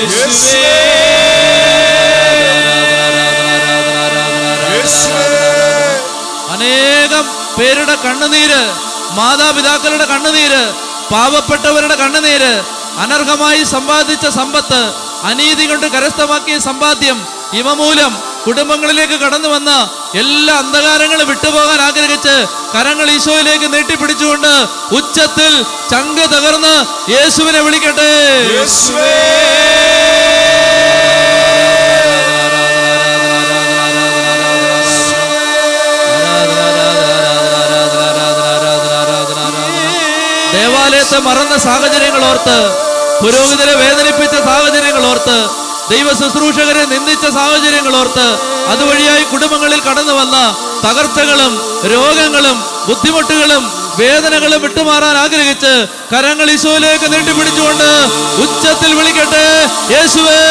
അനേകം പേരുടെ കണ്ണുനീര്, മാതാപിതാക്കളുടെ കണ്ണുനീര്, പാവപ്പെട്ടവരുടെ കണ്ണുനീര്, അനർഹമായി സമ്പാദിച്ച സമ്പത്ത്, അനീതി കൊണ്ട് കരസ്ഥമാക്കിയ സമ്പാദ്യം, ഇവ മൂലം കുടുംബങ്ങളിലേക്ക് കടന്നു വന്ന എല്ലാ അന്ധകാരങ്ങളും വിട്ടുപോകാൻ ആഗ്രഹിച്ച് കരങ്ങൾ ഈശോയിലേക്ക് നീട്ടിപ്പിടിച്ചുകൊണ്ട് ഉച്ചത്തിൽ ചങ്ക് തകർന്ന് യേശുവിനെ വിളിക്കട്ടെ. ദേവാലയത്തെ മറന്ന സാഹചര്യങ്ങൾ ഓർത്ത്, പുരോഹിതരെ വേദനിപ്പിച്ച സാഹചര്യങ്ങൾ ഓർത്ത്, ദൈവ ശുശ്രൂഷകരെ നിന്ദിച്ച സാഹചര്യങ്ങൾ ഓർത്ത്, അതുവഴിയായി കുടുംബങ്ങളിൽ കടന്നു വന്ന തകർച്ചകളും രോഗങ്ങളും ബുദ്ധിമുട്ടുകളും വേദനകളും വിട്ടുമാറാൻ ആഗ്രഹിച്ച് കരങ്ങൾ ഈശോയിലേക്ക് നീട്ടിപ്പിടിച്ചുകൊണ്ട് ഉച്ചത്തിൽ വിളിക്കട്ടെ. യേശുവേ,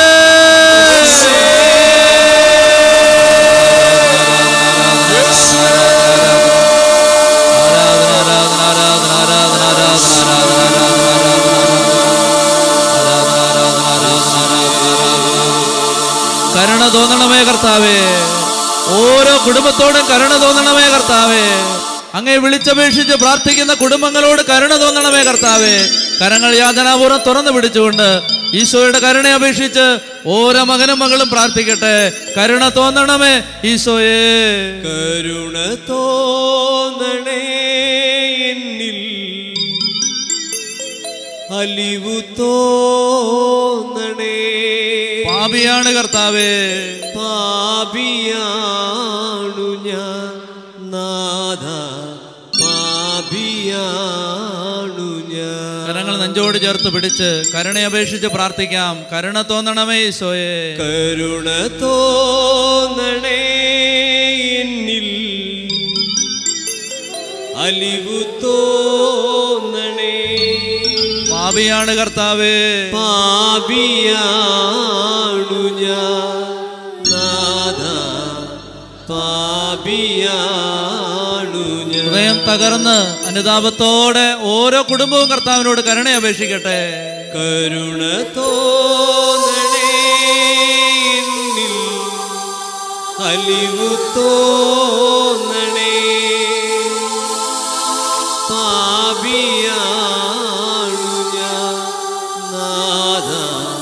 കരുണ തോന്നണമേ കർത്താവേ. ഓരോ കുടുംബത്തോടും കരുണ തോന്നണമേ കർത്താവേ. അങ്ങേ വിളിച്ചപേക്ഷിച്ച് പ്രാർത്ഥിക്കുന്ന കുടുംബങ്ങളോട് കരുണ തോന്നണമേ കർത്താവേ. കരങ്ങൾ യാതനാപൂർവ്വം തുറന്നു പിടിച്ചുകൊണ്ട് ഈശോയുടെ കരുണ അപേക്ഷിച്ച് ഓരോ മകനും മകളും പ്രാർത്ഥിക്കട്ടെ. കരുണ തോന്നണമേ ഈശോയെ. കരുണ തോന്നണേ എന്നിൽ, അലിവു തോന്നണേ. പാപിയാണ് കർത്താവേ, പാപിയാണു ഞാൻ നാഥ, പാപിയാണു ഞാൻ. കരങ്ങൾ നെഞ്ചോട് ചേർത്ത് പിടിച്ച് കരുണയപേക്ഷിച്ച് പ്രാർത്ഥിക്കാം. കരുണ തോന്നണമേ ഈശോയെ. കരുണ തോന്നണേ എന്നിൽ, അലിവു തോന്നണേ. പാപിയാണ് കർത്താവേ, പാപിയാണു ഞാൻ നാഥ, പാപിയാണു ഞാൻ. ഹൃദയം തകർന്ന് അനുതാപത്തോടെ ഓരോ കുടുംബവും കർത്താവിനോട് കരുണ അപേക്ഷിക്കട്ടെ. കരുണ തോന്നണേ എന്നിൽ, അലിവു തോന്നണേ. പാപിയാണു ഞാൻ നാഥ,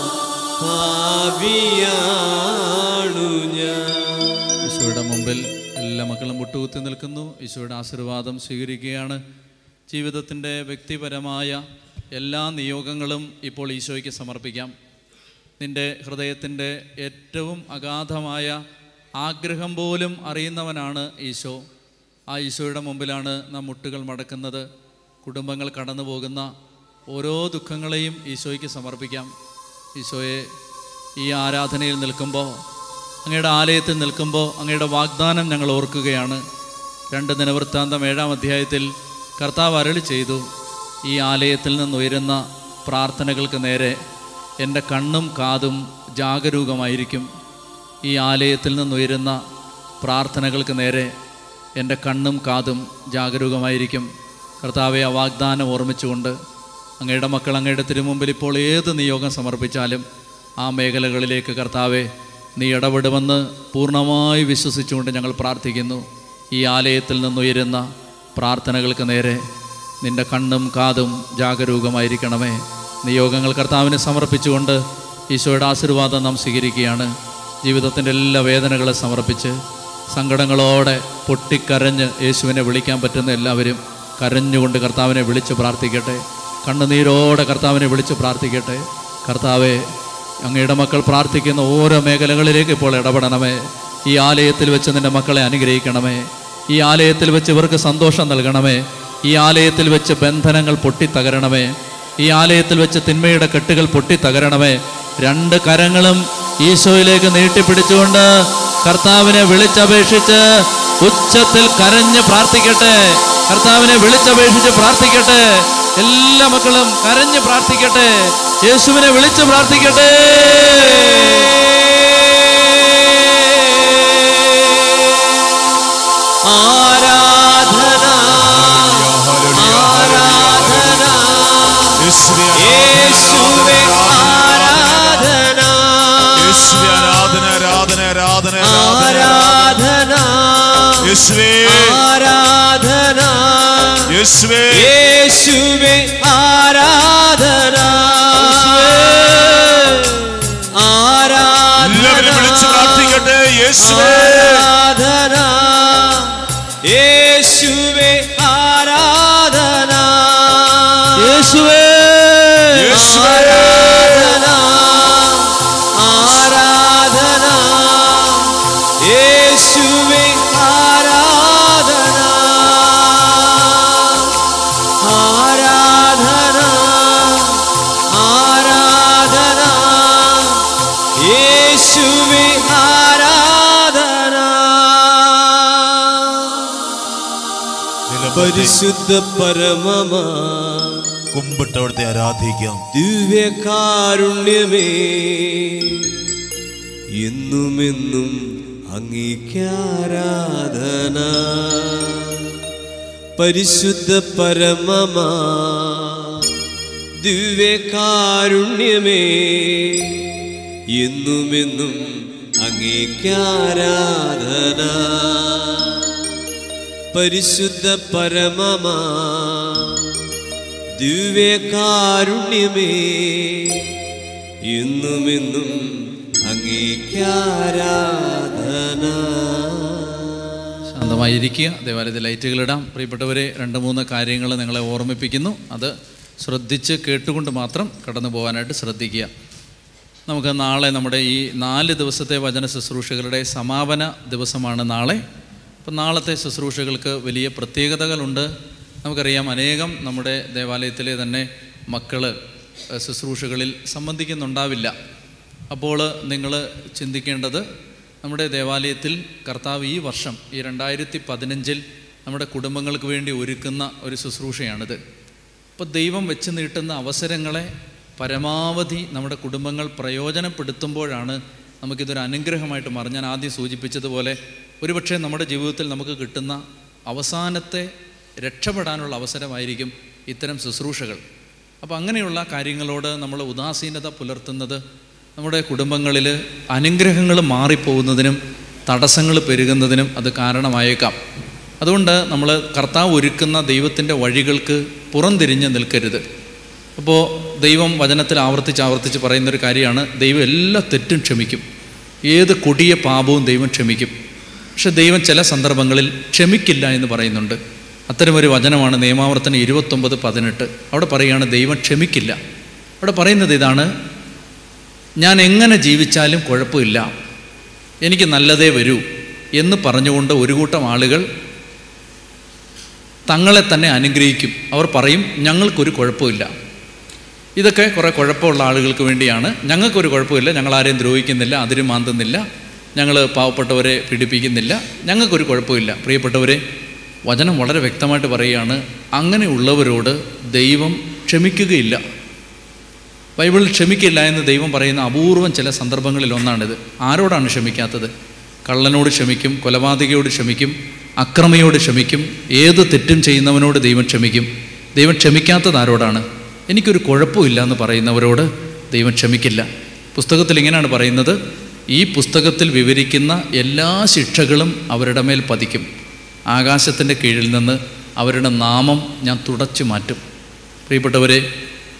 പാപിയാണു ഞാൻ. ഈശോയുടെ മുമ്പിൽ എല്ലാ മക്കളും മുട്ടുകുത്തി നിൽക്കുന്നു. ഈശോയുടെ ആശീർവാദം സ്വീകരിക്കുകയാണ്. ജീവിതത്തിൻ്റെ വ്യക്തിപരമായ എല്ലാ നിയോഗങ്ങളും ഇപ്പോൾ ഈശോയ്ക്ക് സമർപ്പിക്കാം. നിൻ്റെ ഹൃദയത്തിൻ്റെ ഏറ്റവും അഗാധമായ ആഗ്രഹം പോലും അറിയുന്നവനാണ് ഈശോ. ആ ഈശോയുടെ മുമ്പിലാണ് നാം മുട്ടുകൾ മടക്കുന്നത്. കുടുംബങ്ങൾ കടന്നു പോകുന്ന ഓരോ ദുഃഖങ്ങളെയും ഈശോയ്ക്ക് സമർപ്പിക്കാം. ഈശോയെ, ഈ ആരാധനയിൽ നിൽക്കുമ്പോൾ, അങ്ങയുടെ ആലയത്തിൽ നിൽക്കുമ്പോൾ അങ്ങയുടെ വാഗ്ദാനം ഞങ്ങൾ ഓർക്കുകയാണ്. രണ്ട് ദിനവൃത്താന്തം ഏഴാം അധ്യായത്തിൽ കർത്താവ് അരുളി ചെയ്തു, ഈ ആലയത്തിൽ നിന്നുയരുന്ന പ്രാർത്ഥനകൾക്ക് നേരെ എൻ്റെ കണ്ണും കാതും ജാഗരൂകമായിരിക്കും. ഈ ആലയത്തിൽ നിന്നുയരുന്ന പ്രാർത്ഥനകൾക്ക് നേരെ എൻ്റെ കണ്ണും കാതും ജാഗരൂകമായിരിക്കും. കർത്താവെ, ആ വാഗ്ദാനം ഓർമ്മിച്ചുകൊണ്ട് അങ്ങയുടെ മക്കൾ അങ്ങയുടെ തിരുമുമ്പിൽ ഇപ്പോൾ ഏത് നിയോഗം സമർപ്പിച്ചാലും ആ മേഖലകളിലേക്ക് കർത്താവെ നീ ഇടപെടുമെന്ന് പൂർണ്ണമായി വിശ്വസിച്ചുകൊണ്ട് ഞങ്ങൾ പ്രാർത്ഥിക്കുന്നു. ഈ ആലയത്തിൽ നിന്നുയരുന്ന പ്രാർത്ഥനകൾക്ക് നേരെ നിൻ്റെ കണ്ണും കാതും ജാഗരൂകമായിരിക്കണമേ. നിയോഗങ്ങൾ കർത്താവിന് സമർപ്പിച്ചുകൊണ്ട് ഈശോയുടെ ആശീർവാദം നാം സ്വീകരിക്കുകയാണ്. ജീവിതത്തിൻ്റെ എല്ലാ വേദനകളെ സമർപ്പിച്ച് സങ്കടങ്ങളോടെ പൊട്ടിക്കരഞ്ഞ് യേശുവിനെ വിളിക്കാൻ പറ്റുന്ന എല്ലാവരും കരഞ്ഞുകൊണ്ട് കർത്താവിനെ വിളിച്ച് പ്രാർത്ഥിക്കട്ടെ. കണ്ണുനീരോടെ കർത്താവിനെ വിളിച്ച് പ്രാർത്ഥിക്കട്ടെ. കർത്താവെ, അങ്ങയുടെ മക്കൾ പ്രാർത്ഥിക്കുന്ന ഓരോ മേഖലകളിലേക്ക് ഇപ്പോൾ ഇടപെടണമേ. ഈ ആലയത്തിൽ വെച്ച് നിൻ്റെ മക്കളെ അനുഗ്രഹിക്കണമേ. ഈ ആലയത്തിൽ വെച്ച് ഇവർക്ക് സന്തോഷം നൽകണമേ. ഈ ആലയത്തിൽ വെച്ച് ബന്ധനങ്ങൾ പൊട്ടിത്തകരണമേ. ഈ ആലയത്തിൽ വെച്ച് തിന്മയുടെ കെട്ടുകൾ പൊട്ടിത്തകരണമേ. രണ്ട് കരങ്ങളും ഈശോയിലേക്ക് നീട്ടിപ്പിടിച്ചുകൊണ്ട് കർത്താവിനെ വിളിച്ചപേക്ഷിച്ച് ഉച്ചത്തിൽ കരഞ്ഞ് പ്രാർത്ഥിക്കട്ടെ. കർത്താവിനെ വിളിച്ചപേക്ഷിച്ച് പ്രാർത്ഥിക്കട്ടെ. എല്ലാ മക്കളും കരഞ്ഞ് പ്രാർത്ഥിക്കട്ടെ. യേശുവിനെ വിളിച്ച് പ്രാർത്ഥിക്കട്ടെ. ആരാധന ആരാധന യേശുവേ ആരാധന യേശുവേ ആരാധന ആരാധന ആരാധന ആരാധന യേശുവേ ആരാധന യേശുവേ യേശുവേ ആരാധന ആരാധന എല്ലാവരും വിളിച്ച് പ്രാർത്ഥിക്കട്ടെ. യേശുവേ ആരാധന യേശുവേ ആരാധന യേശുവേ യേശുവേ ആരാധന ആരാധന യേശുവേ ആരാധന ആരാധന ആരാധന യേശുവേ ആരാധന. പരിശുദ്ധ പരമമാ കുമ്പിട്ട് അവിടുത്തെ ആരാധിക്കാം. ദിവ്യകാരുണ്യമേ എന്നുമെന്നും അങ്ങേക്കാരാധന. പരിശുദ്ധ പരമമാ ദിവ്യകാരുണ്യമേ എന്നുമെന്നും അങ്ങേക്കാരാധന. പരിശുദ്ധ പരമമാ ദിവ്യകാരുണ്യമേ എന്നുമെന്നും അങ്ങേക്കാരാധന. ശാന്തമായിരിക്കുക. ദേവാലയത്തിൽ ലൈറ്റുകളിടാം. പ്രിയപ്പെട്ടവരെ, രണ്ട് മൂന്ന് കാര്യങ്ങൾ നിങ്ങളെ ഓർമ്മിപ്പിക്കുന്നു. അത് ശ്രദ്ധിച്ച് കേട്ടുകൊണ്ട് മാത്രം കടന്നു പോകാനായിട്ട് ശ്രദ്ധിക്കുക. നമുക്ക് നാളെ നമ്മുടെ ഈ നാല് ദിവസത്തെ വചന ശുശ്രൂഷകളുടെ സമാപന ദിവസമാണ് നാളെ. അപ്പം നാളത്തെ ശുശ്രൂഷകൾക്ക് വലിയ പ്രത്യേകതകളുണ്ട്. നമുക്കറിയാം, അനേകം നമ്മുടെ ദേവാലയത്തിലെ തന്നെ മക്കൾ ശുശ്രൂഷകളിൽ സംബന്ധിക്കുന്നുണ്ടാവില്ല. അപ്പോൾ നിങ്ങൾ ചിന്തിക്കേണ്ടത്, നമ്മുടെ ദേവാലയത്തിൽ കർത്താവ് ഈ വർഷം ഈ രണ്ടായിരത്തി പതിനഞ്ചിൽ നമ്മുടെ കുടുംബങ്ങൾക്ക് വേണ്ടി ഒരുക്കുന്ന ഒരു ശുശ്രൂഷയാണിത്. അപ്പോൾ ദൈവം വെച്ച് നീട്ടുന്ന അവസരങ്ങളെ പരമാവധി നമ്മുടെ കുടുംബങ്ങൾ പ്രയോജനപ്പെടുത്തുമ്പോഴാണ് നമുക്കിതൊരു അനുഗ്രഹമായിട്ട് മാറും. ഞാൻ ആദ്യം സൂചിപ്പിച്ചതുപോലെ ഒരുപക്ഷെ നമ്മുടെ ജീവിതത്തിൽ നമുക്ക് കിട്ടുന്ന അവസാനത്തെ രക്ഷപ്പെടാനുള്ള അവസരമായിരിക്കും ഇത്തരം ശുശ്രൂഷകൾ. അപ്പോൾ അങ്ങനെയുള്ള കാര്യങ്ങളോട് നമ്മൾ ഉദാസീനത പുലർത്തുന്നത് നമ്മുടെ കുടുംബങ്ങളിൽ അനുഗ്രഹങ്ങൾ മാറിപ്പോകുന്നതിനും തടസ്സങ്ങൾ പെരുകുന്നതിനും അത് കാരണമായേക്കാം. അതുകൊണ്ട് നമ്മൾ കർത്താവ് ഒരുക്കുന്ന ദൈവത്തിൻ്റെ വഴികൾക്ക് പുറംതിരിഞ്ഞ് നിൽക്കരുത്. അപ്പോൾ ദൈവം വചനത്തിൽ ആവർത്തിച്ച് ആവർത്തിച്ച് പറയുന്നൊരു കാര്യമാണ്, ദൈവം എല്ലാ തെറ്റും ക്ഷമിക്കും, ഏത് കൊടിയ പാപവും ദൈവം ക്ഷമിക്കും. പക്ഷെ ദൈവം ചില സന്ദർഭങ്ങളിൽ ക്ഷമിക്കില്ല എന്ന് പറയുന്നുണ്ട്. അത്തരമൊരു വചനമാണ് നിയമാവർത്തനം ഇരുപത്തൊമ്പത് പതിനെട്ട്. അവിടെ പറയുകയാണ് ദൈവം ക്ഷമിക്കില്ല. അവിടെ പറയുന്നത് ഇതാണ്, ഞാൻ എങ്ങനെ ജീവിച്ചാലും കുഴപ്പമില്ല, എനിക്ക് നല്ലതേ വരൂ എന്ന് പറഞ്ഞുകൊണ്ട് ഒരു കൂട്ടം ആളുകൾ തങ്ങളെ തന്നെ അനുഗ്രഹിക്കും. അവർ പറയും ഞങ്ങൾക്കൊരു കുഴപ്പമില്ല. ഇതൊക്കെ കുറേ കുഴപ്പമുള്ള ആളുകൾക്ക് വേണ്ടിയാണ്. ഞങ്ങൾക്കൊരു കുഴപ്പമില്ല, ഞങ്ങളാരെയും ദ്രോഹിക്കുന്നില്ല, അതിര് മാന്തുന്നില്ല, ഞങ്ങൾ പാവപ്പെട്ടവരെ പീഡിപ്പിക്കുന്നില്ല, ഞങ്ങൾക്കൊരു കുഴപ്പമില്ല. പ്രിയപ്പെട്ടവരെ, വചനം വളരെ വ്യക്തമായിട്ട് പറയുകയാണ്, അങ്ങനെയുള്ളവരോട് ദൈവം ക്ഷമിക്കുകയില്ല. ബൈബിളിൽ ക്ഷമിക്കില്ല എന്ന് ദൈവം പറയുന്ന അപൂർവം ചില സന്ദർഭങ്ങളിൽ ഒന്നാണിത്. ആരോടാണ് ക്ഷമിക്കാത്തത്? കള്ളനോട് ക്ഷമിക്കും, കൊലപാതകയോട് ക്ഷമിക്കും, അക്രമിയോട് ക്ഷമിക്കും, ഏത് തെറ്റും ചെയ്യുന്നവനോട് ദൈവം ക്ഷമിക്കും. ദൈവം ക്ഷമിക്കാത്തത് ആരോടാണ്? എനിക്കൊരു കുഴപ്പമില്ല എന്ന് പറയുന്നവരോട് ദൈവം ക്ഷമിക്കില്ല. പുസ്തകത്തിൽ ഇങ്ങനെയാണ് പറയുന്നത്, ഈ പുസ്തകത്തിൽ വിവരിക്കുന്ന എല്ലാ ശിക്ഷകളും അവരുടെ മേൽ പതിക്കും. ആകാശത്തിൻ്റെ കീഴിൽ നിന്ന് അവരുടെ നാമം ഞാൻ തുടച്ചു മാറ്റും. പ്രിയപ്പെട്ടവരെ,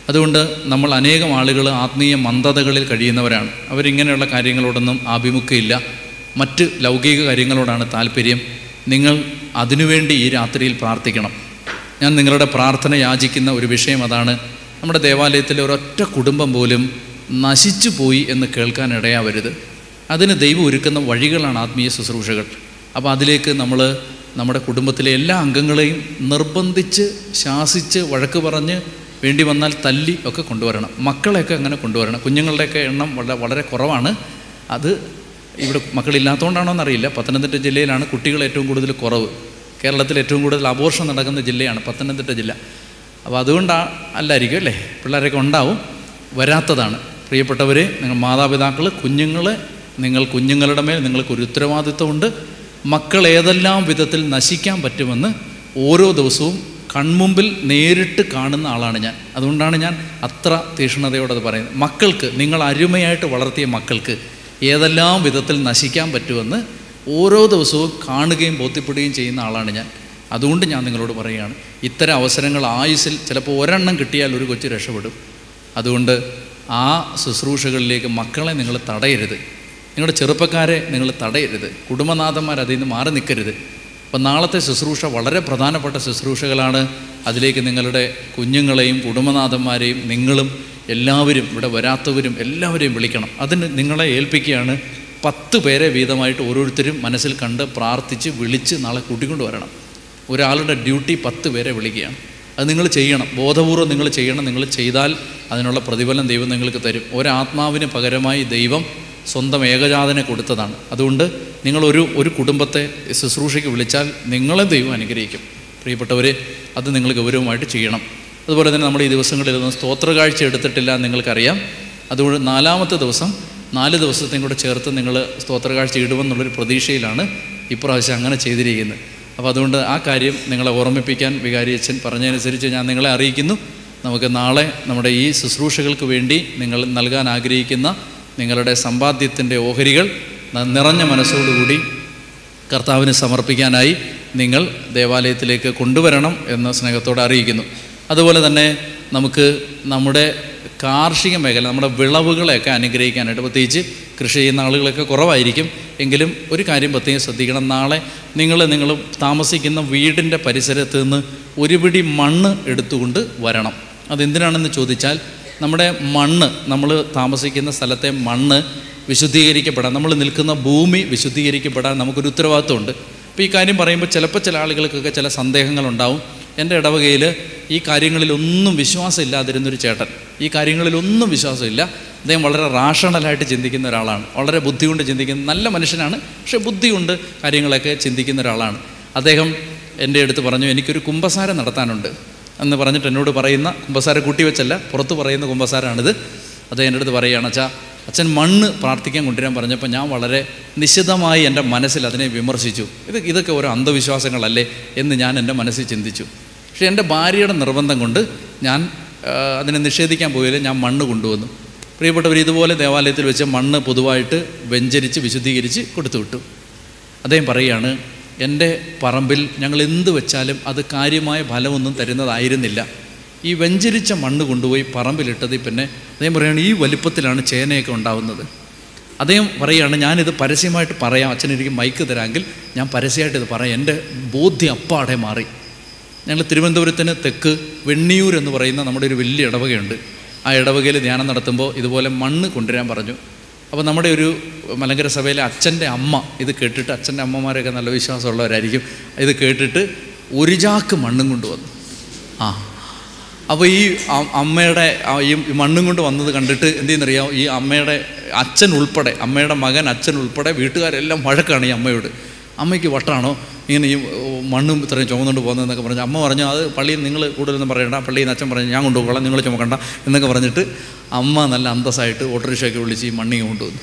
അതുകൊണ്ട് നമ്മൾ അനേകം ആളുകൾ ആത്മീയ മന്ദതകളിൽ കഴിയുന്നവരാണ്. അവരിങ്ങനെയുള്ള കാര്യങ്ങളോടൊന്നും ആഭിമുഖ്യമില്ല, മറ്റ് ലൗകിക കാര്യങ്ങളോടാണ് താല്പര്യം. നിങ്ങൾ അതിനുവേണ്ടി ഈ രാത്രിയിൽ പ്രാർത്ഥിക്കണം. ഞാൻ നിങ്ങളുടെ പ്രാർത്ഥന യാചിക്കുന്ന ഒരു വിഷയം അതാണ്. നമ്മുടെ ദേവാലയത്തിലെ ഒരൊറ്റ കുടുംബം പോലും നശിച്ചു പോയി എന്ന് കേൾക്കാൻ ഇടയാവരുത്. അതിന് ദൈവം ഒരുക്കുന്ന വഴികളാണ് ആത്മീയ ശുശ്രൂഷകൾ. അപ്പോൾ അതിലേക്ക് നമ്മൾ നമ്മുടെ കുടുംബത്തിലെ എല്ലാ അംഗങ്ങളെയും നിർബന്ധിച്ച് ശാസിച്ച് വഴക്ക് പറഞ്ഞ് വേണ്ടി വന്നാൽ തല്ലി ഒക്കെ കൊണ്ടുവരണം. മക്കളെയൊക്കെ അങ്ങനെ കൊണ്ടുവരണം. കുഞ്ഞുങ്ങളുടെയൊക്കെ എണ്ണം വളരെ വളരെ കുറവാണ്. അത് ഇവിടെ മക്കളില്ലാത്തതുകൊണ്ടാണോ എന്നറിയില്ല. പത്തനംതിട്ട ജില്ലയിലാണ് കുട്ടികൾ ഏറ്റവും കൂടുതൽ കുറവ്. കേരളത്തിൽ ഏറ്റവും കൂടുതൽ അബോർഷൻ നടക്കുന്ന ജില്ലയാണ് പത്തനംതിട്ട ജില്ല. അപ്പോൾ അതുകൊണ്ടാ അല്ലായിരിക്കും അല്ലേ, പിള്ളേരൊക്കെ ഉണ്ടാവും, വരാത്തതാണ്. പ്രിയപ്പെട്ടവരെ, നിങ്ങൾ മാതാപിതാക്കൾ, കുഞ്ഞുങ്ങളെ, നിങ്ങൾ കുഞ്ഞുങ്ങളുടെ മേൽ നിങ്ങൾക്കൊരു ഉത്തരവാദിത്വമുണ്ട്. മക്കൾ ഏതെല്ലാം വിധത്തിൽ നശിക്കാൻ പറ്റുമെന്ന് ഓരോ ദിവസവും കൺമുമ്പിൽ നേരിട്ട് കാണുന്ന ആളാണ് ഞാൻ. അതുകൊണ്ടാണ് ഞാൻ അത്ര തീക്ഷ്ണതയോടത് പറയുന്നത്. മക്കൾക്ക്, നിങ്ങൾ അരുമയായിട്ട് വളർത്തിയ മക്കൾക്ക് ഏതെല്ലാം വിധത്തിൽ നശിക്കാൻ പറ്റുമെന്ന് ഓരോ ദിവസവും കാണുകയും ബോധ്യപ്പെടുകയും ചെയ്യുന്ന ആളാണ് ഞാൻ. അതുകൊണ്ട് ഞാൻ നിങ്ങളോട് പറയുകയാണ്, ഇത്തരം അവസരങ്ങൾ ആയുസ്സിൽ ചിലപ്പോൾ ഒരെണ്ണം കിട്ടിയാൽ ഒരു കൊച്ചു രക്ഷപ്പെടും. അതുകൊണ്ട് ആ ശുശ്രൂഷകളിലേക്ക് മക്കളെ നിങ്ങൾ തടയരുത്. നിങ്ങളുടെ ചെറുപ്പക്കാരെ നിങ്ങൾ തടയരുത്. കുടുംബനാഥന്മാർ അതിൽ നിന്ന് മാറി നിൽക്കരുത്. അപ്പം നാളത്തെ ശുശ്രൂഷ വളരെ പ്രധാനപ്പെട്ട ശുശ്രൂഷകളാണ്. അതിലേക്ക് നിങ്ങളുടെ കുഞ്ഞുങ്ങളെയും കുടുംബനാഥന്മാരെയും നിങ്ങളും എല്ലാവരും, ഇവിടെ വരാത്തവരും എല്ലാവരെയും വിളിക്കണം. അതിന് നിങ്ങളെ ഏൽപ്പിക്കുകയാണ്. പത്ത് പേരെ വീതമായിട്ട് ഓരോരുത്തരും മനസ്സിൽ കണ്ട് പ്രാർത്ഥിച്ച് വിളിച്ച് നാളെ കൂട്ടിക്കൊണ്ട് വരണം. ഒരാളുടെ ഡ്യൂട്ടി പത്ത് പേരെ വിളിക്കുകയാണ്. അത് നിങ്ങൾ ചെയ്യണം, ബോധപൂർവ്വം നിങ്ങൾ ചെയ്യണം. നിങ്ങൾ ചെയ്താൽ അതിനുള്ള പ്രതിഫലം ദൈവം നിങ്ങൾക്ക് തരും. ഒരാത്മാവിന് പകരമായി ദൈവം സ്വന്തം ഏകജാതനെ കൊടുത്തതാണ്. അതുകൊണ്ട് നിങ്ങളൊരു ഒരു കുടുംബത്തെ ശുശ്രൂഷയ്ക്ക് വിളിച്ചാൽ നിങ്ങളെ ദൈവം അനുഗ്രഹിക്കും. പ്രിയപ്പെട്ടവരെ, അത് നിങ്ങൾ ഗൗരവമായിട്ട് ചെയ്യണം. അതുപോലെ തന്നെ നമ്മൾ ഈ ദിവസങ്ങളിലൊന്നും സ്തോത്രകാഴ്ച എടുത്തിട്ടില്ല എന്ന് നിങ്ങൾക്കറിയാം. അതുകൊണ്ട് നാലാമത്തെ ദിവസം നാല് ദിവസത്തെയും കൂടെ ചേർത്ത് നിങ്ങൾ സ്തോത്രകാഴ്ച ഇടുമെന്നുള്ളൊരു പ്രതീക്ഷയിലാണ് ഇപ്രാവശ്യം അങ്ങനെ ചെയ്തിരിക്കുന്നത്. അപ്പോൾ അതുകൊണ്ട് ആ കാര്യം നിങ്ങളെ ഓർമ്മിപ്പിക്കാൻ വികാരി അച്ഛൻ പറഞ്ഞതനുസരിച്ച് ഞാൻ നിങ്ങളെ അറിയിക്കുന്നു. നമുക്ക് നാളെ നമ്മുടെ ഈ ശുശ്രൂഷകൾക്ക് വേണ്ടി നിങ്ങൾ നൽകാൻ ആഗ്രഹിക്കുന്ന നിങ്ങളുടെ സമ്പാദ്യത്തിൻ്റെ ഓഹരികൾ നിറഞ്ഞ മനസ്സോടുകൂടി കർത്താവിന് സമർപ്പിക്കാനായി നിങ്ങൾ ദേവാലയത്തിലേക്ക് കൊണ്ടുവരണം എന്ന് സ്നേഹത്തോടെ അറിയിക്കുന്നു. അതുപോലെ തന്നെ നമുക്ക് നമ്മുടെ കാർഷിക മേഖല, നമ്മുടെ വിളവുകളെയൊക്കെ അനുഗ്രഹിക്കാനായിട്ട്, പ്രത്യേകിച്ച് കൃഷി ചെയ്യുന്ന ആളുകളൊക്കെ കുറവായിരിക്കും. എങ്കിലും ഒരു കാര്യം പ്രത്യേകം ശ്രദ്ധിക്കണം. നാളെ നിങ്ങൾ നിങ്ങൾ താമസിക്കുന്ന വീടിൻ്റെ പരിസരത്ത് നിന്ന് ഒരു പിടി മണ്ണ് എടുത്തുകൊണ്ട് വരണം. അതെന്തിനാണെന്ന് ചോദിച്ചാൽ, നമ്മുടെ മണ്ണ്, നമ്മൾ താമസിക്കുന്ന സ്ഥലത്തെ മണ്ണ് വിശുദ്ധീകരിക്കപ്പെടാൻ, നമ്മൾ നിൽക്കുന്ന ഭൂമി വിശുദ്ധീകരിക്കപ്പെടാൻ നമുക്കൊരു ഉത്തരവാദിത്വമുണ്ട്. അപ്പോൾ ഈ കാര്യം പറയുമ്പോൾ ചിലപ്പോൾ ചില ആളുകൾക്കൊക്കെ ചില സന്ദേഹങ്ങളുണ്ടാവും. എൻ്റെ ഇടവകയിൽ ഈ കാര്യങ്ങളിലൊന്നും വിശ്വാസം ഇല്ലാതിരുന്നൊരു ചേട്ടൻ, ഈ കാര്യങ്ങളിലൊന്നും വിശ്വാസമില്ല. അദ്ദേഹം വളരെ റാഷണലായിട്ട് ചിന്തിക്കുന്ന ഒരാളാണ്. വളരെ ബുദ്ധി കൊണ്ട് ചിന്തിക്കുന്ന നല്ല മനുഷ്യനാണ്, പക്ഷേ ബുദ്ധി കൊണ്ട് കാര്യങ്ങളൊക്കെ ചിന്തിക്കുന്ന ഒരാളാണ്. അദ്ദേഹം എൻ്റെ അടുത്ത് പറഞ്ഞു, എനിക്കൊരു കുമ്പസാരം നടത്താനുണ്ട് എന്ന് പറഞ്ഞിട്ട് എന്നോട് പറയുന്ന, കുമ്പസാര കൂട്ടി വെച്ചല്ല, പുറത്ത് പറയുന്ന കുമ്പസാരാണിത്. അദ്ദേഹം എൻ്റെ അടുത്ത് പറയുകയാണ്, അച്ഛാ, അച്ഛൻ മണ്ണ് പ്രാർത്ഥിക്കാൻ കൊണ്ടുവരാൻ പറഞ്ഞപ്പോൾ ഞാൻ വളരെ നിശിതമായി എൻ്റെ മനസ്സിൽ അതിനെ വിമർശിച്ചു. ഇത് ഇതൊക്കെ ഓരോ അന്ധവിശ്വാസങ്ങളല്ലേ എന്ന് ഞാൻ എൻ്റെ മനസ്സിൽ ചിന്തിച്ചു. പക്ഷേ എൻ്റെ ഭാര്യയുടെ നിർബന്ധം കൊണ്ട് ഞാൻ അതിനെ നിഷേധിക്കാൻ പോയില്ല. ഞാൻ മണ്ണ് കൊണ്ടുവന്നു. പ്രിയപ്പെട്ടവർ, ഇതുപോലെ ദേവാലയത്തിൽ വെച്ച് മണ്ണ് പൊതുവായിട്ട് വെഞ്ചരിച്ച് വിശുദ്ധീകരിച്ച് കൊടുത്തു വിട്ടു. അദ്ദേഹം പറയുകയാണ്, എൻ്റെ പറമ്പിൽ ഞങ്ങൾ എന്ത് വെച്ചാലും അത് കാര്യമായ ഫലമൊന്നും തരുന്നതായിരുന്നില്ല. ഈ വെഞ്ചരിച്ച മണ്ണ് കൊണ്ടുപോയി പറമ്പിലിട്ടത് പിന്നെ അദ്ദേഹം പറയുകയാണ്, ഈ വലിപ്പത്തിലാണ് ചേനയൊക്കെ ഉണ്ടാവുന്നത്. അദ്ദേഹം പറയുകയാണ്, ഞാനിത് പരസ്യമായിട്ട് പറയാം, അച്ഛനെനിക്ക് മൈക്ക് തരാമെങ്കിൽ ഞാൻ പരസ്യമായിട്ട് ഇത് പറയാം. എൻ്റെ ബോധ്യം അപ്പാടെ മാറി. ഞങ്ങൾ തിരുവനന്തപുരത്തിന് തെക്ക് വെണ്ണിയൂർ എന്ന് പറയുന്ന നമ്മുടെ ഒരു വലിയ ഇടവകയുണ്ട്. ആ ഇടവകയിൽ ധ്യാനം നടത്തുമ്പോൾ ഇതുപോലെ മണ്ണ് കൊണ്ടുവരാൻ പറഞ്ഞു. അപ്പോൾ നമ്മുടെ ഒരു മലങ്കര സഭയിലെ അച്ഛൻ്റെ അമ്മ ഇത് കേട്ടിട്ട്, അച്ഛൻ്റെ അമ്മമാരൊക്കെ നല്ല വിശ്വാസമുള്ളവരായിരിക്കും, ഇത് കേട്ടിട്ട് ഒരു ചാക്ക് മണ്ണും കൊണ്ടുവന്നു. ആ അപ്പോൾ ഈ അമ്മയുടെ ഈ മണ്ണും കൊണ്ട് വന്നത് കണ്ടിട്ട് എന്ത് ചെയ്യുന്നറിയാം, ഈ അമ്മയുടെ അച്ഛൻ ഉൾപ്പെടെ, അമ്മയുടെ മകൻ അച്ഛൻ ഉൾപ്പെടെ വീട്ടുകാരെല്ലാം വഴക്കാണ് ഈ അമ്മയോട്. അമ്മയ്ക്ക് വട്ടാണോ ഇങ്ങനെ ഈ മണ്ണും ഇത്രയും ചുമന്നുകൊണ്ട് പോകുന്നതെന്നൊക്കെ പറഞ്ഞു. അമ്മ പറഞ്ഞു, അത് പള്ളിയിൽ നിങ്ങൾ കൂടുതലൊന്നും പറയണ്ട, പള്ളിയിൽ നിന്ന് അച്ഛൻ പറഞ്ഞു ഞാൻ കൊണ്ടുപോകണം, നിങ്ങൾ ചുമക്കണ്ട എന്നൊക്കെ പറഞ്ഞിട്ട് അമ്മ നല്ല അന്തസ്സായിട്ട് ഓട്ടോറിക്ഷയൊക്കെ വിളിച്ച് ഈ മണ്ണിങ് കൊണ്ടുവന്നു.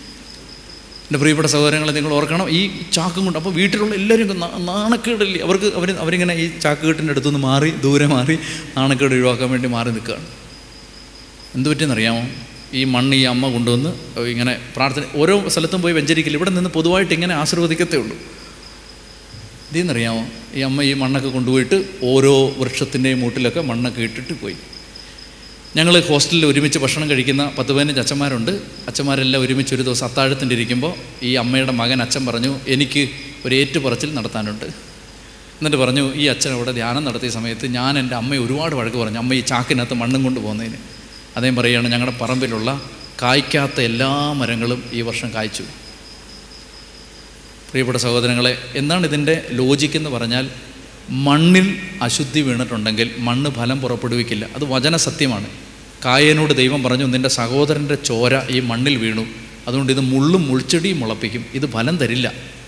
എൻ്റെ പ്രിയപ്പെട്ട സഹോദരങ്ങളെ, നിങ്ങൾ ഓർക്കണം, ഈ ചാക്കും കൊണ്ട് അപ്പോൾ വീട്ടിലുള്ള എല്ലാവരും നാണക്കേടില്ല അവർക്ക്. അവർ അവരിങ്ങനെ ഈ ചാക്കുകെട്ടിൻ്റെ അടുത്തുനിന്ന് മാറി ദൂരെ മാറി നാണക്കേട് ഒഴിവാക്കാൻ വേണ്ടി മാറി നിൽക്കുകയാണ്. എന്ത് പറ്റിയെന്നറിയാമോ, ഈ മണ്ണ് ഈ അമ്മ കൊണ്ടുവന്ന് ഇങ്ങനെ പ്രാർത്ഥന, ഓരോ സ്ഥലത്തും പോയി വെഞ്ചരിക്കില്ല, ഇവിടെ നിന്ന് പൊതുവായിട്ട് ഇങ്ങനെ ആശീർവദിക്കത്തേ ഉള്ളൂ. ഇതെന്നറിയാമോ, ഈ അമ്മ ഈ മണ്ണൊക്കെ കൊണ്ടുപോയിട്ട് ഓരോ വൃക്ഷത്തിൻ്റെയും മൂട്ടിലൊക്കെ മണ്ണൊക്കെ ഇട്ടിട്ട് പോയി. ഞങ്ങൾ ഹോസ്റ്റലിൽ ഒരുമിച്ച് ഭക്ഷണം കഴിക്കുന്ന പത്ത് പതിനഞ്ച് അച്ഛന്മാരുണ്ട്. അച്ഛന്മാരെല്ലാം ഒരുമിച്ച് ഒരു ദിവസം അത്താഴത്തിൻ്റെ ഇരിക്കുമ്പോൾ ഈ അമ്മയുടെ മകൻ അച്ഛൻ പറഞ്ഞു, എനിക്ക് ഒരു ഏറ്റുപറച്ചിൽ നടത്താനുണ്ട്. എന്നിട്ട് പറഞ്ഞു, ഈ അച്ഛൻ അവിടെ ധ്യാനം നടത്തിയ സമയത്ത് ഞാൻ എൻ്റെ അമ്മയെ ഒരുപാട് വഴക്ക് പറഞ്ഞു, അമ്മ ഈ ചാക്കിനകത്ത് മണ്ണും കൊണ്ട് പോകുന്നതിന്. അദ്ദേഹം പറയുകയാണ്, ഞങ്ങളുടെ പറമ്പിലുള്ള കായ്ക്കാത്ത എല്ലാ മരങ്ങളും ഈ വർഷം കായ്ച്ചു. പ്രിയപ്പെട്ട സഹോദരങ്ങളെ, എന്താണ് ഇതിൻ്റെ ലോജിക്ക് എന്ന് പറഞ്ഞാൽ, മണ്ണിൽ അശുദ്ധി വീണിട്ടുണ്ടെങ്കിൽ മണ്ണ് ഫലം പുറപ്പെടുവിക്കില്ല. അത് വചന സത്യമാണ്. കായനോട് ദൈവം പറഞ്ഞു, നിൻ്റെ സഹോദരൻ്റെ ചോര ഈ മണ്ണിൽ വീണു, അതുകൊണ്ട് ഇത് മുള്ളും മുൾച്ചെടിയും മുളപ്പിക്കും, ഇത് ഫലം തരില്ല.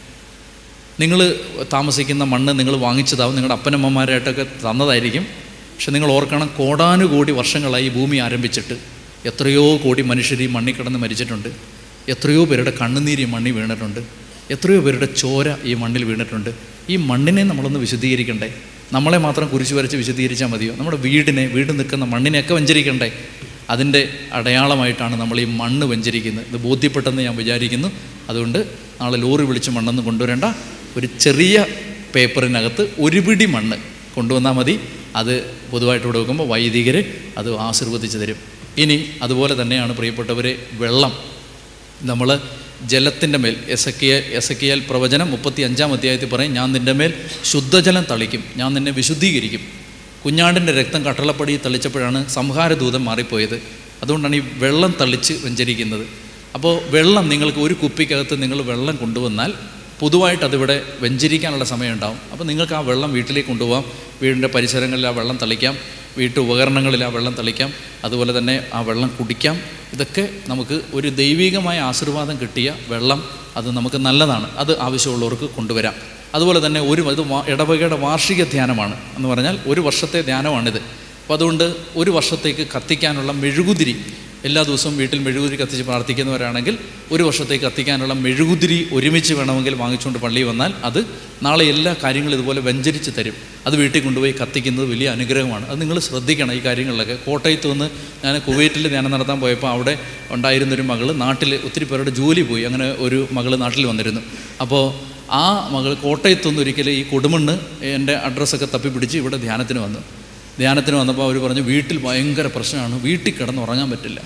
നിങ്ങൾ താമസിക്കുന്ന മണ്ണ് നിങ്ങൾ വാങ്ങിച്ചതാവും, നിങ്ങളുടെ അപ്പനമ്മമാരായിട്ടൊക്കെ തന്നതായിരിക്കും. പക്ഷെ നിങ്ങൾ ഓർക്കണം, കോടാനുകോടി വർഷങ്ങളായി ഭൂമി ആരംഭിച്ചിട്ട് എത്രയോ കോടി മനുഷ്യർ ഈ മണ്ണിൽ കിടന്ന് മരിച്ചിട്ടുണ്ട്. എത്രയോ പേരുടെ കണ്ണുനീര് ഈ മണ്ണിൽ വീണിട്ടുണ്ട്. എത്രയോ പേരുടെ ചോര ഈ മണ്ണിൽ വീണിട്ടുണ്ട്. ഈ മണ്ണിനെ നമ്മളൊന്ന് വിശദീകരിക്കണ്ടേ? നമ്മളെ മാത്രം കുരിശു വരച്ച് വിശദീകരിച്ചാൽ മതിയോ? നമ്മുടെ വീടിനെ, വീട് നിൽക്കുന്ന മണ്ണിനെയൊക്കെ വഞ്ചരിക്കണ്ടേ? അതിൻ്റെ അടയാളമായിട്ടാണ് നമ്മൾ ഈ മണ്ണ് വഞ്ചരിക്കുന്നത്. ഇത് ബോധ്യപ്പെട്ടെന്ന് ഞാൻ വിചാരിക്കുന്നു. അതുകൊണ്ട് നാളെ ലോറി വിളിച്ച് മണ്ണൊന്നും കൊണ്ടുവരേണ്ട. ഒരു ചെറിയ പേപ്പറിനകത്ത് ഒരു പിടി മണ്ണ് കൊണ്ടുവന്നാൽ മതി. അത് പൊതുവായിട്ട് ഇവിടെ വെക്കുമ്പോൾ വൈദികർ അത് ആശീർവദിച്ച് തരും. ഇനി അതുപോലെ തന്നെയാണ് പ്രിയപ്പെട്ടവരെ, വെള്ളം. നമ്മൾ ജലത്തിൻ്റെ മേൽ എസക്കിയ എസക്കിയാൽ പ്രവചനം മുപ്പത്തി അഞ്ചാം അധ്യായത്തിൽ പറയും, ഞാൻ നിൻ്റെ മേൽ ശുദ്ധജലം തളിക്കും, ഞാൻ നിന്നെ വിശുദ്ധീകരിക്കും. കുഞ്ഞാടിൻ്റെ രക്തം കട്ടളപ്പടി തളിച്ചപ്പോഴാണ് സംഹാരദൂതം മാറിപ്പോയത്. അതുകൊണ്ടാണ് ഈ വെള്ളം തളിച്ച് വെഞ്ചരിക്കുന്നത്. അപ്പോൾ വെള്ളം നിങ്ങൾക്ക് ഒരു കുപ്പിക്കകത്ത് നിങ്ങൾ വെള്ളം കൊണ്ടുവന്നാൽ പൊതുവായിട്ട് അതിവിടെ വെഞ്ചരിക്കാനുള്ള സമയം ഉണ്ടാവും. അപ്പോൾ നിങ്ങൾക്ക് ആ വെള്ളം വീട്ടിലേക്ക് കൊണ്ടുപോകാം. വീടിൻ്റെ പരിസരങ്ങളിൽ ആ വെള്ളം തളിക്കാം, വീട്ടു ഉപകരണങ്ങളിൽ ആ വെള്ളം തളിക്കാം, അതുപോലെ തന്നെ ആ വെള്ളം കുടിക്കാം. ഇതൊക്കെ നമുക്ക് ഒരു ദൈവികമായ ആശീർവാദം കിട്ടിയ വെള്ളം, അത് നമുക്ക് നല്ലതാണ്. അത് ആവശ്യമുള്ളവർക്ക് കൊണ്ടുവരാം. അതുപോലെ തന്നെ ഒരു ഇത് ഇടവകയുടെ വാർഷിക ധ്യാനമാണ് എന്ന് പറഞ്ഞാൽ ഒരു വർഷത്തെ ധ്യാനമാണിത്. അപ്പോൾ അതുകൊണ്ട് ഒരു വർഷത്തേക്ക് കത്തിക്കാനുള്ള മെഴുകുതിരി, എല്ലാ ദിവസവും വീട്ടിൽ മെഴുകുതിരി കത്തിച്ച് പ്രാർത്ഥിക്കുന്നവരാണെങ്കിൽ ഒരു വർഷത്തേക്ക് കത്തിക്കാനുള്ള മെഴുകുതിരി ഒരുമിച്ച് വേണമെങ്കിൽ വാങ്ങിച്ചുകൊണ്ട് പള്ളിയിൽ വന്നാൽ അത് നാളെ എല്ലാ കാര്യങ്ങളും ഇതുപോലെ വെഞ്ചരിച്ച് തരും. അത് വീട്ടിൽ കൊണ്ടുപോയി കത്തിക്കുന്നത് വലിയ അനുഗ്രഹമാണ്. അത് നിങ്ങൾ ശ്രദ്ധിക്കണം ഈ കാര്യങ്ങളിലൊക്കെ. കോട്ടയത്ത് നിന്ന് ഞാൻ കുവൈറ്റിൽ ധ്യാനം നടത്താൻ പോയപ്പോൾ അവിടെ ഉണ്ടായിരുന്നൊരു മകൾ നാട്ടിൽ ഒത്തിരി പേരുടെ ജോലി പോയി. അങ്ങനെ ഒരു മകൾ നാട്ടിൽ വന്നിരുന്നു. അപ്പോൾ ആ മകൾ കോട്ടയത്തൊന്നും ഒരിക്കലും ഈ കൊടുമണ്ണ് എൻ്റെ അഡ്രസ്സൊക്കെ തപ്പിപ്പിടിച്ച് ഇവിടെ ധ്യാനത്തിന് വന്നു. ധ്യാനത്തിന് വന്നപ്പോൾ അവർ പറഞ്ഞു, വീട്ടിൽ ഭയങ്കര പ്രശ്നമാണ്, വീട്ടിൽ കിടന്ന് ഉറങ്ങാൻ പറ്റില്ല,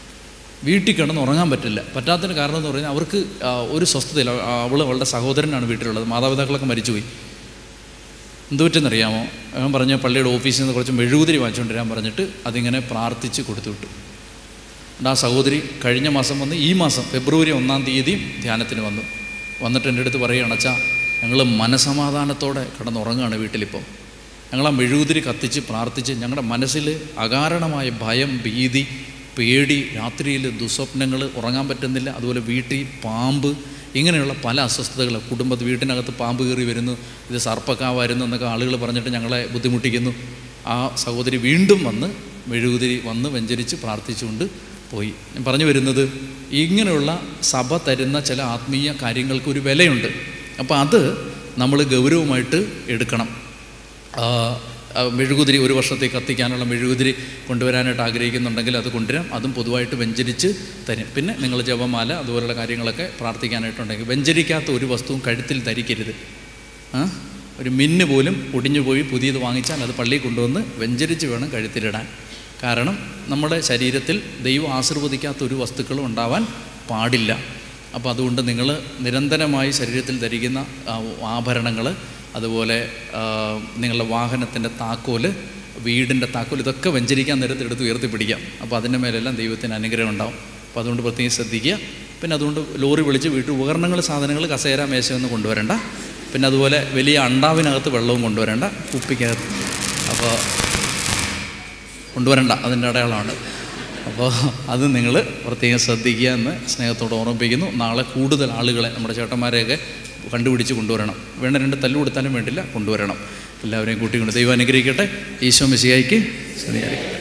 വീട്ടിൽ കിടന്ന് ഉറങ്ങാൻ പറ്റില്ല. പറ്റാത്തതിന് കാരണം എന്ന് പറഞ്ഞാൽ അവർക്ക് ഒരു സ്വസ്ഥതയില്ല. അവൾ അവളുടെ സഹോദരനാണ് വീട്ടിലുള്ളത്, മാതാപിതാക്കളൊക്കെ മരിച്ചുപോയി. എന്തു പറ്റുമെന്നറിയാമോ? ഞാൻ പറഞ്ഞ പള്ളിയുടെ ഓഫീസിൽ നിന്ന് കുറച്ച് മെഴുകുതിരി വാങ്ങിച്ചുകൊണ്ടിരാൻ പറഞ്ഞിട്ട് അതിങ്ങനെ പ്രാർത്ഥിച്ച് കൊടുത്തു വിട്ടു. ആ സഹോദരി കഴിഞ്ഞ മാസം വന്ന് ഈ മാസം ഫെബ്രുവരി ഒന്നാം തീയതി ധ്യാനത്തിന് വന്നു. വന്നിട്ട് എൻ്റെ അടുത്ത് പറയുകയാണ്, അച്ഛാ ഞങ്ങൾ മനസമാധാനത്തോടെ കിടന്നുറങ്ങുകയാണ് വീട്ടിലിപ്പോൾ. ഞങ്ങൾ ആ മെഴുകുതിരി കത്തിച്ച് പ്രാർത്ഥിച്ച് ഞങ്ങളുടെ മനസ്സിൽ അകാരണമായ ഭയം, ഭീതി, പേടി, രാത്രിയിൽ ദുസ്വപ്നങ്ങൾ, ഉറങ്ങാൻ പറ്റുന്നില്ല, അതുപോലെ വീട്ടിൽ പാമ്പ്, ഇങ്ങനെയുള്ള പല അസ്വസ്ഥതകൾ. കുടുംബത്തിൽ വീട്ടിനകത്ത് പാമ്പ് കയറി വരുന്നു, ഇത് സർപ്പക്കാവായിരുന്നു എന്നൊക്കെ ആളുകൾ പറഞ്ഞിട്ട് ഞങ്ങളെ ബുദ്ധിമുട്ടിക്കുന്നു. ആ സഹോദരി വീണ്ടും വന്ന് മെഴുകുതിരി വന്ന് വെഞ്ചരിച്ച് പ്രാർത്ഥിച്ചുകൊണ്ട് പോയി. ഞാൻ പറഞ്ഞു വരുന്നത്, ഇങ്ങനെയുള്ള സഭ തരുന്ന ചില ആത്മീയ കാര്യങ്ങൾക്ക് ഒരു വിലയുണ്ട്. അപ്പോൾ അത് നമ്മൾ ഗൗരവമായിട്ട് എടുക്കണം. മെഴുകുതിരി ഒരു വർഷത്തേക്ക് കത്തിക്കാനുള്ള മെഴുകുതിരി കൊണ്ടുവരാനായിട്ട് ആഗ്രഹിക്കുന്നുണ്ടെങ്കിൽ അത് കൊണ്ടുവരാം. അതും പൊതുവായിട്ട് വെഞ്ചരിച്ച് തരും. പിന്നെ നിങ്ങൾ ജപമാല അതുപോലുള്ള കാര്യങ്ങളൊക്കെ പ്രാർത്ഥിക്കാനായിട്ടുണ്ടെങ്കിൽ വെഞ്ചരിക്കാത്ത ഒരു വസ്തുവും കഴുത്തിൽ ധരിക്കരുത്. ആ ഒരു മിന്ന് പോലും ഒടിഞ്ഞു പോയി പുതിയത് വാങ്ങിച്ചാൽ അത് പള്ളിയിൽ കൊണ്ടുവന്ന് വെഞ്ചരിച്ച് വേണം കഴുത്തിലിടാൻ. കാരണം നമ്മുടെ ശരീരത്തിൽ ദൈവം ആശീർവദിക്കാത്ത ഒരു വസ്തുക്കളും ഉണ്ടാവാൻ പാടില്ല. അപ്പോൾ അതുകൊണ്ട് നിങ്ങൾ നിരന്തരമായി ശരീരത്തിൽ ധരിക്കുന്ന ആഭരണങ്ങൾ, അതുപോലെ നിങ്ങളുടെ വാഹനത്തിൻ്റെ താക്കോല്, വീടിൻ്റെ താക്കോൽ, ഇതൊക്കെ വെഞ്ചരിക്കാൻ നേരത്തെ എടുത്ത് ഉയർത്തിപ്പിടിക്കാം. അപ്പോൾ അതിൻ്റെ മേലെല്ലാം ദൈവത്തിന് അനുഗ്രഹം ഉണ്ടാവും. അപ്പോൾ അതുകൊണ്ട് പ്രത്യേകം ശ്രദ്ധിക്കുക. പിന്നെ അതുകൊണ്ട് ലോറി വിളിച്ച് വീട്ടു ഉപകരണങ്ങൾ, സാധനങ്ങൾ, കസേര, മേശയൊന്നും കൊണ്ടുവരേണ്ട. പിന്നെ അതുപോലെ വലിയ അണ്ടാവിനകത്ത് വെള്ളവും കൊണ്ടുവരേണ്ട, കുപ്പിക്കകത്ത് അപ്പോൾ കൊണ്ടുവരണ്ട, അതിൻ്റെ അടയാളമാണ്. അപ്പോൾ അത് നിങ്ങൾ പ്രത്യേകം ശ്രദ്ധിക്കുക എന്ന് സ്നേഹത്തോടെ ഓർമ്മിപ്പിക്കുന്നു. നാളെ കൂടുതൽ ആളുകളെ, നമ്മുടെ ചേട്ടന്മാരെയൊക്കെ കണ്ടുപിടിച്ച് കൊണ്ടുവരണം. വേണ്ട രണ്ട് തല്ലു കൊടുത്താലും വേണ്ടില്ല, കൊണ്ടുവരണം. എല്ലാവരെയും കൂട്ടിക്കൊണ്ട് ദൈവം അനുഗ്രഹിക്കട്ടെ. ഈശോ മിശിഹായ്ക്ക് സ്തുതിയായിരിക്കട്ടെ.